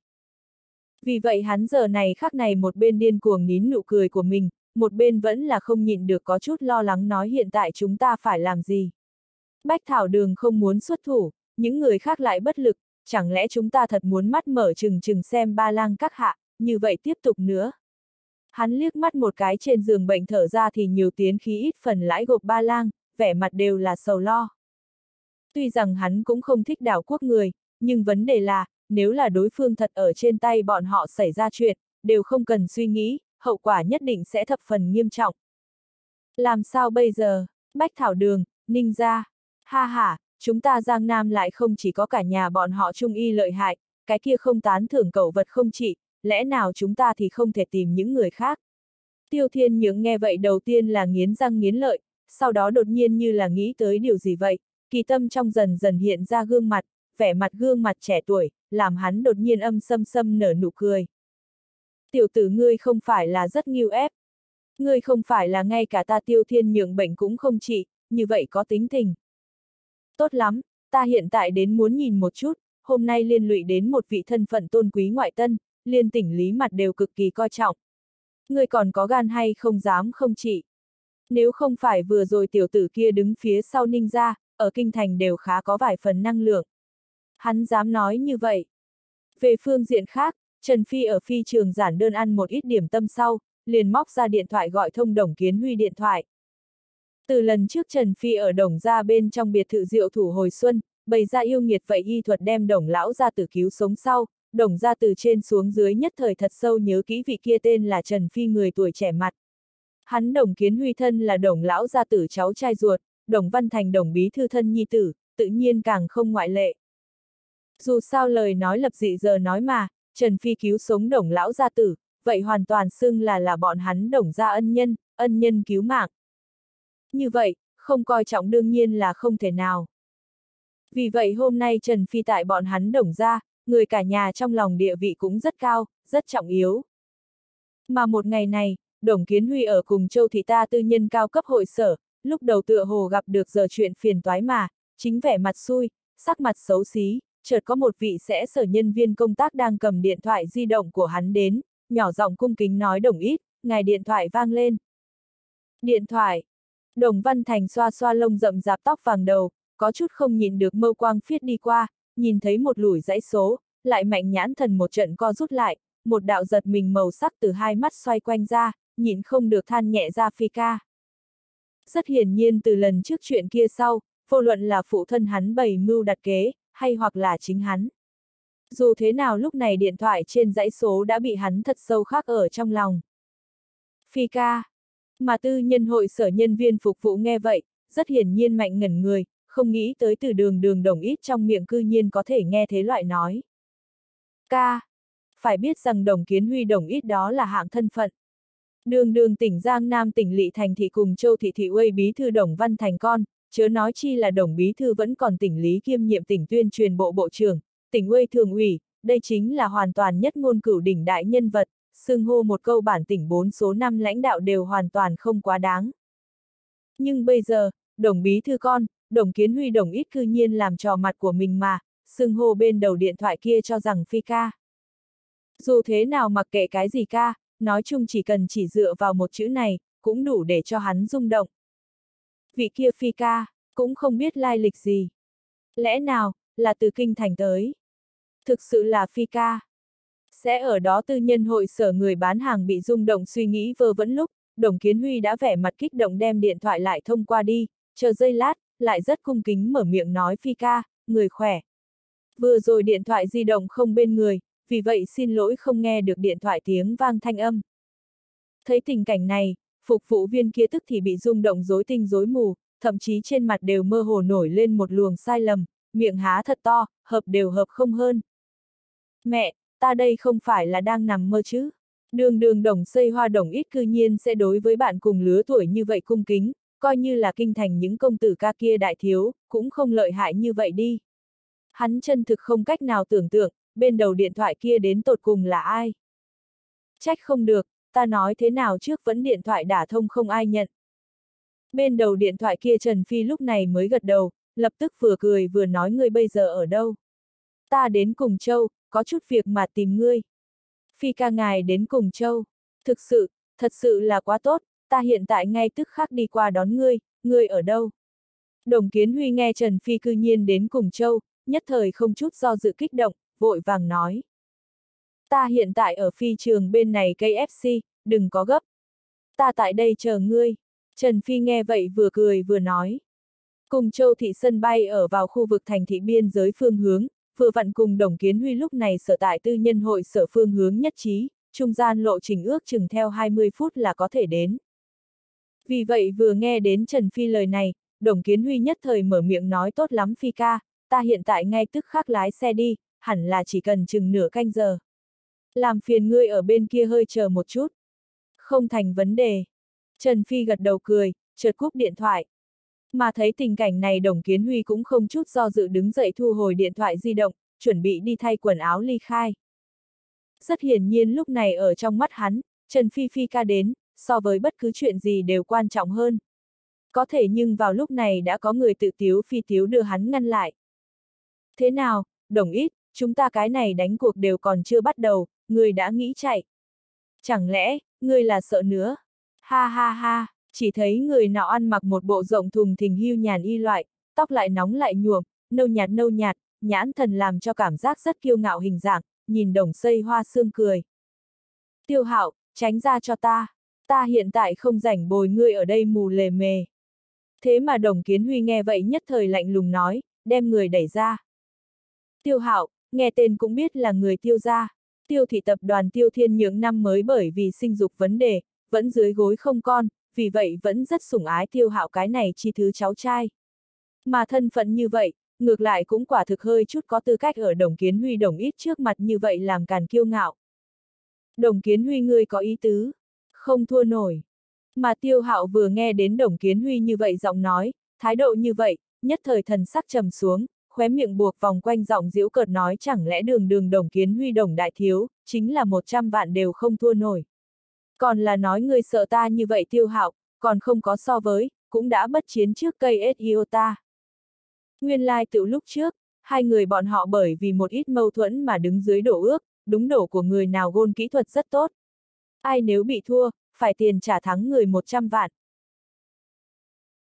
[SPEAKER 1] Vì vậy hắn giờ này khắc này một bên điên cuồng nín nụ cười của mình, một bên vẫn là không nhịn được có chút lo lắng nói hiện tại chúng ta phải làm gì. Bách Thảo Đường không muốn xuất thủ, những người khác lại bất lực, chẳng lẽ chúng ta thật muốn mắt mở trừng trừng xem Ba Lang các hạ, như vậy tiếp tục nữa. Hắn liếc mắt một cái trên giường bệnh thở ra thì nhiều tiến khí ít phần lãi gộp Ba Lang, vẻ mặt đều là sầu lo. Tuy rằng hắn cũng không thích đảo quốc người, nhưng vấn đề là, nếu là đối phương thật ở trên tay bọn họ xảy ra chuyện, đều không cần suy nghĩ, hậu quả nhất định sẽ thập phần nghiêm trọng. Làm sao bây giờ? Bách Thảo Đường, Ninh gia. Ha ha, chúng ta Giang Nam lại không chỉ có cả nhà bọn họ trung y lợi hại, cái kia không tán thưởng cẩu vật không trị, lẽ nào chúng ta thì không thể tìm những người khác? Tiêu Thiên Nhượng nghe vậy đầu tiên là nghiến răng nghiến lợi, sau đó đột nhiên như là nghĩ tới điều gì vậy, kỳ tâm trong dần dần hiện ra gương mặt, vẻ mặt gương mặt trẻ tuổi, làm hắn đột nhiên âm sâm sâm nở nụ cười. Tiểu tử ngươi không phải là rất nghiêu ép. Ngươi không phải là ngay cả ta Tiêu Thiên Nhượng bệnh cũng không trị, như vậy có tính tình. Tốt lắm, ta hiện tại đến muốn nhìn một chút, hôm nay liên lụy đến một vị thân phận tôn quý ngoại tân, liên tỉnh lý mặt đều cực kỳ coi trọng. Ngươi còn có gan hay không dám không trị? Nếu không phải vừa rồi tiểu tử kia đứng phía sau Ninh gia, ở kinh thành đều khá có vài phần năng lượng. Hắn dám nói như vậy. Về phương diện khác, Trần Phi ở phi trường giản đơn ăn một ít điểm tâm sau, liền móc ra điện thoại gọi thông Đồng Kiến Huy điện thoại. Từ lần trước Trần Phi ở Đồng gia bên trong biệt thự diệu thủ hồi xuân, bày ra yêu nghiệt vậy y thuật đem Đồng lão gia tử cứu sống sau, Đồng gia từ trên xuống dưới nhất thời thật sâu nhớ kỹ vị kia tên là Trần Phi người tuổi trẻ mặt. Hắn Đồng Kiến Huy thân là Đồng lão gia tử cháu trai ruột, Đồng Văn Thành Đồng bí thư thân nhi tử, tự nhiên càng không ngoại lệ. Dù sao lời nói lập dị giờ nói mà, Trần Phi cứu sống Đồng lão gia tử, vậy hoàn toàn xưng là là bọn hắn Đồng gia ân nhân, ân nhân cứu mạng. Như vậy, không coi trọng đương nhiên là không thể nào. Vì vậy hôm nay Trần Phi tại bọn hắn Đồng gia, người cả nhà trong lòng địa vị cũng rất cao, rất trọng yếu. Mà một ngày này, Đồng Kiến Huy ở cùng Châu Thị ta tư nhân cao cấp hội sở, lúc đầu tựa hồ gặp được giờ chuyện phiền toái mà, chính vẻ mặt xui, sắc mặt xấu xí, chợt có một vị sẽ sở nhân viên công tác đang cầm điện thoại di động của hắn đến, nhỏ giọng cung kính nói Đồng ít, ngài điện thoại vang lên. Điện thoại. Đồng Văn Thành xoa xoa lông rậm rạp tóc vàng đầu, có chút không nhìn được mâu quang phiết đi qua, nhìn thấy một lủi dãy số, lại mạnh nhãn thần một trận co rút lại, một đạo giật mình màu sắc từ hai mắt xoay quanh ra, nhìn không được than nhẹ ra Phi ca. Rất hiển nhiên từ lần trước chuyện kia sau, vô luận là phụ thân hắn bày mưu đặt kế, hay hoặc là chính hắn. Dù thế nào lúc này điện thoại trên dãy số đã bị hắn thật sâu khắc ở trong lòng. Phi ca. Mà tư nhân hội sở nhân viên phục vụ nghe vậy, rất hiển nhiên mạnh ngẩn người, không nghĩ tới từ đường đường Đồng ít trong miệng cư nhiên có thể nghe thế loại nói. Ca. Phải biết rằng Đồng Kiến Huy Đồng ít đó là hạng thân phận. Đường đường tỉnh Giang Nam tỉnh Lỵ Thành thị cùng Châu Thị thị uây bí thư Đồng Văn Thành con, chớ nói chi là Đồng bí thư vẫn còn tỉnh lý kiêm nhiệm tỉnh tuyên truyền bộ bộ trưởng, tỉnh uây thường ủy, đây chính là hoàn toàn nhất ngôn cửu đỉnh đại nhân vật, xưng hô một câu bản tỉnh bốn số năm lãnh đạo đều hoàn toàn không quá đáng. Nhưng bây giờ, Đồng bí thư con, Đồng Kiến Huy Đồng ít cư nhiên làm trò mặt của mình mà, xưng hô bên đầu điện thoại kia cho rằng Phi ca. Dù thế nào mặc kệ cái gì ca, nói chung chỉ cần chỉ dựa vào một chữ này, cũng đủ để cho hắn rung động. Vị kia Phi ca, cũng không biết lai lịch gì. Lẽ nào, là từ kinh thành tới? Thực sự là Phi ca. Sẽ ở đó tư nhân hội sở người bán hàng bị rung động suy nghĩ vơ vẩn lúc, Đồng Kiến Huy đã vẻ mặt kích động đem điện thoại lại thông qua đi, chờ giây lát, lại rất cung kính mở miệng nói Phi ca, người khỏe. Vừa rồi điện thoại di động không bên người, vì vậy xin lỗi không nghe được điện thoại tiếng vang thanh âm. Thấy tình cảnh này, phục vụ viên kia tức thì bị rung động rối tinh rối mù, thậm chí trên mặt đều mơ hồ nổi lên một luồng sai lầm, miệng há thật to, hợp đều hợp không hơn. Mẹ, ta đây không phải là đang nằm mơ chứ? Đường đường Đồng xây hoa Đồng ít cư nhiên sẽ đối với bạn cùng lứa tuổi như vậy cung kính, coi như là kinh thành những công tử ca kia đại thiếu, cũng không lợi hại như vậy đi. Hắn chân thực không cách nào tưởng tượng, bên đầu điện thoại kia đến tột cùng là ai. Trách không được, ta nói thế nào trước vẫn điện thoại đả thông không ai nhận. Bên đầu điện thoại kia Trần Phi lúc này mới gật đầu, lập tức vừa cười vừa nói ngươi bây giờ ở đâu. Ta đến Cùng Châu, có chút việc mà tìm ngươi. Phi ca ngài đến Cùng Châu. Thực sự, thật sự là quá tốt, ta hiện tại ngay tức khắc đi qua đón ngươi, ngươi ở đâu? Đồng Kiến Huy nghe Trần Phi cư nhiên đến Cùng Châu, nhất thời không chút do dự kích động, vội vàng nói. Ta hiện tại ở phi trường bên này ca ép xê, đừng có gấp. Ta tại đây chờ ngươi. Trần Phi nghe vậy vừa cười vừa nói. Cùng Châu thị sân bay ở vào khu vực thành thị biên giới phương hướng, vừa vặn cùng Đồng Kiến Huy lúc này sở tại tư nhân hội sở phương hướng nhất trí, trung gian lộ trình ước chừng theo hai mươi phút là có thể đến. Vì vậy vừa nghe đến Trần Phi lời này, Đồng Kiến Huy nhất thời mở miệng nói tốt lắm Phi ca, ta hiện tại ngay tức khắc lái xe đi, hẳn là chỉ cần chừng nửa canh giờ. Làm phiền ngươi ở bên kia hơi chờ một chút. Không thành vấn đề. Trần Phi gật đầu cười, chợt cúp điện thoại. Mà thấy tình cảnh này Đồng Kiến Huy cũng không chút do dự đứng dậy thu hồi điện thoại di động, chuẩn bị đi thay quần áo ly khai. Rất hiển nhiên lúc này ở trong mắt hắn, Trần Phi Phi ca đến, so với bất cứ chuyện gì đều quan trọng hơn. Có thể nhưng vào lúc này đã có người tự tiếu phi tiếu đưa hắn ngăn lại. Thế nào, Đồng ít, chúng ta cái này đánh cuộc đều còn chưa bắt đầu, ngươi đã nghĩ chạy. Chẳng lẽ, ngươi là sợ nữa? Ha ha ha, chỉ thấy người nọ ăn mặc một bộ rộng thùng thình hưu nhàn y loại, tóc lại nóng lại nhuộm, nâu nhạt nâu nhạt, nhãn thần làm cho cảm giác rất kiêu ngạo hình dạng, nhìn Đồng xây hoa sương cười. Tiêu Hạo, tránh ra cho ta, ta hiện tại không rảnh bồi ngươi ở đây mù lề mề. Thế mà Đồng Kiến Huy nghe vậy nhất thời lạnh lùng nói, đem người đẩy ra. Tiêu Hạo, nghe tên cũng biết là người Tiêu gia. Tiêu thị tập đoàn Tiêu Thiên những năm mới bởi vì sinh dục vấn đề, vẫn dưới gối không con, vì vậy vẫn rất sủng ái Tiêu Hạo cái này chi thứ cháu trai. Mà thân phận như vậy, ngược lại cũng quả thực hơi chút có tư cách ở Đồng Kiến Huy Đồng ít trước mặt như vậy làm càn kiêu ngạo. Đồng Kiến Huy ngươi có ý tứ, không thua nổi. Mà Tiêu Hạo vừa nghe đến Đồng Kiến Huy như vậy giọng nói, thái độ như vậy, nhất thời thần sắc trầm xuống, khóe miệng buộc vòng quanh giọng giễu cợt nói chẳng lẽ đường đường Đồng Kiến Huy Đồng đại thiếu, chính là một trăm vạn đều không thua nổi. Còn là nói ngươi sợ ta như vậy Tiêu Hạo, còn không có so với, cũng đã bất chiến trước cây ét iota. Nguyên lai tự lúc trước, hai người bọn họ bởi vì một ít mâu thuẫn mà đứng dưới đổ ước, đúng đổ của người nào gôn kỹ thuật rất tốt. Ai nếu bị thua, phải tiền trả thắng người một trăm vạn.